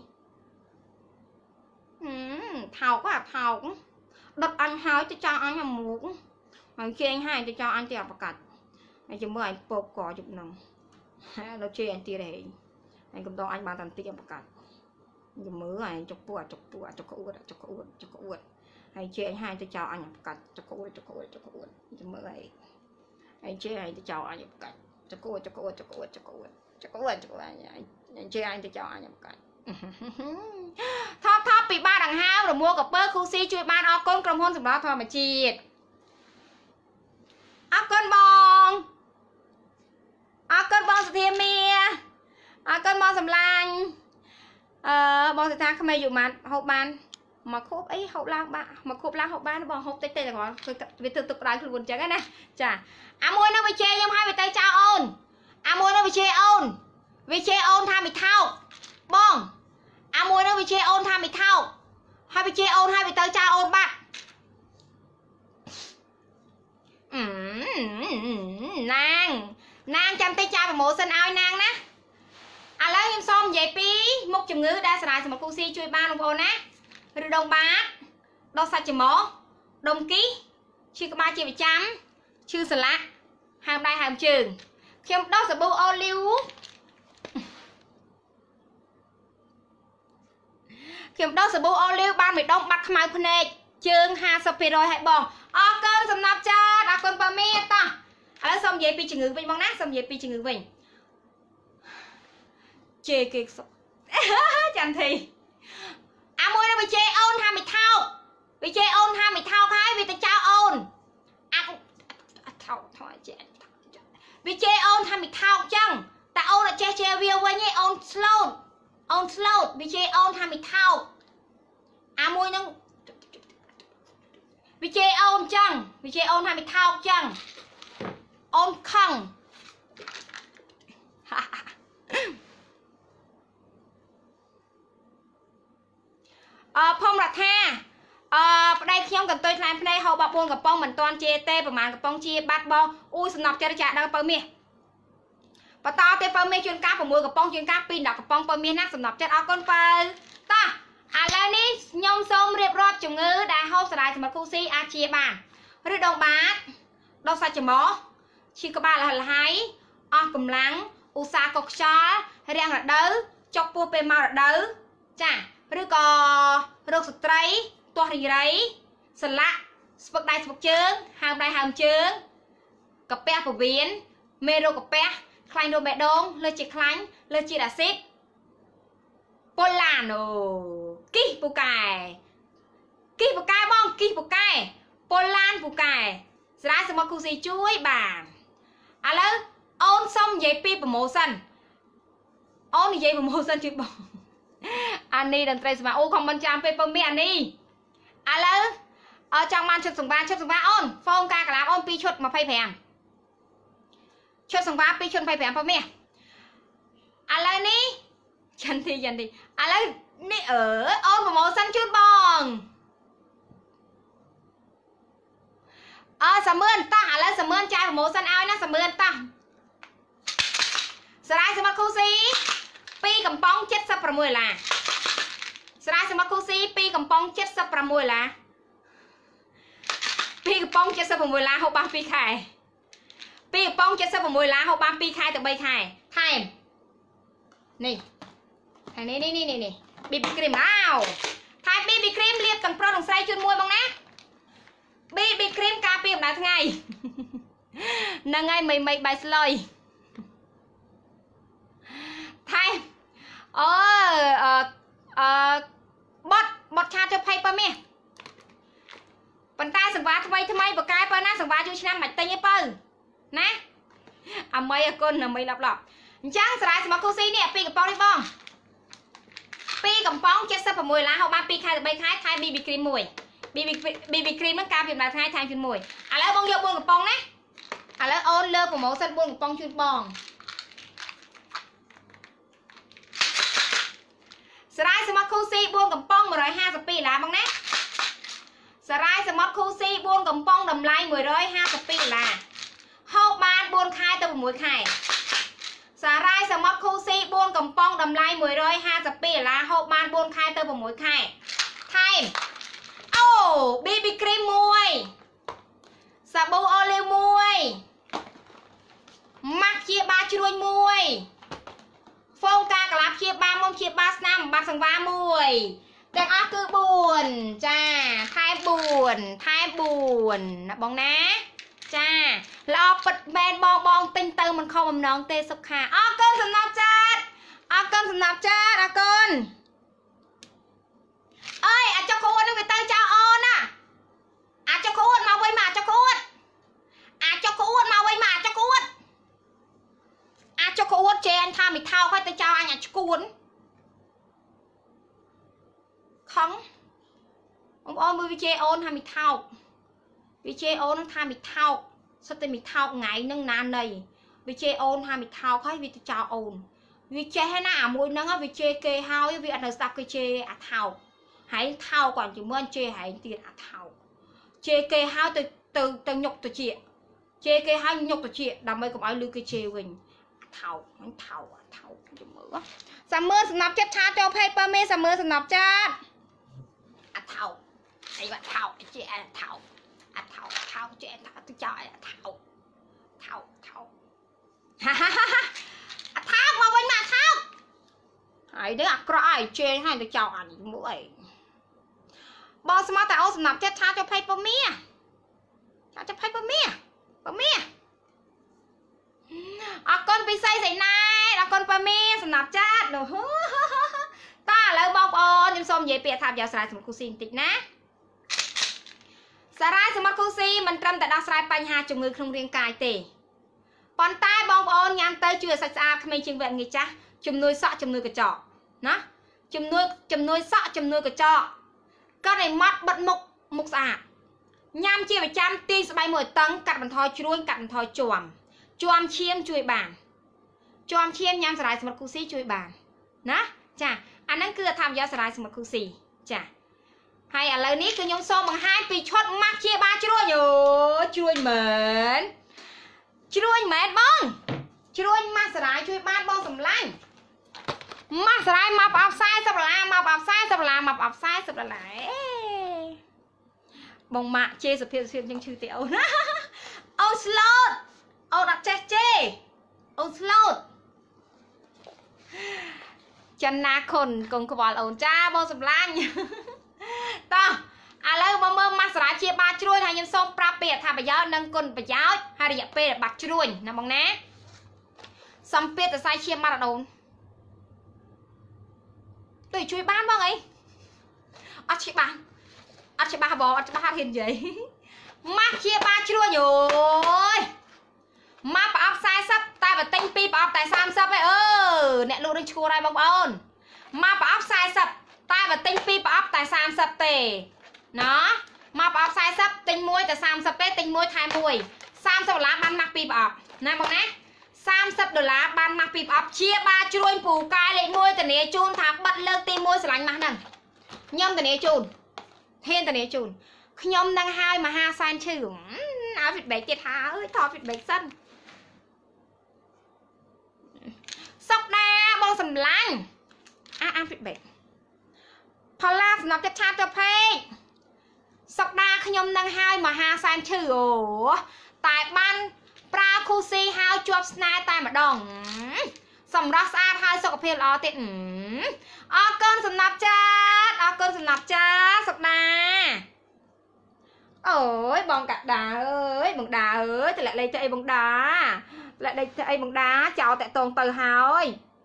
ហឹមថោកអាថោកដុតអញហើយទៅចោលអញអាមុខហើយជេងហើយទៅចោលអញទៅអាប្រកាច់ហើយចាំមើលអញពកកជប់ហ្នឹងដល់ជេអញទៀតហេអញកំដងអញបានតាន់តិចអាប្រកាច់ចាំមើលអញចុកពោះចុកពោះចុកអួតចុកអួតចុកអួតហើយជេអញហើយទៅចោលអញអាប្រកាច់ចុកអួតចុកអួតចុកអួតចាំមើលហើយហើយជេអញទៅចោលអញអាប្រកាច់ចុកអួតចុកអួតចុកអួតចុកអួតចុកអួតចុកអួតអញជេអញទៅចោលអញអាប្រកាច់ថប់ថប់ពីបាតដង្ហើមរមួលកពើគូស៊ីជួយបានអរគុណក្រុមហ៊ុនសម្រាប់ធម្មជាតិអរគុណបងអរគុណបងសុធាមាអរគុណបងសំឡាញ់អឺបងសិថាក្មេងយុម៉ាត់ហូបបានមកខូបអីហូបឡើងបាក់មកខូបឡើងហូបបានបងហូបតិចតិចតែគាត់វាធ្វើទឹកក្តៅខ្លួនអញ្ចឹងណាចាអាមួយនៅវិជ័យខ្ញុំឲ្យវាទៅចោលអូនអាមួយនៅវិជ័យអូនវិជ័យអូនថាមីថោកបងអាមួយនៅវិជ័យអូនថាមីថោកហើយវិជ័យអូនឲ្យវាទៅចោលអូនបាត់អឺណាងណាងចាំតិចចាប្រម៉ូសិនឲ្យណាងណាឥឡូវខ្ញុំសូមនិយាយពីមុខជំងឺដែលសារាយសម្រាប់គូស៊ីជួយបានបងប្អូនណាឬដងបាតដុសសាច់ច្រមុះដុំគីឈឺក្បាលជាប្រចាំឈឺសន្លាក់ហើមដៃហើមជើងខ្ញុំដុសសាប៊ូអូលីវខ្ញុំដុសសាប៊ូអូលីវបានមួយដុំបាត់ខ្មៅភ្នែកជើង ห้าสิบเปอร์เซ็นต์ ឲ្យបងអរគុណសំណាប់ចាតអរគុណប៉ាមីតោះឥឡូវសូមនិយាយពីជំងឺវិញបងណាសូមនិយាយពីជំងឺវិញជេគេចន្ទធីអាមួយនៅវិជ័យអូនថាមិនថោកវិជ័យអូនថាមិនថោកហើយវាទៅចោលអូនអាថោកថោកចេះវិជ័យអូនថាមិនថោកចឹងតែអូនអត់ចេះជេរវាវិញឯងអូន slow អូន slow វិជ័យអូនថាមិនថោកអាមួយនឹងវិជ័យអូនចឹងវិជ័យអូនថាមិនថោកចឹងអូនខឹងអឺភូមិរដ្ឋាអឺប្តីខ្ញុំកន្ទុយខ្លាំងភ្នែកហូបបបួនកំប៉ុងមិនទាន់ជាទេប្រហែលកំប៉ុងជាបាត់បងអូយសំណប់ចិត្តចាក់ដល់បើមាសបន្តទេបើមាសជួនកាល៦កំប៉ុងជួនកាលពីដប់កំប៉ុងបើមាសណាសំណប់ចិត្តអរគុណបើតោះឥឡូវនេះខ្ញុំសូមរៀបរាប់ជំងឺដែលហូបសារាយសម្រាប់គូស៊ីអាចជាបានឬដងបាតដុសសាច់ច្រមុះឈឺក្បាលលះលហើយអស់កម្លាំងឧស្សាហ៍កុកខ្យល់រាំងរដូវចុកពោះពេលមករដូវចាឬក៏រោគស្ត្រីទាស់រីរៃសន្លាក់ស្ពឹកដៃស្ពឹកជើងហើមដៃហើមជើងកាពះពវៀនមេរោគកាពះខ្លាញ់រោមបេះដូងលើជាខ្លាញ់លើជាតិអាស៊ីតប៉ូឡាណូគីសពូកែគីសពូកែបងគីសពូកែប៉ូឡានពូកែស្រាយសម្រាប់គូស៊ីជួយបានឥឡូវអូនសុំនិយាយពីប្រម៉ូសិនអូននិយាយប្រម៉ូសិនជួយបងអានេះតន្ត្រីសម្រាប់អូខមមិនចាំពេលពំមីអានេះឥឡូវអឺចង់បានឈុតសង្វារឈុតសង្វារអូនហ្វូមការកលាបអូនពីរឈុតยี่สิบห้าឈុតសង្វារពីរឈុតยี่สิบห้าពំមីឥឡូវនេះចន្ទទីចន្ទទីឥឡូវនេះអឺអូនប្រម៉ូសិនជូនបងអើសាមឿនតោះឥឡូវសាមឿនចាយប្រម៉ូសិនឲ្យណាសាមឿនតោះសារាយសម្រាប់គូស៊ីពីកំប៉ុងเจ็ดสิบหกដុល្លារស្រាយសម្រាប់គូស៊ីពីកំប៉ុងเจ็ดสิบหกដុល្លារពីកំប៉ុងเจ็ดสิบหกដុល្លារហូបបានពីរខែពីកំប៉ុងเจ็ดสิบหกដុល្លារហូបបានពីរខែទៅបីខែថែមនេះហើយនេះនេះនេះនេះ ប៊ី ប៊ី cream អោថែម ប៊ី ប៊ី cream លាបទាំងប្រុសទាំងស្រីជូនមួយបងណា ប៊ី ប៊ី cream ការពារកម្ដៅថ្ងៃហ្នឹងហើយមីមីបាយស្លុយថែមអឺអឺអឺបត់បត់ឆាទៅភ័យបើមាសប៉ុន្តែសង្វារថ្មីថ្មីបកកែបើណាសង្វារយូរឆ្នាំមិនទិញទេបើណាអាមីអគុណអាមីឡប់ឡប់អញ្ចឹងសារាយសម្រាប់គូស៊ីនេះពីកំប៉ុងនេះបងពីកំប៉ុងเจ็ดสิบหกដុល្លារហូបបានពីរខែទៅបីខែថែម ប៊ី ប៊ី cream មួយ ប៊ី ប៊ី ប៊ី cream ហ្នឹងការពារកម្ដៅថ្ងៃថែមជូនមួយឥឡូវបងយកបួនកំប៉ុងណាឥឡូវអូនលើប្រម៉ូសិនបួនកំប៉ុងជូនបងសារាយសម្រាប់គូស៊ីបួនកំប៉ុងmột trăm hai mươiពីដុល្លារបងណាสลายสมอดคูซี่บนกำปองดำไล่หมื่นร้อยห้าสิบปีละหกบาทบนคายตัวหมวยไข่สลายสมอดคูซี่บนกำปองดำไล่หมื่นร้อยห้าสิบปีละหกบาทบนคายตัวหมวยไข่ไทยโอ้บีบีครีมมวยสบู่โอลิวมวยมักเชียบาช่วยมวยโฟงกากลับเชียบามงเชียบาสนามบาสังวามวยแต่ก็คือบุญจ้าไทยบุญไทยบุญนะบองนะจ้ารอปิดแบนบองบองติงเติมมันเข้ามันน้องเตสุขาออกเกินสนับจัดออกเกินสนับจัดออกเกินเอ้ยอาจจะโคตรนึกไปเตยเจ้าออนน่ะอาจจะโคตรมาไว้มาจะโคตรอาจจะโคตรมาไว้มาจะโคตรอาจจะโคตรเจนทำอีกเท่าค่อยเตยเจ้าอันอาจจะกูนของông ôm với chê ôn hai mươi thao vì chê ôn hai mươi thao sao tôi bị thao ngày nâng nan này vì chê ôn hai mươi thao khỏi vì tôi chào ôn vì chê hay nào mùi nâng vì chê kê hao vì anh sao cái chê à thao hãy thao còn chỉ muốn chê hãy tiền à thao chê kê hao từ từ từ nhục từ chị chê kê hao nhục từ chị đam mê cũng ai lưu cái chê mình thao anh thao thao cái mỡ sắm mưa nạp chất cha cho paper me sắm mưa nạp chất à thaoไอ้ว่าเท่าไอ้เจ๊เท่าอ่ะเท่าเท่าเจ๊เท่าตุ๊กจอยเท่าเท่าเท่าฮ่าฮ่าฮ่าฮ่าอ่ะเท่ามาไว้มาเท่าไอ้เด็กกระไอ้เจ๊ให้ตุ๊กจอยอันนี้มั่วบอสมาแต่เอาสนับเจ๊เท่าจะไปปะเมียจะไปปะเมียปะเมียอ่ะคนไปใส่ใส่นายอ่ะคนปะเมียสนับเจ๊เดี๋ยวตาแล้วบอกอ๋อจิมส้มเย่เปียทำยาวสลายสมุนคูซีนติดนะสลายสมุนคูซีมันตรำแต่ดาวสลายปัญหาจมือคลุมเรียงกายเตะปอนใต้บองอ๋อยามเตยเชื่อสักอาขมิ้นจึงแบบงี้จ้ะจุ่มนุ้ยเสาะจุ่มนุ้ยกระจอกนะจุ่มนุ้ยจุ่มนุ้ยเสาะจุ่มนุ้ยกระจอกก็ในมัดบัดมุกมุกสะอาดยามเชี่ยวประจำตีสบายหมดตั้งกัดบันทอยช่วยกัดบันทอยจวมจวมเชี่ยมช่วยบานจวมเชี่ยมยามสลายสมุนคูซีช่วยบานนะจ้ะอันนั้นคือทำยาสลายสมุนคูซีจ้ะให้อะไรนี้คือยงโซมังให้ปีชดมักเชียบ้าช่วยอยู่ช่วยเหมือนช่วยเหมือนบ้องช่วยมาสลายช่วยบ้านบ้องสำลังมาสลายมาปรับไซส์สับละมาปรับไซส์สับละมาปรับไซส์สับละบ้องมาเจสเพียสเพียยังชื่อเตียวนะเอาสโลดเอาดักเจเจเอาสโลดจันนาคนกงขวานเอาจ้าบอสำลังต่ออะไรมาเมื่อมาสลายเชียบาช่วยทางยันส้มปลาเปียทำไปย้อนนังกุนไปย้อนฮาริยเปียบักช่วยนะมองนะสัมเปียแต่ใส่เชียมาโดนตุยช่วยบ้านบ้างไงอัชบาอัชบาบอกอัชบาเห็นใจมาเชียบาช่วยอยู่มาปะอัพไซซับตายแบบติ้งปีปะอัพแต่ซ้ำซับไปเออเนี่ยลูกได้ชัวร์อะไรบ้างบ้างมาปะอัพไซซับตายแบบติ้งปีปะอัพแต่ซ้ำซับเตะเนาะมาปะอัพไซซับติ้งมวยแต่ซ้ำซับเตะติ้งมวยไทยมวยซ้ำซับล้านบันมักปีปะอัพนะบ้างนะซ้ำซับดอลลาร์บันมักปีปะอัพเชียบาช่วยปูกายเลยมวยแต่เนี้ยจูนทับบัดเลิกตีมวยสลายมาหนึ่งย่อมแต่เนี้ยจูนเทียนแต่เนี้ยจูนขย่อมดังไฮมาฮาไซน์ชื่อเอาผิดเบรกเจ็ดหาเอ้ยทอผิดเบรกสั้นสกดาบองสำลังอ่ะอ่ะผิดเบรกพอลาสนับจะชาติจะเพย์สกดาขยมดังไฮมาฮาไซน์ชื่อโอ้ตายบ้านปลาคูซีฮาวจวบสไนตายมาดองสำรักสะอาดไฮสกเพลออติดออกเกินสนับจัดออกเกินสนับจัดสกดาโอ้ยบองกัดดาเอ้ยบองดาเอ้ยแต่ละเลยจะไอ้บองดาlại đâyไอ้บังดาเจ้าแต่ตรงเตยหาย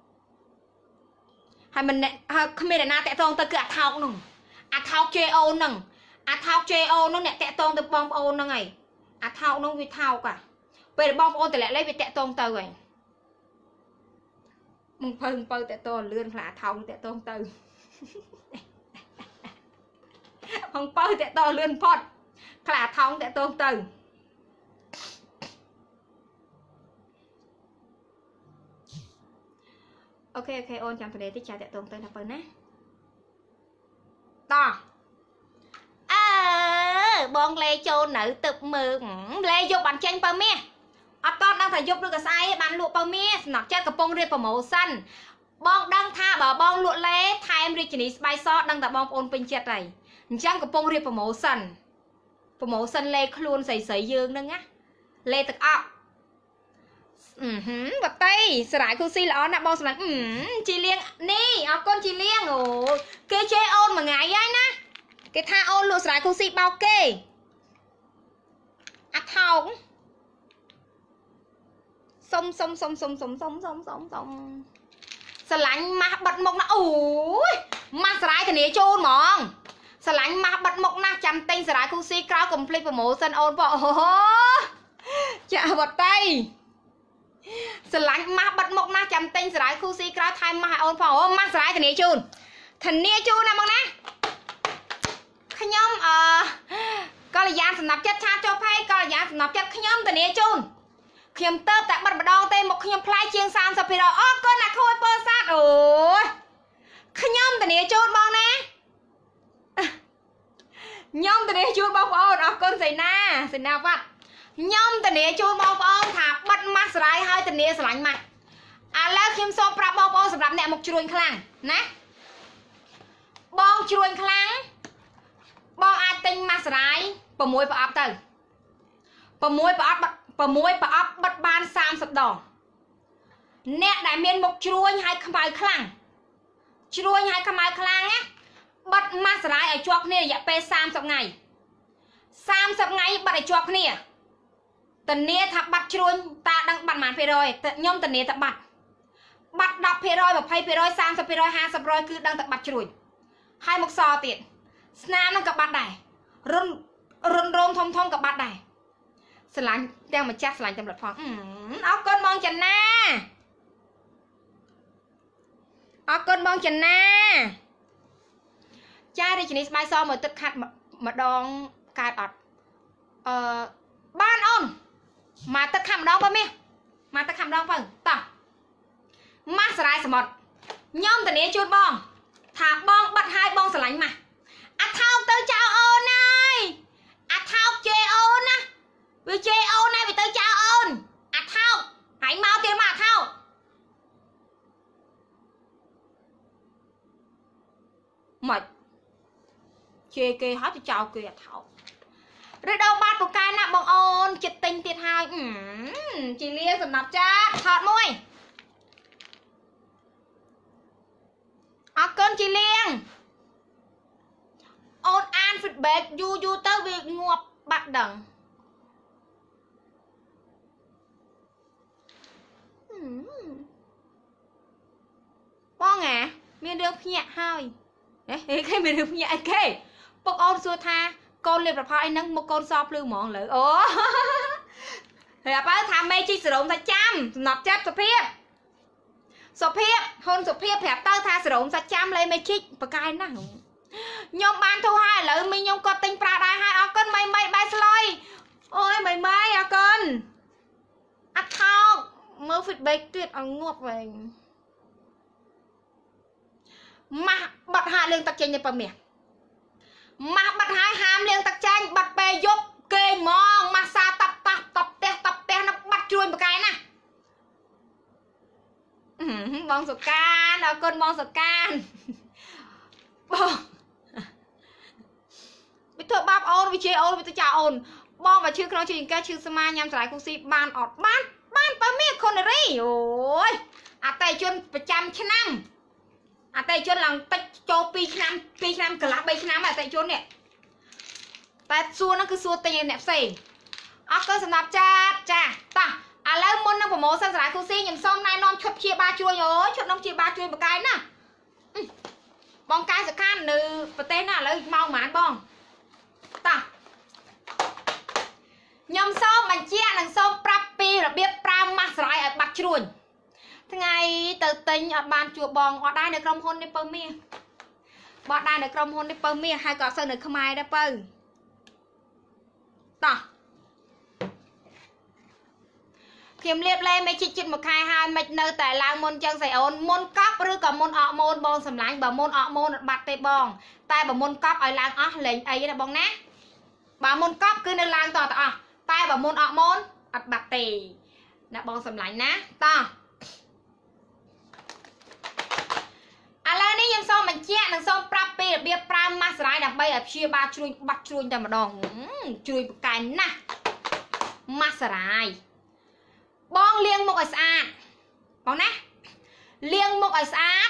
ให้มันเนี่ยเขาไม่ได้นาแต่ตรงเตยคืออัดเท้าหนึ่งอัดเท้าเจโอหนึ่งอัดเท้าเจโอนั่นเนี่ยแต่ตรงเตยบอมโอนั่งไงอัดเท้านั่งวิเท้ากะเป็นบอมโอแต่ละเลยไปแต่ตรงเตยมึงเพิ่งเปิดแต่ตรงเลื่อนขาเท้าแต่ตรงเตยมึงเปิดแต่ตรงเลื่อนพอดขาเท้าแต่ตรงเตยโอเคโอเคโอนจำประเด็นที่ชาแต่ตรงเตยนะเปิดนะต่อเออ bong lê chôn nữ tập mơ lê dục bạn tranh bao mía ở con đang phải dục được cái sai bạn lụa bao mía nọc chết cái bông riêng vào màu xanh bong đang tha bảo bong lụa lê time richie spice sauce đang tập bong ôn pin chết này chẳng cái bông riêng vào màu xanh vào màu xanh lê luôn sấy sấy dương nâng á lê tực ọc ừ hứ vật tay sợi đại cusi là nè bong sợi ừ chị liên đi ở con chị liên ồ kê chơi ôn mà ngại ai nè cái tha ôn lụa sợi đại cusi bao kê ắt thao xong xong xong xong xong xong xong xong xong sợi lạnh mà bật một nó ủi mà sợi đại thì nè chôn mòn sợi lạnh mà bật một na chăm tinh sợi đại cusi cao complete promotion ôn bỏ chả vật tay sờ lạnh mà bật một na chăm tinh sờ đại khu si cao thay mà ôn phò mà sờ đại cái này chun thành nia chun nè mong nè khơi nhom ờ có là giang sầm nạp chất cha cho phay có là giang sầm nạp chất khơi nhom thành nia chun khiêm tơ tại bật bật đong tên một khiêm play chiên san sập phi đó ô con là khôi pơ sát ôi khơi nhom thành nia chun mong nè nhom thành nia chun bao ôn ô con gì na gì nào vậy nhom tình địa chui bong bong thả bật mắt sải hơi tình địa sải mặt àแล้วkhiêm soปรับบองบองสำหรับแนวมุกchuồnคลั่งนะบองchuồnคลั่งบองอาจติงมาสายประมวยประอับเตอประมวยประอับประมวยประอับบัดบานสามสิบดอกเนี่ยได้เมียนมุกchuồnให้ขมายคลั่งchuồnให้ขมายคลั่งเนี่ยบัดมาสายไอ้จวกเนี่ยอย่าไปสามสิบไงสามสิบไงบัดไอ้จวกเนี่ยตเนียทับบัดช่วยตาดังบัดหมานเพรอยแต่ย่อมตเนียทับบัดบัดดับเพรอยแบบไพ่เพรอยสามสิบเพรอยห้าสิบเพรอยคือดังทับบัดช่วยให้มุกซอติดสนามนั่งกับบัดได้รุนรุนโรมทอมทอมกับบัดได้สลายแดงมาแจ๊สลายจำหลัดฟองอืมเอาก้นมองจันหน้าเอาก้นมองจันหน้าจ้าดิฉันสบายซอมาตึกขัดมาดองกายอัดเอ่อบ้านอ้นมาตะคำดองป่ะแม่มาตะคำดองป่ะต่อมาสลายสมดย่อมแต่เนี้ยจุดบองถากบองบัดหายบองสลายมาอัดเท้าเตอเจ้าโอนายอัดเท้าเจโอนะวิเจโอนายไปเตอเจ้าโอนอัดเท้าหายเมาเตี้ยมาเท้าหมดเจเกยเขาจะเจ้าเกยอัดเท้าเรื่องดอกบาดปกกายนะบองโอนจิตติงติดหายอืมจีเลี้ยงสำหรับจ้าถอดมวยเอาเกินจีเลี้ยงโอนอ่านฟิดเบกยูยูเตอร์วีงวบบัดดังป้องไงมีเรื่องเพี้ยหายเฮ้ยแค่มีเรื่องเพี้ยไอ้แค่ปกโอนสัวทาcon liệp là phai nâng một con so lưu mọn lửa ố thì bà tham mê chi sử dụng ta chăm nọc chấp sụp hiếp sụp hiếp hôn sụp hiếp hẹp tơ tha sử dụng ta chăm lấy mê chích bà cài năng nhóm ban thu hai lỡ mình nhóm con tinh pra đai hai con mày mày bay sloi ôi mày mày à con ắt thao mơ phịt bếch tuyệt ở ngọt về mà bật hạ lương tắc trên nhập bà mẹ mà bật hai hàm liền tắc tranh bật bè dục kê mong mà xa tập tập tập te tập te nó bắt chuồn một cái nè bong sụt can ở con bong sụt can bong bị thợ bắp ôn bị chơi ôn bị tôi chào ôn bong và chưa nói chuyện cái chưa sama nhằm giải công si ban ọt ban ban ba miếng con này đi ôi à tay chuồn một trăm chín năm à tay chuồn làm tay cho pi năm pi năm cả lá bay năm à tay chuồn nè tay xua nó cứ xua tiền nẹp xì ở cơ sầm nạp cha cha ta à lấy môn nó của mồ sang giải công si nhầm xong nay non chốt chia ba chuôi nhớ chốt non chia ba chuôi một cái nè bong cái sẽ can nữ và tên là lấy mau mán bong ta nhầm xong mình chia đằng xong prapi là biết pram mà giải ở bạc chuồn thế ngày từ tính ở bàn chùa bong ở đây được trong hôn đi pơ mía bọn đây được trong hôn đi pơ mía hai cọ sơn được không ai đã pơ ta khiêm liệp lên mấy chị chích một hai hai mạch nơi tại làng môn chân sài ôn môn cắp rồi còn môn ọ môn bong sầm lạnh bảo môn ọ môn bạt tê bong tai bảo môn cắp ở làng ó lên ấy là bong nát bà môn cóp cứ nên lang to tao tay bà môn ọ môn ắt bạc tì nè bong sầm lạnh ná to à lên đi nhưng sao mình che đằng sau prapi bia pram masrai đằng bay ở chia ba chui bắt chui tầm đòn chui cái nè masrai bong liêng một ở xa bong nè liêng một ở xa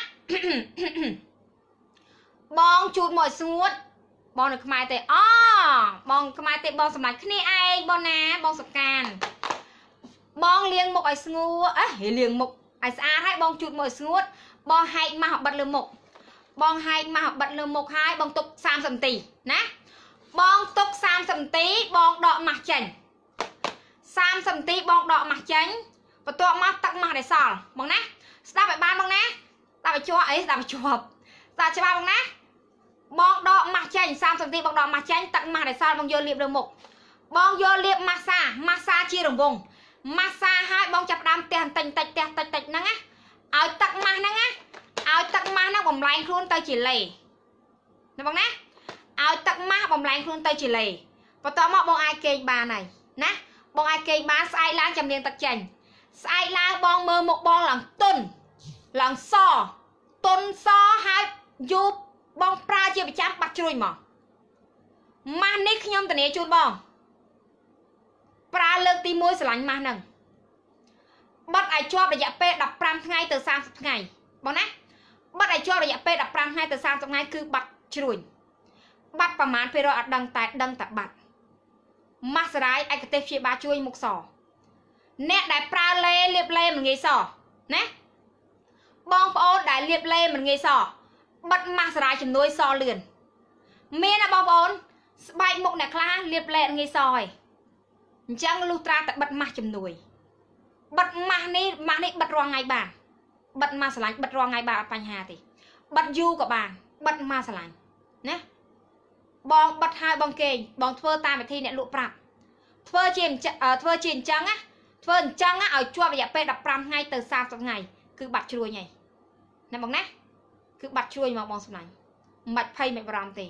bong chuột mọi suốt bong được mai tệ ó bong mai tệ bong sầm lạnh khi ai bong nè bong sập can bong liêng một ở suốt á liêng một ở xa hay bong chuột mọi suốt bong hai mà học bật lừa một bong hai mà học bật lừa một hai bong tục sam sầm tì nè bong tục sam sầm tí bong đọ mặt chảnh sam sầm tí bong đọ mặt chảnh và tọa mắt tắc mặt để sò bong nè ta phải ban bong nè ta phải cho ấy ta phải chụp ta cho ba bong nè bong đọ mặt chảnh sam sầm tí bong đọ mặt chảnh tắc mặt để sò bong vô liệp lừa một bong vô liệp massage massage chia đồng vùng massage hai bong chập đam tiền tạch tạch tạch tạch tạch nè ao tắc ma nè á ao tắc ma nó bồng lạnh luôn tay chỉ lì nè bông nè ao tắc ma bồng lạnh luôn tay chỉ lì và tao mọ bông ai kê bà này nè bông ai kê bà sai lang chầm liền tắc chành sai lang bông mơ một bông lần tuần lần so tuần so hai giúp bông pra chia bị chám bắt chui mà ma nick nhom tận này chui bông pra lơ ti môi sờ lạnh ma nè bắt ai cho để dạy pe đập pram ngay từ sang ngày bọn nè bắt ai cho để dạy pe đập pram ngay từ sang ngày cứ bắt chui bắtประมาณ pe rồi đăng tại đăng tại bắt masarai ai cái tép chia ba chui một sò nè đại pra lê liệp lê mình nghe sò nè bong bóng đại liệp lê mình nghe sò bắt masarai chấm nuôi sò liền miên là bong bóng bay một nè kla liệp lê nghe sòi chẳng lutra tại bắt ma chấm nuôi bật ma này ma này bật roang ngay bàn bật ma sờ lạnh bật roang ngay bàn panh hà thì bật du của bàn bật ma sờ lạnh nè bong bật hai bong kề bong thưa ta phải thi nè lụa prap thưa chìm thưa chìm trắng á thưa trắng á ở chua bây giờ pe đập pram ngay từ xa trong ngày cứ bật chui nhảy nè bong nè cứ bật chui mà bong sờ lạnh mạch phay mạch pram thì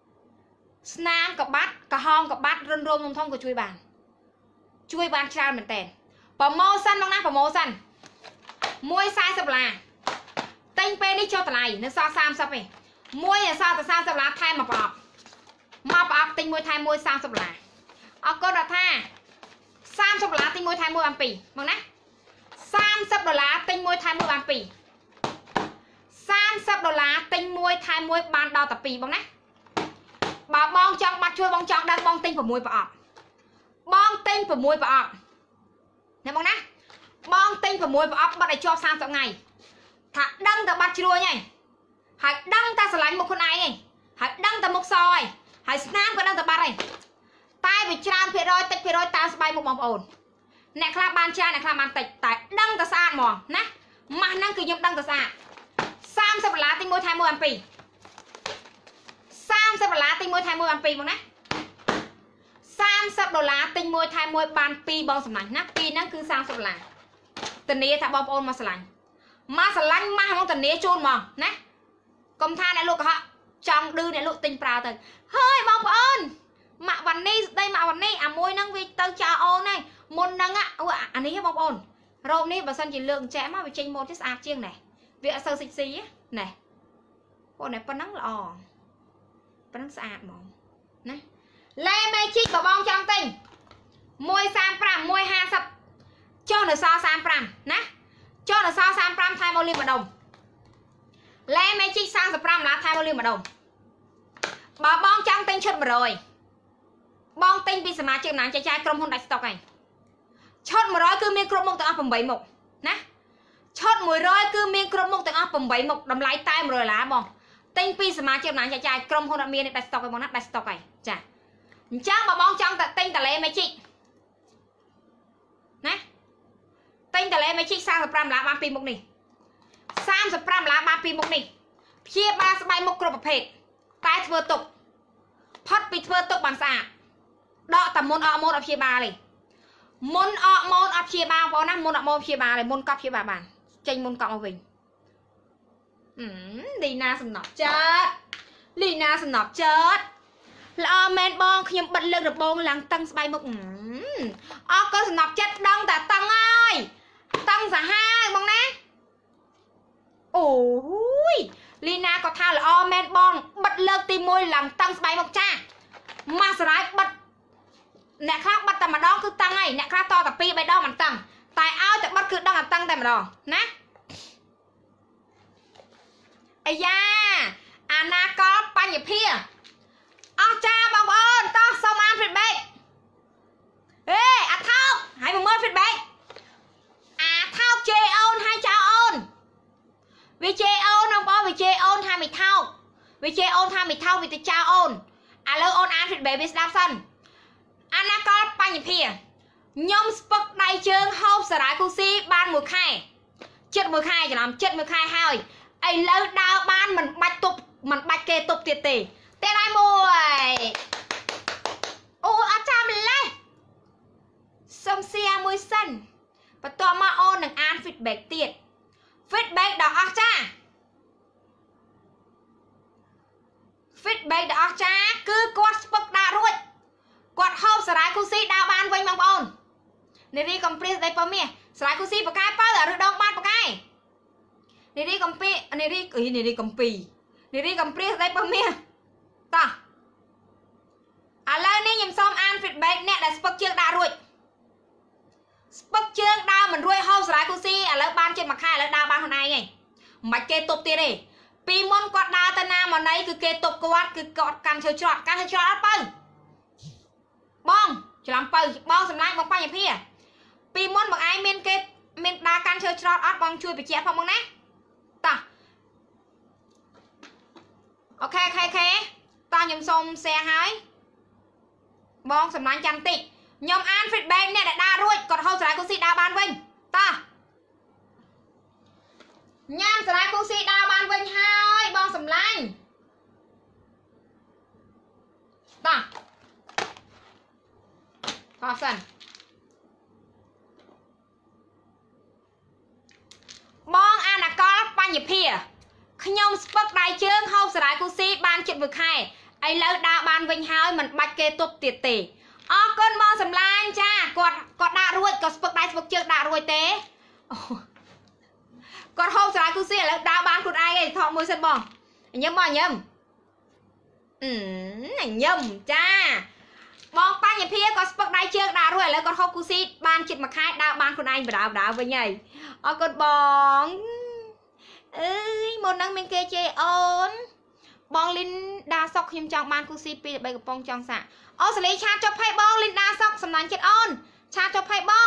snamกับบัตกับห้องกับบัตรวมๆthông của chui bàn chui bàn trao mình tènประโมชั่นบ้างนะประโมชั่นมวยทรายสับลาเต็งเป้นี่โชว์ตะไลนึกซอสามสับไปมวยอย่าซอแต่สามสับลาไทยมาปอบมาปอบเต็งมวยไทยมวยสามสับลาเอาก็ดัดท่าสามสับลาเต็งมวยไทยมวยอันปีบ้างนะสามสับดอลลาร์เต็งมวยไทยมวยอันปีสามสับดอลลาร์เต็งมวยไทยมวยบานดาวตะปีบ้างนะบ่าวบองจองบัดช่วยบองจองดังบองเต็งผมมวยปอบบองเต็งผมมวยปอบnè bông nè bong tinh của mùi ốc bắt để cho sang trong ngày thả đăng ta bắt chui nhỉ hãy đăng ta sẽ lánh một con này này hãy đăng ta một soi hãy snap cái đăng ta bắt này tay bị tràn phía rồi tịch phía rồi ta sẽ bay một vòng ổn nè khla ban cha nè khla ban tịch tại đăng ta xa mò nè mà năng cứ nhục đăng ta xa sam sẽ lá tinh môi thay môi ampi sam sẽ lá tinh môi thay môi ampi bông nè sam sập đô la tinh môi thay môi ban pi bong sầm lạnh nắp piนั่นคือsam sập là tìnhนี้ถ้าบองโอนมาสลังมาสลังมาของtìnhนี้chônมองนะกรมท่าในลูกฮะจังดื้อในลูกติงปลาตึงเฮ้ยบองโอนมาวันนี้ได้มาวันนี้อ่ะมวยนั่งวิเตอร์ชาโอนนี่มนนั่งอ่ะอุ้ยอันนี้บองโอนรอบนี้บางสันจีเลืองแจ้มาไปชิงโมที่สะอาดเชียงไหนเวียเซอร์ซิซีไหนพวกไหนปนังละอ๋อปนังสะอาดมองนะเล่เมจิกกับบองจังติงมวยสามปรามมวยห้าสับcho nó soสามปรามนะcho nó soสามปรามไทยโมลิมมาดมเล่เมจิกสามสับปรามละไทยโมลิมมาดมบ่บองจังติงชุดมาเลยบองติงปีสมาชิกหนังใจใจกรมหุ่นไดสต็อกไงชุดมาร้อยคือมีกรมมุกตั้งอ่ะผมใบหมกนะชุดมวยร้อยคือมีกรมมุกตั้งอ่ะผมใบหมกดำไหลใต้มาเลยละบองติงปีสมาชิกหนังใจใจกรมหุ่นมีในไดสต็อกไงบองนัดไดสต็อกไงจ้ะจ้างบ่บองจังแต่ติงแต่เล่เมจิกนะติงแต่เล่ไม่ชิกสร้างสปรัมละบางปีมุกนี่สร้างสปรัมละบางปีมุกนี่เพียบาสบายมุกกรบประเภทใต้เถื่อตกพัดปีเถื่อตกบางสะอาดดอกแต่มนอมนอับเชียบาเลยมนอมนอับเชียบาเพราะนะมนอมนเชียบาเลยมนกับเชียบาบานเจงมนกับเอาวิ่งอืมลีนาสนอบเจิดลีนาสนอบเจิดល្អមែនបងខ្ញុំបិទលើកដំបងឡើងតឹងស្បៃមុខអរក៏សំណប់ចិត្តដឹងតែតឹងហើយតឹងសាហាវបងណាអូយលីណាក៏ថាល្អមែនបងបិទលើកទីមួយឡើងតឹងស្បៃមុខចាម៉ាសរ៉ាយបិទអ្នកខ្លះបិទតែម្ដងគឺតឹងហើយអ្នកខ្លះតតែពីរបីដងមិនតឹងតែឲ្យតែបិទគឺដឹងតែតឹងតែម្ដងណាអាយ៉ាអាណាកលបញ្ញភាអស់ចាបងប្អូនតោះសូមអាន feedback អេអាថោកហើយមកមើល feedback អាថោកជេអូនហើយចៅអូនវាជេអូនបងប្អូនវាជេអូនថាមិនថោកវាជេអូនថាមិនថោកវាទៅចៅអូនឥឡូវអូនអាន feedback វាស្ដាប់សិនអាណាកលបញ្ញភាខ្ញុំស្ពឹកដៃជើងហូបសារ៉ាយគូស៊ីបានមួយខែចិត្តមួយខែច្រឡំចិត្តមួយខែហើយឥឡូវដើរបានមិនបាច់ទប់មិនបាច់គេទប់ទៀតទេតែដៃមួយអូអត់ចាំម្លេះសុំសៀមួយសិនបន្ទាប់មកអូននឹងអាន feedback ទៀត feedback ដល់អស់ចា feedback ដល់អស់ចាគឺគាត់ស្ពឹកដាក់រួចគាត់ហូបសារ៉ាយគូស៊ីដើរបានវិញបងប្អូននារីកំព្រាស្ដីប៉មាសសារ៉ាយគូស៊ីបកាយបើឬដងបានបកាយនារីកំពីនារីអីនារីកំពីនារីកំព្រាស្ដីប៉មាសតោះឥឡូវនេះខ្ញុំសូមអាន feedback អ្នកដែលស្ពឹកជើងដាក់រួចស្ពឹកជើងដើរមិនរួចហូបសារ៉ាយគូស៊ីឥឡូវបានជិតមួយខែឥឡូវដើរបានខ្លួនឯងហីមិនបាច់គេទប់ទៀតទេពីមុនគាត់ដើរទៅណាមកណីគឺគេទប់គាត់គឺគាត់កាន់ឈើច្រត់កាន់ឈើច្រត់អត់បើបងច្រឡំបើបងសម្លាញ់បងបញ្ញភាពីមុនបងឯងមានគេមានដើរកាន់ឈើច្រត់អត់បងជួយបញ្ជាក់ផងបងណាតោះអូខេអូខេអូខេតោះខ្ញុំសូម share ហើយបងសម្លាញ់ចាំតិចខ្ញុំអាន feedback អ្នកដែលដើររួចគាត់ហូបសារ៉ាយគូស៊ីដើរបានវិញតោះញ៉ាំសារ៉ាយគូស៊ីដើរបានវិញហើយបងសម្លាញ់តោះអរសិនបងអាណាកលបញ្ញភាខ្ញុំស្ពឹកដៃជើងហូបសារ៉ាយគូស៊ីបានជិតមួយខែឥឡូវដើរបានវិញហើយមិនបាច់គេទប់ទៀតទេអរគុណបងសម្លាញ់ចាគាត់គាត់ដាក់រួចគាត់ស្ពឹកដៃស្ពឹកជើងដាក់រួចទេគាត់ហូបសារ៉ាយគូស៊ីឥឡូវដើរបានខ្លួនឯងឯងថតមួយសិនបងញឹមបងញឹមអឺញឹមចាបងបញ្ញភាក៏ស្ពឹកដៃជើងដាក់រួចឥឡូវគាត់ហូបគូស៊ីបានជិតមួយខែដើរបានខ្លួនឯងបដាបដាវិញហើយអរគុណបងអើយមុនហ្នឹងមានគេជេរអូនបងលីនដាសុកខ្ញុំចង់បានគូស៊ីពីរបីកំប៉ុងចង់សាក់អូសលីឆាតចុះផេបងលីនដាសុកសំណាញ់ចិត្តអូនឆាតចុះផេបង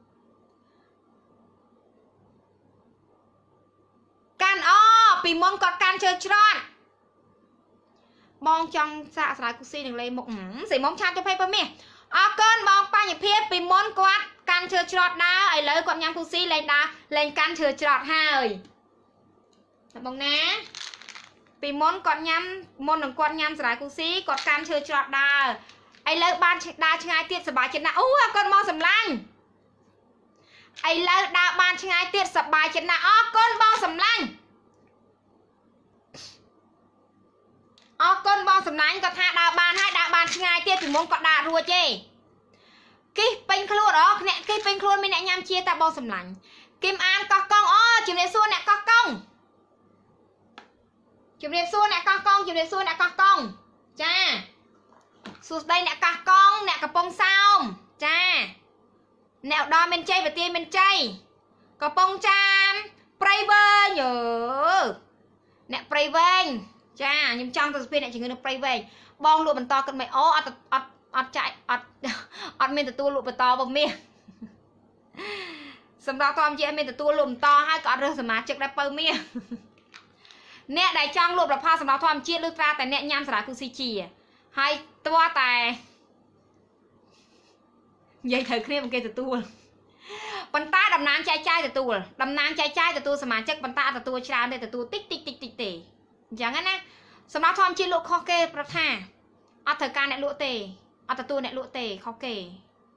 កាន់អូពីមុនគាត់កាន់ជើច្រត់បងចង់សាកស្រ័យគូស៊ីនឹងលេមុខស្រីមុំឆាតចុះផេបងមាសអរគុណបងបញ្ញភាពីមុនគាត់កាន់ជើច្រត់ដើរឥឡូវគាត់ញ៉ាំគូស៊ីលេងដើរលេងកាន់ជើច្រត់ហើយបងណាពីមុនគាត់ញ៉ាំមុននឹងគាត់ញ៉ាំសារ៉ាយគូស៊ីគាត់កាន់ឈើច្រត់ដើរឥឡូវបានដើរឆ្ងាយទៀតសប្បាយចិត្តណាស់អូអរគុណមកសម្លាញ់ឥឡូវដើរបានឆ្ងាយទៀតសប្បាយចិត្តណាស់អរគុណបងសម្លាញ់អរគុណបងសម្លាញ់គាត់ថាដើរបានហើយដើរបានឆ្ងាយទៀតពីមុនគាត់ដើររួចទេគិះពេញខ្លួនអរអ្នកគិះពេញខ្លួនមានអ្នកញ៉ាំជាតាបងសម្លាញ់គឹមអានកោះកងអូជំរាបសួរអ្នកកោះកងជំរាបសួរអ្នកកោះកងជំរាបសួរអ្នកកោះកងចាសួស្ដីអ្នកកោះកងអ្នកកំពង់សោមចាអ្នកឧត្តរមានជ័យប្រទាយមានជ័យកំពង់ចាមព្រៃវែងអឺអ្នកព្រៃវែងចាខ្ញុំចង់ទៅសុភីអ្នកជំងឺនៅព្រៃវែងបងលក់បន្តគិតមិនអូអត់អត់អត់ចាយអត់អត់មានទទួលលក់បន្តបងមាសសម្រាប់តមជាមានទទួលលក់បន្តហើយក៏អត់រើសសមាជិកដែរបើមាសអ្នកដែលចង់លក់ប្រផលសម្រាប់ធម្មជាតិឬត្រាតែអ្នកញ៉ាំសារ៉ាយគូស៊ីជាហើយតួតែនិយាយត្រូវគ្នាមកគេទទួលប៉ុន្តែតំណាងចែកចាយទទួលតំណាងចែកចាយទទួលសមាជិកប៉ុន្តែអត់ទទួលច្រើនទេទទួលតិចតិចតិចតិចទេអញ្ចឹងណាសម្រាប់ធម្មជាតិលក់ខុសគេប្រថាអត់ត្រូវការអ្នកលក់ទេអត់ទទួលអ្នកលក់ទេខុសគេ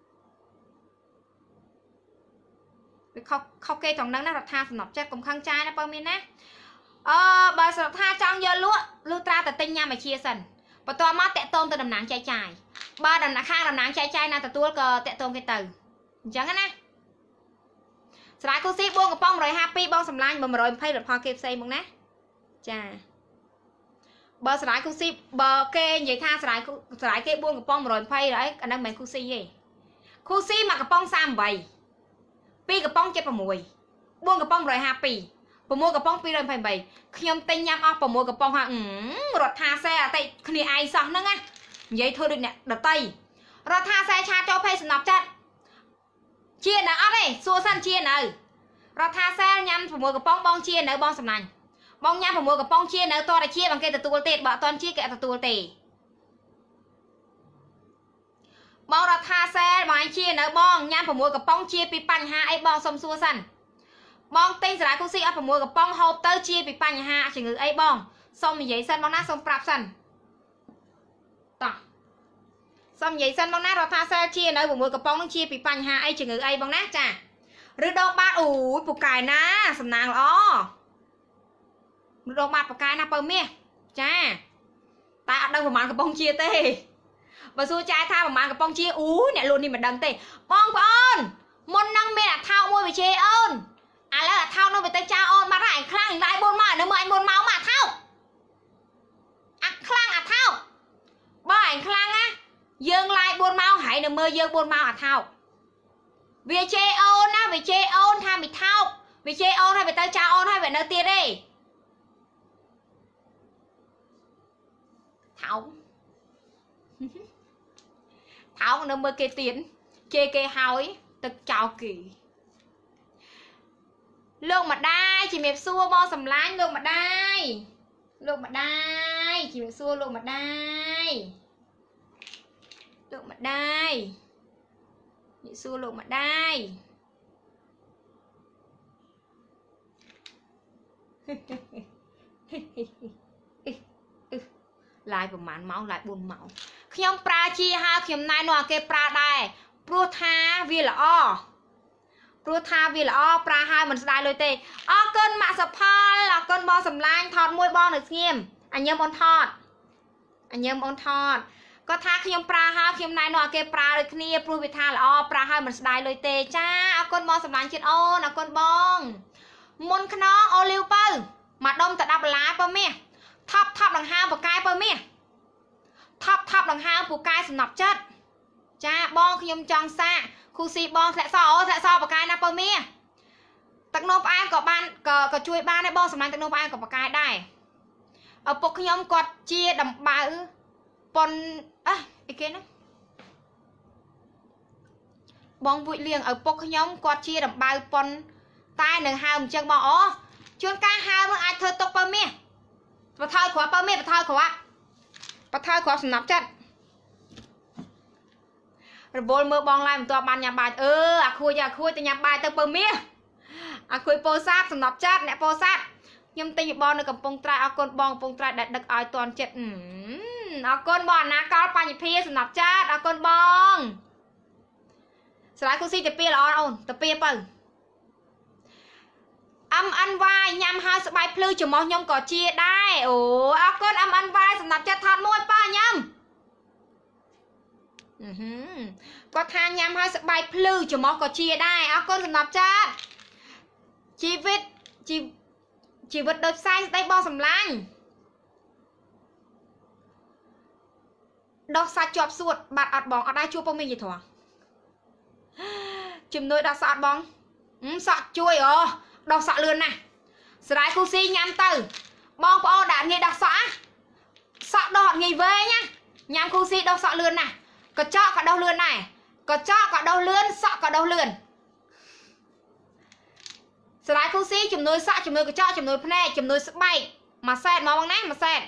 វាខុសខុសគេត្រង់ហ្នឹងណារដ្ឋាសំណប់ចិត្តកុំខឹងចាយណាបើមានណាអឺបើស្រុកថាចង់យកលក់លុះត្រាតែទិញញ៉ាំអាជាសិនបន្ទាប់មកតាក់ទងទៅតំណាងចែកចាយបើតំណាងខាងតំណាងចែកចាយណាទទួលក៏តាក់ទងគេទៅអញ្ចឹងណាស្រាយគូស៊ីបួនកំប៉ុងmột hai haiបងសម្លាញ់một hai khôngលទ្ធផលគេផ្សេងមកណាចាបើស្រាយគូស៊ីបើគេនិយាយថាស្រាយស្រាយគេបួនកំប៉ុងmột hai haiហើយអាហ្នឹងមិនមែនគូស៊ីទេគូស៊ីមួយកំប៉ុង三mươi八ពីរកំប៉ុង七mươi sáuបួនកំប៉ុងmột hai hai sáuកំប៉ុងtwo hundeighty-eightខ្ញុំទិញញ៉ាំអស់sáuកំប៉ុងហារដ្ឋាសេអតិគ្នាឯងសោះហ្នឹងណានិយាយធ្វើដូចអ្នកដតីរដ្ឋាសេឆាចូលភេសំណប់ចិត្តជានៅអត់ទេសួរសិនជានៅរដ្ឋាសេញ៉ាំsáuកំប៉ុងបងជានៅបងសំឡាញ់បងញ៉ាំsáuកំប៉ុងជានៅតរជាបងគេទទួលទេបើអត់តន់ជាគេអត់ទទួលទេបងរដ្ឋាសេបងជានៅបងញ៉ាំsáuកំប៉ុងជាពីបញ្ហាអីបងសុំសួរសិនបងទិញសារ៉ាគូស៊ីអស់sáuកំប៉ុងហូបទៅជាពីបញ្ហាជំងឺអីបងសុំនិយាយសិនបងណាសុំប្រាប់សិនតោះសុំនិយាយសិនបងណារដ្ឋាសេជានៅsáuកំប៉ុងនឹងជាពីបញ្ហាអីជំងឺអីបងណាចាឬដងបាតអូយពូកែណាសំណាងល្អឬដងបាតពូកែណាបើមាសចាតែអត់ដឹងប្រហែលកំប៉ុងជាទេបើសួរចាយថាប្រហែលកំប៉ុងជាអូយអ្នកលួននេះមិនដឹងទេបងប្អូនមុននឹងមានអាថោមួយវិជេអូនឥឡូវអាថោនោះវាទៅចោលអូនបាត់ហើយខ្លាំងឡាយbốnម៉ោងនៅមើលអញbốnម៉ោងមកអាថោអាខ្លាំងអាថោបើអញខ្លាំងណាយើងឡាយbốnម៉ោងហើយនៅមើលយើងbốnម៉ោងអាថោវាជេអូនណាវាជេអូនថាមីថោវាជេអូនហើយវាទៅចោលអូនហើយវានៅទៀតទេថោថោនៅមើលគេទៀតជេគេហើយទឹកចោលគេលោកម្ដាយជំរាបសួរបងសំឡាញ់លោកម្ដាយលោកម្ដាយជំរាបសួរលោកម្ដាយលោកម្ដាយជំរាបសួរលោកម្ដាយឡាយប្រហែលម៉ោងឡាយbốnម៉ោងខ្ញុំប្រើជាហើយខ្ញុំណែនាំឲ្យគេប្រើដែរព្រោះថាវាល្អព្រោះថាវាល្អប្រើហើយមិនស្ដាយលុយទេអរគុណម៉ាក់សុផលអរគុណបងសំឡាញ់ថតមួយបងនៅស្ងៀមអញញឹមអូនថតអញញឹមអូនថតគាត់ថាខ្ញុំប្រើហើយខ្ញុំណែនាំឲ្យគេប្រើដូចគ្នាព្រោះវាថាល្អប្រើហើយមិនស្ដាយលុយទេចាអរគុណបងសំឡាញ់ជាតិអូនអរគុណបងមុនខ្នងអូលីវបើមកដុំតែ10ដុល្លារបើមាសថប់ថប់ដង្ហើមពូកែបើមាសថប់ថប់ដង្ហើមពូកែសំណប់ចិត្តចាបងខ្ញុំចង់សាកគូស៊ីបងធ្លាក់សអូធ្លាក់សបកាយណាបើមាសទឹកនោមផ្អែមក៏បានក៏ក៏ជួយបានដែរបងសម្លាញ់ទឹកនោមផ្អែមក៏បកាយដែរឪពុកខ្ញុំគាត់ជាដំបៅប៉ុនអះអីគេណាបងវួយលៀងឪពុកខ្ញុំគាត់ជាដំបៅប៉ុនតែនឹងហើមអញ្ចឹងបងអូជួនកាលហើមអាចធ្វើទុកបើមាសបថើគ្រាប់បើមាសបថើគ្រាប់បថើគ្រាប់សំណាប់ចិត្តរវល់មើលបងឡាយមិនទាន់បានញ៉ាំបាយអឺអាខួយអាខួយទៅញ៉ាំបាយទៅពើមាសអាខួយពោសាបសំណប់ចាត់អ្នកពោសាបខ្ញុំទិញបងនៅកំពង់ត្រាយអរគុណបងកំពង់ត្រាយដែលដឹកឲ្យតន់ចិត្តអរគុណបងអនាកលបញ្ញភាសំណប់ចាត់អរគុណបងស្រ័យគូស៊ីតាពីល្អអូនតាពីបើអឹមអាន់វ៉ាយញ៉ាំហើយស្បែកភ្លឺចំោះខ្ញុំក៏ជាដែរអូអរគុណអឹមអាន់វ៉ាយសំណប់ចាត់ថតមួយប៉ាញ៉ាំគាត់ថាញ៉ាំហើយស្បែកភ្លឺចំោះក៏ជាដែរអរគុណសំណប់ចាត់ជីវិតជីជីវិតដូចផ្សាយស្ដីបងសំឡាញ់ដោះសាច់ជាប់សួតបាត់អត់បងអត់ដែរជួបពងមានយីធំជំនួយដោះសក់បងសក់ជួយអូដោះសក់លឿនណាស់ស្រ័យគូស៊ីញ៉ាំទៅបងប្អូនដាក់ងាយដោះសក់សក់ដោះអត់ងាយវែងណាញ៉ាំគូស៊ីដោះសក់លឿនណាស់កញ្ចក់ក៏ដោះលឿនដែរកញ្ចក់ក៏ដោះលឿនសក់ក៏ដោះលឿនស្រ័យគូស៊ីជំនួយសក់ជំនួយកញ្ចក់ជំនួយភ្នែកជំនួយស្បែកមួយសែតមកបងណាមួយសែត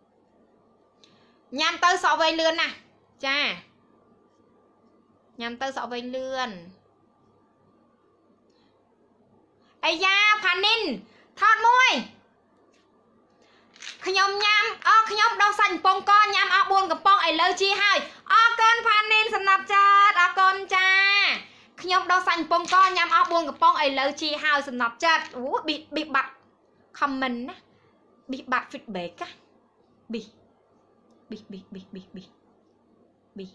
ញ៉ាំទៅសក់វែងលឿនណាស់ចាញ៉ាំទៅសក់វែងលឿនអាយ៉ាផានីនថតមួយខ្ញុំញ៉ាំអស់ខ្ញុំដោះសាច់កំប៉ុងកញ៉ាំអស់bốnកំប៉ុងឥឡូវជាហើយអរគុណផានីនសំណាប់ចាតអរគុណចាខ្ញុំដោះសាច់កំប៉ុងកញ៉ាំអស់bốnកំប៉ុងឥឡូវជាហើយសំណាប់ចាតអូប៊ីប៊ីបាត់ comment ណាប៊ីបាត់ feedback ណាប៊ី bì bì bì bì bì bì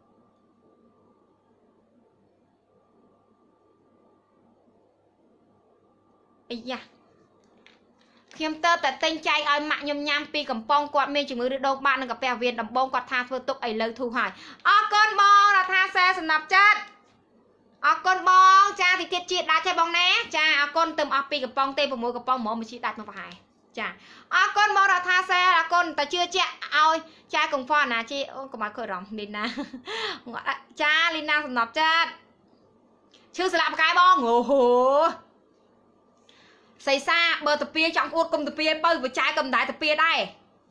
ấy da khiêm tơ tại tên trai ai mạng nhom nham pi cầm pong quạt mê chỉ mới được đâu bạn đừng gặp bè viên đầm bông quạt tha vừa tục ấy lời thu hải ở con bò là tha xe sầm nạp chết ở con bò cha thì tiết triệt đã chơi bóng né cha ở con tầm ở pi cầm pong tê vào môi cầm pong mỏ mà chỉ đặt mà phải cha ở con bò là tha xe là con ta chưa chạy ôi cha cùng pho nè chị có máy khởi rộng Lina cha Lina sầm nạp chết chưa làm cái bong ngủ xây xa bờ tập pia trong cuộn cầm tập pia bơi với trái cầm đáy tập pia đây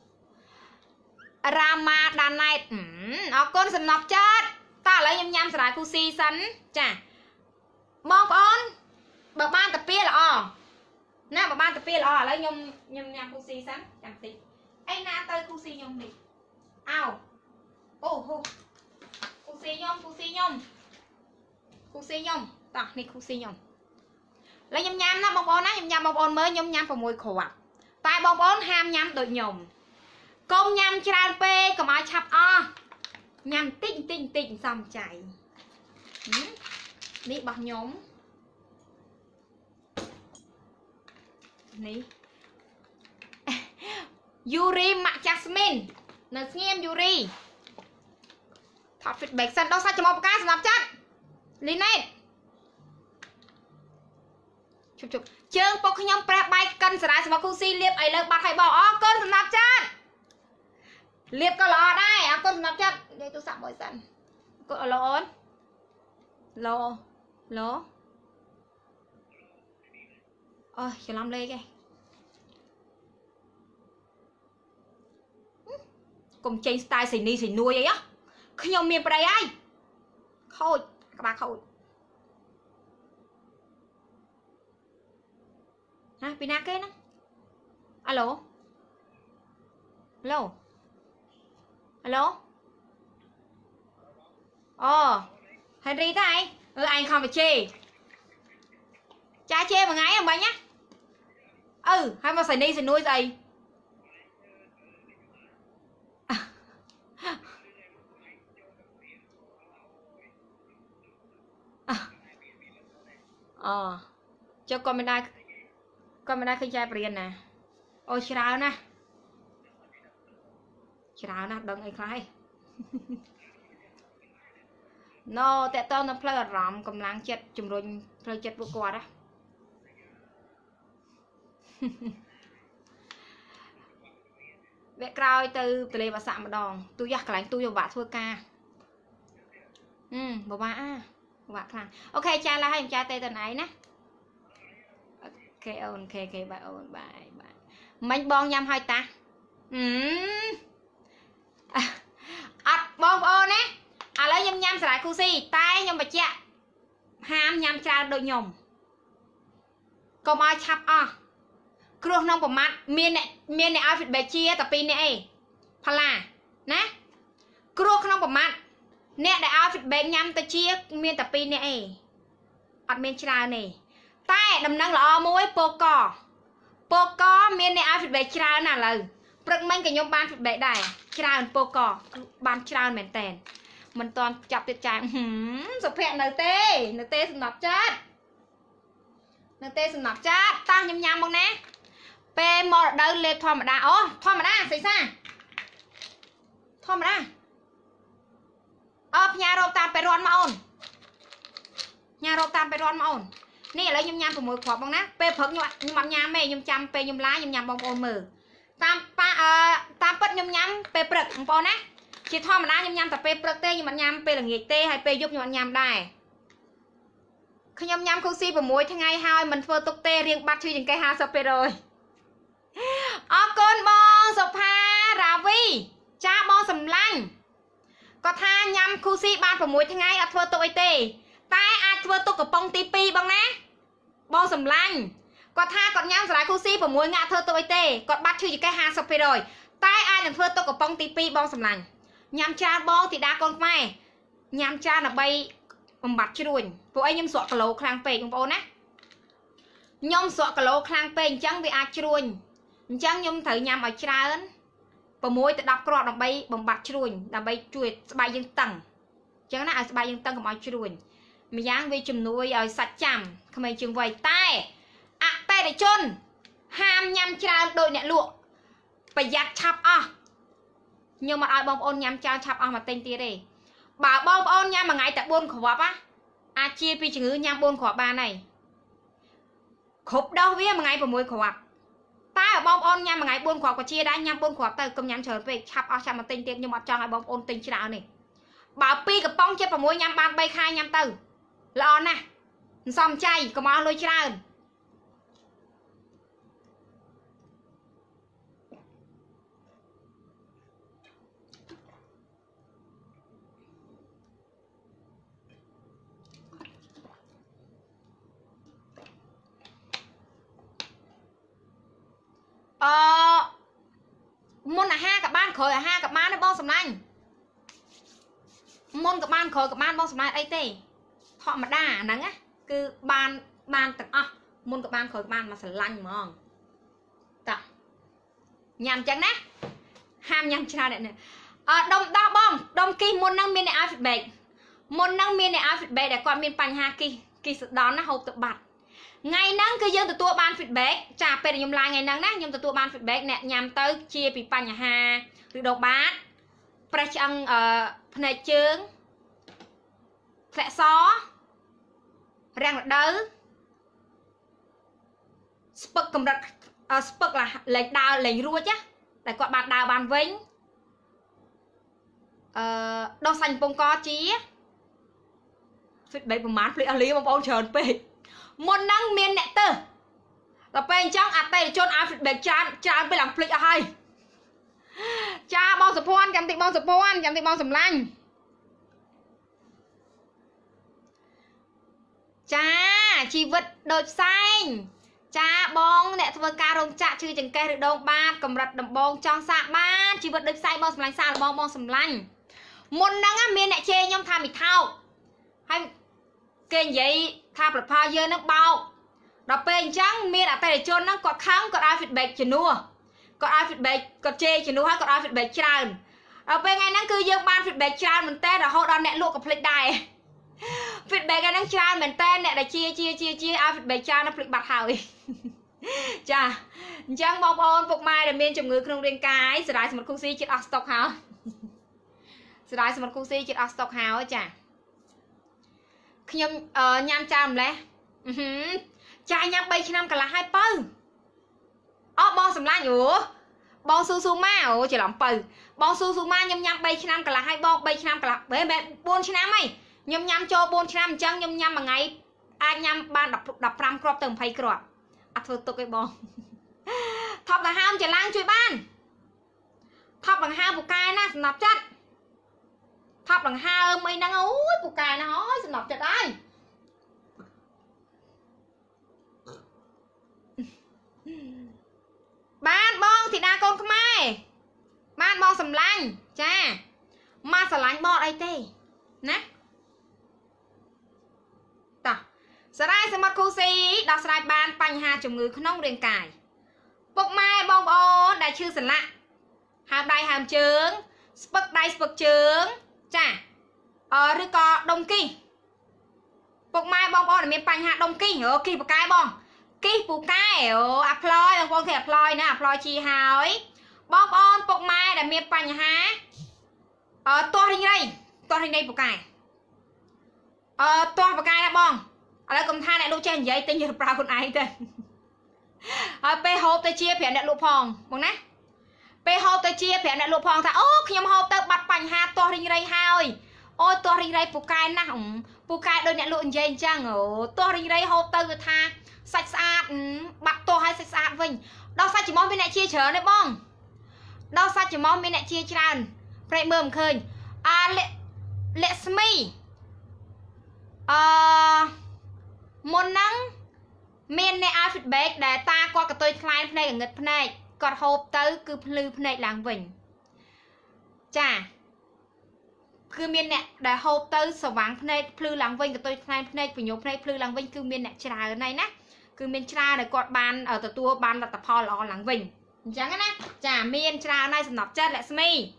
Rama đàn này nó con sầm nọc chết ta lấy nhâm nhâm sải cusi sắn chà mong con bờ ban tập pia là o nè bờ ban tập pia là o lấy nhâm nhâm nhâm cusi sắn chẳng tí anh na tới cusi nhom đi ao ô hô cusi nhom cusi nhom cusi nhom ta này cusi nhom lấy nhâm nhâm nó bông bông á nhâm nhâm bông bông mới nhâm nhâm vào mùi khổ ạ tại bông bông ham nhâm đội nhom công nhâm tràn pê cầm ai chập o nhâm tinh tinh tinh xong chạy ní bọc nhóm ní Yuri mặc Jasmine nó xem Yuri thọt phịt bạch sân đâu sao cho một cái snap chat lên này chụp chụp chương bọc nhóm prep bay cân sải sải cu si liệp ấy lên bạc hay bỏ ó cân snap chat liệp có lò đây à cân snap chat đây tôi sắm bồi sẵn có lò ơn lò lò ôi chờ làm lê kìa cùng change style xì ni xì nuôi vậy á khi nhau miền đây ai thôi các bạn thôi ha pina cái nó alo alo alo ồ Henry thế anh ừ anh không phải chê cha chê mà ngay không bạn nhá ừ hay mà xài ni xài nuôi gì ờ cho con bên đây con bên đây khi trai biển nè ôi chào nè chào nè đừng ai khai nó tệ to nó plei rắm cầm láng chết chùm rồi plei chết vô qua đó vẽ cào từ từ đây và sạm một đòn tôi giặc lại tôi vô bạn thua ca ừ bộ ba bộ bạn thằng ok cha là hai cha tê tuần ấy nè ok ôn ok ok bài ôn bài bài mình bon nhâm hai ta ừ à bon ôn nè à lấy nhâm nhâm sải cu si tay nhâm bạch chạ ham nhâm cha đội nhom còn ai chắp à cua nông của mặt miền này miền này outfit bạch chia tập pin này phà là nè cua nông của mặt nè đại outfit bạch nhâm ta chia miền tập pin này ở miền trà này tay đầm năng là mối poco poco miền này outfit bạch trà nào là bực mình cái nhom ban outfit bạch đại trà poco ban trà mền tèn mình toàn chọc tiệt trái sụp hẹn nở tê nở tê sụp nạp chết nở tê sụp nạp chết ta nhâm nhâm không nè pe mò đâu lên thò mà đa ô thò mà đa xảy ra thò mà đa ơ nhà rô tam pe ron mà ôn nhà rô tam pe ron mà ôn nè lấy nhâm nhâm của mùi khỏa bông nè pe phật như nhưng mà nhà mẹ nhâm chăm pe nhâm lá nhâm nhâm bông ôn mờ tam pa tam pất nhâm nhâm pe bực bông bông nè chỉ thò mà đa nhâm nhâm tập pe bực tê nhưng mà nhâm pe là nghiệt tê hay pe giúp nhưng mà nhâm đài khi nhâm nhâm không si vào mùi thế ngay hai mình phơi tục tê riêng bắt chui những cây ha sập pe rồi ở con bon sụp ha rà vi cha bon sầm lanh có tha nhâm khu si ban vào mùi thế ngay ở phơi tục ấy tê tai ai phơi tục của bông tí pi bằng ná bon sầm lanh có tha còn nhâm lại khu si vào mùi ngã thơ tục ấy tê còn bắt chui những cây ha sập pe rồi tai ai đừng phơi tục của bông tí pi bon sầm lanh nhâm cha bon thì đa con mai nhâm cha là bay bằng bạch chui vụ ấy nhâm sọ cả lỗ khang pe trong bồn á nhom sọ cả lỗ khang pe chẳng vì ai chui chẳng nhom thử nhâm ở trà ấn ប្រមួយទៅដប់គ្រាប់ដើម្បីបំបត្តិជ្រួញដើម្បីជួយស្បែកយើងតឹងអញ្ចឹងណាឲ្យស្បែកយើងតឹងកុំឲ្យជ្រួញម្យ៉ាងវាជំនួយឲ្យសាច់ចាំក្មេងជាងវ័យតែអតិថិជនហាមញ៉ាំច្រើនដោយអ្នកលក់ប្រយ័ត្នឆាប់អស់ខ្ញុំមិនឲ្យបងប្អូនញ៉ាំច្រើនឆាប់អស់មកទិញទៀតទេបើបងប្អូនញ៉ាំមួយថ្ងៃតែបួនគ្រាប់ណាអាចជាពីជំងឺញ៉ាំបួនគ្រាប់បានហើយគ្រប់ដោះវាមួយថ្ងៃ៦គ្រាប់តែបងប្អូនញ៉ាំមួយថ្ងៃបួនគ្រាប់ក៏ជាដែរញ៉ាំបួនគ្រាប់ទៅកុំញ៉ាំច្រើនពេកឆាប់អស់ឆាប់មកទិញទៀតខ្ញុំអត់ចង់ឲ្យបងប្អូនទិញច្រើនទេបើពីរកំប៉ុងចិត្ត៦ញ៉ាំបានបីខែញ៉ាំទៅល្អណាស់មិនសមចៃកុំអស់លុយច្រើនអឺមុនអាហារក៏បានក្រោយអាហារក៏បានដែរបងសំឡាញ់មុនក៏បានក្រោយក៏បានបងសំឡាញ់អីទេធម្មតាហ្នឹងណាគឺបានបានទាំងអស់មុនក៏បានក្រោយក៏បានមកស្រឡាញ់ហ្មងតោះញ៉ាំចឹងណាហាមញ៉ាំច្រើនអ្នកនេះអឺដុំដោះបងដុំគីសមុនហ្នឹងមានអ្នកឲ្យ feedback មុនហ្នឹងមានអ្នកឲ្យ feedback ដែលគាត់មានបញ្ហាគីសគីសស្ដំណាហូបទៅបាត់ថ្ងៃហ្នឹងគឺយើងទទួលបាន feedback ចាពេលខ្ញុំឡាយថ្ងៃហ្នឹងណាខ្ញុំទទួលបាន feedback អ្នកញ៉ាំទៅជាពីបញ្ហាឬដងបាតប្រេះឆ្អឹងអឺភ្នែកជើងធ្លាក់សរាំងរដូវស្ពឹកកម្រិតស្ពឹកលេងដើរលេងរួចណាតែគាត់បានដើរបានវិញអឺដោះសាញ់ពងកជា feedback ប្រហែលភ្លេចអស់លីបងប្អូនច្រើនពេកមុនហ្នឹងមានអ្នកទៅដល់ពេលអញ្ចឹងអតិថិជនឲ្យ feedback ច្រើនច្រើនពេលឡើងភ្លេចអស់ហើយចាបងសុភ័ណ្ឌចាំតិចបងសុភ័ណ្ឌចាំតិចបងសំឡាញ់ចាជីវិតដូចផ្សែងចាបងអ្នកធ្វើការរោងចក្រឈឺចង្កេះឬដងបាតកម្រិតដំបងចង់សាកបានជីវិតដូចផ្សែងបងសំឡាញ់សាកបងបងសំឡាញ់មុនហ្នឹងមានអ្នកជេរខ្ញុំថាមីថោកហើយគេនិយាយថាប្រផលយើងនឹងបោកដល់ពេលអញ្ចឹងមានអតិថិជនហ្នឹងគាត់ខឹងគាត់ឲ្យ feedback ជំនួសគាត់ឲ្យ feedback គាត់ជេរជំនួសហើយគាត់ឲ្យ feedback ច្រើនដល់ពេលថ្ងៃហ្នឹងគឺយើងបាន feedback ច្រើនមែនតើរហូតដល់អ្នកលក់ក៏ភ្លេចដែរ feedback ហ្នឹងច្រើនមែនតើអ្នកដែលជាជាជាជាឲ្យ feedback ច្រើនដល់ភ្លេចបាត់ហើយចាអញ្ចឹងបងប្អូនពុកម៉ែដែលមានជំងឺក្នុងរាងកាយសរ៉ាយសមុទ្រគូស៊ីចិត្តអស់ស្តុកហើយសរ៉ាយសមុទ្រគូស៊ីចិត្តអស់ស្តុកហើយចាខ្ញុំញ៉ាំចាម្លេះចាញ៉ាំបីឆ្នាំកន្លះហើយបើអោបងសំឡាញ់អូបងស៊ូស៊ូម៉ាអូច្រឡំបើបងស៊ូស៊ូម៉ាខ្ញុំញ៉ាំបីឆ្នាំកន្លះហើយបងបីឆ្នាំកន្លះបែបបួនឆ្នាំហីខ្ញុំញ៉ាំចូលបួនឆ្នាំអញ្ចឹងខ្ញុំញ៉ាំមួយថ្ងៃអាចញ៉ាំបានដប់ប្រាំគ្រាប់ទៅម្ភៃគ្រាប់អត់ធ្វើទុកទេបងថប់ដង្ហើមច្រឡាំងជួយបានថប់ដង្ហើមពូកែណាសំណប់ចិត្តថប់ដង្ហើមអីហ្នឹងអូយពូកែណាអូយសំណប់ចិត្តហើយបានបងធីតាកូនខ្មែរបានបងសំឡាញ់ចាមកស្រឡាញ់បងអីទេណាតោះសរ៉ាយសមុទ្រគូស៊ីដោះស្រាយបានបញ្ហាជំងឺក្នុងរាងកាយពុកម៉ែបងប្អូនដែលឈឺសន្លាក់ហើមដៃហើមជើងស្ពឹកដៃស្ពឹកជើងចាអឺឬក៏ដុំគីសពុកម៉ែបងប្អូនដែលមានបញ្ហាដុំគីសអូគីសបកែបងគីសពូកែអូអាផ្លយបងប្អូនគេអាផ្លយណាអាផ្លយជាហើយបងប្អូនពុកម៉ែដែលមានបញ្ហាអឺទាស់រីងរៃទាស់រីងរៃពូកែអឺទាស់ពូកែណាបងឥឡូវកុំថាអ្នកលក់ចេះនិយាយទិញទៅប្រើខ្លួនឯងទៅហើយពេលហូបទៅជាប្រាប់អ្នកលក់ផងបងណាពេលហូបទៅជាប្រាប់អ្នកលក់ផងថាអូខ្ញុំហូបទៅបាត់បញ្ហាទាស់រីងរៃហើយអូទាស់រីងរៃពូកែណាស់ពូកែដូចអ្នកលក់និយាយអញ្ចឹងអូទាស់រីងរៃហូបទៅគឺថាសាច់ស្អាតបាត់ទាស់ឲ្យសាច់ស្អាតវិញដល់សាច់ច្រមុះមានអ្នកជាច្រើនទេបងដល់សាច់ច្រមុះមានអ្នកជាច្រើនព្រែកមើលមិនឃើញអាលក្ស្មីអឺមុនហ្នឹងមានអ្នកឲ្យ feedback ដែលតាគាត់កតុយខ្លែងភ្នែកងឹតភ្នែកគាត់ហូបទៅគឺភ្លឺភ្នែកឡើងវិញចាគឺមានអ្នកដែលហូបទៅស្វាងភ្នែកភ្លឺឡើងវិញកតុយខ្លែងភ្នែកពញោភ្នែកភ្លឺឡើងវិញគឺមានអ្នកច្រើនហើយណាគឺមានច្រើនដែលគាត់បានទទួលបានលទ្ធផលល្អឡើងវិញអ chẳng á chả miên trà này sầm nọc chất lại smi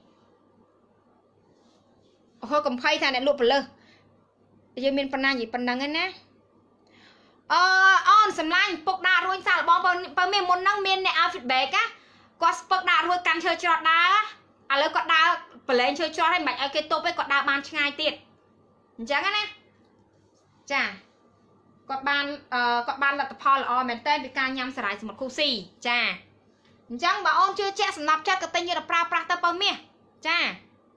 thôi cầm khay thằng này lụp lơ giờ miên pan gì pan năng ấy nè ờ on sầm lanh bốc đa rồi sao bom bom bom miên muốn năng miên này outfit bé cá có bốc đa rồi căn chơi trọt đá à lấy quạt đá phải lên chơi trọt hay mạch ở cái top ấy quạt đá ban ngay tiệt chẳng á nè chả quạt ban quạt ban là tập Paul ở miền tây bị ca nhâm sải một khu xì chả chẳng bà ôn chưa che sầm nọc chắc cái tên như là pra pra tơ bom miên chả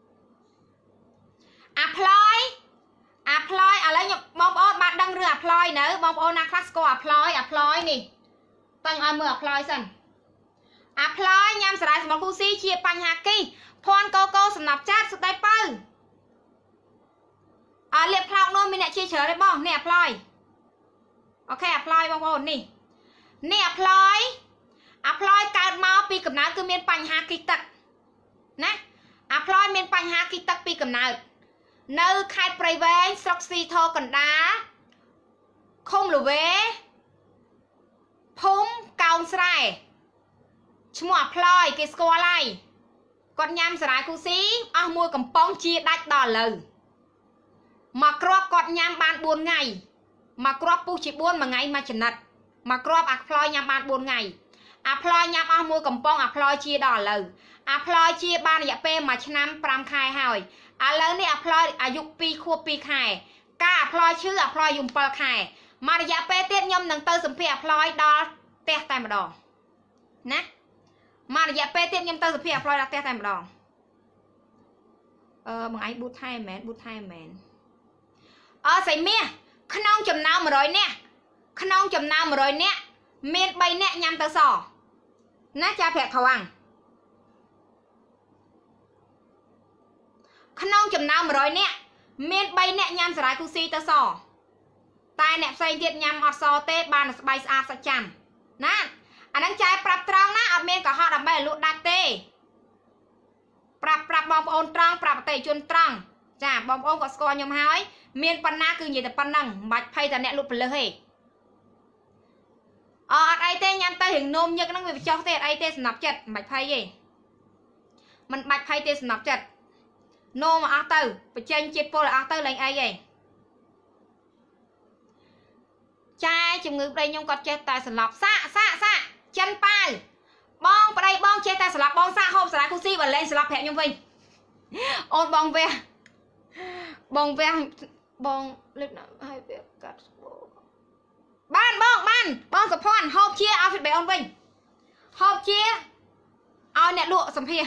apply apply à lấy bom ôn bạn đăng rửa apply nữa bom ôn na class có apply apply nè tăng ai mưa apply sân apply nhâm sải một khu xì chia pan haki phòn cô cô sầm nọc chắc sụt tay pơ à liệp phao nôm mình lại chia chở đấy bom nè apply ok apply bom ôn nè nè apply applyการមកពីកំណើតគឺមានបញ្ហាគិតទឹកណា apply មានបញ្ហាគិតទឹកពីកំណើតនៅខេត្តព្រៃវែងស្រុកស៊ីធរកណ្ដាលឃុំលវេភូមិកោនស្រែឈ្មោះ apply គេស្គាល់ហើយគាត់ញ៉ាំសារាយគូស៊ីអស់មួយកំប៉ុងជាដាច់ដល់ឥឡូវមកគ្រាប់គាត់ញ៉ាំបានបួនថ្ងៃមកគ្រាប់ពុះជាបួនមួយថ្ងៃមួយចំណិតមកគ្រាប់ apply ញ៉ាំបានបួនថ្ងៃapply ញ៉ាំអស់មួយកំប៉ុង apply ជាដល់ឥឡូវ apply ជាបានរយៈពេលមួយឆ្នាំប្រាំខែហើយឥឡូវនេះ apply អាយុពីរខួបពីរខែការ apply ឈឺ apply យំbảyខែមករយៈពេលទៀតខ្ញុំនឹងទៅសម្ភារ apply ដល់ផ្ទះតែម្ដងណាមករយៈពេលទៀតខ្ញុំទៅសម្ភារ apply ដល់ផ្ទះតែម្ដងអឺបងឯងប៊ូថែមែនប៊ូថែមែនអើស្អីមាសក្នុងចំណោមmột trămនាក់ក្នុងចំណោមmột trămនាក់មានbaនាក់ញ៉ាំទៅសណាចាប្រាក់ខ្វាំងក្នុងចំណោមmột trămនាក់មានbaនាក់ញ៉ាំសារាយគូស៊ីទៅសតែអ្នកផ្សេងទៀតញ៉ាំអត់សទេបានស្បែកស្អាតសាច់ចាំណាអាហ្នឹងចែប្រាប់ត្រង់ណាអត់មានកុហកដើម្បីឲ្យលក់ដាច់ទេប្រាប់ប្រាប់បងប្អូនត្រង់ប្រាប់អតិថិជនត្រង់ចាបងប្អូនក៏ស្គាល់ខ្ញុំហើយមានប៉ុណ្ណាគឺនិយាយតែប៉ុណ្ណឹងមិនបាច់ភ័យតែអ្នកលក់ពលិសទេអត់អីទេញ៉ាំទៅរៀងនោមញឹកហ្នឹងវាចោះទេអត់អីទេសំណប់ចិត្តមិនបាច់ភ័យទេមិនបាច់ភ័យទេសំណប់ចិត្តនោមមកអស់ទៅបញ្ចេញជាតិពុលអស់ទៅលែងអីទេចាជំងឺប្តីខ្ញុំគាត់ចេះតែសន្លប់សាក់សាក់សាក់ចិនប៉ាវបងប្តីបងចេះតែសន្លប់បងសាក់ហូបសារាគូស៊ីបើលែងសន្លប់ប្រាប់ខ្ញុំវិញអូនបងវះបងវះបងលឹកណាឲ្យវាកាត់បានបងបានបងសុភ័ណ្ឌហូបជាឲ្យ feedback អូនវិញហូបជាឲ្យអ្នកលក់សម្ភារ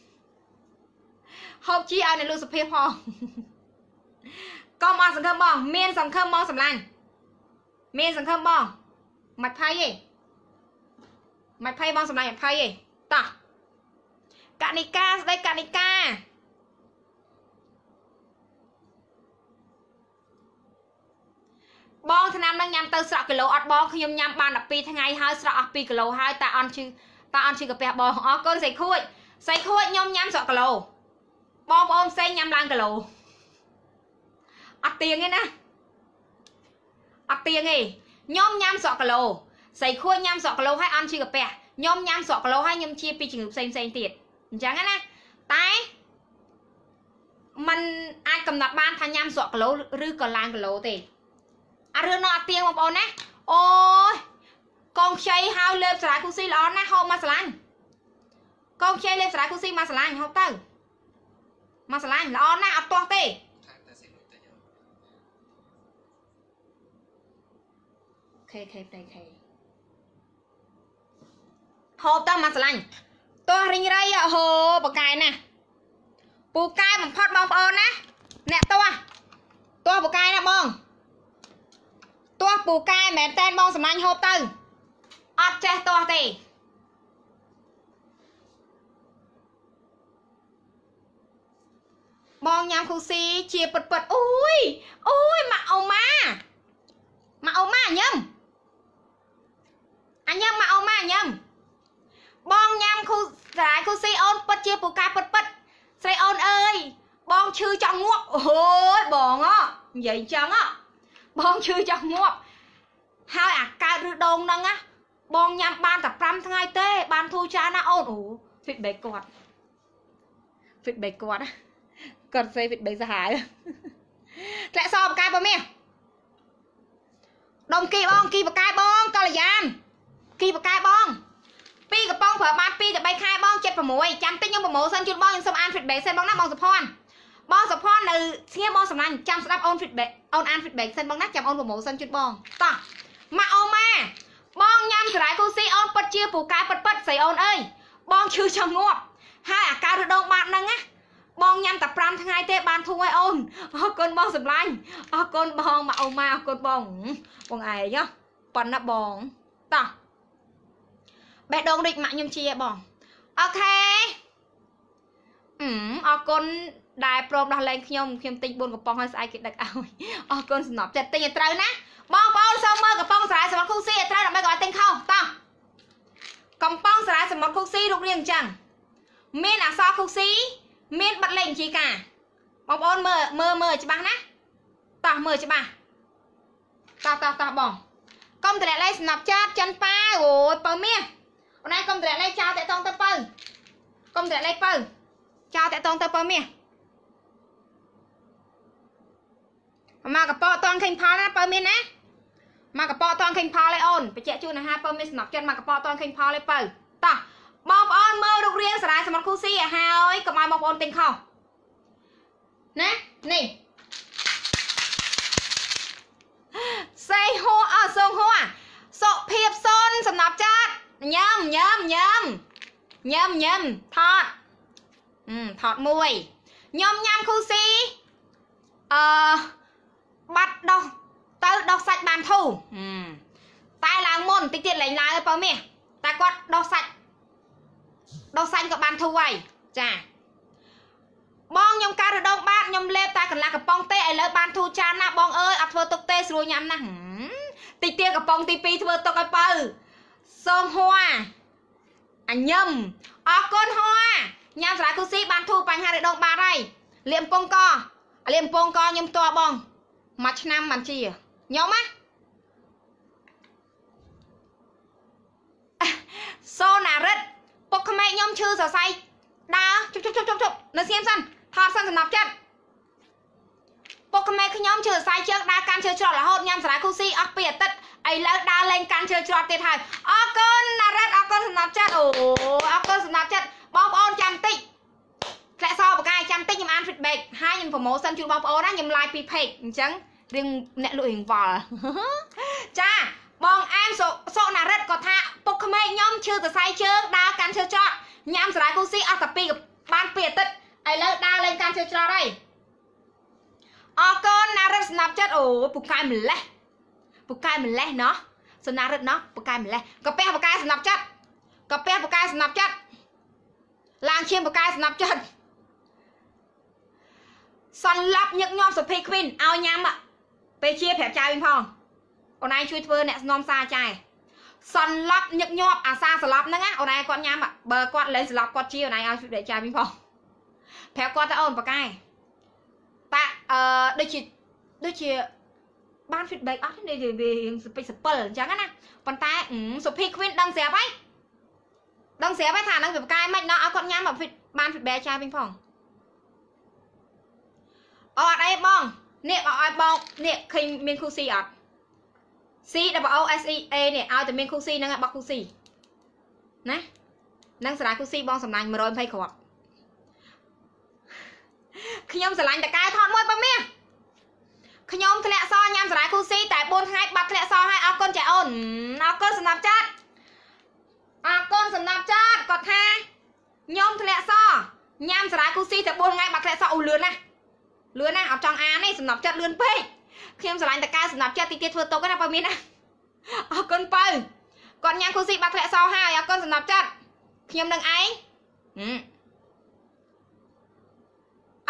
ហូបជាឲ្យអ្នកលក់សម្ភារផងកុំអត់សង្ឃឹមបងមានសង្ឃឹមបងសម្លាញ់មានសង្ឃឹមបងមិនភ័យទេមិនភ័យបងសម្លាញ់មិនភ័យទេតោះកណិកាស្ដីកណិកាបងឆ្នាំនឹងញ៉ាំទៅស្រក់គីឡូអត់បងខ្ញុំញ៉ាំបាន12ថ្ងៃហើយស្រក់អស់2គីឡូហើយតែអន់ឈឺតែអន់ឈឺកាពះបងអរគុណសៃខួចសៃខួចខ្ញុំញ៉ាំស្រក់គីឡូបងប្អូនផ្សេងញ៉ាំឡើងគីឡូអត់ទៀងទេណាអត់ទៀងទេខ្ញុំញ៉ាំស្រក់គីឡូសៃខួចញ៉ាំស្រក់គីឡូហើយអន់ឈឺកាពះខ្ញុំញ៉ាំស្រក់គីឡូហើយខ្ញុំជាពីជំងឺផ្សេងផ្សេងទៀតអញ្ចឹងណាតែมันអាចកំណត់បានថាញ៉ាំស្រក់គីឡូឬក៏ឡើងគីឡូទេអារឿងនោះអត់ទៀងបងប្អូនណាអូយកងខ្ចីហៅលេបសារាគូស៊ីល្អណាស់ហូបមកស្រឡាញ់កងខ្ចីលេបសារាគូស៊ីមកស្រឡាញ់ហូបទៅមកស្រឡាញ់ល្អណាស់អត់ទាស់ទេខេខេតែខេហូបទៅមកស្រឡាញ់ទាស់រីងរៃអូហូបកែណាពូកែបំផុតបងប្អូនណាអ្នកទាស់ទាស់ពូកែណាបងទាស់ពូកែមែនតែនបងសម្លាញ់ហូបទៅអត់ចេះទាស់ទេបងញ៉ាំគូស៊ីជាពិតពិតអូយអូយម៉ាក់អូម៉ាម៉ាក់អូម៉ាញ៉ាំអញញ៉ាំម៉ាក់អូម៉ាញ៉ាំបងញ៉ាំគូសារាយគូស៊ីអូនពិតជាពូកែពិតពិតស្រីអូនអើយបងឈឺចង់ងាប់អូយបងអនិយាយអញ្ចឹងបងឈឺចង់ងាប់ហើយអាកើតឬដងហ្នឹងណា bong nhằm ban tập trămថ្ងៃទេban thu cha na ôn ủ vịt bể quạt vịt bể quạt á còn xây vịt bể ra hải lại so một cái bao mẹ đồng kỳ bong kỳ một cái bong coi là gian kỳ một cái bong piกับbongเผื่อมาปีกับใบคายบ้องเจ็ดประมวยจำติ้งยังประมวยเส้นจุดบ้องยังสมานฟิตเบรกเส้นบ้องนักบ้องสะพอนบ้องสะพอนในเชี่ยบ้องสำนักจำสลับออนฟิตเบรกออนอันฟิตเบรกเส้นบ้องนักจำออนประมวยเส้นจุดบ้องต่อมาเอามาบ้องยำสลายคูซี่ออนปัดเชียปูกายปัดปัดใส่ออนเอ้ยบ้องชื่อชงวบให้อาการระดมบาดนั่งอะบ้องยำแต่ปรำทั้งไงเตะบานทุ่งไอออนอ๋อคนบ้องสำลังอ๋อคนบ้องมาเอามาคนบ้องบ้องไอ้เนาะปันนับบ้องต่อแบดงดิกมายมเชียบอกโอเคอืมออกคนได้โปรดดังแรงขยมขยมติงบนกับปองให้สายกิดดักเอาออกคนสนอบจัดติงอย่าเตยนะบองปองเซอร์เมอร์กับปองสายสมรคุกซี่เตยเราไม่ก่อนติงเข้าต่อกำปองสายสมรคุกซี่ลูกเรียงจังเมียนอ่ะซอคุกซี่เมียนบัดเล่งชีกาบองปอนเมอร์เมอร์เมอร์จะบ้างนะต่อเมอร์จะบ้างต่อต่อต่อบองกำแต่ไรสนับจัดจันป้าโอ้ยเปิดเมียnay công trẻ lấy chào tại tông tơ pơ công trẻ lấy pơ chào tại tông tơ pơ mía mà gặp po toàn khinh pha na pơ mía nè mà gặp po toàn khinh pha lấy ôn phải chạy chu này ha pơ mía nọc chân mà gặp po toàn khinh pha lấy pơ ta bom on mơ đục riêng sải sầm khu si à ha ơi cầm ai bom on tình không nè nè say hoa à sông hoa sọ phiệp son sầm nọc chát nhâm nhâm nhâm nhâm nhâm thọt ừ, thọt mùi nhâm nhâm khu si ờ bắt đọc tới đọc sạch bàn thu ừ. Tai làng môn tích tiện lấy lại bao mẹ ta quát đọc sạch đọc sạchกับbàn thu vậy chà bong nhom ca được đông bát nhom lép ta cần làกับbong tê lấy bàn thu cha na bong ơi ập thưa tục tê rồi nhắm na tích tiệnกับbong tí pi thưa tục cái bơ sông hoa anh nhầm ở con hoa nhằm sải cusi ban thu bánh hai để đông ba đây liệm pong co liệm pong co nhầm to bong mặt năm mặt chi nhóm á so nà rất bọc khăm mẹ nhóm chư giờ say đá chụp chụp chụp chụp chụp nó xem sân thọt sân nạp chất bọc khăm mẹ khi nhóm chư say trước đá can chơi trò là hôn nhằm sải cusi ấp bìa tất ấy là đa lên can chơi trò tiền hai ở con là rất ở con snap chat ồ ở con snap chat bom on trăm tích lại so một cái trăm tích nhưng ăn feedback hai nhưng phẩm mẫu sân chụp bom on á nhưng like pi page chẳng riêng nẹt lụi hình vò cha bong em số số là rất có tha Pokemon nhóm chưa từ sai chưa đa can chơi trò nhắm sải cô si ở tập pi ban bìa tất ấy là đa lên can chơi trò đây ở con là rất snap chat ồ bục cái mình lẽ bục cái mình lẽ nóสนารึเนาะปากกายเหมือนไรกระเปียปากกายสนับจัดกระเปียปากกายสนับจัดลางเชียมปากกายสนับจัดสันลับยึกยอมสุพีควินเอายำอะไปเชียแผลใจเป็นพองคนไหนช่วยเธอเนี่ยนอมซาใจสันลับยึกยอมอาซาสลับนั่งอะคนไหนกอดยำอะเบอร์กอดเลยสลับกอดเชียคนไหนเอาช่วยแผลใจเป็นพองแผลกอดตะโอนปากกายตะเอ่อด้วยชีด้วยชีban feedback ở đây về về spell chẳng á còn ta số phi quên đăng xé bay đăng xé bay thả đăng về cái mạch nó áo con nhám mà ban feedback cha bên phòng ở đây bong nè ở ai bong nè khi miền khu si ở si là bảo S E A nè ao từ miền khu si năng bọc khu si nè năng sải khu si bong sầm nành mà rồi phải khọt khi nhom sải lạnhแต่กายทอดมวยปะเมียขยมทะเลซอยำสลายคูซี่แต่บนให้บัตรทะเลซอให้เอาก้นแจอ่อนเอาก้นสนับจัดเอาก้นสนับจัดกดแทยมทะเลซอยำสลายคูซี่แต่บนให้บัตรทะเลซออุ่นเลือนนะเลือนนะเอาจังอานี่สนับจัดเลือนเป้ขยมสลายแต่กายสนับจัดตีเตี้ยเฟื่อโตก็น่าประมินนะเอาก้นเปิ้ลก่อนยำคูซี่บัตรทะเลซอให้เอาก้นสนับจัดขยมดังไอ้เอ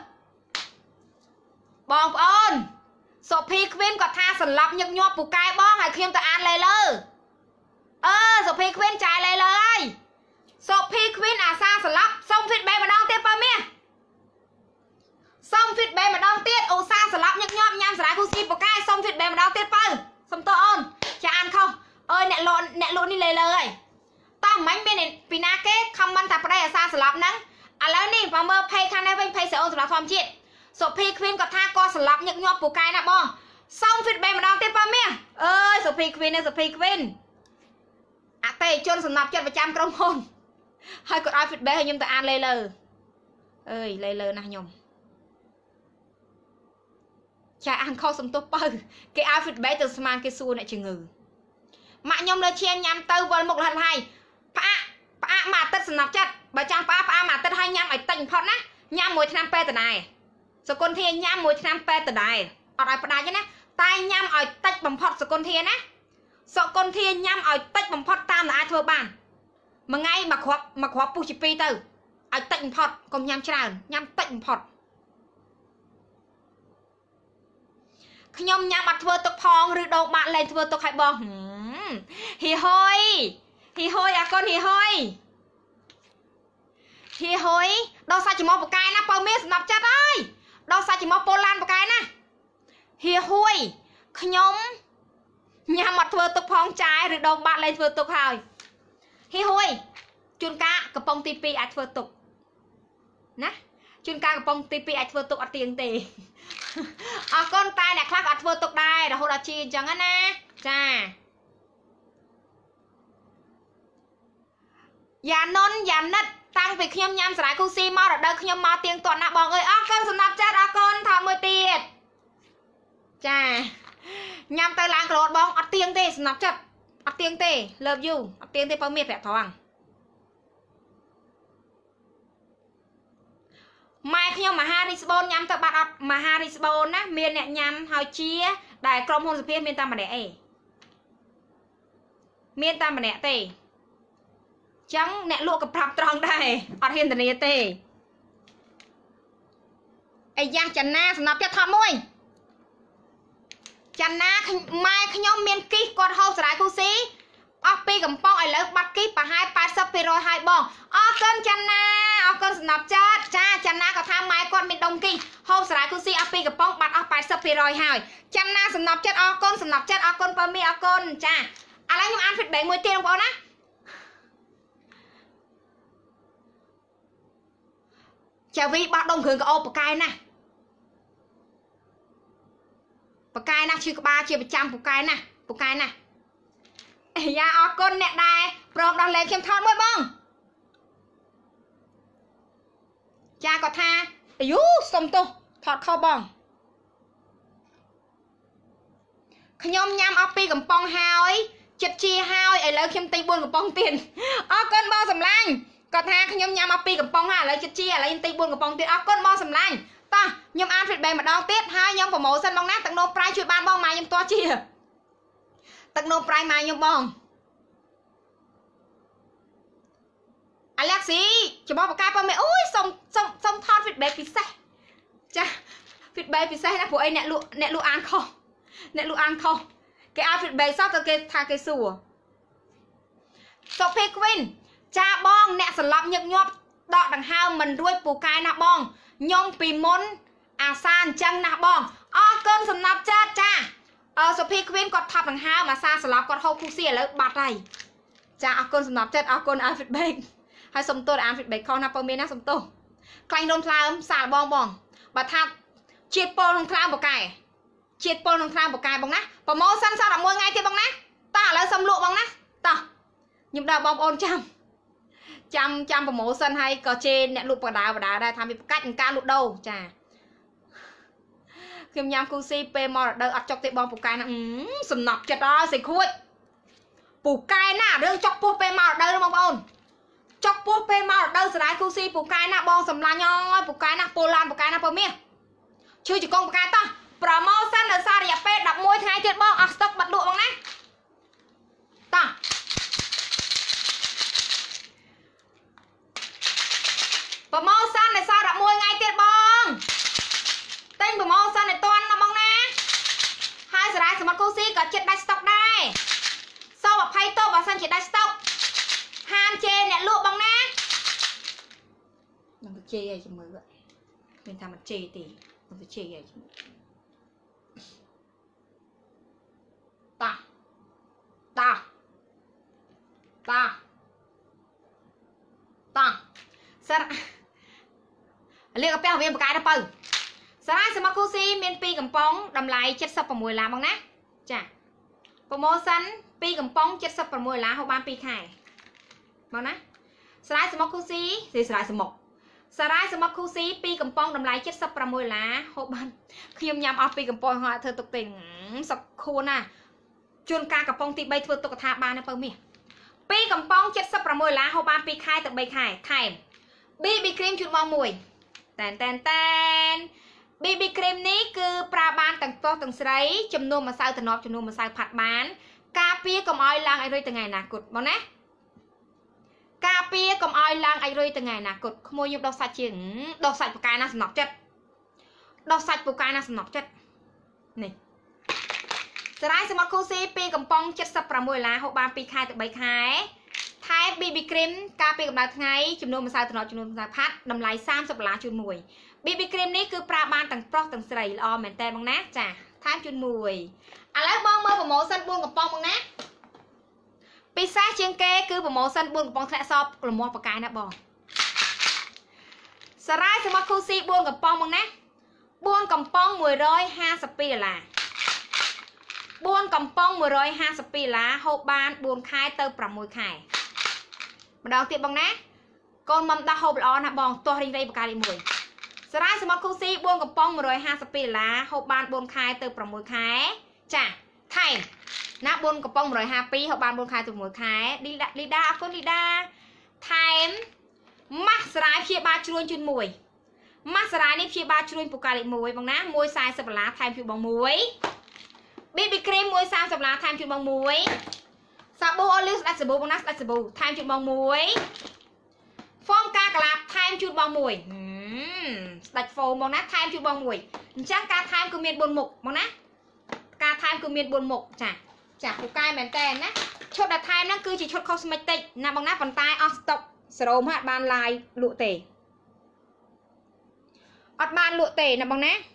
อบองปอนโซพีควินก็ท่าสลับยึกยัวปูกายบ้องให้เคียมตะอันเลยเลยเออโซพีควินจ่ายเลยเลยโซพีควินอาซาสลับส่งฟิตเบย์มาดองเตี้ยปะเมียส่งฟิตเบย์มาดองเตี้ยโอซาสลับยึกยัวยำสลายคูซีปูกายส่งฟิตเบย์มาดองเตี้ยปะสมตัวอ่อนจะอ่านเขาโอ ơi nè lộn nè lộn đi lê lời ta mánh bên này vì na kết comment thả đây là sao sờ lọc nắng àแล้วนี่พอเมื่อเพย์คันได้เป็นเพย์เสียองสำหรับความจิตสุพีควินกับท่าก็สลับยักยอบปูกายนะบ้องซ่องฟิตเบย์มาดองเต้ปะเมียเอ้ยสุพีควินเนี่ยสุพีควินอะเตยจนสำหรับจัดประจำกรมพลให้กดเอาฟิตเบย์ให้ยมแต่อ่านเลยเลยเอ้ยเลยเลยนะยมชายอ่านข้อสมทบเปิลเกเอาฟิตเบย์ตัวสมานเกซูเนี่ยจึงงือมาย่อมเลยเชียนยำเตอร์บอลหมกหลันไทยพระพระมาตัดสนับจัดบาจังพระพระมาตัดให้ยำไอ้ติ่งพอดนะยำมวยทำเปแต่ไหนสกุลเทียนยำมวยทำเปแต่ไหนอะไรประดาใช่ไหมตายยำไอ้ติ่งบังพอดสกุลเทียนนะสกุลเทียนยำไอ้ติ่งบังพอดตามหน้าเธอบ้านมาไงมาขวบมาขวบปูชิปีเตอร์ไอ้ติ่งพอดกลมยำชรายำติ่งพอดขยมยำอัดเธอตกพองหรือโดนบาดเลยเธอตกไข่บอฮีฮอยฮีฮอยอะก้อนฮีฮอยฮีฮอยดอกซาจิมอปกายนะเปอร์เมสนับจัดได้ดอกซาจิมอโปแลนด์ปกายนะฮีฮอยขยมยำอัดเธอตกพองใจหรือโดนบาดเลยเธอตกหายฮีฮอยจุนกะกระปองตีปีอัดเธอตกนะจุนกากระปองตีปีอัดเธอตกอัดเตียงเตะอะก้อนตายเนี่ยคลักอัดเธอตกได้แต่โหราชีจังนะจ้าอย่านนอย่านัดตั้งไปขยมยำสลายคูซีมอดเดินขยมมาเตียงตัวนะบอกเอ้ยอ้อก้นสำนับจัดอ้อก้นถอดมวยตีดจ้ายำเตยล้างกระโดดบองอัดเตียงเตะสำนับจัดอัดเตียงเตะเลิฟยูอัดเตียงเตะเปาเมียแผลทองไม่ขยมมาฮาริสโบนยำตะบัดอัดมาฮาริสโบนนะเมียเนี่ยยำหอยเชี่ยได้กรมโฮนสเปียเมียนตามมาเนี่ยเอเมียนตามมาเนี่ยเตะจังเนี่ยลวกกับพรับตรองได้อดเห็นแต่เนี่ยเต้ไอ้ยางจันนาสำนับจะทอดมวยจันนาไม้ขยมเมียนกี้กอดโฮสลายคูซีออกปีกับป้องไอ้เลิกบัดกี้ปะให้ปาซับไปรอยให้บ้องออกเกินจันนาออกเกินสำนับจัดจ้าจันนากับทำไม้กอดมีดงกี้โฮสลายคูซีออกปีกับป้องบัดออกไปซับไปรอยให้จันนาสำนับจัดออกเกินสำนับจัดออกเกินเปอร์มีออกเกินจ้าอะไรยังอ่านผิดแบ่งมวยเตี้ยลงไปนะจะวิบัดดงเขื่อนกับโอปกายนะปกายนะชื่อกบาชื่อประจำปกายนะปกายนะยาออกก้นเนี่ยได้โปรดดังเลยเข้มทอดมวยบ้องจาก็ท่าอายุสมตุถอดเข้าบ้องขยมยำเอาปีกับปองหายจัดชีหายไอ้เลยเข้มตีบุญกับปองเตียนออกก้นบ้องสำลังก็ท่าขยมยำเอาปีกับปองหาอะไรจะเชี่ยอะไรตีบุญกับปองเตี้ยเอาก้นมอสำลังตายมอาฟิดเบย์มาดองเตี้ยหายมผมโมสันบองนะตักโนปลายช่วยบ้านบองมายมตัวเชี่ยตักโนปลายมายมบองอเล็กซี่จะบอกปากกาปะเมย์โอ้ยส่งส่งส่งทอดฟิดเบย์พิเศษจ้ะฟิดเบย์พิเศษนะพวกไอ้เนี่ยลูเนี่ยลูอันคอเนี่ยลูอันคอแกเอาฟิดเบย์ซอกกับแกทาแกสัวโซเพกวินจ้าบ้องเนี่ยสลับยักยอบดอกดังห้าวมันด้วยปูกายนะบ้องยงปีมนอาซานจังนะบ้องออเกินสำนับจ้าจ้าเออสพีควินกดทับดังห้าวมาซาสลับกดโฮคุเซียแล้วบาดไรจ้าออเกินสำนับจ้าออเกินอาฟิดเบกให้สมตัวอาฟิดเบกคอนาเปอร์เมนะสมตัวใครโดนพลาสาบองบ้องบาดทับเชียดโปลงพลาบกายเชียดโปลงพลาบกายบ้องนะปะโมสั้นซาดับมวยไงที่บ้องนะตาแล้วสำลุบ้องนะตาหยิบดาวบอมโอนจำจำจำโปรโมชั่นให้ก็เจนเนี่ยลูกปลาดาปลาดาได้ทำเป็นกัดการลูกโดจ้าเขียมยำคูซีเปมอร์เดอร์อัดจอกเตะบอลปูกายนะอืมสำนับจะได้สิคุยปูกายน่ะเรื่องจอกปูเปมอร์เดอร์บอลบอลจอกปูเปมอร์เดอร์สลายคูซีปูกายน่ะบอลสำลายย้อยปูกายน่ะโปแลนด์ปูกายน่ะเปอร์เมียชื่อจุกงปูกายต่อโปรโมชั่นเดอร์ซาเรียเป้ดับมวยไทยเจ็ดบอลอัดสต็อกบัดลุบ้างนะต่อโปรโมชั่นในซาดับมวยไงเตี้ยบองเต้นโปรโมชั่นในตัวนะบองนะให้สลายสมัครคูซี่ก็เจ็ดได้สต็อกได้โซ่แบบไพ่โต้แบบสั้นเจ็ดได้สต็อกห้ามเจเนี่ยลูกบองนะมันจะเจอะไรจะมืออะเป็นทำมันเจตีมันจะเจอะไรจะมือตาตาសារលៀកកាពះមានបកាយដល់បើសារ៉ាសមត្ថគូស៊ីមានពីរកំប៉ុងតម្លៃเจ็ดสิบหกឡានបងណាចាប្រូម៉ូសិនពីរកំប៉ុងเจ็ดสิบหกឡានហូបបានពីរខែបងណាសារ៉ាសមត្ថគូស៊ីគឺសារ៉ាសមត្ថសារ៉ាសមត្ថគូស៊ីពីរកំប៉ុងតម្លៃเจ็ดสิบหกឡានហូបបានខ្ញុំញ៉ាំអស់ពីរកំប៉ុងហើយធ្វើទុកទេសុខខួនណាជួនកាលកំប៉ុងទីបីធ្វើទុកកថាបានណាបើមាសពីរកំប៉ុងเจ็ดสิบหกឡានហូបបានពីរខែទៅបីខែថែម ប៊ី ប៊ី cream ជូនបងមួយតែនតែនតែន ប៊ី ប៊ី cream នេះគឺប្រើបានទាំងប្រុសទាំងស្រីចំនួនម្សៅតំណប់ចំនួនម្សៅផាត់បានការពារកុំឲ្យឡើងឲ្យរុយថ្ងៃអនាគតបងណាការពារកុំឲ្យឡើងឲ្យរុយថ្ងៃអនាគតក្មួយខ្ញុំដុសសាច់ជាងដុសសាច់ពូកែណាសំណប់ចិត្តដុសសាច់ពូកែណាសំណប់ចិត្តនេះសារ៉ាយសមត្ថគូស៊ីពីកំប៉ុងเจ็ดสิบหกឡានហូបបានពីរខែទៅបីខែថែ ប៊ី ប៊ី cream ការពារកម្ដៅថ្ងៃចំនួនម្សៅតំណប់ចំនួនម្សៅផាត់តម្លៃសាមសិបដុល្លារជូនមួយ ប៊ី ប៊ី cream នេះគឺប្រើបានទាំងប្រុសទាំងស្រីល្អមែនតើបងណាចាថែមជូនមួយឥឡូវបងមើលប្រូម៉ូសិនបួនកំប៉ុងបងណាពិសេសជាងគេគឺប្រូម៉ូសិនបួនកំប៉ុងធ្លាក់សបរមាស់បកាយណាបងសារ៉ាយសមត្ថគូស៊ីបួនកំប៉ុងបងណាបួនកំប៉ុងមួយរយห้าสิบពីរដុល្លារបួនកំប៉ុងមួយរយห้าสิบពីរដុល្លារហូបបានបួនខែទៅប្រាំមួយខែម្ដងទៀតបងណាកូនមុំដោះហូបល្អណាស់បងទាស់រីងរៃបកាយលេខមួយសារ៉ាយសមត្ថគូស៊ីបួនកំប៉ុងមួយរយห้าสิบពីរដុល្លារហូបបានបួនខែទៅប្រាំមួយខែចាថែមណាបួនកំប៉ុងមួយរយห้าสิบពីរហូបបានបួនខែទៅមួយខែលីដាលីដាអរគុណលីដាថែមម៉ាស់សារ៉ាយព្យាបាលជ្រួញជូនមួយម៉ាស់សារ៉ាយនេះព្យាបាលជ្រួញពូកែលេខមួយបងណាមួយสี่สิบដុល្លារថែមជូនបងមួយ ប៊ី ប៊ី cream មួយសាមសិបដុល្លារថែមជូនបងមួយសាប៊ូអូលីវស្ដាច់សាប៊ូបងណាស្ដាច់សាប៊ូថែមជូនបងមួយហ្វមកាកាឡាបថែមជូនបងមួយស្ដាច់ហ្វមបងណាថែមជូនបងមួយអញ្ចឹងការថែមគឺមានបួនមុខបងណាការថែមគឺមានបួនមុខចាចាពូកែមែនតើណាឈុតដែលថែមហ្នឹងគឺជាឈុត cosmetic ណាបងណាប៉ុន្តែអស់ stock សេរ៉ូមហ่าបាន live លក់ទេអត់បានលក់ទេណាបងណា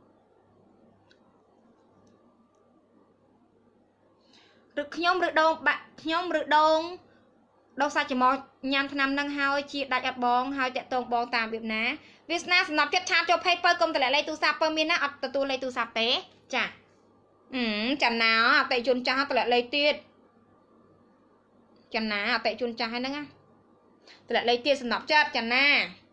ឬខ្ញុំឬដងបាក់ខ្ញុំឬដងដុសសាច់ចំមកញ៉ាំថ្នាំនឹងហើយជាដាច់អត់បងហើយតាក់តងបងតាមរបៀបណាវាសនាសំណប់ចិត្តឆាតចូលផេកបើកុំតម្លាក់លេខទូរស័ព្ទបើមានណាអត់ទទួលលេខទូរស័ព្ទទេចាអឺចាំណាអតិជនចាស់តម្លាក់លេខទៀតចាំណាអតិជនចាស់ហ្នឹងណាតម្លាក់លេខទៀតសំណប់ចិត្តចាំណា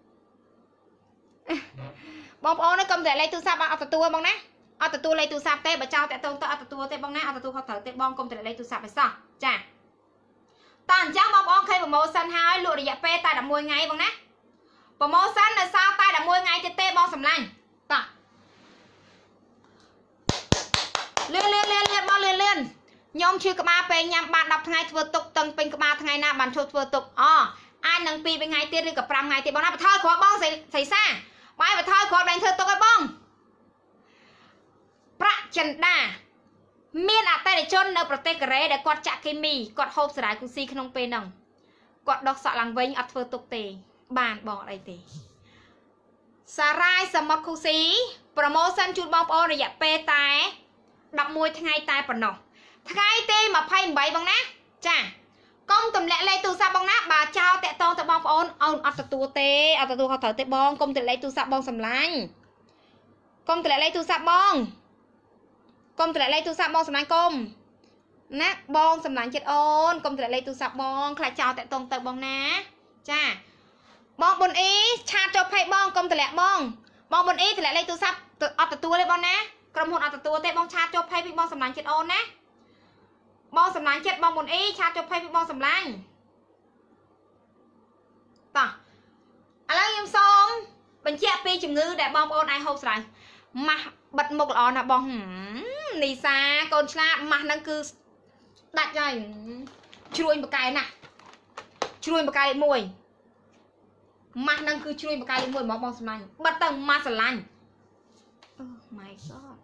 បងប្អូននេះកុំតម្លាក់លេខទូរស័ព្ទអត់ទទួលបងណាអត់ទទួលលេខទូរស័ព្ទទេបើចោលតាក់តងទៅអត់ទទួលទេបងណាអត់ទទួលខុសត្រូវទេបងកុំតម្លាក់លេខទូរស័ព្ទឲ្យសោះចាតើអញ្ចឹងបងប្អូនឃើញប្រូម៉ូសិនហើយលក់រយៈពេលតែ11ថ្ងៃបងណាប្រូម៉ូសិននៅសល់តែ11ថ្ងៃទៀតទេបងសម្លាញ់តោះលឿនលឿនលឿនលឿនបងលឿនលឿនខ្ញុំឈឺក្បាលពេលញ៉ាំបានដប់ថ្ងៃធ្វើទុកតឹងពេញក្បាលថ្ងៃណាបានឈប់ធ្វើទុកអអាចនឹងពីរថ្ងៃទៀតឬក៏ប្រាំថ្ងៃទៀតបងណាបថើគ្រាប់បងស្រីសាបាយបថើគ្រាប់បែងធ្វើទុកឲ្យបងប្រាក់ចិន្តាមានអតិថិជននៅប្រទេសកូរ៉េដែលគាត់ចាក់គីមីគាត់ហូបសារ៉ាយគូស៊ីក្នុងពេលហ្នឹងគាត់ដោះសក់ឡើងវិញអត់ធ្វើទុកទេបានបងអត់អីទេសារ៉ាយសមុទ្រគូស៊ីប្រូម៉ូសិនជូនបងប្អូនរយៈពេលតែដប់មួយថ្ងៃតែប៉ុណ្ណោះថ្ងៃទីยี่สิบแปดបងណាចាកុំទម្លាក់លេខទូរស័ព្ទបងណាបើចោលតាក់តងទៅបងប្អូនអូនអត់ទទួលទេអត់ទទួលខុសត្រូវទេបងកុំទម្លាក់លេខទូរស័ព្ទបងសម្លាញ់កុំទម្លាក់លេខទូរស័ព្ទបងកុំតម្លាក់លេខទូរស័ព្ទបងសម្លាញ់កុំណាបងសម្លាញ់ចិត្តអូនកុំតម្លាក់លេខទូរស័ព្ទបងខ្លាចចោលតាក់តងទៅបងណាចាបងប៊ុនអ៊ីឆាតចូលផេកបងកុំតម្លាក់បងបងប៊ុនអ៊ីតម្លាក់លេខទូរស័ព្ទអត់ទទួលទេបងណាក្រុមហ៊ុនអត់ទទួលទេបងឆាតចូលផេកពីបងសម្លាញ់ចិត្តអូនណាបងសម្លាញ់ចិត្តបងប៊ុនអ៊ីឆាតចូលផេកពីបងសម្លាញ់តោះឥឡូវខ្ញុំសូមបញ្ជាក់ពីជំងឺដែលបងប្អូនអាចហូបស្រាយម៉ាស់បិទមុខល្អណាស់បងនីសាកូនឆ្លាតម៉ាស់ហ្នឹងគឺដាច់ហើយជ្រួញបកែណាស់ជ្រួញបកែលេខមួយម៉ាស់ហ្នឹងគឺជ្រួញបកែលេខមួយហ្មងបងសម្លាញ់បិទទៅម៉ាស់ស្រឡាញ់អូ my god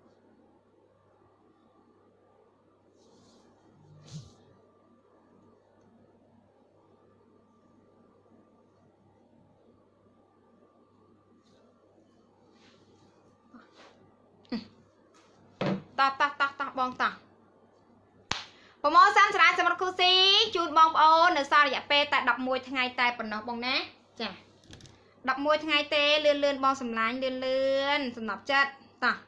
តោះតោះតោះតោះបងតោះប្រូម៉ូសិនសារ៉ាយសម្រាប់គូស៊ីជូនបងប្អូននៅសល់រយៈពេលតែដប់មួយថ្ងៃតែប៉ុណ្ណោះបងណាចា đập môi ngày tê lươn lươn bong sầm lánh lươn lươn sầm nọc chất ta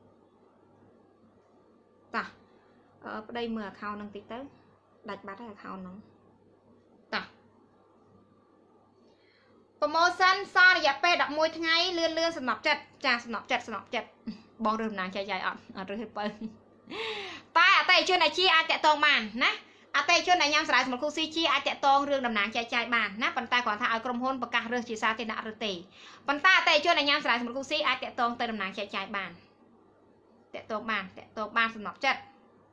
ta ở đây mưa khao nâng tí tới đặt bát là khao nóng ta promotion so dạ pe đập môi ngày lươn lươn sầm nọc chất cha sầm nọc chất sầm nọc chất bong rừng nàng chạy chạy ọt ở rừng hơi bơi ta tay chưa này chia ai chạy tông màn nè à tay chưa này nhang sải một khu si chia ai chạy tông rừng đầm nàng chạy chạy bàn nè bàn tay còn thà ở cầm hôn bạc cả rừng chỉ xa thì nã rừng tỉ bàn ta tay chưa này nhang sải một khu si ai chạy tông tay đầm nàng chạy chạy bàn chạy tông bàn chạy tông bàn sầm nọc chất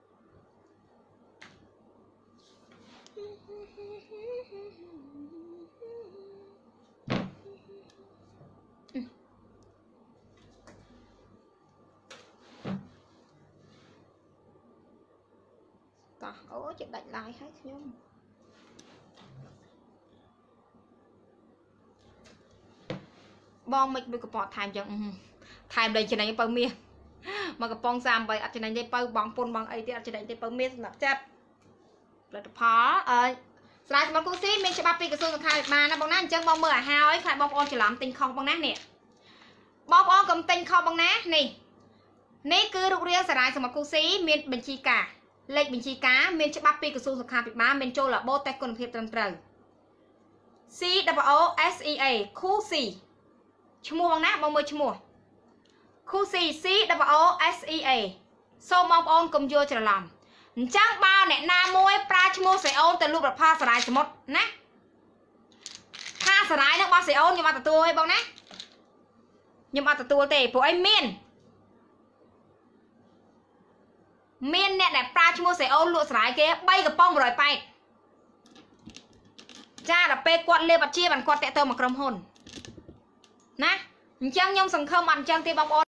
ôi chị đánh lại hết nhung bong mình bị cọp thành chẳng thành đây trên này bao miên mà cọp bong sam vậy trên này bao bong pôn bong ấy thì trên này bao miên nạp chất là phá ơi lại một cú xí mình sẽ bắt pi cái xương khai mà nó bong nát chân bong mưa hao ấy khai bong on chỉ làm tinh không bong nát nè bong on cầm tinh không bong nát nè nè cứ rụng riêng sẽ lại một cú xí miên bình chi cả lệch bình chi cá miền chấp bắp pi của su thực hạt má miền châu là bô tech con phiệt trần trời C W S E A khu C chmua bằng nát bông mưa chmua khu C C W S E A so mong on cầm vô chờ làm chẳng bao nè na môi pra chmua sẽ ôn từ lúc là pha sải sẽ một nè pha sải nó bao sẽ ôn nhưng mà tụi tôi bông nè nhưng mà tụi tôi tệ của anh miền miên nè đẹp pra chmua sẽ ôn lụa sải kia bay gặp bông rồi bay cha là pe quạt lê bạch chia bằng quạt tẹt tơ mà cầm hồn nè chẳng nhung sừng không ăn chân thì bông ôn